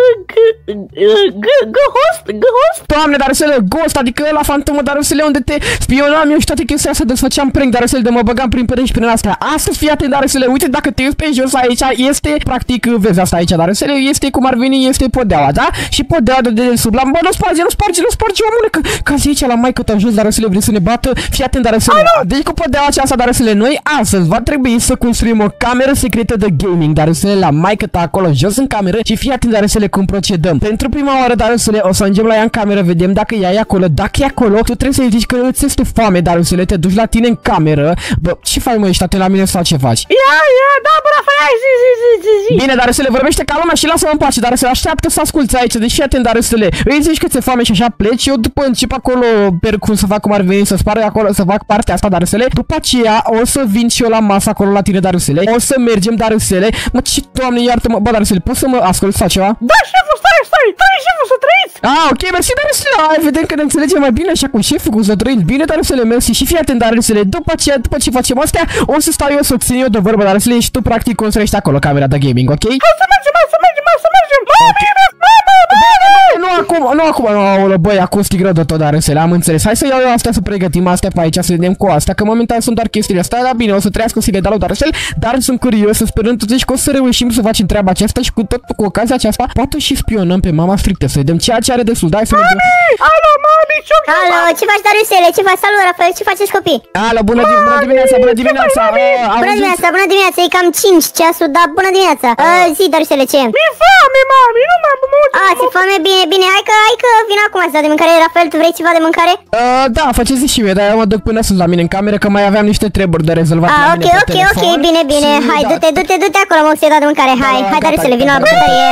G-Host, G-Host. Doamne, Darusele, Ghost, adică ăla fantomă, Darusele, unde te spionam eu și toate chestia asta, desfăceam prank, Darusele, de mă băgam prin perechi prin astea. Astăzi, fii atent, Darusele, uite, dacă te uiți pe jos aici, este, practic, vezi asta aici, Darusele, este cum ar veni, este podeaua, da? Și podeaua de dedesubt, la, bă, nu sparge, nu sparge, nu sparge, omule, că, ca zi aici la maică ta jos, Darusele, vrei să ne bată, fii atent, Darusele. Deci cu podeaua aceasta, Darusele, noi astăzi va trebui să construim o cameră secretă de gaming, Darusele, la maică ta acolo jos în cameră și fii atent, Darusele, cum procedăm. Pentru prima oară, Darusele, o să ajungem la ea în cameră, vedem dacă ea e acolo, dacă e acolo, tu trebuie să-i zici că îți este foame, Darusele, te duci la tine în cameră. Bă, ce faci, mă, ești atent la mine sau ce faci? Ia, ia, da, bă, Rafaele, zi, zi, zi, zi, zi. Bine, Darusele, vorbește ca lumea și lasă-mă în pace, Darusele, așteaptă să asculți aici, deci fii atent, Darusele, îi zici că ți-e foame și așa pleci, eu după încep acolo, per cum să fac cum ar veni, să sparg acolo, să fac partea asta, Darusele, după aceea o să vin și eu la masă acolo la tine, Darusele, o să mergem, Darusele, mă, ce, Doamne, iartă-mă, bă, Darusele, poți să mă asculti sau ceva? Da, șeful, stai, stai, stai, șeful, să trăiți! Ah, ok, mersi, Darusele, hai, vedem că ne înțelegem mai bine așa cu șeful, cu să trăiți bine, Darusele, mersi și fii atent, Darusele, după aceea, după ce facem astea, o să stau eu să țin eu de vorbă, Darusele, și tu practic construiești acolo camera de gaming, ok? Hai să mergem, hai să mergem, hai să mergem! Mami, mami, mami! Nu acum, nu acum, nu, băi, acustic rău de tot, Darusele, am înțeles. Hai să iau eu astea să pregătim astea pe aici, să vedem cu asta, că momentan sunt doar chestiile astea, dar bine, o să trăiască să le dau lui Darusele, dar sunt curios, să sperăm totuși că o să reușim să facem treaba aceasta și cu tot cu ocazia aceasta, poate și spionăm pe mama strictă, să vedem ceea ce are de sus, dai să vedem. Alo, mami, ciuc, alo, ce faci, Darusele, ce faci, salut, Rafael, ce faceți, copii? Alo, bună, bună dimineața, bună dimineața, bună dimineața, bună dimineața, e cam cinci ceasul, dar bună dimineața. Zi, Darusele, ce? Mi-e foame, mami, nu m-am mult. A, ți-e foame, bine, bine, hai că, hai că vin acum să dau de mâncare, Rafael, tu vrei ceva de mâncare? Uh, da, faceți și mie, dar eu mă duc până sus la mine în cameră, că mai aveam niște treburi de rezolvat. Ah, ok, ok, ok, bine, bine, hai, du-te, du-te, du-te acolo, mă, să-i dau de mâncare, hai, hai, Darusele, vino la bucătărie.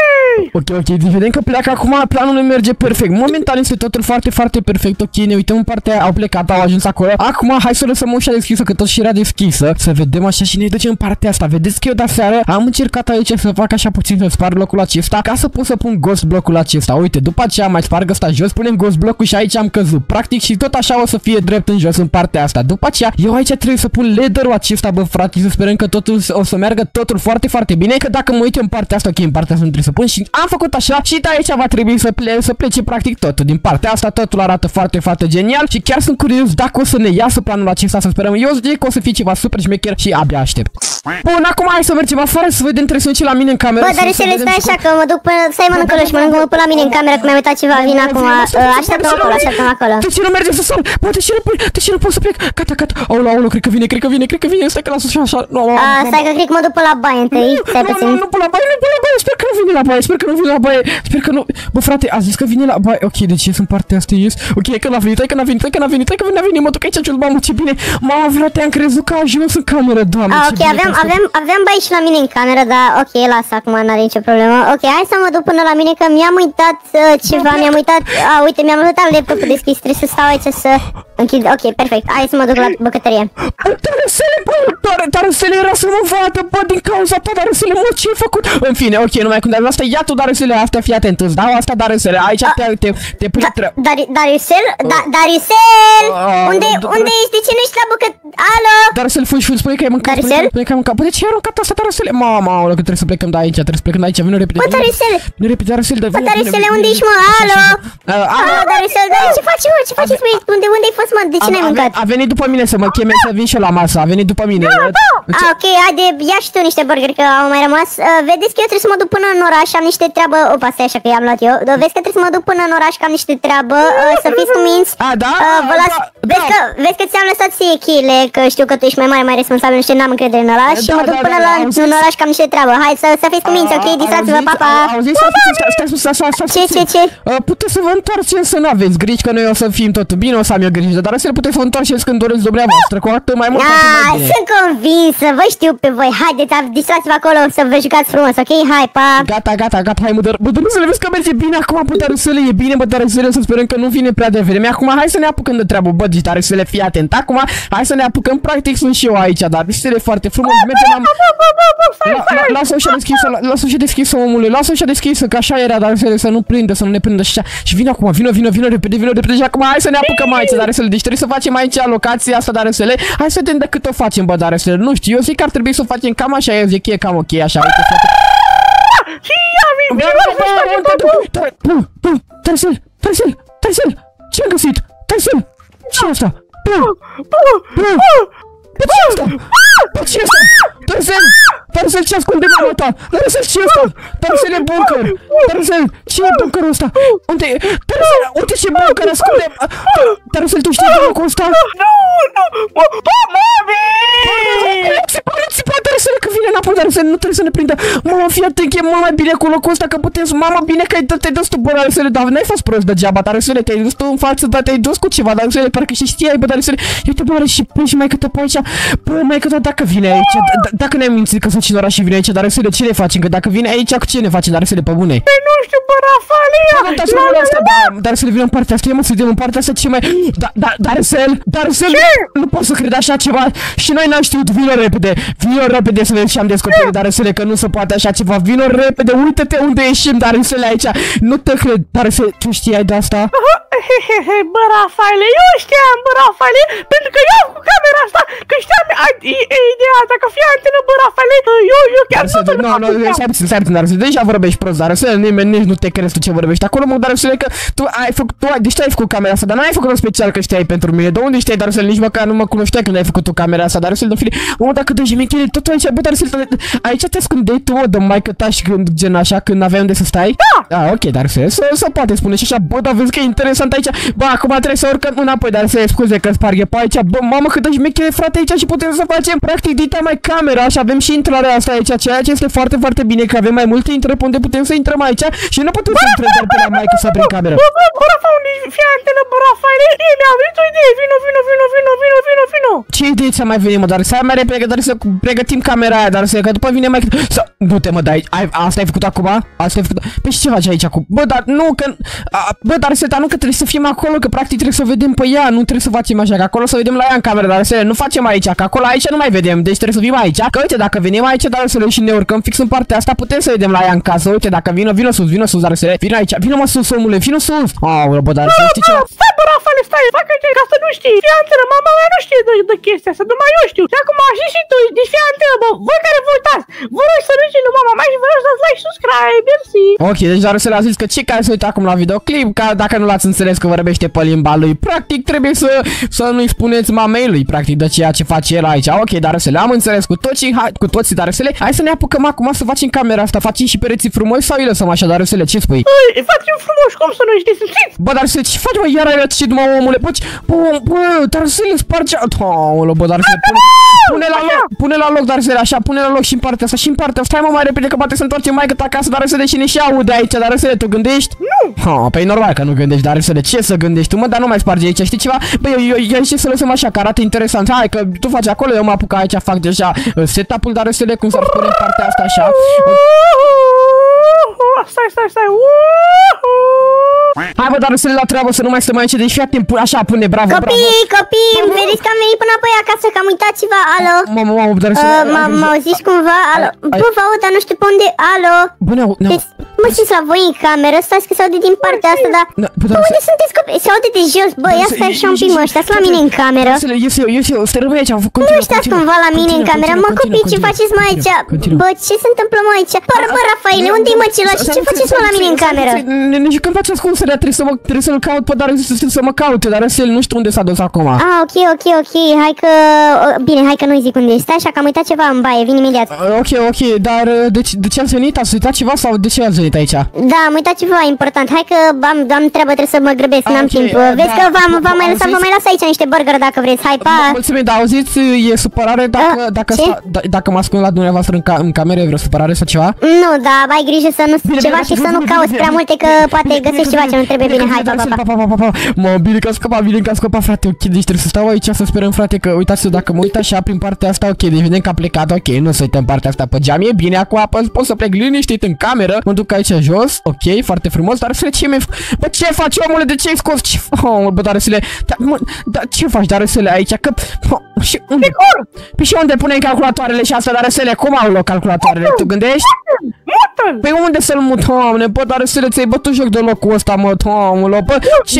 Ok, ok, deci vedem că pleacă acum, planul nu merge perfect. Momentan este totul foarte, foarte perfect. Ok, ne uităm în partea, au plecat, au ajuns acolo. Acum, hai să lăsăm ușa deschisă, că tot și era deschisă. Să vedem așa și ne ducem în partea asta. Vedeți că eu de seară am încercat aici să fac așa puțin, să sparg locul acesta, ca să pot să pun ghost blocul acesta. Uite, după aceea mai sparg ăsta jos, punem ghost blocul și aici am căzut. Practic și tot așa o să fie drept în jos în partea asta. După aceea, eu aici trebuie să pun ladder-ul acesta, bă, frate, să sperăm că totul o să meargă totul foarte, foarte bine. Că dacă mă uit în partea asta, ok, în partea asta nu trebuie să pun și am făcut așa și de aici va trebui să, ple să plece practic totul. Din partea asta totul arată foarte, foarte genial și chiar sunt curios dacă o să ne iasă planul acesta, să sperăm. Eu zic că o să fie ceva super șmecher și abia aștept. Bun, acum hai să mergem afară să vedem, trebuie să duce la mine în cameră. Bă, dar să le stai așa că mă duc până, stai mă încolo și mă duc până la mine în cameră că mi-am uitat ceva, vin acum, așteaptă-mă acolo, așteaptă-mă acolo. De ce nu merge să sar? Bă, de ce nu pot, de ce nu pot să plec? Gata, gata, aolo, aolo, cred că vine, cred că vine, cred că vine, stai că las așa, așa. Stai că cred că mă duc până la baie întâi, stai puțin. Nu, nu, până la baie, nu, până la baie, sper că nu vine la baie, sper că nu vine la baie, sper că nu. Bă, frate, a zis că vine la baie, ok, deci ies în partea asta, ies, ok, că n-a venit, că n-a venit, că n-a venit, că n-a venit, mă duc aici, ciul, mamă, ce bine, mamă, frate, am crezut că a ajuns în cameră, doamne, ce bine. Ok, aveam, aveam, aveam baie și la mine în cameră, dar ok, lasă, acum n-are nicio problemă. Ok, hai să mă duc până la mine că mi-am uitat uh, ceva, mi-am uitat, a, uite, mi-am uitat laptopul deschis, trebuie să stau aici să închid, ok, perfect, hai să mă duc la bucătărie. Dar Răsele, bă, dar Răsele era să mă vadă, bă, din cauza ta, dar Răsele, mă, ce-ai făcut? În fine, ok, numai când ai asta, ia tu, dar Răsele, astea, fii atent, îți dau asta, dar Răsele, aici te, te, te pune treabă. Dariusel? Dariusel? Unde, unde ești? De ce nu ești la bucătărie? Alo? Dar Răsel, fugi, fugi, spune că ai mâncat, spune că ai mâncat, bă, de ce ai aruncat asta, dar Răsele? Mama, aoleu, că trebuie să plecăm de aici, trebuie să plecăm de aici, vină repede. Bă, Dariusel! Vină repede, dar Răsele, bă, Dariusele, unde ești, mă? Alo? Alo, Dariusel, dar ce faci, mă? Ce faceți, mă? Unde, unde ai fost, mă? De ce n-ai mâncat? A venit după mine să mă cheme să vin și eu la masă, a venit după mine. Ah, ok, haide, ia și tu niște burgeri, că au mai rămas. Vedeți că eu trebuie să mă duc până în oraș, am niște treabă. Opa, stai așa că i-am luat eu. Vezi că trebuie să mă duc până în oraș, că am niște treabă. Să fiți cuminți. A, da? Vă las. Vezi că, vezi că ți-am lăsat ție cheile, că știu că tu ești mai mare, mai responsabil, nu știu, n-am încredere în ăla. Și mă duc până la în oraș, că am niște treabă. Hai să să fiți cuminți, ok? Distrați-vă, pa, pa. Auziți? Stai sus, așa, așa. Ce, ce, ce? Puteți să vă întoarceți, să nu aveți griji, că noi o să fim totul bine, o să am eu grijă, dar să puteți să vă întoarceți când doriți dumneavoastră, cu atât mai mult. Ah, sunt convinsă, vă știu pe voi. Haideți, distrați-vă acolo să vă jucați frumos, ok? Hai, pa. Gata, gata, gata, hai, mă, dar, bă, dar nu să le vezi că merge bine acum, bă, dar să le e bine, bă, dar să le să sperăm că nu vine prea devreme. Acum hai să ne apucăm de treabă, bă, deci dar să le fii atent. Acum hai să ne apucăm, practic sunt și eu aici, dar să le foarte frumos. Mergem la lasă ușa deschisă, lasă ușa deschisă, omule, lasă ușa deschisă, că așa era, dar să nu prindă, să nu ne prindă și așa. Și vine acum, vino, vino, vino repede, vino repede și acum hai să ne apucăm aici, dar să le deci trebuie să facem aici locația asta, dar să le hai să vedem de cât o facem, bă, dar să le nu știu, eu zic că ar trebui să o facem cam așa, eu zic că e cam ok, așa, uite, frate. Și ia vin, Tarsel, Tarsel, Tarsel, ce-am găsit? Tarsel, ce-i asta? Bă, bă, bă, bă, ce-i asta? Bă, ce-i asta? Tarsel, Tarsel, ce ascunde mama ta? Tarsel, ce-i asta? Tarsel, e bunker. Tarsel, ce e bunkerul ăsta? Unde e? Tarsel, uite ce bunker ascunde. Tarsel, tu știi locul ăsta? Nu, nu, bă, mami! Tarsel, că vine înapoi, Tarsel, nu trebuie să ne prindă. Mama, fii atent, e mult mai bine cu locul ăsta, că putem să... Mama, bine că te-ai dus tu, bă, Tarsel, dar n-ai fost prost degeaba, Tarsel, te-ai dus tu în față, dar te-ai dus cu ceva, Tarsel, parcă și știai, bă, Tarsel, uite, bă, are și pleci mai câte pe aici. Bă, mai câte dacă vine aici, dacă ne-ai mințit că sunt și în oraș și vine aici, Tarsel, ce ne facem? Că dacă vine aici, cu ce ne facem, Tarsel, pe bune? Păi nu știu, bă, Rafalia! Dar să le vină în partea asta, ia mă să vedem în partea asta ce mai... Da, da, Tarsel, Tarsel, nu pot să cred așa ceva și noi n-am știut, vină repede, vină repede să vedem ce am descoperit, Tarsel, că nu se poate așa ceva, vină repede, uite-te unde ieșim, Tarsel, aici, nu te cred, Tarsel, tu știai de asta? Hehehe, bă, Rafaele, eu știam, bă, Rafaele, pentru că eu cu camera asta, că știam ideea asta, că fie antenă, bă, Rafaele, eu, eu chiar nu te Nu, nu, stai puțin, stai puțin, Tarsel, deja vorbești prost, Tarsel, nimeni nici nu te crezi tu ce vorbești acolo, mă, Tarsel, că tu ai făcut, tu ai, deci tu ai făcut camera asta, dar n-ai făcut-o special că știai pentru mine, de unde știai, Tarsel, nici măcar nu mă cunoșteai când ai făcut tu camera asta, Tarsel, în fine, mă, dacă de jemechele, tot aici, bă, Tarsel, aici te ascundeai tu, mă, de maică ta și când, gen așa, când n-aveai unde să stai? Da! Ah, ok, Tarsel, să poate spune și așa, bă, dar vezi că e interesant aici, bă, acum trebuie să urcăm înapoi, dar să scuze că sparghe pe aici, bă, mamă, cât de șmechele, frate, aici și putem să facem, practic, dita mai camera și avem și intrarea asta aici, ceea ce este foarte, foarte bine, că avem mai multe intrări unde putem să intrăm aici și nu putem să intrăm doar pe la maică să prin camera. Bă, bă, bă, Rafaele, fie antenă, bă, Rafaele, mi-a venit o idee, vino, vino, vino, vino, vino, vino, vino. Ce idee ți-a mai venit, mă, dar să mai repede, dar să pregătim camera aia, dar să că după vine mai... Să... Du-te, mă, dai, asta ai făcut acum? Asta ai făcut... Păi și ce faci aici acum? Bă, dar nu, că... Bă, dar să nu că trebuie să fim acolo, că practic trebuie să vedem pe ea, nu trebuie să facem așa, că acolo să vedem la ea în cameră, dar să nu facem aici, că acolo aici nu mai vedem, deci trebuie să fim aici. Că uite, dacă venim aici, dar să le și ne urcăm fix în partea asta, putem să vedem la ea în casă. Uite, dacă vină, vină sus, vină sus, dar să vină aici, vină mă sus, omule, vină sus. Aoleu, bă, dar să știi ce? Stai, bă, Rafaele, stai, fac aici ca să nu știi. Fii antenă, mama mea nu știe de, de chestia asta, numai eu știu. Și acum și și tu, deci fii antenă, bă, voi care vă uitați, vă rog să mergeți lui mama mea și vă rog să dați like, subscribe. mersi. Ok, deci Darusele a zis că cei care se uită acum la videoclip, ca dacă nu l-ați înțeles că vorbește pe limba lui, practic trebuie să, să nu-i spuneți mamei lui, practic, de ceea ce face el aici. Ok, Darusele, am înțeles cu toții, hai, cu toții, Darusele, hai să ne apucăm acum să facem camera asta, facem și pereții frumoși sau îi lăsăm așa, Darusele, ce spui? Ei, facem frumos, cum să nu știți, simțiți? Bă, Darusele, ce faci, mă, iar ai răcit, mă, omule, bă, bă, bă, Darusele, sparge, aoleu, bă, Darusele, pune, pune la loc, pune la loc, Darusele, așa, pune la loc și în partea asta, și în partea asta, hai mă mai repede că poate să întoarcem mai cât acasă, Darusele, și ne și aude aici, Darusele, tu gândești? Nu! Ha, păi normal că nu gândești, Darusele, ce să gândești tu, mă, dar nu mai sparge aici, știi ceva? Băi, eu, eu, eu știu să lăsăm așa, că arată interesant, hai că tu faci acolo, eu mă apuc aici, fac deja setup-ul, Darusele, cum s-ar spune în partea asta, așa. Stai, stai, stai. Hai bă, Darusele, la treabă, să nu mai stăm aici, deci fii atent, așa, pune, bravo, bravo. Copii, copii, vedeți că am venit până apoi acasă, că am uitat ceva, alo. Mamă, mamă, Darusele. M-au zis cumva, alo. Bă, vă aud, dar nu știu pe unde, alo. Bă, ne-au... Mă simt la voi în cameră, stați că se aude din partea asta, dar... Bă, unde sunteți copii? Se aude de jos, bă, ia stai așa un pic, mă, ăștia la mine în cameră. Darusele, ies eu, ies eu, stai rămâi aici, am făcut. Nu stați cumva la mine în cameră, mă, copii, ce faceți mă aici? Bă, ce se întâmplă mă aici? Bă, bă, Rafaele, unde-i mă celălalt și ce faceți mă la mine în cameră? Ne jucăm pe această ascunsărea, trebuie să mă, trebuie să-l caut pe Darusele, să mă caute, Darusele, nu știu unde s-a dus acum. Ah, ok, ok, ok, hai că... Bine, hai că nu-i zic unde este, așa că am uitat ceva în baie, vin imediat. Ok, ok, dar de, de ce ați venit? Ați uitat ceva sau de ce ați venit aici? Da, am uitat ceva important, hai că am, am treabă, trebuie să mă grăbesc, n-am timp. Vezi că v-am mai lăsat, vă mai las aici niște burger dacă vreți, hai, pa! Mulțumim, dar auziți, e supărare dacă, dacă, dacă mă ascund la dumneavoastră în, ca, în cameră, e vreo supărare sau ceva? Nu, da, ai grijă să nu ceva și să nu cauți prea multe, că poate găsești ceva ce nu trebuie bine, hai, pa, pa, pa. Mă, bine că a scăpat, bine că a scăpat, frate, ok, deci trebuie să stau aici să sperăm, frate, că uitați-vă, dacă mă uit așa prin partea asta, ok, deci vedem că a plecat, ok, nu să uităm partea asta pe geam, e bine, acum pot să plec liniștit în cameră, mă duc aici jos, ok, foarte frumos, dar Darusele, ce mi-ai făcut? Bă, ce faci, omule, de ce ai scos? Ce... Oh, bă, Darusele, dar, mă, dar ce faci, Darusele, aici, că... Oh, și unde? Păi și unde punem calculatoarele și asta, Darusele, cum au loc calculatoarele, tu gândești? Mută-l! Păi unde să-l mut, omule, bă, Darusele, ți-ai bătut joc de locul ăsta, mă, omule, bă, ce...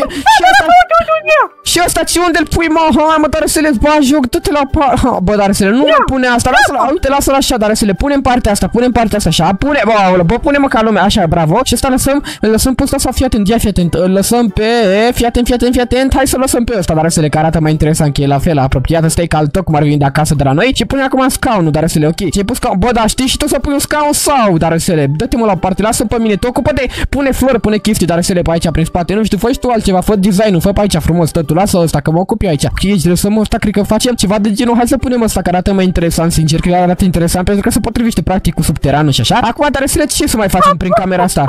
Și ăsta, ce unde-l pui, mă, hai, mă, Darusele, îți bagi joc, du-te la par... Bă, Darusele, nu mă pune asta, lasă-l, uite, lasă-l așa, Darusele, pune-mi partea asta, pune-mi partea asta, așa, pune, bă, bă, pune-mă ca lumea, așa, bravo, și ăsta lăsăm, îl lăsăm pe ăsta sau fii atent, ia, fii atent, îl lăsăm pe, fii atent, fii atent, fii atent, hai să lăsăm pe ăsta, Darusele, că arată mai interesant, că e la fel, apropiat, ăsta e ca al tău, cum ar veni de acasă de la noi, și pune acum scaunul, Darusele, ok, ce-ai pus scaun, bă, da, știi și tu să pui un scaun sau, Darusele, dă-te-mă la parte, lasă pe mine, te ocupă de, pune flori, pune chestii, Darusele, pe aici, prin spate, nu știu, fă și tu altceva, fă design-ul, fă pe aici frumos, tătul, lasă ăsta, că mă ocup eu aici, și aici, lăsăm ăsta, cred că facem ceva de genul, hai să punem ăsta, că arată mai interesant, sincer, că arată interesant, pentru că se potrivește practic cu subteranul și așa, acum, Darusele, ce să mai facem prin camera asta?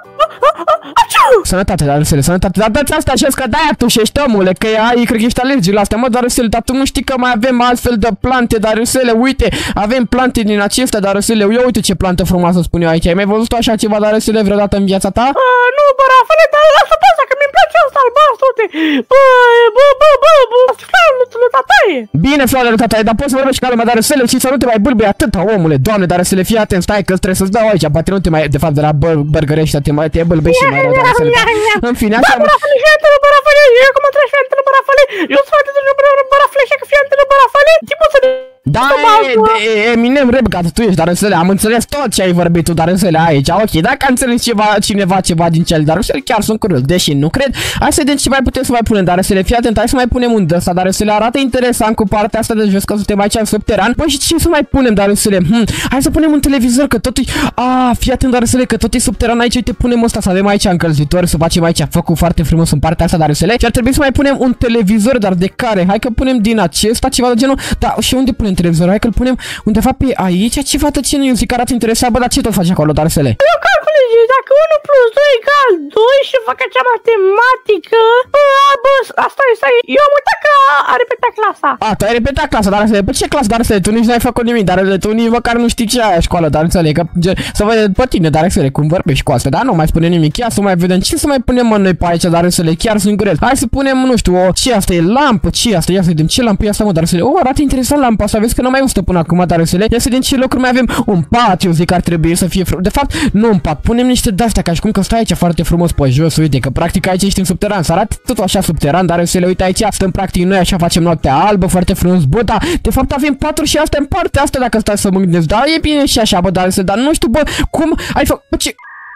Sănătate, Darusele, sănătate, dar dă-ți asta și că de-aia tu și ești omule, că ai, cred că ești alergic la astea, mă, Darusele, dar tu nu știi că mai avem altfel de plante, Darusele, uite, avem plante din acestea, Darusele, ia uite ce plantă frumoasă spun eu aici, ai mai văzut așa ceva, Darusele, vreodată în viața ta? Uh, nu, bă, Rafale, dar lasă pe asta, că mi-mi place asta albastru, uite, bă, bă, bă, bă, bă, flaul tataie. Bine, flaul tataie, dar poți să vorbești ca lumea, Darusele, și să nu te mai bâlbâi atâta, omule, Doamne, Darusele, fii atent, stai că trebuie să-ți dau aici, poate nu te mai, de fapt, de la burgerești, te mai te bâlbâi și mai rău, Darusele. În fine, așa... Bă, Rafale, fii atent, bă, Rafale, eu cum trebuie să fii atent, bă, Rafale, eu sunt foarte de bă, Rafale, așa că fii atent, bă, Rafale, ce poți să... Da, e, Eminem Rebcat, tu ești, Darusele, am înțeles tot ce ai vorbit tu, Darusele, aici, ok, dacă a înțeles ceva, cineva ceva din cel, Darusele, chiar sunt curios, deși nu cred, hai să vedem ce mai putem să mai punem, Darusele, fii atent, hai să mai punem un ăsta, Darusele, arată interesant cu partea asta de jos, că suntem aici în subteran, bă, și ce să mai punem, Darusele, hm, hai să punem un televizor, că totul, a, fii atent, Darusele, că tot e subteran aici, uite, punem ăsta, să avem aici încălzitor, să facem aici focul foarte frumos în partea asta, Darusele, și ar trebui să mai punem un televizor, dar de care, hai că punem din acesta, ceva de genul, da, și unde punem televizorul, hai că-l punem undeva pe aici, ceva de ce nu, eu zic că arată interesant, bă, dar ce tot faci acolo, Darusele? Eu calculez, dacă unu plus doi egal doi și fac acea matematică, bă, bă, asta e, asta e, eu am uitat că a repetat clasa. A, tu ai repetat clasa, Darusele, pe ce clasă, Darusele, tu nici n-ai făcut nimic, Darusele, tu nici măcar nu știi ce ai școală, Darusele, că să vedem pe tine, Darusele, cum vorbești cu asta, dar nu mai spune nimic, ia să mai vedem ce să mai punem mă noi pe aici, Darusele, chiar sunt greu. Hai să punem, nu știu, o, ce asta e, lampă, ce asta, ia să vedem, ce lampă e asta, mă, Darusele, o, arată interesant lampa asta, vezi că n-am mai văzut până acum, Darusele, ia să vedem ce locuri mai avem, un pat, eu zic că ar trebui să fie, de fapt, nu un pat, punem niște de-astea, ca și cum că stai aici foarte frumos pe jos, uite, că practic aici ești în subteran, să arate tot așa subteran, Darusele, uite aici, stăm practic noi așa, facem noaptea albă, foarte frumos, bă, da, de fapt avem patru și astea în partea asta, dacă stai să mă gândesc, da, e bine și așa, bă, Darusele, dar nu știu, bă, cum ai făcut, ce...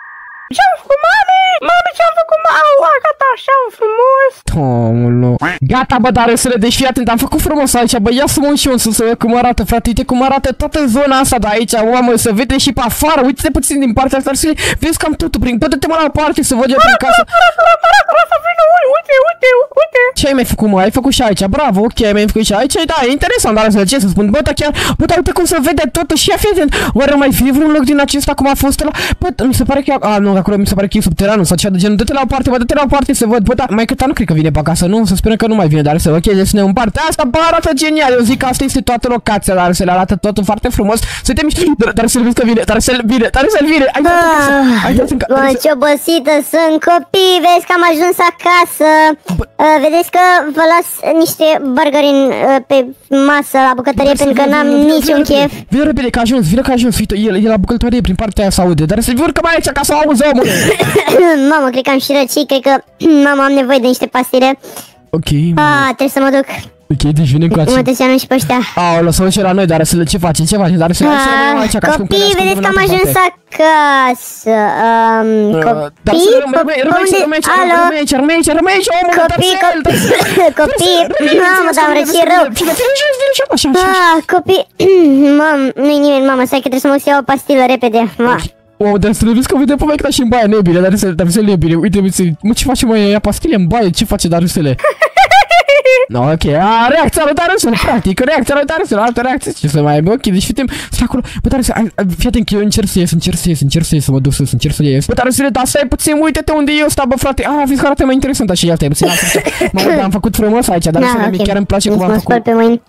Ce-am făcut, mami? Mami, ce-am făcut, mami? Gata, așa frumos. Doamne. Gata, bă, dar să le deci fii atent, am făcut frumos aici, bă, ia să mă uit și eu în sus să văd cum arată, frate, uite cum arată toată zona asta de aici, mamă, să vede și pe afară, uite-te puțin din partea asta, să vezi cam totul prin, bă, dă-te mă la parte să văd eu prin casă. Uite, uite, uite. Ce ai mai făcut, mă? Ai făcut și aici, bravo, ok, ai mai făcut și aici, da, e interesant, dar să ce să spun, bă, dar chiar, bă, dar uite cum se vede totul și ia fi atent, oare mai fi vreun loc din acesta cum a fost ăla? Bă, mi se pare că, a, nu, acolo mi se pare că e subteranul sau ceva de genul, dă-te la o parte, bă, dă-te la o parte să văd, bă, da, mai cât nu cred că vine pe acasă, nu, să sperăm că nu mai vine, dar să, ok, deci ne împarte, asta, bă, arată genial, eu zic că asta este toată locația, dar se le arată totul foarte frumos, să te miști, dar să-l vezi că vine, dar să-l vine, dar să-l vine, ai dat în Bă, ce obosită sunt, copii, vezi că am ajuns acasă, uh, vedeți că vă las niște burgeri uh, pe masă la bucătărie pentru că n-am niciun chef. Vine repede că a ajuns, vine că a ajuns, uite, el e la bucătărie prin partea aia să aude, dar să-l urcă mai aici ca să auzi, omule. Mamă, cred că am și răcit, cred că, mamă, am nevoie de niște pastile. Ok. Ah, trebuie să mă duc. Ok, deci vine cu Mă te anunț și pe ăștia. Aoleu, să și la noi, dar să le ce face, ce face, dar să le aici ca copii, vedeți că am ajuns acasă. Copii, unde? Alo? Rămâi aici, rămâi aici, rămâi aici, omul, copii, copii, mamă, dar am răcit rău. Ah, copii, mamă, nu-i nimeni, mamă, stai că trebuie să mă iau o pastilă repede. Wow, dar să le vezi că vede povecta și în baie, nu e bine, dar să le e bine, uite, mă, ce face, mă, ia pastile în baie, ce face Darusele? No, ok, a, reacția lui Darusele, practic, reacția lui Darusele, altă reacție, ce să mai aibă, ok, deci fitem, stai acolo, bă, Darusele, fii atent că eu încerc să ies, încerc să ies, încerc să ies, să mă duc sus, încerc să ies, bă, Darusele, dar stai puțin, uite-te unde e ăsta, bă, frate, a, vezi că arată mai interesant, așa, ia stai puțin, mă, dar am făcut frumos aici, Darusele, chiar îmi place cum am făcut.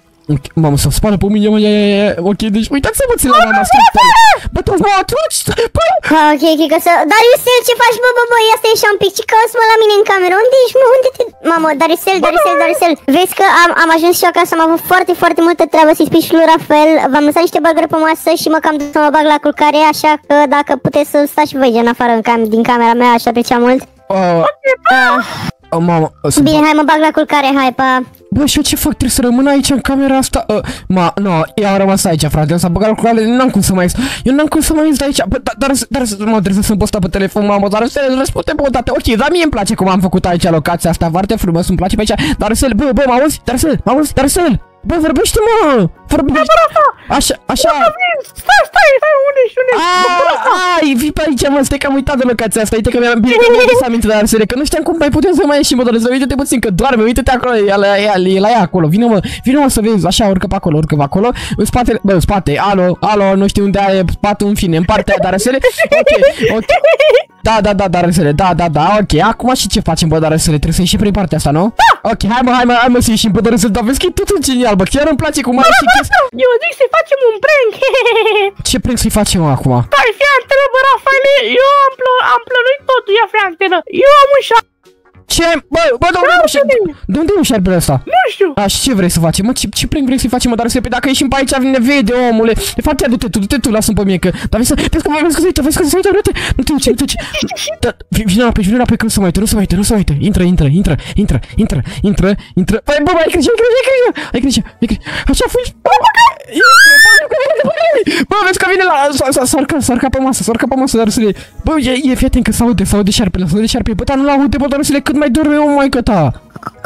Mamă, să spală pe mine, mă, ia, ia, ia, ok, deci uitați-vă puțin la mama strictă. Bă, tu mă atunci, bă! Ok, ok, că să... Dariusel, ce faci, bă, bă, bă, ia stai așa un pic, ce cauți, mă, la mine în cameră, unde ești, mă, unde te... Mamă, Dariusel, Dariusel, Dariusel, vezi că am, am ajuns și eu acasă, am avut foarte, foarte multă treabă, să-i spui și lui Rafael, v-am lăsat niște burgeri pe masă și mă cam dus să mă bag la culcare, așa că dacă puteți să stați și voi gen afară în cam, din camera mea, aș aprecia mult. Uh, uh, oh, mamă, bine, hai, mă bag la culcare, hai, pa. Bă, și eu ce fac? Trebuie să rămân aici în camera asta? Uh, ma, nu, no, eu am rămas aici, frate, s-a băgat lucrurile, n-am cum să mai ies. Eu n-am cum să mai ies de aici. Bă, dar, dar, dar mă, trebuie să-mi posta pe telefon, mamă, dar să le răspunde pe o dată. Ok, dar mie îmi place cum am făcut aici locația asta, foarte frumos, îmi place pe aici. Dar să bă, bă, mă auzi? Dar să mă auzi? Dar să bă, vorbește, mă! Vorbește! Așa, așa! Stai, stai, stai, unde ești, unde ești? Ai, vii pe aici, mă, stai că am uitat de locația asta, uite că mi-am bine că mi-am dus aminte de Arsele, că nu știam cum mai putem să mai ieșim, mă, dar să uite-te puțin, că doarme, uite-te acolo, e la ea, e la ea acolo, vine, mă, vine, mă, să vezi, așa, urcă pe acolo, urcă pe acolo, în spate, bă, în spate, alo, alo, nu știu unde e spatul, în fine, în partea aia de Arsele, ok, ok, da, da, da, da, Arsele, da, da, da, ok, acum și ce facem, bă, dar Arsele, trebuie să ieșim prin partea asta, nu? Ok, hai, mă, hai, mă, hai, mă, să ieșim, bă, dar Arsele, dar vezi că e totul genial, bă, chiar îmi place cum ai și chestia. Eu zic să-i facem un prank. Ce prank să-i facem acum? Stai, fii antenă, bă, Rafaele, eu am, pl am plănuit totul, ia fii antenă. Eu am un șarpe. Ce? Bă, bă, de unde e un șarpe? De unde e un șarpele ăsta? Nu știu. A, și ce vrei să facem? Mă, ce, ce prank vrei să-i facem, mă, dar să dacă ieșim pe aici, vine vede, omule. De fapt, ia, du-te tu, du-te tu, lasă-mi pe mie, că... Dar vezi, vezi că, vezi că se uită, vezi că se uită, uite, nu te uiți, nu te uiți. Vine înapoi, vine înapoi, că nu se mai uită, nu se mai uită, nu se mai uită. Intră, intră, intră, intră, intră, intră, intră. Băi, bă, ai grijă, ai grijă, ai grijă, ai grijă, ai grijă. Așa, fugi. Bă, vezi că vine la... S-a urcat pe masă, s-a urcat pe masă, dar să le... Bă, e, fii atent că s-aude, s-aude șarpele, s-aude șarpele. Bă, dar nu l-aude, bă, dar să le cât mai dorme, o maică ta.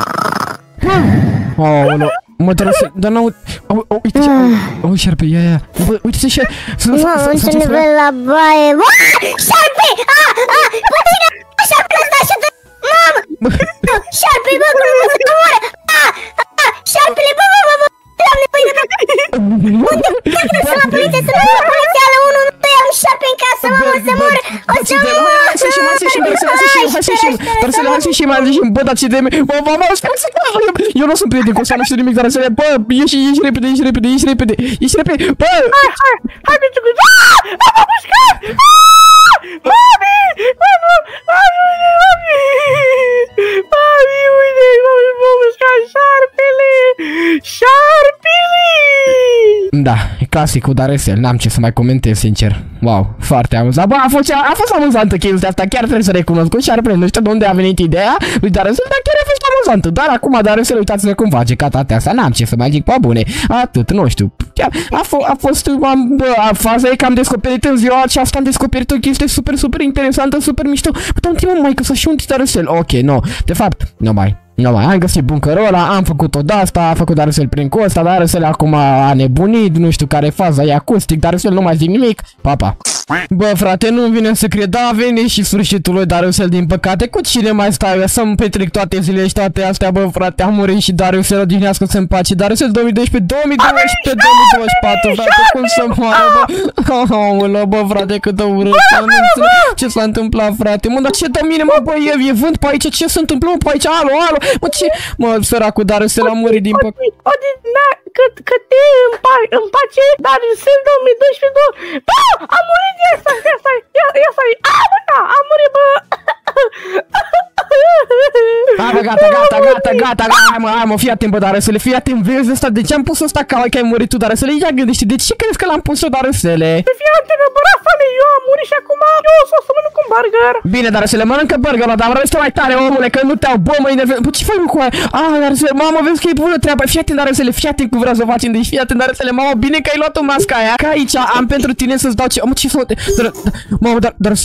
Aoleu, mă, dar să... Dar n-aud... Uite ce... Auzi șarpe, ia, ia. Bă, uite ce... Mamă, ce nivel la baie. Șarpe! Ah, ah, puține! Șarpele ăsta ajută! Mamă! Șarpe, bă, cum nu se moare! Ah, ah, șarpele, bă, bă, bă, bă! Doamne, băi, bă! Unde? Dacă să la poliție, să la poliția la unu unu doi, am șarpe în casă, mamă, o să mor! O să mor! Hai să ieșim, hai să ieșim, hai să ieșim, hai să ieșim, dar să le hai să ieșim, hai să ieșim, bă, dar ce de... Bă, bă, bă, stai să... Eu nu sunt prieten cu ăsta, nu știu nimic, dar să le... Bă, ieși, ieși repede, ieși repede, ieși repede, ieși repede, bă! Hai, hai, hai, pentru că... Aaaa! Am apucat! Mami! Mami! Mami! Mami, uite, mami, m-a mușcat șarpele! Șarpele! Da, e clar clasicul Darusel, n-am ce să mai comentez, sincer. Wow, foarte amuzant. Bă, a fost, a fost amuzantă chestia asta, chiar trebuie să recunosc. Și Șarpele, nu știu de unde a venit ideea lui Darusel, dar chiar a fost amuzantă. Dar acum Darusel, uitați-vă cum face ca toate astea, n-am ce să mai zic, pe bune. Atât, nu știu. A, a, a fost, am, bă, a, faza e că am descoperit în ziua aceasta, am descoperit o chestie super, super interesantă, super mișto. Bă, un timp, mai că să și un Darusel. Ok, nu, de fapt, nu mai. Nu mai, am găsit buncărul ăla, am făcut-o de asta, a făcut Darusel prin costa, Darusel acum a nebunit, nu știu care e faza, e acustic, Darusel nu mai zic nimic, papa. Bă, frate, nu-mi vine să cred, da, a venit și sfârșitul lui Darusel, din păcate, cu cine mai stau eu să-mi petrec toate zilele și toate astea, bă, frate, a murit și Darusel, odihnească-se în pace, Darusel două mii doisprezece, două mii doisprezece, două mii douăzeci și patru, frate, cum să moară, bă, aolă, bă, frate, cât de urât, nu înțeleg ce s-a întâmplat, frate, mă, dar ce de mine, mă, bă, e, e vânt pe aici, ce se întâmplă pe aici, alo, alo, mă, ce, mă, săracul Darusel a murit din păcate. Că, că te împaci, împace, Darusel două mii doisprezece, bă, a murit, ia stai, ia stai, ia, ia stai, a, bă, da, a murit, bă. Hai, bă, gata, gata, gata, gata, gata, hai, mă, hai, mă, fii atent, bă, Darusele, fii atent, vezi ăsta, de ce am pus ăsta ca că ai murit tu, Darusele, ia gândește, de ce crezi că l-am pus eu, Darusele? Fii atent, bă, Rafale, eu am murit și acum eu o să mănânc un burger. Bine, Darusele, mănâncă burgerul, dar vreau să mai tare, omule, că nu te-au, bă, mă enervez, bă, ce faci, mă, cu aia? Ah, Darusele, mamă, vezi că e bună treaba, fii atent, Darusele, fii atent cum vreau să facem, deci fii atent, Darusele, mamă, bine că ai luat o masca aia, că aici am pentru tine să-ți dau ce, mă, ce să, mamă, dar, dar,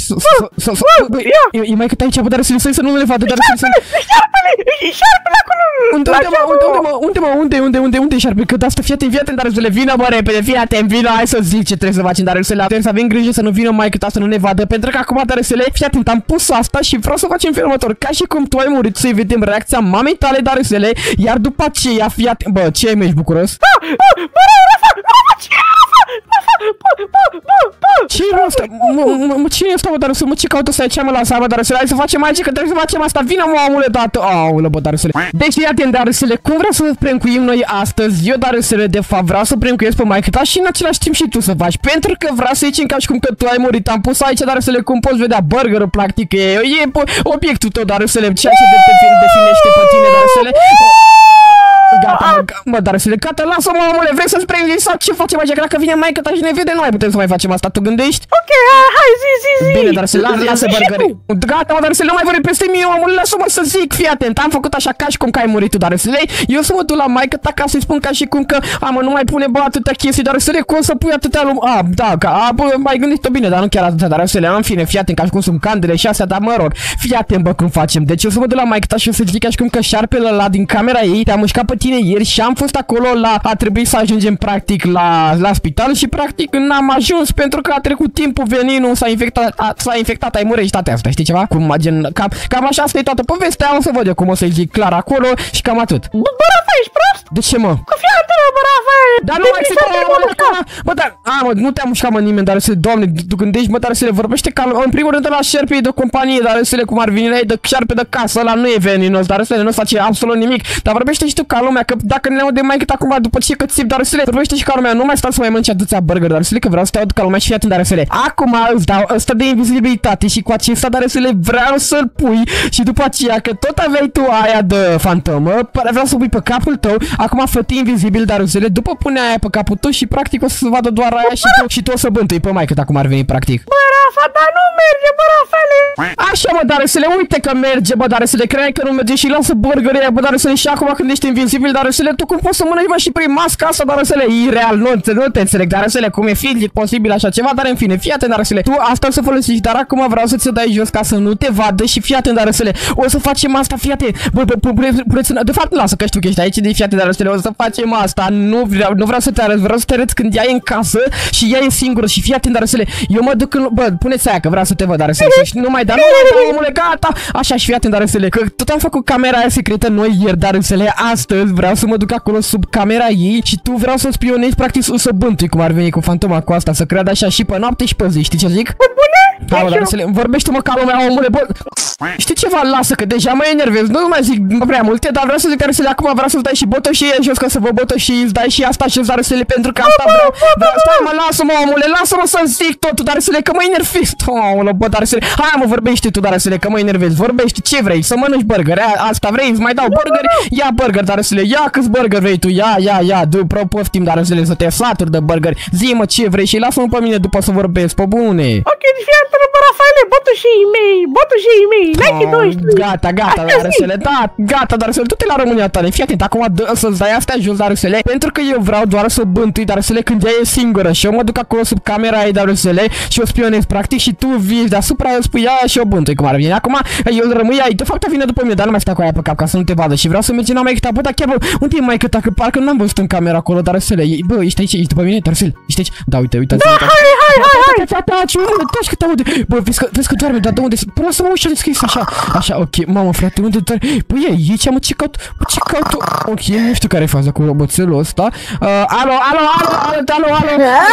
e mai cât aici, bă, Darusele, să nu le vadă, Darusele, șarpele, șarpele acolo. Unde, unde, mă, unde, unde, mă, unde, mă, unde, unde, unde, unde e șarpele? Că de asta, fii atent, fii atent, Darusele, vină, bă, repede, fii atent, vină, hai să zic ce trebuie să facem, Darusele, trebuie să avem grijă să nu vină mai cât asta, să nu ne vadă, pentru că acum, Darusele, fii atent, am pus asta și vreau să facem felul următor, ca și cum tu ai murit, să-i vedem reacția mamei tale, Darusele, iar după aceea, fii atent, bă, ce ai, ești bucuros? Bă, bă, bă, Rafa, Rafa, ce e, Rafa, Rafa, bă, bă, bă, bă. Ce e ăsta? Mă, cine e ăsta, bă, Darusele, mă, ce caută să ai ce mă lasa, bă, Darusele, hai să facem aici, că trebuie să facem asta, vină, mă, omule, dată, aulă, bă, Darusele. Deci, fii atent, Darusele, cum vreau să prankuim noi astăzi, eu, Darusele, de fapt, vreau să prankuiesc pe maică ta și în același timp și tu să faci, pentru că vreau să zicem ca și cum că tu ai murit, am pus aici, Darusele, cum poți vedea burgerul, practic, e, e obiectul tău, Darusele, ceea ce definește pe tine, Darusele. Gata, mă, mă, Darusele, gata, lasă-mă, omule, vrei să-ți pregătești sau ce facem aici? Dacă vine maică ta și ne vede, nu mai putem să mai facem asta, tu gândești? Ok, hai, zi, zi, zi. Bine, Darusele, lasă burgerii. Gata, mă, Darusele, nu mai vorbi peste mine, omule, lasă-mă să zic, fii atent, am făcut așa ca și cum că ai murit tu, Darusele. Eu să mă duc la maică ta ca să-i spun ca și cum că, a, mă, nu mai pune, bă, atâtea chestii, Darusele, cum să pui atâtea lume? A, da, ca, a, bă, mai gândit-o bine, dar nu chiar atâtea, Darusele, în fine, fii atent, ca și cum sunt candele și astea, dar mă rog, fii atent, bă, cum facem. Deci eu să mă duc la maică ta și o să zic ca și cum că șarpele ăla din camera ei te-a mușcat pe tine ieri și am fost acolo la, a trebuit să ajungem practic la, la spital și practic n-am ajuns pentru că a trecut timpul, veninul s-a infectat, s-a infectat, ai murit și toate astea, știi ceva? Cum, gen, cam, cam așa asta e toată povestea, o să văd eu cum o să-i zic clar acolo și cam atât. Bă, Rafa, ești prost? De ce, mă? Cu fii atent, bă, Rafa, dar nu mai se bă, dar, a, mă, nu te-a mușcat, mă, nimeni, Darusele, doamne, tu gândești, mă, Darusele, vorbește calm, în primul rând la șerpii de companie, Darusele, cum ar veni la ei de șarpe de casă, ăla nu e veninos, Darusele, nu face absolut nimic, dar vorbește și tu ca lumea, că dacă ne aude mai cât acum, după ce că țip, Darusele, vorbește și ca lumea, nu mai stau să mai mănânci atâția burger, Darusele, că vreau să te aud ca lumea și fii atent, Darusele. Acum îți dau ăsta de invizibilitate și cu acesta, Darusele, vreau să-l pui și după aceea, că tot aveai tu aia de fantomă, vreau să pui pe capul tău, acum fă-te invizibil, Darusele, după pune aia pe capul tău și practic o să vadă doar aia și tu, și tu o să bântui pe maică ta cum ar veni, practic. Bă, Rafa, dar nu merge, bă, Rafale. Așa, bă, Darusele, uite că merge, bă, Darusele, credeai că nu merge și lasă burgerii aia, bă, Darusele, și acum când ești invizibil, Darusele, tu cum poți să mănânci, bă, și prin masca asta, Darusele, e real, nu, nu te înțeleg, Darusele, cum e fizic posibil așa ceva, dar în fine, fii atent, Darusele, tu asta o să folosești, dar acum vreau să ți-o dai jos ca să nu te vadă și fii atent, Darusele, o să facem asta, fii atent, bă, bă, bă, de fapt, lasă că știu că ești aici, de fii atent, Darusele, o să facem asta, nu vreau, nu vreau să te arăt, vreau să te arăt când ea e în casă și ea e singură și fii atent, Darusele, eu mă duc în, bă, puneți aia că vreau să te văd, Darusele, și nu mai da, nu mai da, omule, gata, așa și fii atent, Darusele, că tot am făcut camera aia secretă noi ieri, Darusele, astăzi vreau să mă duc acolo sub camera ei și tu vreau să spionezi, practic, să bântui cum ar veni cu fantoma cu asta, să creadă așa și pe noapte și pe zi, știi ce zic? Bune? Alo, Darusele, vorbește-mă ca lumea, omule, bă. Știi ceva, lasă, că deja mă enervez, nu mai zic prea multe, dar vreau să zic, Darusele, acum vreau să-ți dai și botă și e jos, ca să vă botă și îți dai și asta și Darusele, pentru că asta vreau, vreau, stai mă, lasă-mă, omule, lasă-mă să-ți zic totul, Darusele, că mă enervezi, omule, bă, Darusele, hai mă, vorbește tu, Darusele, că mă enervezi, vorbește, ce vrei, să mănânci burger, asta vrei, îți mai dau burger, ia burger, Darusele, ia câți burger vrei tu, ia, ia, ia, du, poftim, Darusele, să te saturi de burger, zi-mă ce vrei și lasă-mă pe mine după să vorbesc, pe bune. Ok, deci fii atent, bă, Rafaele, botușii mei, botușii mei, like doisprezece. Gata, gata, Darusele, da, gata, Darusele, du-te la România tale, fii atent, acum să-ți dai astea jos, Darusele, pentru că eu vreau doar să bântui, Darusele, când ea e singură și eu mă duc acolo sub camera ei, Darusele, și o spionez practic și tu vii deasupra, eu spui aia și o bântui, cum ar veni. Acum eu rămâi aici, de fapt vine după mine, dar nu mai stai cu aia pe cap ca să nu te vadă și vreau să mergem la maică ta, bă, dar chiar, bă, unde e maică ta, că parcă n-am văzut în camera acolo, Darusele, bă, ești aici, ești după mine, Darusele, ești aici, da, uite, uite, da, hai, hai, hai, hai, taci, mă, taci că te aude, bă, vezi că, vezi că doarme, dar de unde, până să mă uși deschis, așa, așa, ok, mamă, frate, unde doarme, băi, e aici, mă, ce caut, mă, ce caut, ok, nu știu care e faza cu roboțelul ăsta, alo, alo, alo, alo, alo, alo,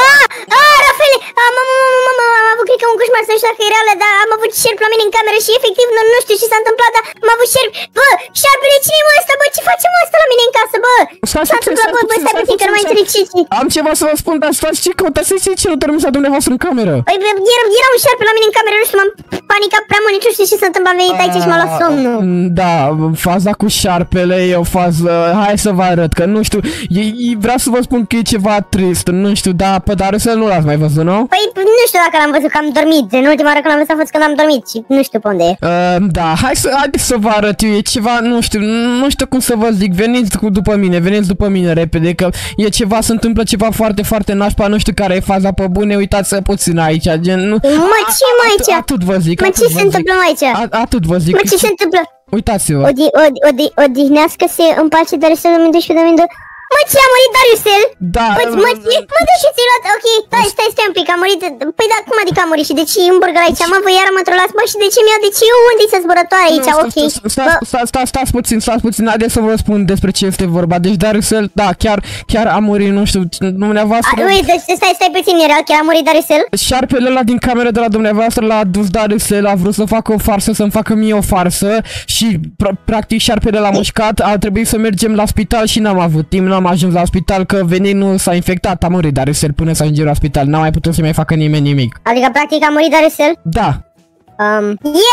Ah, Rafaele, mama, mama, mama, am avut, cred că un coșmar, să nu știu dacă e reală, dar am avut șerpi la mine în cameră și efectiv nu, nu știu ce s-a întâmplat, dar am avut șerpi, bă, șarpele, cine e mă ăsta, bă, ce face mă ăsta la mine în casă, bă? S-a întâmplat, bă, bă, stai puțin, că nu mai înțeleg ce zici. Am ceva să vă spun, dar stați, ce căutați, să zici ce nu dormiți la dumneavoastră în cameră? Păi, era un șarpe la mine în cameră, nu știu, m-am panicat prea mult, nici nu știu ce s-a întâmplat, am venit aici și m-a luat somnul. Da, faza cu șarpele e o fază, hai să vă arăt, că nu știu, e, e, vreau să vă spun că e ceva trist, nu știu, da, pe Darusele nu l-ați mai văzut, nu? Păi, nu știu dacă l-am văzut, că am dormit, în ultima oară când l-am văzut a fost când am dormit și nu știu pe unde e. Uh, da, hai să, hai să vă arăt eu, e ceva, nu știu, nu știu cum să vă zic, veniți cu, după mine, veniți după mine repede, că e ceva, se întâmplă ceva foarte, foarte nașpa, nu știu care e faza pe bune, uitați puțin aici, gen, nu... Mă, ce mă aici? Atât vă zic, mă, ce se întâmplă aici? Atât vă zic. Mă, ce se întâmplă? Uitați-vă. Odihnească-se în pace Darusel două mii doisprezece două mii doisprezece. Mă, ce a murit Darusel? Da. Mă, mă, mă, de ce ți-ai luat? Ok, stai, stai, stai un pic, a murit. Păi da, cum adică a murit și de ce e un burger aici? Mă, voi iară mă trolați, mă, și de ce mi-au, de ce eu unde-i să zburătoare aici? Ok. Stați, stați puțin, stați puțin, haideți să vă spun despre ce este vorba. Deci Darusel, da, chiar, chiar a murit, nu știu, dumneavoastră. Uite, stai, stai puțin, era chiar a murit Darusel? Șarpele ăla din camera de la dumneavoastră l-a adus Darusel, a vrut să facă o farsă, să-mi facă mie o farsă și practic șarpele l-a mușcat, a trebuit să mergem la spital și n-am avut timp, n-am ajuns la spital că veninul s-a infectat, a murit Darusel până să ajungem la spital, n-a mai putut să mai facă nimeni nimic. Adică practic a murit Darusel? Da. Um,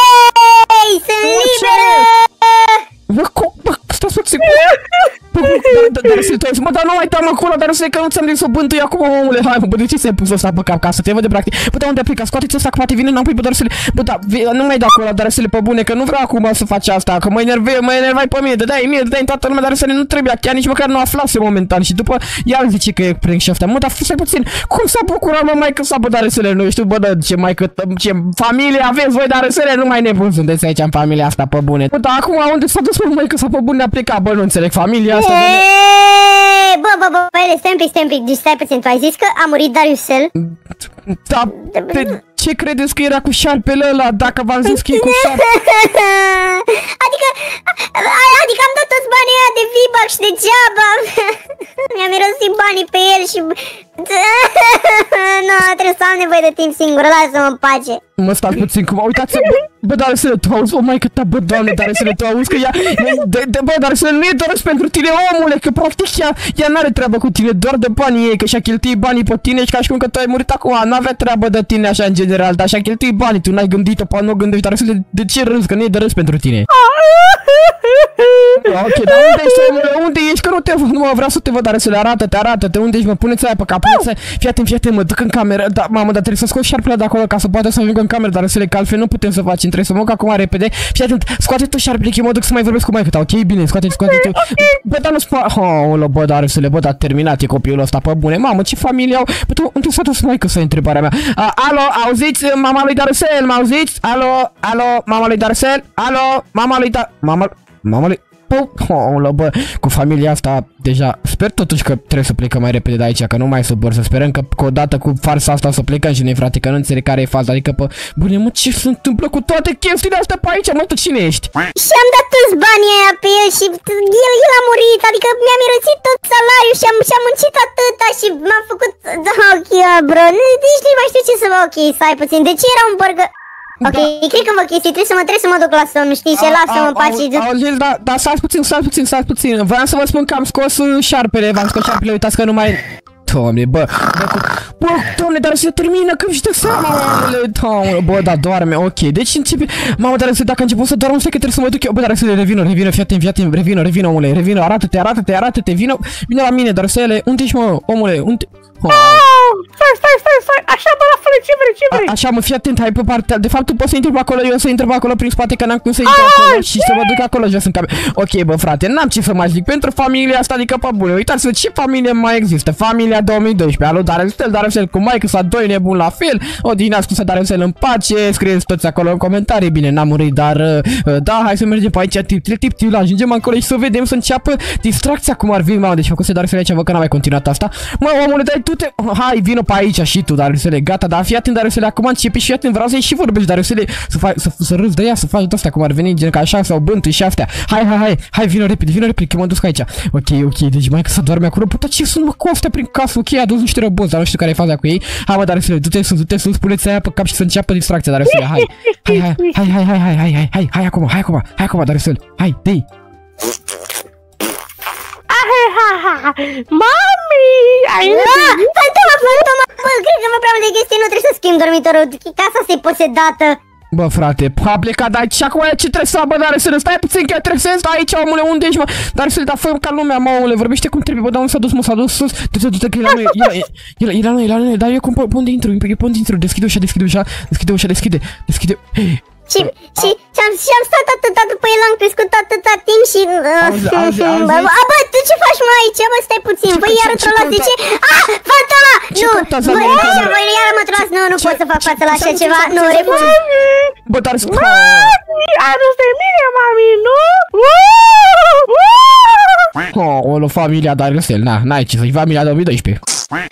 Yay! Sunt liberă! Bă, bă, stați puțin. Darusel, tu ai zis, mă, dar nu mai tam acolo, Darusel, că nu ți-am zis să bântui acum, omule. Hai, mă, bă, de ce ți-ai pus ăsta pe cap, ca să te văd de practic? Bă, dar unde a plecat? Scoateți ăsta, că poate vine înapoi, bă, Darusel. Bă, da, nu mai da acolo, Darusel, pe bune, că nu vreau acum să faci asta, că mă enervei, mă enervai pe mine, dai mie, dai în toată lumea, Darusel, nu trebuia, chiar nici măcar nu aflase momentan și după iar zice că e prank și asta. Mă, dar stai puțin, cum s-a bucurat, mă, mai că s-a bă, Darusel, nu știu, bă, da, ce mai că ce familie aveți voi, Darusel, nu mai nebun sunteți aici în familia asta pe bune. Bă, dar acum unde s-a dus, mă, mai că s-a pe bune a plecat, bă, nu înțeleg, familia asta. Bă, bă, bă, bă, stai un pic, stai un pic, deci stai puțin, tu ai zis că a murit Darusel? Da, de ce credeți că era cu șarpele ăla, dacă v-am zis că e cu șarpele? Adică, adică am dat toți banii ăia de V-Bucks și degeaba. Mi-am mirosit banii pe el și... Nu, trebuie să am nevoie de timp singur, lasă-mă în pace. Mă, stați puțin, cum, uitați-vă, bă, Darusel, tu auzi, o maică ta, bă, doamne, Darusel, tu auzi că ea, bă, Darusel, nu e doresc pentru tine, omule, că practic ea, ea n-are treabă cu tine, doar de banii ei, că și-a cheltuit banii pe tine și ca și cum că tu ai murit acum, n-avea treabă de tine așa în general, dar și-a cheltuit banii, tu n-ai gândit-o, poate nu gândești, Darusel, de, de ce râzi, că nu e de râs pentru tine? Ok, dar unde ești, omule, unde ești, că nu te văd, mă, vreau să te văd, Darusel, arată-te, arată-te, unde ești, mă, puneți aia pe cap, puneți-aia, fii atent, fii atent, mă, duc în cameră, da, mamă, dar trebuie să scot șarpele de acolo ca să poată să ajungă în cameră, Darusel, că altfel nu putem să facem, trebuie să mă duc acum repede, fii atent, scoate tu șarpele, că eu mă duc să mai vorbesc cu maică ta, ok, bine, scoate, scoate tu, bă, dar nu spa, oh, bă, Darusel, bă, dar terminat e copilul ăsta, pe bune, mamă, ce familie au, bă, tu, unde s-a dus maică să întrebarea mea, alo, auziți, mama lui Darusel, mă auziți, alo, alo, mama lui Darusel, alo, mama lui Dar, mama, mama lui, Pău, oh, bă, cu familia asta, deja, sper totuși că trebuie să plecăm mai repede de aici, că nu mai supăr, să sperăm că, că odată cu farsa asta o să plecăm și noi, frate, că nu înțeleg care e faza, adică, pă, bune, mă, ce se întâmplă cu toate chestiile astea pe aici, mă, tu cine ești? Și-am dat toți banii aia pe el și el, el a murit, adică mi-a mirosit tot salariul și am, și am muncit atâta și m-a făcut, da, ok, bro, nici nu mai știu ce să mă, ok, stai puțin, de ce era un burger? Ok, da. Cred că vă chestii, trebuie să mă, trebuie să mă duc la somn, știi, și lasă-mă în pace. Auzi, da, da, stați puțin, stați puțin, stați puțin. Vreau să vă spun că am scos șarpele, v-am scos șarpele, uitați că nu mai... Doamne, bă, bă, bă, doamne, dar se termină, că își dă seama, doamne, bă, da, doarme, ok, deci începe, mamă, dar să dacă a început să doarmă, stai că trebuie să mă duc eu, bă, dar să le revină, revină, fii atent, fii atent, revină, revină, omule, revină, arată-te, arată-te, arată-te, vină, vină la mine, dar să ele, unde ești, mă, omule, unde... Oh. Stai, stai, stai, stai, așa, bă, la fel, ce vrei, ce vrei? A, așa, mă, fii atent, hai pe partea, de fapt tu poți să intri pe acolo, eu să intru pe acolo prin spate, că n-am cum să intru acolo și să mă duc acolo jos în cameră. Ok, bă, frate, n-am ce să mai zic pentru familia asta, adică, pe bune, uitați-vă ce familie mai există, familia două mii doisprezece, alu Darusel, Darusel cu maică sa, doi nebuni la fel, odihnați cu să Darusel în pace, scrieți toți acolo în comentarii, bine, n-am murit, dar, uh, da, hai să mergem pe aici, tip, tip, tip, tip, ajungem acolo și să vedem, să înceapă distracția cum ar fi, mamă, deci făcuse Darusel aici, văd că n-a mai continuat asta, mă, omule, dai tu te, hai, vină pe aici și tu, Darusele, gata, dar fii atent, Darusele, acum începe și fii atent, vreau să-i și vorbești, Darusele, să faci, să, să râzi de ea, să faci de astea, cum ar veni, gen ca așa, sau bântui și astea, hai, hai, hai, hai, vină repede, vină repede, că mă duc aici, ok, ok, deci mai că să doarme acolo, putea ce sunt, mă, cu astea prin casă, ok, a dus niște roboți, dar nu știu care e faza cu ei, hai, mă, Darusele, du-te sus, du-te sus, puneți aia pe cap și să înceapă distracția, Darusele, hai, hai, hai, hai, hai, hai, hai, hai, hai, hai, hai, acum, hai, acum, hai, acum, Darusele, hai, dă-i. Mami! Ai Fantoma, fantoma! Bă, cred că mă prea multe chestii, nu trebuie să schimb dormitorul, casa asta e posedată. Bă, frate, a plecat de aici și acum ce trebuie să fac, bă, Darusele, stai puțin că trebuie să stai aici, omule, unde ești, mă? Darusele, dar fă ca lumea, mă, omule, vorbește cum trebuie, bă, dar unde s-a dus, mă, s-a dus sus, du-te, du-te, că e la noi, e la noi, e la noi, dar eu cum, pe unde intru, pe unde intru, deschide ușa, deschide ușa, deschide ușa, deschide, deschide, Și, și, și, am, și am stat atâta după el, am crescut atâta timp și... Auzi, auzi, auzi. Bă, bă, tu ce faci, mă, aici? Bă, stai puțin, bă, iară trolați, de ce? Ah, fantoma! Nu, bă, bă, iară mă trolați, nu, nu pot să fac față la așa ceva, nu, refuz. Bă, dar... Mami, ai râs de mine, mami, nu? Oh, o familia Darusel, na, n-ai ce să-i familia două mii doisprezece.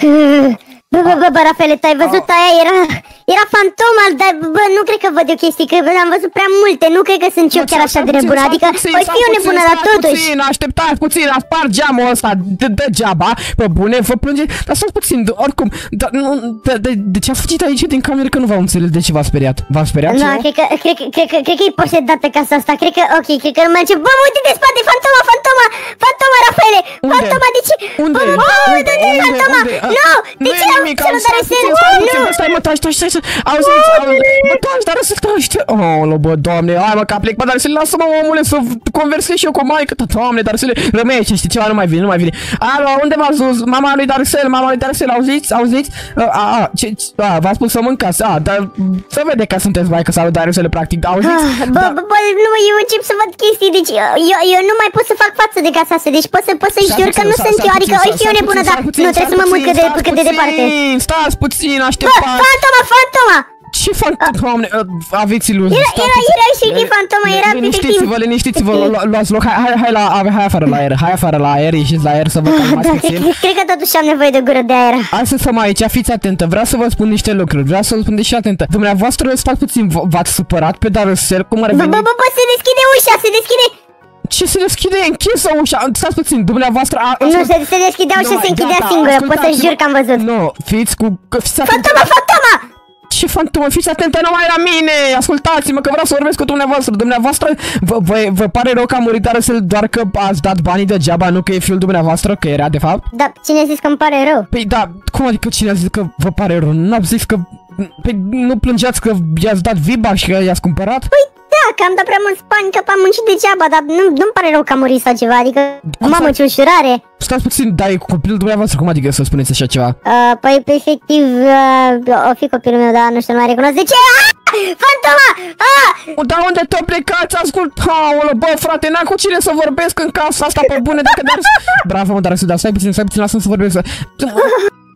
Bă, bă, bă, bă, Rafele, tu ai văzut aia? Era, era fantoma, dar, bă, nu cred că văd eu chestii, că am văzut prea multe, nu cred că sunt eu chiar așa de nebună, adică, păi fi o nebună, dar totuși. Puțin, așteptați puțin, a spart geamul ăsta degeaba, pe bune, vă plânge, dar stați puțin, oricum, dar nu, de ce a fugit aici din cameră, că nu v-am înțeles de ce v-a speriat? V-a speriat ceva? Nu, cred că, cred că, cred că, cred că e posedată casa asta, cred că, ok, cred că nu merge, bă, mă uite de spate, fantoma, fantoma, fantoma, Rafele, fantoma, de ce? Unde? Bă, bă, de ce, fantoma, nu, de ce? Nimic, am stai puțin, stai puțin, bă, stai, mă, taci, taci, stai, auziți, auziți, bă, taci, dar să taci, oh, bă, doamne, hai, mă, că a plecat, bă, dar să-l lasă-mă, omule, să conversez și eu cu maică, doamne, dar să-l rămâi aici, știi ceva, nu mai vine, nu mai vine, alo, unde v-ați dus, mama lui Darusel, mama lui Darusel, auziți, auziți, a, a, ce, a, v-a spus să mâncați, a, dar să vede că sunteți maică sau lui Darusel, practic, auziți? Bă, bă, bă, nu, eu încep să văd chestii, deci, eu, eu nu mai pot să fac față de casa asta, deci pot să, pot să-i jur că nu sunt eu, adică, oi fi eu nebună, dar nu, trebuie să mă mut cât de, cât de departe. Stați puțin, așteptați. Bă, fantoma, fantoma! Ce fantoma, doamne, aveți iluzie. Era, era, era și e fantoma, era efectiv. Liniștiți-vă, liniștiți-vă, luați loc, hai, hai, hai, la, hai afară la aer, hai afară la aer, ieșiți la aer să vă calmați puțin. Cred că totuși am nevoie de gură de aer. Hai să stăm aici, fiți atentă, vreau să vă spun niște lucruri, vreau să vă spun și atentă. Dumneavoastră, stați puțin, v-ați supărat pe Darusel, cum ar veni? Bă, bă, bă, se deschide ușa, se deschide. Ce se deschide? E închisă ușa, stați puțin, dumneavoastră... Nu, se, se deschidea ușa, se închidea singură, pot să jur că am văzut. Nu, fiți cu... Fantoma, fantoma! Ce fantomă, fiți atentă numai la mine, ascultați-mă că vreau să vorbesc cu dumneavoastră, dumneavoastră, vă, vă, vă pare rău că a murit Darusel doar că ați dat banii degeaba, nu că e fiul dumneavoastră, că era de fapt? Da, cine a zis că îmi pare rău? Păi da, cum adică cine a zis că vă pare rău? N-am zis că... Păi nu plângeați că i-ați dat viba și că i-ați cumpărat? Păi da, că am dat prea mulți bani, că am muncit degeaba, dar nu, nu-mi pare rău că a murit sau ceva, adică mamă, ce ușurare. Stați puțin, dar e copilul dumneavoastră, cum adică să spuneți așa ceva? Uh, păi, efectiv, uh, o fi copilul meu, dar nu știu, nu mai recunosc. De ce? Ah! Fantoma! Ah! Dar unde te plecați? Ascult, aolă, bă, frate, n-am cu cine să vorbesc în casa asta pe bune, dacă dar... Bravo, mă, dar să dau, stai puțin, stai puțin, lasă-mi să vorbesc.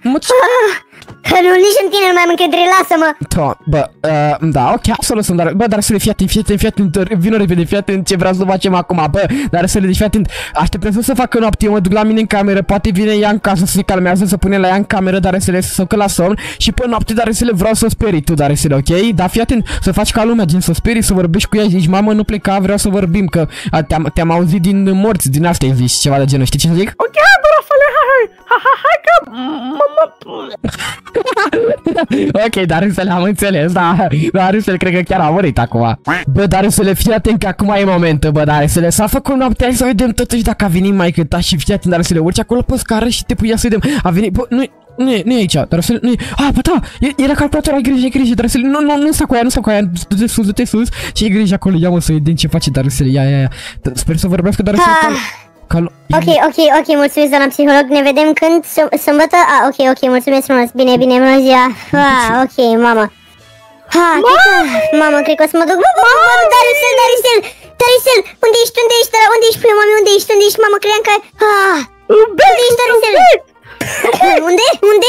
Mă, ce... Că nu, nici în tine nu mai am încredere, lasă-mă! Da, bă, uh, da, ok, absolut sunt, dar, bă, dar să le fii atent, fii atent, fii atent, vină repede, fii atent ce vreau să facem acum, bă, dar să le fii atent, așteptăm să facă noapte, eu mă duc la mine în cameră, poate vine ea în casă să se calmează, să pune la ea în cameră, dar să le socă la somn și pe noapte, dar să le vreau să o sperii tu, dar să le, ok? Dar fii atent, să faci ca lumea, gen să o sperii, să vorbești cu ea, zici, mamă, nu pleca, vreau să vorbim, că te-am te auzit din morți, din astea, zici, ceva de genul, știi ce să zic? Ok, doar să le, hai, hai, hai, hai, că, mă, Ok, dar să le am înțeles, da, dar să le cred că chiar a murit acum. Bă, dar să le fii atent că acum e momentul, bă, dar să le s-a făcut noaptea, hai să vedem totuși dacă a venit mai câta și fii atent, dar să le urci acolo pe scară și te pui ia să vedem. A venit, bă, nu nu e, nu e aici, dar să le, nu e, a, bă, da, era calculator, ai grijă, ai grijă, dar să le, nu, nu, nu sta cu aia, nu sta cu aia, du-te sus, du-te sus și ai grijă acolo, ia mă să vedem ce face, dar să le, ia, ia, ia, sper să vorbească, dar să le, cal... Ok, ok, ok, mulțumesc, doamna psiholog, ne vedem când? Sâmbătă? Ah, ok, ok, mulțumesc frumos, bine, bine, bună ziua. Ah, ok, mamă. Ah, cred că, mamă, cred că o să mă duc. Bă, bă, bă, Darusel, Darusel, Darusel, unde ești, unde ești, unde ești, prima, mami, unde ești, unde ești, mamă, credeam că... Ah, unde ești, Darusel? Unde? Unde?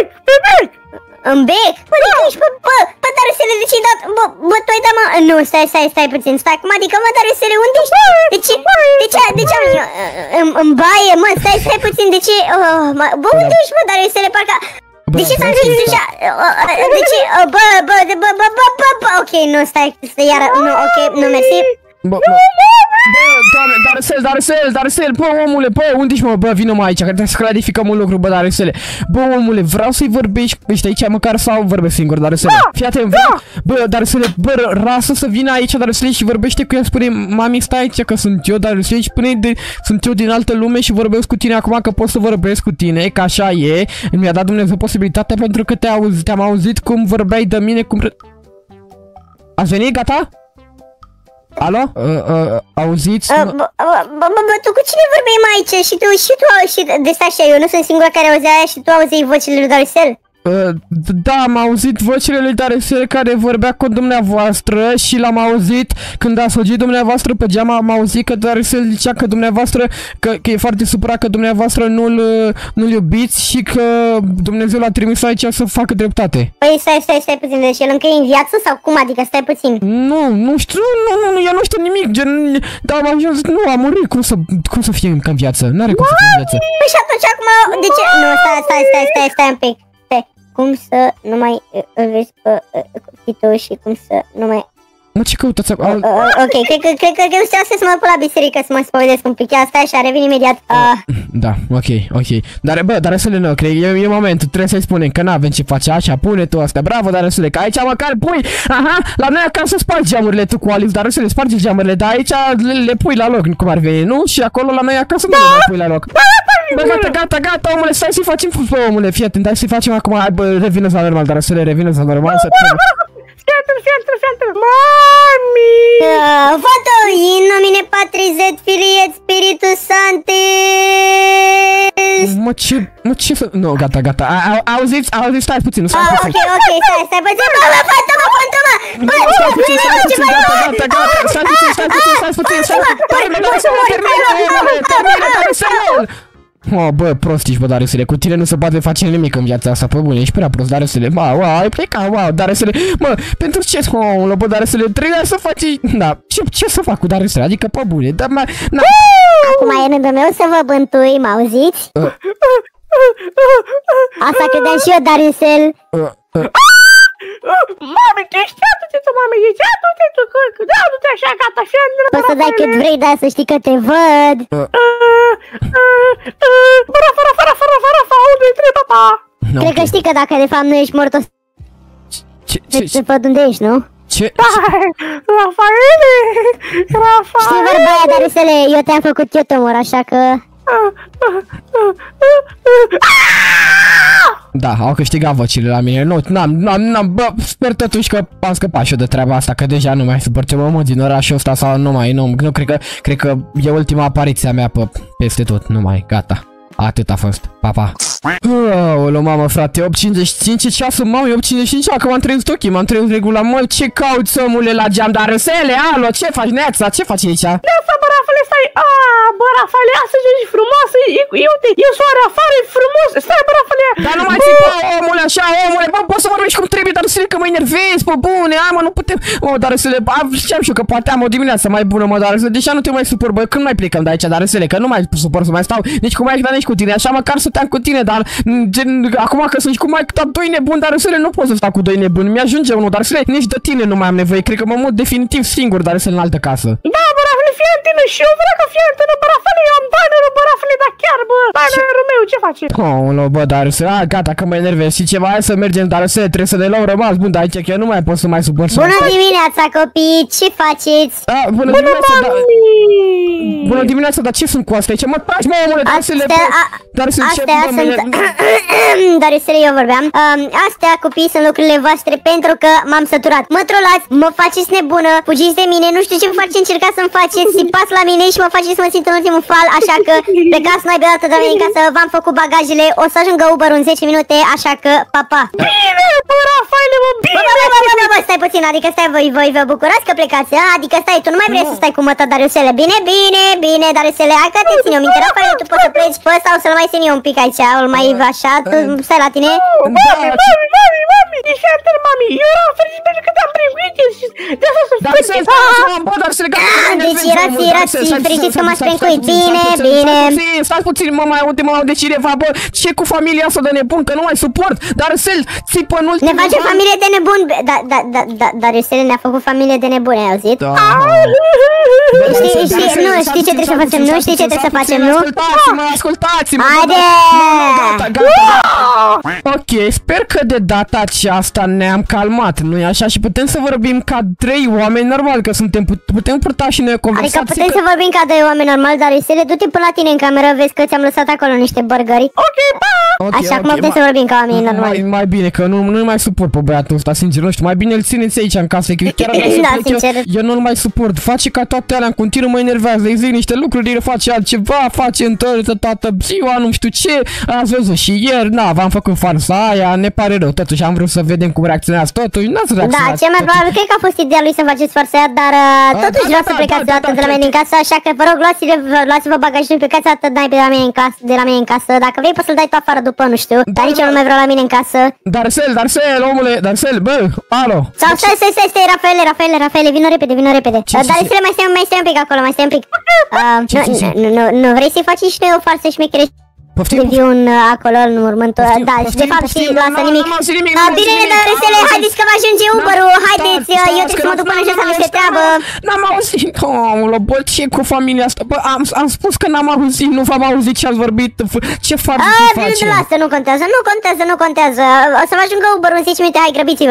În bec? Bă, de ce ești, bă, bă, bă, Darusele, de ce-i dat, bă, bă, tu ai dat, mă, nu, stai, stai, stai puțin, stai, cum adică, mă, Darusele, unde ești? De ce, de ce, de ce, în baie, mă, stai, stai puțin, de ce, bă, unde ești, mă, Darusele, parcă, de ce s-a ajuns deja, de ce, bă, bă, bă, bă, bă, bă, bă, ok, nu, stai, iară, nu, ok, nu, mersi. Bă, bă, bă, doamne, Darusel, Darusel, Darusel, bă, omule, bă, unde ești, mă, bă, vină mă aici, că trebuie să clarificăm un lucru, bă, Darusele. Bă, omule, vreau să-i vorbești, ești aici măcar sau vorbesc singur, Darusele? Fii atent, vreau, bă, Darusele, bă, rasă să vină aici, Darusele, și vorbește cu ea, spune, mami, stai aici, că sunt eu, Darusele, și spune, de, sunt eu din altă lume și vorbesc cu tine acum, că pot să vorbesc cu tine, că așa e, mi-a dat Dumnezeu posibilitatea pentru că te-am auzit, te-am auzit cum vorbeai de mine, cum... Ați venit, gata? Alo? Uh, uh, auziți? Uh, bă, bă, bă, tu cu cine vorbeai mai aici? Și tu, și tu, și de stai așa, eu nu sunt singura care auzea aia și tu auzeai vocile lui Darusel? Uh, da, am auzit vocile lui Darusel care vorbea cu dumneavoastră și l-am auzit când a sugit dumneavoastră pe geam, am auzit că Darusel zicea că dumneavoastră, că, că e foarte supărat că dumneavoastră nu-l nu-l iubiți și că Dumnezeu l-a trimis aici să facă dreptate. Păi stai, stai, stai puțin, deci el încă e în viață sau cum adică, stai puțin? Nu, nu știu, nu, nu, nu, eu nu știu nimic, gen, da, am ajuns, nu, a murit, cum să, cum să fie încă în viață, n-are cum să fie în viață. Păi și atunci acum, de ce? Nu, stai, stai, stai, stai, stai un pic. Cum să nu mai îl vezi pe Tito și cum să nu mai... Mă, ce căutați acum? Uh, uh, ok, cred că, cred că, cred că să mă duc la biserică să mă spovedesc un pic. Asta așa, revin imediat. Uh. Da, ok, ok. Dar, bă, dar să le nu, cred, e, e momentul, trebuie să-i spunem că n-avem ce face așa, pune tu asta, bravo, dar să le, că aici măcar pui, aha, la noi acasă spargi geamurile tu cu Alice, dar să le spargi geamurile, dar aici le, le pui la loc, cum ar veni, nu? Și acolo la noi acasă nu le pui la loc. Bă, gata, gata, gata, omule, stai să-i facem, bă, omule, fii atent, hai să-i facem acum, hai, bă, revină la normal, dar să le revină la normal, să... Fiatele, fiatele, fiatele, mami! Vado in nomine Patris et Filii et Spiritus Sanctis! Mă, ce, mă, ce să... Nu, gata, gata, auziți, auziți, stai puțin, stai puțin. Ok, ok, stai, stai puțin, bă, bă, fantomă, fantomă! Bă, stai puțin, stai puțin, gata, gata, gata, stai puțin, stai puțin, stai puțin, stai puțin, termină, termină, termină, termină, Oh, bă, prost ești, bă, Darusele, cu tine nu se poate face nimic în viața asta, pe bune, ești prea prost, Darusele, wow, wow, ai plecat, wow, Darusele, mă, pentru ce, oh, bă, Darusele, trebuie să faci, da, ce, ce să fac cu Darusele, adică, pe bune, dar, mă, na... Acum e rândul meu să vă bântui, m-auziți? Uh. Asta credeam și eu, Darusel. Uh, uh. Mami, ești atu-te, mami, ești atu-te, tu, da, du-te așa, gata, așa, poți să dai cât vrei, dar să știi că te văd. Fără, fără, fără, fără, fără, fără, unde-i trebuie, papa? Cred că știi că dacă de fapt nu ești mort, o să văd unde ești, nu? Ce? Rafaele, Rafaele. Știi vorba aia, Darusele, eu te-am făcut eu tomor, așa că... Da, au câștigat vocile la mine, nu, n-am, n-am, n-am, bă, sper totuși că am scăpat și eu de treaba asta, că deja nu mai suportem omul din orașul ăsta sau nu mai, nu, nu, cred că, cred că e ultima apariția mea pe, peste tot, nu mai, gata, atât a fost, pa. Pa, pa. Aoleu, mamă, frate, opt cincizeci și cinci, ceasul, mamă, e opt cincizeci și cinci, că m-am trezit ochii, m-am trezit regula, mă, ce cauți, omule, la geam, dar Răsele, alo, ce faci, Neața, ce faci aici? Neața, bă, Rafale, stai, aaa, bă, Rafale, astăzi ești frumoasă, e, uite, e soare afară, e frumos, stai, bă, Rafale. Dar nu mai țipa, omule, așa, omule, bă, poți să vorbești cum trebuie, dar Răsele, că mă enervezi, bă, bune, hai, mă, nu putem, mă, dar Răsele, știam și eu că poate am o dimineață mai bună, mă, dar Răsele, deși nu te mai supăr, bă, când mai plecăm de aici, dar Răsele, că nu mai supăr să mai stau, nici cum ai nici cu tine, așa măcar stăteam cu tine, dar gen, acum că sunt cu mai doi nebuni, dar Răsele, nu pot să stau cu doi nebuni, mi-ajunge unul, dar Răsele, nici de tine nu mai am nevoie, cred că mă mut definitiv singur, dar Răsele, în altă casă. Da, bă, Rafale, fii antenă și eu vreau că fii antenă, bă, Rafale, eu am bannerul, bă, Rafale, dar chiar, bă, bannerul meu, ce face? Oh, no, bă, dar Răsele, a, gata, că mă enervez și ceva, hai să mergem, dar Răsele, trebuie să ne luăm rămas bun, dar aici că eu nu mai pot să mai supăr. Bună dimineața, copii, ce faceți? Da, bună dimineața, da. Bună dimineața, dar ce sunt cu astea? Ce mă tragi, mă, omule, dar Răsele, dar Răsele, ce, bă, dar Răsele, eu vorbeam. Um, astea, copii, sunt lucrurile voastre pentru că m-am săturat. Mă trolați, mă faceți nebună, fugiți de mine, nu știu ce face, încercați să-mi faceți, sipați la mine și mă faceți să mă simt în ultimul fal, așa că plecați mai beată de la mine în casă, v-am făcut bagajele, o să ajungă Uber în zece minute, așa că, pa, pa. Bine, bă, Rafaele, mă, bine! Bă, bă, bă, bă, bă, bă, stai puțin, adică stai, voi, voi vă bucurați că plecați, a? Adică stai, tu nu mai vrei să stai cu mătă, Dariusele, bine, bine, bine, Dariusele, hai că te țin eu minte, Rafaele, tu poți să pleci, pe ăsta o să-l mai țin eu un pic aici, îl mai așa, stai la tine. Mami, mami, mami, mami, ești antenă, mami, eu eram fericit pentru că te-am pregătit și de asta să spui. Bă, dar să legat. Deci erați, erați fericiți că m-ați pregătit, bine, bine. Stați puțin, mă, mai uite, mă, de cineva, bă, ce cu familia asta de nebun, că nu mai suport, dar Răsel, țipă în ultimul. Ne face familie de nebun, da, da, da, da, dar Răsel ne-a făcut familie de nebuni, ai auzit? Știi, nu, știi ce trebuie să facem, nu știi ce trebuie să facem, nu? Ascultați-mă, ascultați-mă. Haide! Gata, gata. Ok, sper că de data aceasta ne-am calmat, nu-i așa? Și putem să vorbim ca trei oameni normal, că suntem, putem purta și noi o conversație. Adică putem să vorbim ca doi oameni normal, dar Răsele, du-te până la tine în cameră, vezi că ți-am lăsat acolo niște burgeri. Ok, pa! Okay, așa okay, cum putem să vorbim ca oameni normal. Mai, mai bine, că nu, nu mai suport pe băiatul ăsta, sincer, nu știu, mai bine îl țineți aici în casă, că chiar da, sincer. Eu, eu nu-l mai suport, face ca toate alea, în continuu mă enervează, îi zic niște lucruri, el face altceva, face întâlnită toată ziua, nu știu ce, ați văzut și ieri, na, v-am făcut farsa aia, ne pare rău, totuși am vrut să vedem cum reacționați totuși, n-ați reacționat. Da, cel mai probabil, cred că a fost ideea lui să faceți farsa aia, dar uh, totuși vreau să plecați de dată de la mine în casă, așa că vă rog, luați-vă bagajul, plecați atât de la mine în casă, de la mine în casă, dacă vrei poți să-l dai tu afară după, nu știu, dar nici eu nu mai vreau la mine în casă. Darcel, Darcel, omule, Darcel, bă, alo. Sau stai, stai, stai, stai, Rafaele, Rafaele, Rafaele, vino repede, vino repede. Darcel, mai stai, mai stai un pic acolo, mai stai un pic. Nu, nu, nu vrei să-i faci și noi o farsă șmecherești? Devii un acolo în următor, da, și de fapt și lasă nimic. Bine, Darcele, haideți că va ajunge Uber-ul, haideți, eu trebuie să mă duc până și să am niște treabă. N-am auzit, omule, bă, ce cu familia asta, bă, am, am spus că n-am auzit, nu v-am auzit ce ați vorbit, ce farsă ce face? Lasă, nu contează, nu contează, nu contează, o să vă ajungă Uber-ul în zece minute, hai, grăbiți-vă.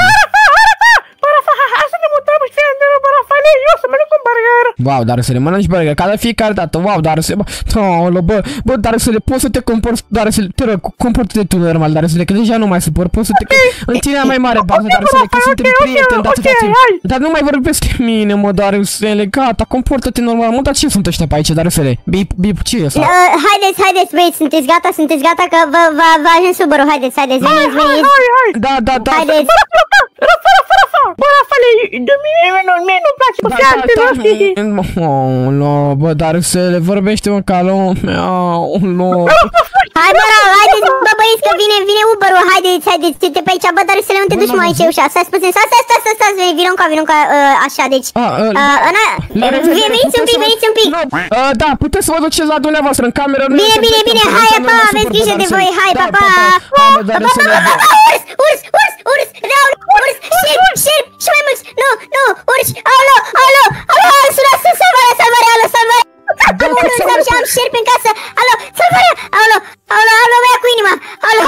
Hai să ne mutăm și fie antrenă, bă, Rafaele, eu să mănânc un burger. Wow, dar să le mănânci burger, ca de fiecare dată, wow, dar să le, bă, bă, bă, dar să le poți să te comporți, dar să le, te rog, comportă-te tu normal, dar să le, că deja nu mai suport, poți să te, în tine mai mare bază, dar să le, că suntem prieteni, dar atâta timp, dar nu mai vorbi peste mine, mă, dar să le, gata, comportă-te normal, mă, dar ce sunt ăștia pe aici, dar să le, bip, bip, ce e asta? Haideți, haideți, băieți, sunteți gata, sunteți gata, că vă, vă, vă ajuns Uber-ul, haideți, haideți, veniți, veniți. Da, da, da. Haideți. Rafa, Rafa, Rafa, bă, Rafaele, de mine, mie nu-mi place cu fie antrenă. Oh, no, bă, dar să le vorbește-mă ca lumea, oh, no. Hai, bă, haideți, bă, băieți, că vine, vine Uber-ul, haideți, haideți, te pe aici, bă, dar să le unde te duci, mă, aici e ușa, stai puțin, stai, stai, stai, stai, stai, vino încă, vino încă, așa, deci, veniți un pic, veniți un pic. Da, puteți să vă duceți la dumneavoastră în cameră. Bine, bine, bine, hai, pa, aveți grijă de voi, hai, pa, pa. Urs, urs, urs, urs, Raul, urs, șerp, șerp, și mai mulți, nu, nu, urși, alo, alo, alo, sunați, salvarea, salvarea, alo, salvarea. Am și am șerpi în casă, alo, salvarea, alo, alo, alo, mea cu inima, alo.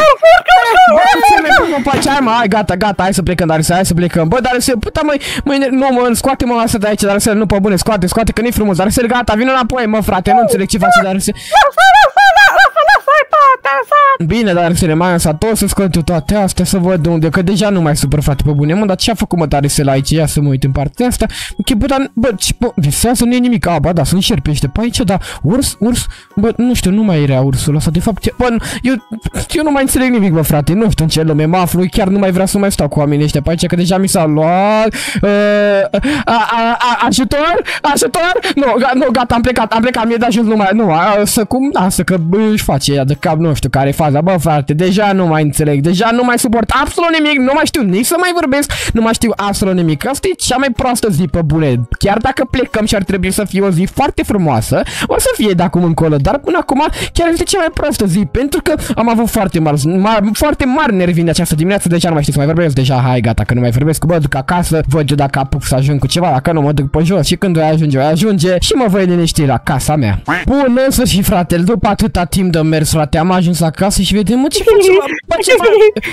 Hai, gata, gata, hai să plecăm, dar să, hai să plecăm. Bă, dar să, puta, măi, măi, nu, mă, scoate-mă asta de aici, dar să, nu, pe bune, scoate, scoate, că nu-i frumos, dar să, gata, vină înapoi, mă, frate, nu înțeleg ce face, dar să. Lasă, lasă, lasă, lasă, hai, pa, Bine, dar să le mai lăsat tot să scot eu toate astea să văd unde, că deja nu mai supăr, frate, pe bune, mă, dar ce a făcut, mă, Daresel aici? Ia să mă uit în partea asta. Ok, bă, dar, bă, ce, bă, visează, nu e nimic. A, ba, da, sunt șerpește pe aici, dar urs, urs, bă, nu știu, nu mai era ursul ăsta, de fapt, bă, eu, eu nu mai înțeleg nimic, bă, frate, nu știu în ce lume mă aflu, chiar nu mai vreau să mai stau cu oamenii ăștia pe aici, că deja mi s-a luat, uh, a, a, a, ajutor, ajutor, nu, nu, gata, am plecat, am plecat, mi-e de ajuns, nu mai, nu, a, să cum, lasă, că bă, își face ea de cap, nu știu care e faza, bă, frate, deja nu mai înțeleg, deja nu mai suport absolut nimic, nu mai știu nici să mai vorbesc, nu mai știu absolut nimic, asta e cea mai proastă zi pe bune, chiar dacă plecăm și ar trebui să fie o zi foarte frumoasă, o să fie de acum încolo, dar până acum chiar este cea mai proastă zi, pentru că am avut foarte mari, mari, foarte mari nervi în această dimineață, deja nu mai știu să mai vorbesc, deja, hai, gata, că nu mai vorbesc, mă duc acasă, văd eu dacă apuc să ajung cu ceva, dacă nu mă duc pe jos și când voi ajunge, voi ajunge și mă voi liniști la casa mea. Bun, în sfârșit, frate, după atâta timp de mers, frate, am ajuns acasă și vedem, mă, ce face, bă, ce face?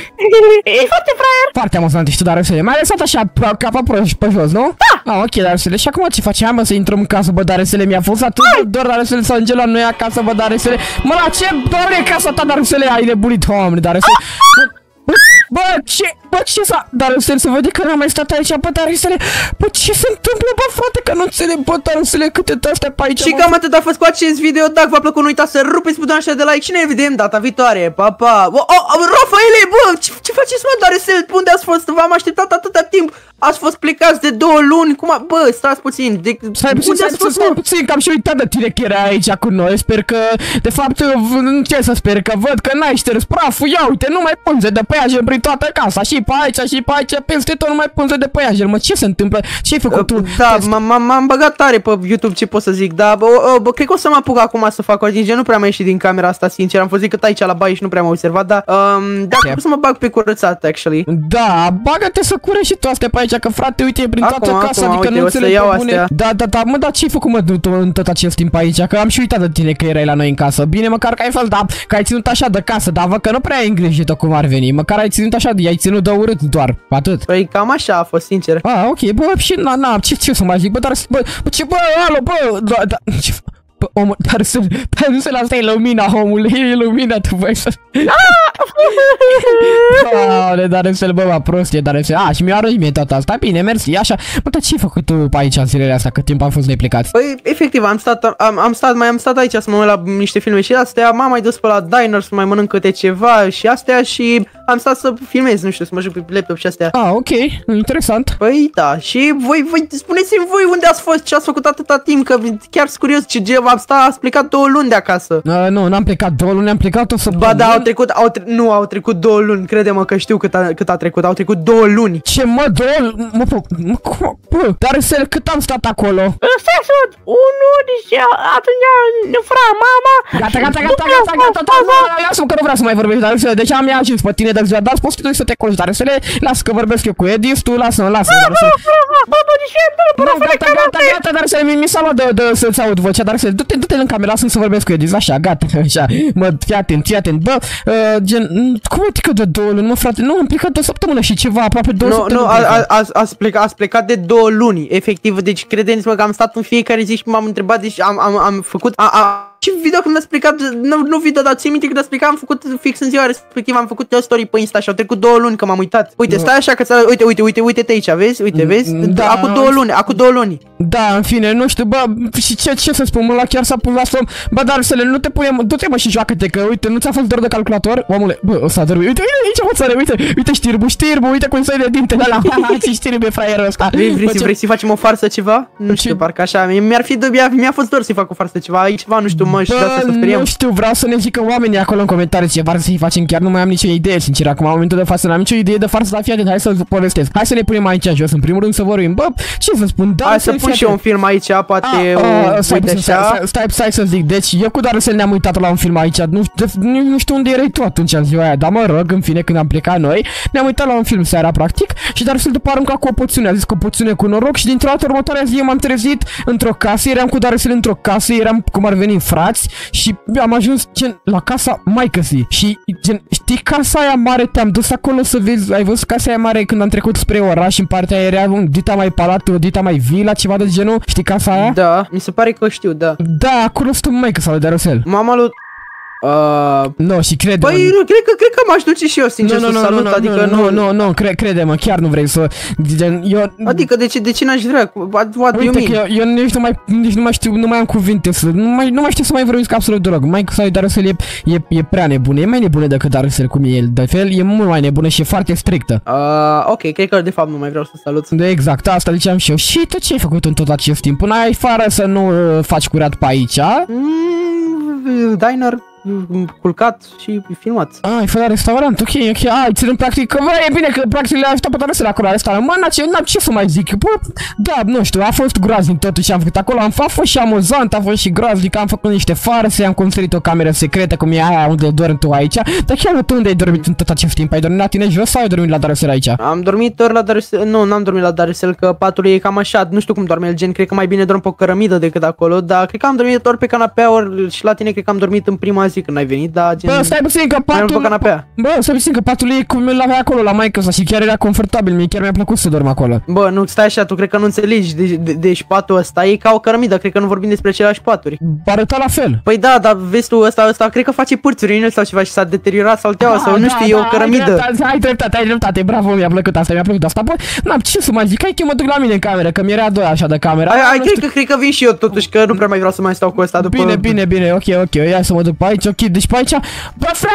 E foarte fraier. Foarte amuzant, știu, dar să mai lăsat așa, ca pe prost pe jos, nu? Da. Ah, ok, dar să le și acum ce face? Hai, mă, să intrăm în casă, bă, dar să le mi-a fost atât de dor, dar să le să ajungem la noi acasă, bă, dar să le... Mă, la ce dor e casa ta, dar să le ai nebunit, oameni, dar să... Bă, ce? Bă, ce s-a... Dar să se vede că n-am mai stat aici, bă, dar să le... Bă, ce se întâmplă, bă, frate, că nu înțeleg, bă, dar să le câte astea pe aici, și cam atât a fost cu acest video. Dacă v-a plăcut, nu uitați să rupeți butonul ăsta de like și ne vedem data viitoare. Pa, pa! Oh, oh, Rafaele, bă, ce, ce faceți, mă, Daresel? Unde ați fost? V-am așteptat atâta timp. Ați fost plecați de două luni. Cum a... Bă, stați puțin. De... Stai puțin, stai puțin, stai puțin, că am și uitat de tine că era aici cu noi. Sper că, de fapt, ce să sper, că văd că n-ai șters praful. Ia uite, nu mai punze de păianjen prin toată casa. Și pe aici, și pe aici, peste tot nu mai punze de păianjen. Mă, ce se întâmplă? Ce-ai făcut tu? Da, m-am băgat tare pe YouTube, ce pot să zic. Dar, bă, bă, cred că o să mă apuc acum să fac o atinge. Nu prea am ieșit din camera asta, sincer. Am fost decât aici la baie și nu prea m-am observat. Dar, um, da, cred că să mă bag pe curățat, actually. Da, bagă-te să curești și tu astea pe aici, că frate, uite, prin toată acum, casa, acum, adică uite, nu înțeleg pe bune. astea. Da, da, da, mă, dar ce-ai făcut, mă, tu în tot acest timp aici? Că am și uitat de tine că erai la noi în casă. Bine, măcar că ai fost, da, că ai ținut așa de casă, dar văd că nu prea ai îngrijit-o cum ar veni. Măcar ai ținut așa, ai ținut de urât doar, atât. Păi cam așa a fost, sincer. Ah, ok, bă, și na, na, ce, ce să mai zic, bă, dar, bă, bă, ce, bă, alo, bă, da, da, ce, bă, omul, dar să, dar să asta e lumina, omule, e lumina, tu voi să... Doamne, dar să-l bă, mă, prostie, dar să... A, și mi-a arăt mie tot asta, bine, mersi, așa. Bă, dar ce-ai făcut tu pe aici în zilele astea, cât timp am fost neplecați? Păi, efectiv, am stat, am, am stat, mai am stat aici să mă uit la niște filme și astea, m-am mai dus pe la diner să mai mănânc câte ceva și astea și am stat să filmez, nu știu, să mă joc pe laptop și astea. Ah, ok, interesant. Păi, da, și voi, voi, spuneți-mi voi unde ați fost, ce ați făcut atâta timp, că chiar sunt curios, ce ge, am stat, ați plecat două luni de acasă. Uh, nu, n-am plecat două luni, am plecat o săptămână. Ba da, au trecut, au tre nu, au trecut două luni, crede-mă că știu cât a, cât a trecut, au trecut două luni. Ce, mă, două luni? Mă, mă, mă, cum, bă, dar să cât am stat acolo? Stai să văd, unul, deci atunci, fra, mama... Gata, gata, gata, gata, gata, gata, lasă-mă că nu vreau să mai vorbesc, dar să deci am ea ajuns pe tine de ziua, dar poți tu să te colegi, dar să le lasă că vorbesc eu cu Edis, tu lasă-mă, lasă-mă, dar să... Bă, bă, deci gata, gata, gata, dar să mi s-a luat de să-ți aud vocea, dar să du-te, du-te în cameră, lasă-mi să vorbesc cu Edis, așa, gata, așa, mă, fii atent, fii atent, bă, gen, cum uite că de două luni, mă, frate, nu, am plecat de o săptămână și ceva, aproape două no, săptămâni. Nu, nu, ați plecat, ați plecat de două luni, efectiv, deci credeți-mă că am stat în fiecare zi și m-am întrebat, deci am, am, am făcut, a, a, ce video când ați plecat, nu, nu video, dar ții minte când ați plecat, am făcut fix în ziua respectiv, am făcut o story pe Insta și au trecut două luni că m-am uitat. Uite, stai așa că ți uite, uite, uite, uite-te aici, vezi, uite, vezi, da, acum două luni, acum două luni. Da, în fine, nu știu, bă, și ce, ce să spun, mă, la chiar s-a pus la somn, bă, dar să le, nu te punem, du-te mă și joacă-te, că uite, nu ți-a fost dor de calculator, omule, bă, o să a dormit, uite, uite, aici mă țară, uite, uite, știrbu, știrbu, uite cum să-i de dintele ăla, ce știrbu e fraierul ăsta. Vrei, vrei, bă, vrei să facem o farsă ceva? Nu știu, parcă așa, mi-ar fi, mi-a fost dor să-i fac o farsă ceva, aici ceva, nu știu, mă, și da, să speriem. Nu știu, vreau să ne zică oamenii acolo în comentarii ce var să-i facem, chiar nu mai am nicio idee, sincer, acum în momentul de față n-am nicio idee de farsă, dar fii atent, hai să povestesc. Hai să ne punem aici jos, în primul rând să vorbim, bă, ce să spun, da, hai să pun și eu un film aici, poate, uite așa. Stai, stai să zic, deci eu cu Daresel ne-am uitat la un film aici, nu, nu știu unde erai tu atunci în ziua aia, dar mă rog, în fine, când am plecat noi, ne-am uitat la un film seara, practic, și Daresel după arunca cu o poțiune, a zis cu o poțiune cu noroc și dintr-o dată următoarea zi m-am trezit într-o casă, eram cu Daresel într-o casă, eram cum ar veni frați și am ajuns gen la casa maică-zi și gen, știi casa aia mare, te-am dus acolo să vezi, ai văzut casa aia mare când am trecut spre oraș, în partea aia era un dita mai palat, o dita mai vila, ceva de genul, știi casa aia? Da, mi se pare că știu, da. Da, acolo stă maică sau de Daresel. Mama lui... Uh, nu, și crede-mă. Păi, cred că, cred că m-aș duce și eu, sincer, nu, nu, să nu, salut, nu, adică nu, nu, nu, nu, cre crede-mă, chiar nu vrei să... Eu... Adică, de ce, de ce n-aș vrea? What Uite că eu, eu nici, nu mai, nici nu mai știu, nu mai am cuvinte să... Nu mai, nu mai știu să mai vorbesc absolut deloc. Mai că Darusel e, e, e prea nebună, e mai nebună decât Darusel cum e el. De fel, e mult mai nebună și e foarte strictă. Uh, ok, cred că de fapt nu mai vreau să salut. De exact, asta ziceam și eu. Și tu ce ai făcut în tot acest timp? Până ai fară să nu uh, faci curat pe aici, a? Mm, diner, culcat și filmat. Ah, ai fost la restaurant, ok, ok, ai ținut practic, bă, e bine că practic le-a ajutat pe Darusel acolo la restaurant. Mă, n-ce, ce să mai zic, bă, da, nu știu, a fost groaznic totuși am făcut acolo, am a fost și amuzant, a fost și groaznic, am făcut niște farse, am construit o cameră secretă cum e aia unde dormi tu aici. Dar chiar tu unde ai dormit în tot acest timp? Ai dormit la tine jos sau ai dormit la Darusel aici? Am dormit ori la Darusel, nu, n-am dormit la Darusel, că patul e cam așa, nu știu cum doarme el, gen, cred că mai bine dorm pe o cărămidă decât acolo, dar cred că am dormit ori pe canapea, ori și la tine cred că am dormit în prima zi când ai venit, dar gen... Bă, stai puțin că patul... Bă, stai puțin că patul e cum îl avea acolo la maică sa și chiar era confortabil, mie chiar mi-a plăcut să dorm acolo. Bă, nu, stai așa, tu cred că nu înțelegi, deci de, de, patul ăsta e ca o cărămidă, cred că nu vorbim despre aceleași paturi. Arăta la fel. Păi da, dar vezi tu, ăsta, ăsta cred că face pârțuri în el sau ceva și s-a deteriorat salteaua sau nu știu, e o cărămidă. Ai dreptate, ai dreptate, bravo, mi-a plăcut asta, mi-a plăcut asta. Bă, n-am ce să mai zic, hai că mă duc la mine în cameră, că mi-era doi așa de cameră. Ai, cred că, cred că vin și eu totuși, că nu prea mai vreau să mai stau cu ăsta după... Bine, bine, bine, ok, ok, ia să mă duc pe aici, ok, deci pe aici... Bă, frate,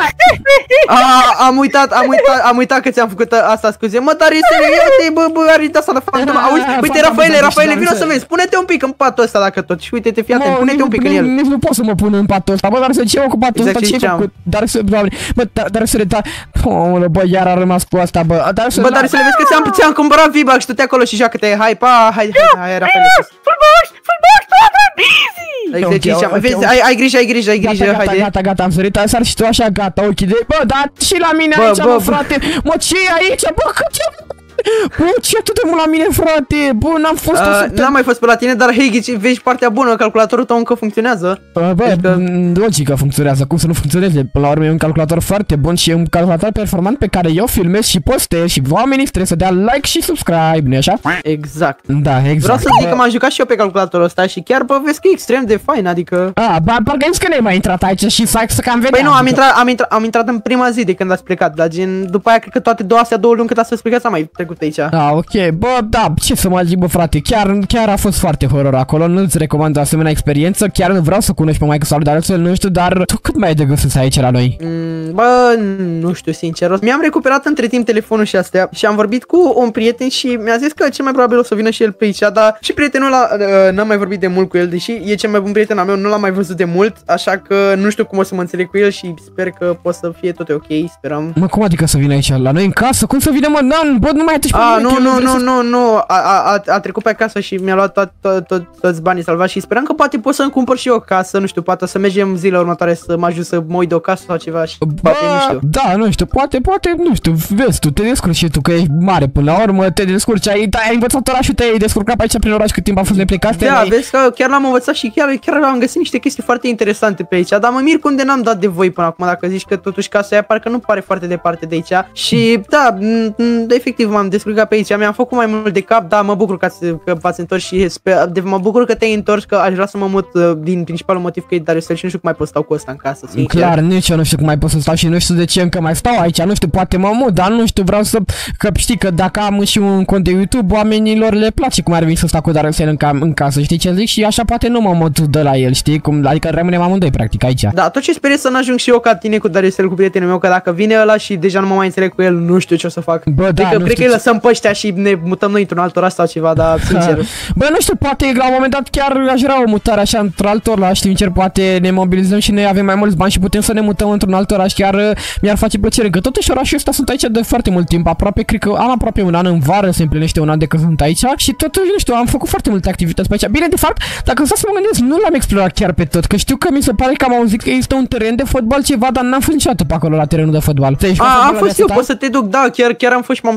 am uitat, am uitat, am uitat că ți-am făcut asta, scuze. Mă, dar este, uite, bă, bă, are asta la fantomă. Auzi, uite, Rafaele, Rafaele, vino să vezi, pune-te un pic în patul ăsta dacă tot. Și uite-te, fii atent, pune-te un pic în el. Nici nu pot să mă pun în patul ăsta, bă, dar să ce eu cu patul ăsta, ce-ai făcut? Dar să, doamne, bă, dar să le da... Omule, bă, iar a rămas cu asta, bă, dar să... Bă, dar să le vezi că ți-am ți-am cumpărat V-Bucks și tu te acolo și joacă-te, hai, pa, hai, hai, hai, Rafaele. Fulbox, Fulbox, toată busy! Exercițiam, vezi, ai, ai grijă, ai grijă, ai grijă, gata, haide. Gata, gata, am sărit, sar și tu așa, gata, ok, de... Bă, dar și la mine bă, aici, bă, mă, bă. frate, mă, ce e aici, bă, că ce... Bă, ce atât de mult la mine, frate, bă, n-am fost uh, uh, N-am mai fost pe la tine, dar hei, ghici, vezi partea bună, calculatorul tău încă funcționează. uh, Bă, adică... logic că funcționează, cum să nu funcționeze. Până la urmă e un calculator foarte bun și e un calculator performant pe care eu filmez și postez și oamenii trebuie să dea like și subscribe, nu-i așa? Exact. Da, exact. Vreau să zic că m-am jucat și eu pe calculatorul ăsta și chiar, bă, vezi că e extrem de fain, adică... A, ba, parcă că n-ai mai intrat aici și să cam vedea. Păi nu, am intrat, am, intrat, am intrat în prima zi de când ați plecat, dar gen, după aia cred că toate două astea două luni cât ați plecat s-a mai trecut aici. Da, ok, bă, da, ce să mai zic, bă, frate, chiar, chiar a fost foarte horror acolo, nu-ți recomand o asemenea experiență, chiar nu vreau să cunoști pe Maica sau Darusel, nu știu, dar tu cât mai ai de gând să stai aici la noi? Mm, bă, nu știu, sincer, mi-am recuperat între timp telefonul și astea și am vorbit cu un prieten și mi-a zis că cel mai probabil o să vină și el pe aici, dar și prietenul ăla, uh, n-am mai vorbit de mult cu el, deși e cel mai bun prieten al meu, nu l-am mai văzut de mult, așa că nu știu cum o să mă înțeleg cu el și sper că pot să fie tot ok, sperăm. Mă, cum adică să vină aici la noi în casă? Cum să vină, mă? Nu, bă, nu mai atunci pe A, mine, nu, nu, nu, să... nu, nu, a, a, a trecut pe acasă și mi-a luat tot, tot, tot, toți banii salvați și sperăm că poate pot să-mi cumpăr și eu o casă, nu știu, poate să mergem zilele următoare să mă ajut să mă uit de o casă sau ceva și Bă, poate, nu știu. Da, nu știu, poate, poate, nu știu, vezi tu, te descurci și tu că ești mare până la urmă, te descurci, ai, ai învățat orașul, te-ai descurcat pe aici prin oraș cât timp a fost neplecat. Da, ai... vezi că chiar l-am învățat și chiar, chiar am găsit niște chestii foarte interesante pe aici, dar mă mir cum de n-am dat de voi până acum, dacă zici că totuși casa aia parcă nu pare foarte departe de aici și da, efectiv m-am descurcat pe aici, mi-am făcut mai mult de cap, da, mă bucur că, că v-ați întors și sper, de, mă bucur că te-ai întors, că aș vrea să mă mut uh, din principalul motiv că e Darusel și nu știu cum mai pot stau cu ăsta în casă, sincer. Clar, nici eu nu știu cum mai pot să stau și nu știu de ce încă mai stau aici, nu știu, poate mă mut, dar nu știu, vreau să, că știi că dacă am și un cont de YouTube, oamenilor le place cum ar veni să stau cu Darusel în, ca, în casă, știi ce zic? Și așa poate nu mă mut de la el, știi? Cum, adică rămânem amândoi practic aici. Da, tot ce sper e să n-ajung și eu ca tine cu Darusel, cu prietenul meu, că dacă vine ăla și deja nu mă mai înțeleg cu el, nu știu ce o să fac. Bă, da, adică, cred că îi lăsăm pe ăștia și ne mutăm noi într-un alt oraș sau ceva, dar sincer. Bă, nu știu, poate la un moment dat chiar aș vrea o mutare așa într-alt oraș, sincer, poate ne mobilizăm și noi avem mai mulți bani și putem să ne mutăm într-un alt oraș, chiar mi-ar face plăcere, că totuși orașul ăsta sunt aici de foarte mult timp, aproape, cred că am aproape un an, în vară se împlinește un an de când sunt aici și totuși, nu știu, am făcut foarte multe activități pe aici. Bine, de fapt, dacă stau să mă gândesc, nu l-am explorat chiar pe tot, că știu că mi se pare că am auzit că există un teren de fotbal ceva, dar n-am fost niciodată pe acolo la terenul de fotbal. A, am fost eu, pot să te duc, da, chiar, chiar am fost și m-am întâlnit cu niște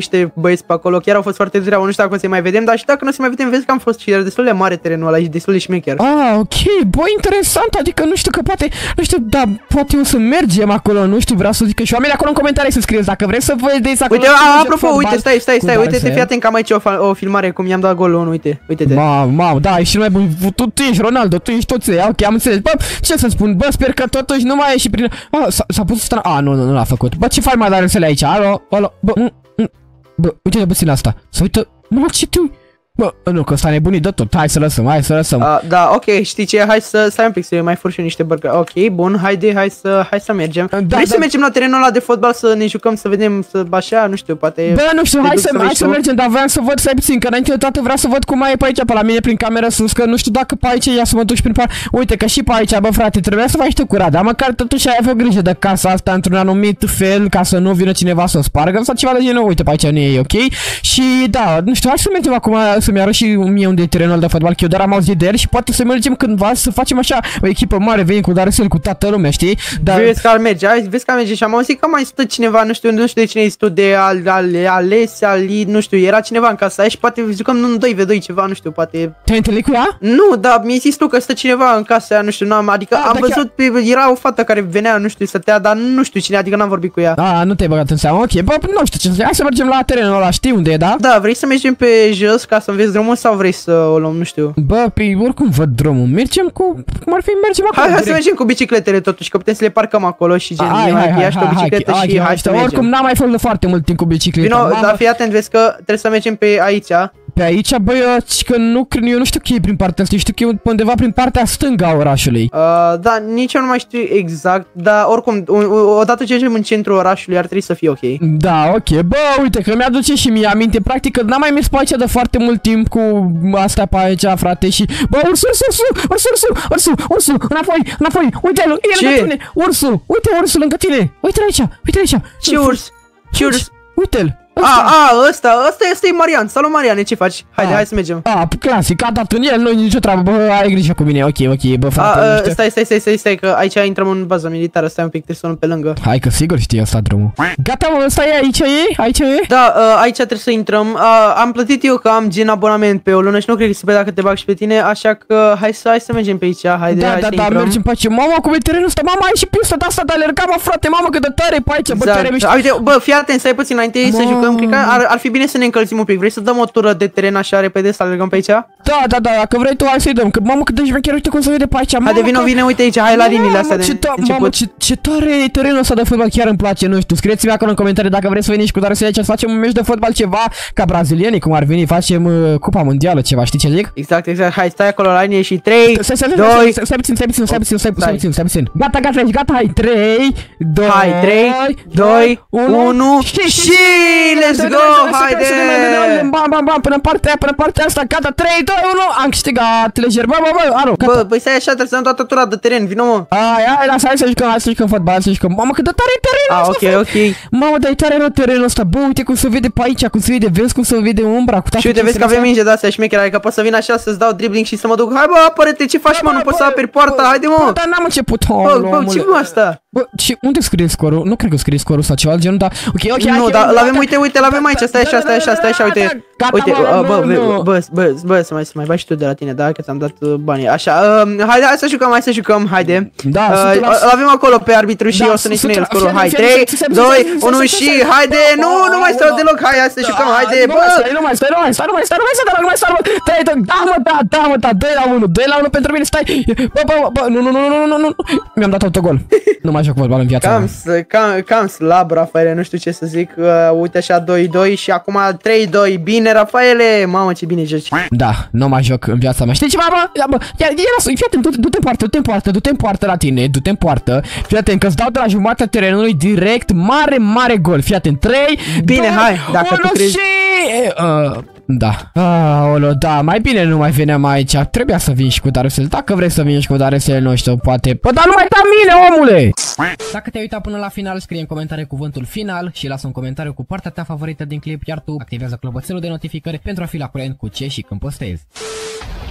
niște băieți pe acolo, chiar au fost foarte treabă, nu știu dacă o să mai vedem, dar și dacă nu o să mai vedem, vezi că am fost și era destul de mare terenul ăla și destul de șmecher. Ah, ok, bă, interesant, adică nu știu că poate, nu știu, da, poate o să mergem acolo, nu știu, vreau să zic că și oamenii acolo în comentarii să scrieți dacă vreți să vedeți acolo. Uite, a, apropo, uite, stai, stai, stai, uite-te, fii atent că am aici o, o filmare cum i-am dat golul unu, uite, uite-te. Mamă, mamă, da, ești mai bun, tu, tu ești Ronaldo, tu ești toți, ok, am înțeles, bă, ce să spun, bă, sper că totuși nu mai ieși prin... Ah, s-a pus stra... Ah, nu, nu, nu l-a făcut. Bă, ce faci mai dar să le aici? Alo, alo, bă, mm, mm, bă, uite-te puțin asta. Să uită, mă, ce te ui... Bă, nu, că ăsta nebunit de tot, hai să lăsăm, hai să lăsăm. Uh, da, ok, știi ce, hai să stai un pic să mai fur și eu niște burger. Ok, bun, haide, hai să, hai să mergem. Da, Vrei da. să mergem la terenul ăla de fotbal să ne jucăm, să vedem, să așa, nu știu, poate... Bă, nu știu, hai să, hai să mergem, dar vreau să văd, stai puțin, că înainte de toate vreau să văd cum mai e pe aici, pe la mine prin camera sus, că nu știu dacă pe aici ia să mă duc prin par... Uite, că și pe aici, bă, frate, trebuia să faci tu curat, dar măcar totuși ai avut grijă de casa asta într-un anumit fel, ca să nu vină cineva să o spargă sau ceva de genul, uite, pe aici nu e ok. Și da, nu știu, hai să mergem acum să-mi arăt și mie unde e terenul de fotbal, că eu doar am auzit de el și poate să mergem cândva să facem așa o echipă mare, venim cu Darcel, cu toată lumea, știi? Dar... Vezi că ar merge, vezi că ar merge și am auzit că mai stă cineva, nu știu, nu știu de cine este tu, de al, al, ales, ali, nu știu, era cineva în casa aia și poate jucăm în doi v doi ceva, nu știu, poate... Te-ai întâlnit cu ea? Nu, dar mi-ai zis tu că stă cineva în casa aia, nu știu, n-am, adică A, am văzut, chiar... pe, era o fată care venea, nu știu, stătea, dar nu știu cine, adică n-am vorbit cu ea. A, nu te-ai băgat în seamă, ok, bă, nu știu ce să... Hai să mergem la terenul ăla, știi unde e, da? Da, vrei să mergem pe jos ca să înveți drumul sau vrei să o luăm, nu știu. Bă, pe oricum văd drumul. Mergem cu... Cum ar fi mergem acolo? Hai, hai să mergem cu bicicletele totuși, că putem să le parcăm acolo și gen, e mai ia și o bicicletă și hai să mergem. Oricum n-am mai făcut foarte mult timp cu bicicleta. Vino, dar fii atent, vezi că trebuie să mergem pe aici. Pe aici, bă, eu, că nu, eu nu știu că e prin partea asta, știu că e undeva prin partea stângă a orașului. Uh, da, nici eu nu mai știu exact, dar oricum, odată ce ajungem în centrul orașului ar trebui să fie ok. Da, ok, bă, uite, că mi-aduce și mie aminte, practic, că n-am mai mers pe aici de foarte mult timp cu astea pe aici, frate, și... Bă, ursul, ursul, ursul, ursul, ursul, ursul, înapoi, înapoi, uite-l, e lângă tine, ursul, uite ursul lângă tine, uite-l aici, uite-l aici. Ce urs? Ce urs? Uite-l. A, a, ăsta, ăsta este Marian. Salut, Mariane, ce faci? Haide, a, hai să mergem. A, clasic, a dat în el, nu-i nicio treabă, bă, ai grijă cu mine, ok, ok, bă, frate. A, a, stai, stai, stai, stai, stai, că aici intrăm în baza militară, stai un pic, trebuie să luăm pe lângă. Hai că sigur știi asta drumul. Gata, mă, ăsta e, aici e, aici e? Da, a, aici trebuie să intrăm. A, am plătit eu că am gen abonament pe o lună și nu cred că se pe dacă te bag și pe tine, așa că hai să, hai să mergem pe aici, haide, da, hai da, să da, intrăm. mergem pe aici. Mama, cum e terenul ăsta, mama, ai și pista de asta de alergat, mă, frate, mamă, cât de tare pe aici, bă, chiar mișto. Uite, bă, fii atent, stai puțin înainte să jucăm, cred că ar, ar fi bine să ne încălzim un pic. Vrei să dăm o tură de teren așa repede să alergăm pe aici? Da, da, da, dacă vrei tu hai să-i dăm, că mamă cât de șmecher, uite cum se vede pe aici. Haide, vino, vine, uite aici, hai la liniile astea de început. Mamă, ce, ce tare e terenul ăsta de fotbal, chiar îmi place, nu știu, scrieți-mi acolo în comentarii dacă vreți să veniți cu Darcel aici să facem un meci de fotbal ceva ca brazilienii, cum ar veni, facem uh, Cupa Mondială ceva, știi ce zic? Exact, exact, hai, stai acolo la linie și trei, doi, stai puțin, stai puțin, stai puțin, stai puțin, stai puțin. Gata, gata, gata, hai, trei, doi, hai, trei, doi, unu și let's go, haide! Bam, bam, bam, până în partea, până în partea asta, gata, trei, doi, unu, am câștigat, lejer, bă, bă, bă, alo, gata. Bă, băi, stai așa, trebuie să dăm toată tura de teren, vino, mă. Ai, ai, lasă, hai să jucăm, hai să jucăm fotbal, hai să jucăm, mamă, cât de tare e terenul ăsta. Ah, ok, ok. Mamă, dar e tare rău terenul ăsta, bă, uite cum se vede pe aici, cum se vede, vezi cum se vede umbra, cu și uite, vezi că avem minge de astea șmechere, adică pot să vin așa să-ți dau dribbling și să mă duc, hai bă, apără-te, ce faci, mă, nu poți să aperi poarta, haide, mă. Dar n-am început, bă, bă, ce mă asta? Bă, și unde scrie scorul? Nu cred că scrie scorul sau ceva de genul, dar ok, ok, nu, dar l-avem, uite, uite, l-avem aici, stai așa, stai așa, stai așa, uite. Uite, bă, bă, bă, bă, să mai să mai bai și tu de la tine, da, că ți-am dat banii. Așa, haide, hai să jucăm, hai să jucăm, haide. Da, l-avem acolo pe arbitru și o să ne spunem el scorul. Hai, trei, doi, unu și haide. Nu, nu mai stau deloc. Hai, hai să jucăm, haide, bă. Nu mai stai, nu mai stai, nu mai stai, nu mai stai, nu mai stai, trei, doi, da, mă, da, da, mă, da, doi la unu, doi la unu pentru mine, stai. Bă, bă, bă, nu, nu, nu, nu, nu, nu. Mi-am dat autogol. Nu mai joc fotbal în viața mea. Cam cam slab, Rafaele, nu știu ce să zic. Uite așa doi doi și acum trei doi. Bine, Rafaele. Mamă, ce bine joci. Da, nu mai joc în viața mea. Știi ceva, bă? Ia, bă, ia, ia, fii atent, du-te în poartă, du-te în poartă, du-te în poartă la tine, du-te în poartă. Fii atent, că-ți dau de la jumatea terenului direct mare, mare gol. Fii atent, trei, bine, doi, hai, dacă tu crezi. Și... Uh, da. Aoleu, da, mai bine nu mai veneam aici. Trebuia să vin și cu Darcel. Dacă vrei să vin și cu Darcel, nu știu, poate. Bă, dar nu mai da mine, omule! Dacă te-ai uitat până la final, scrie în comentarii cuvântul final și lasă un comentariu cu partea ta favorită din clip, iar tu activează clopoțelul de notificări pentru a fi la curent cu ce și când postezi.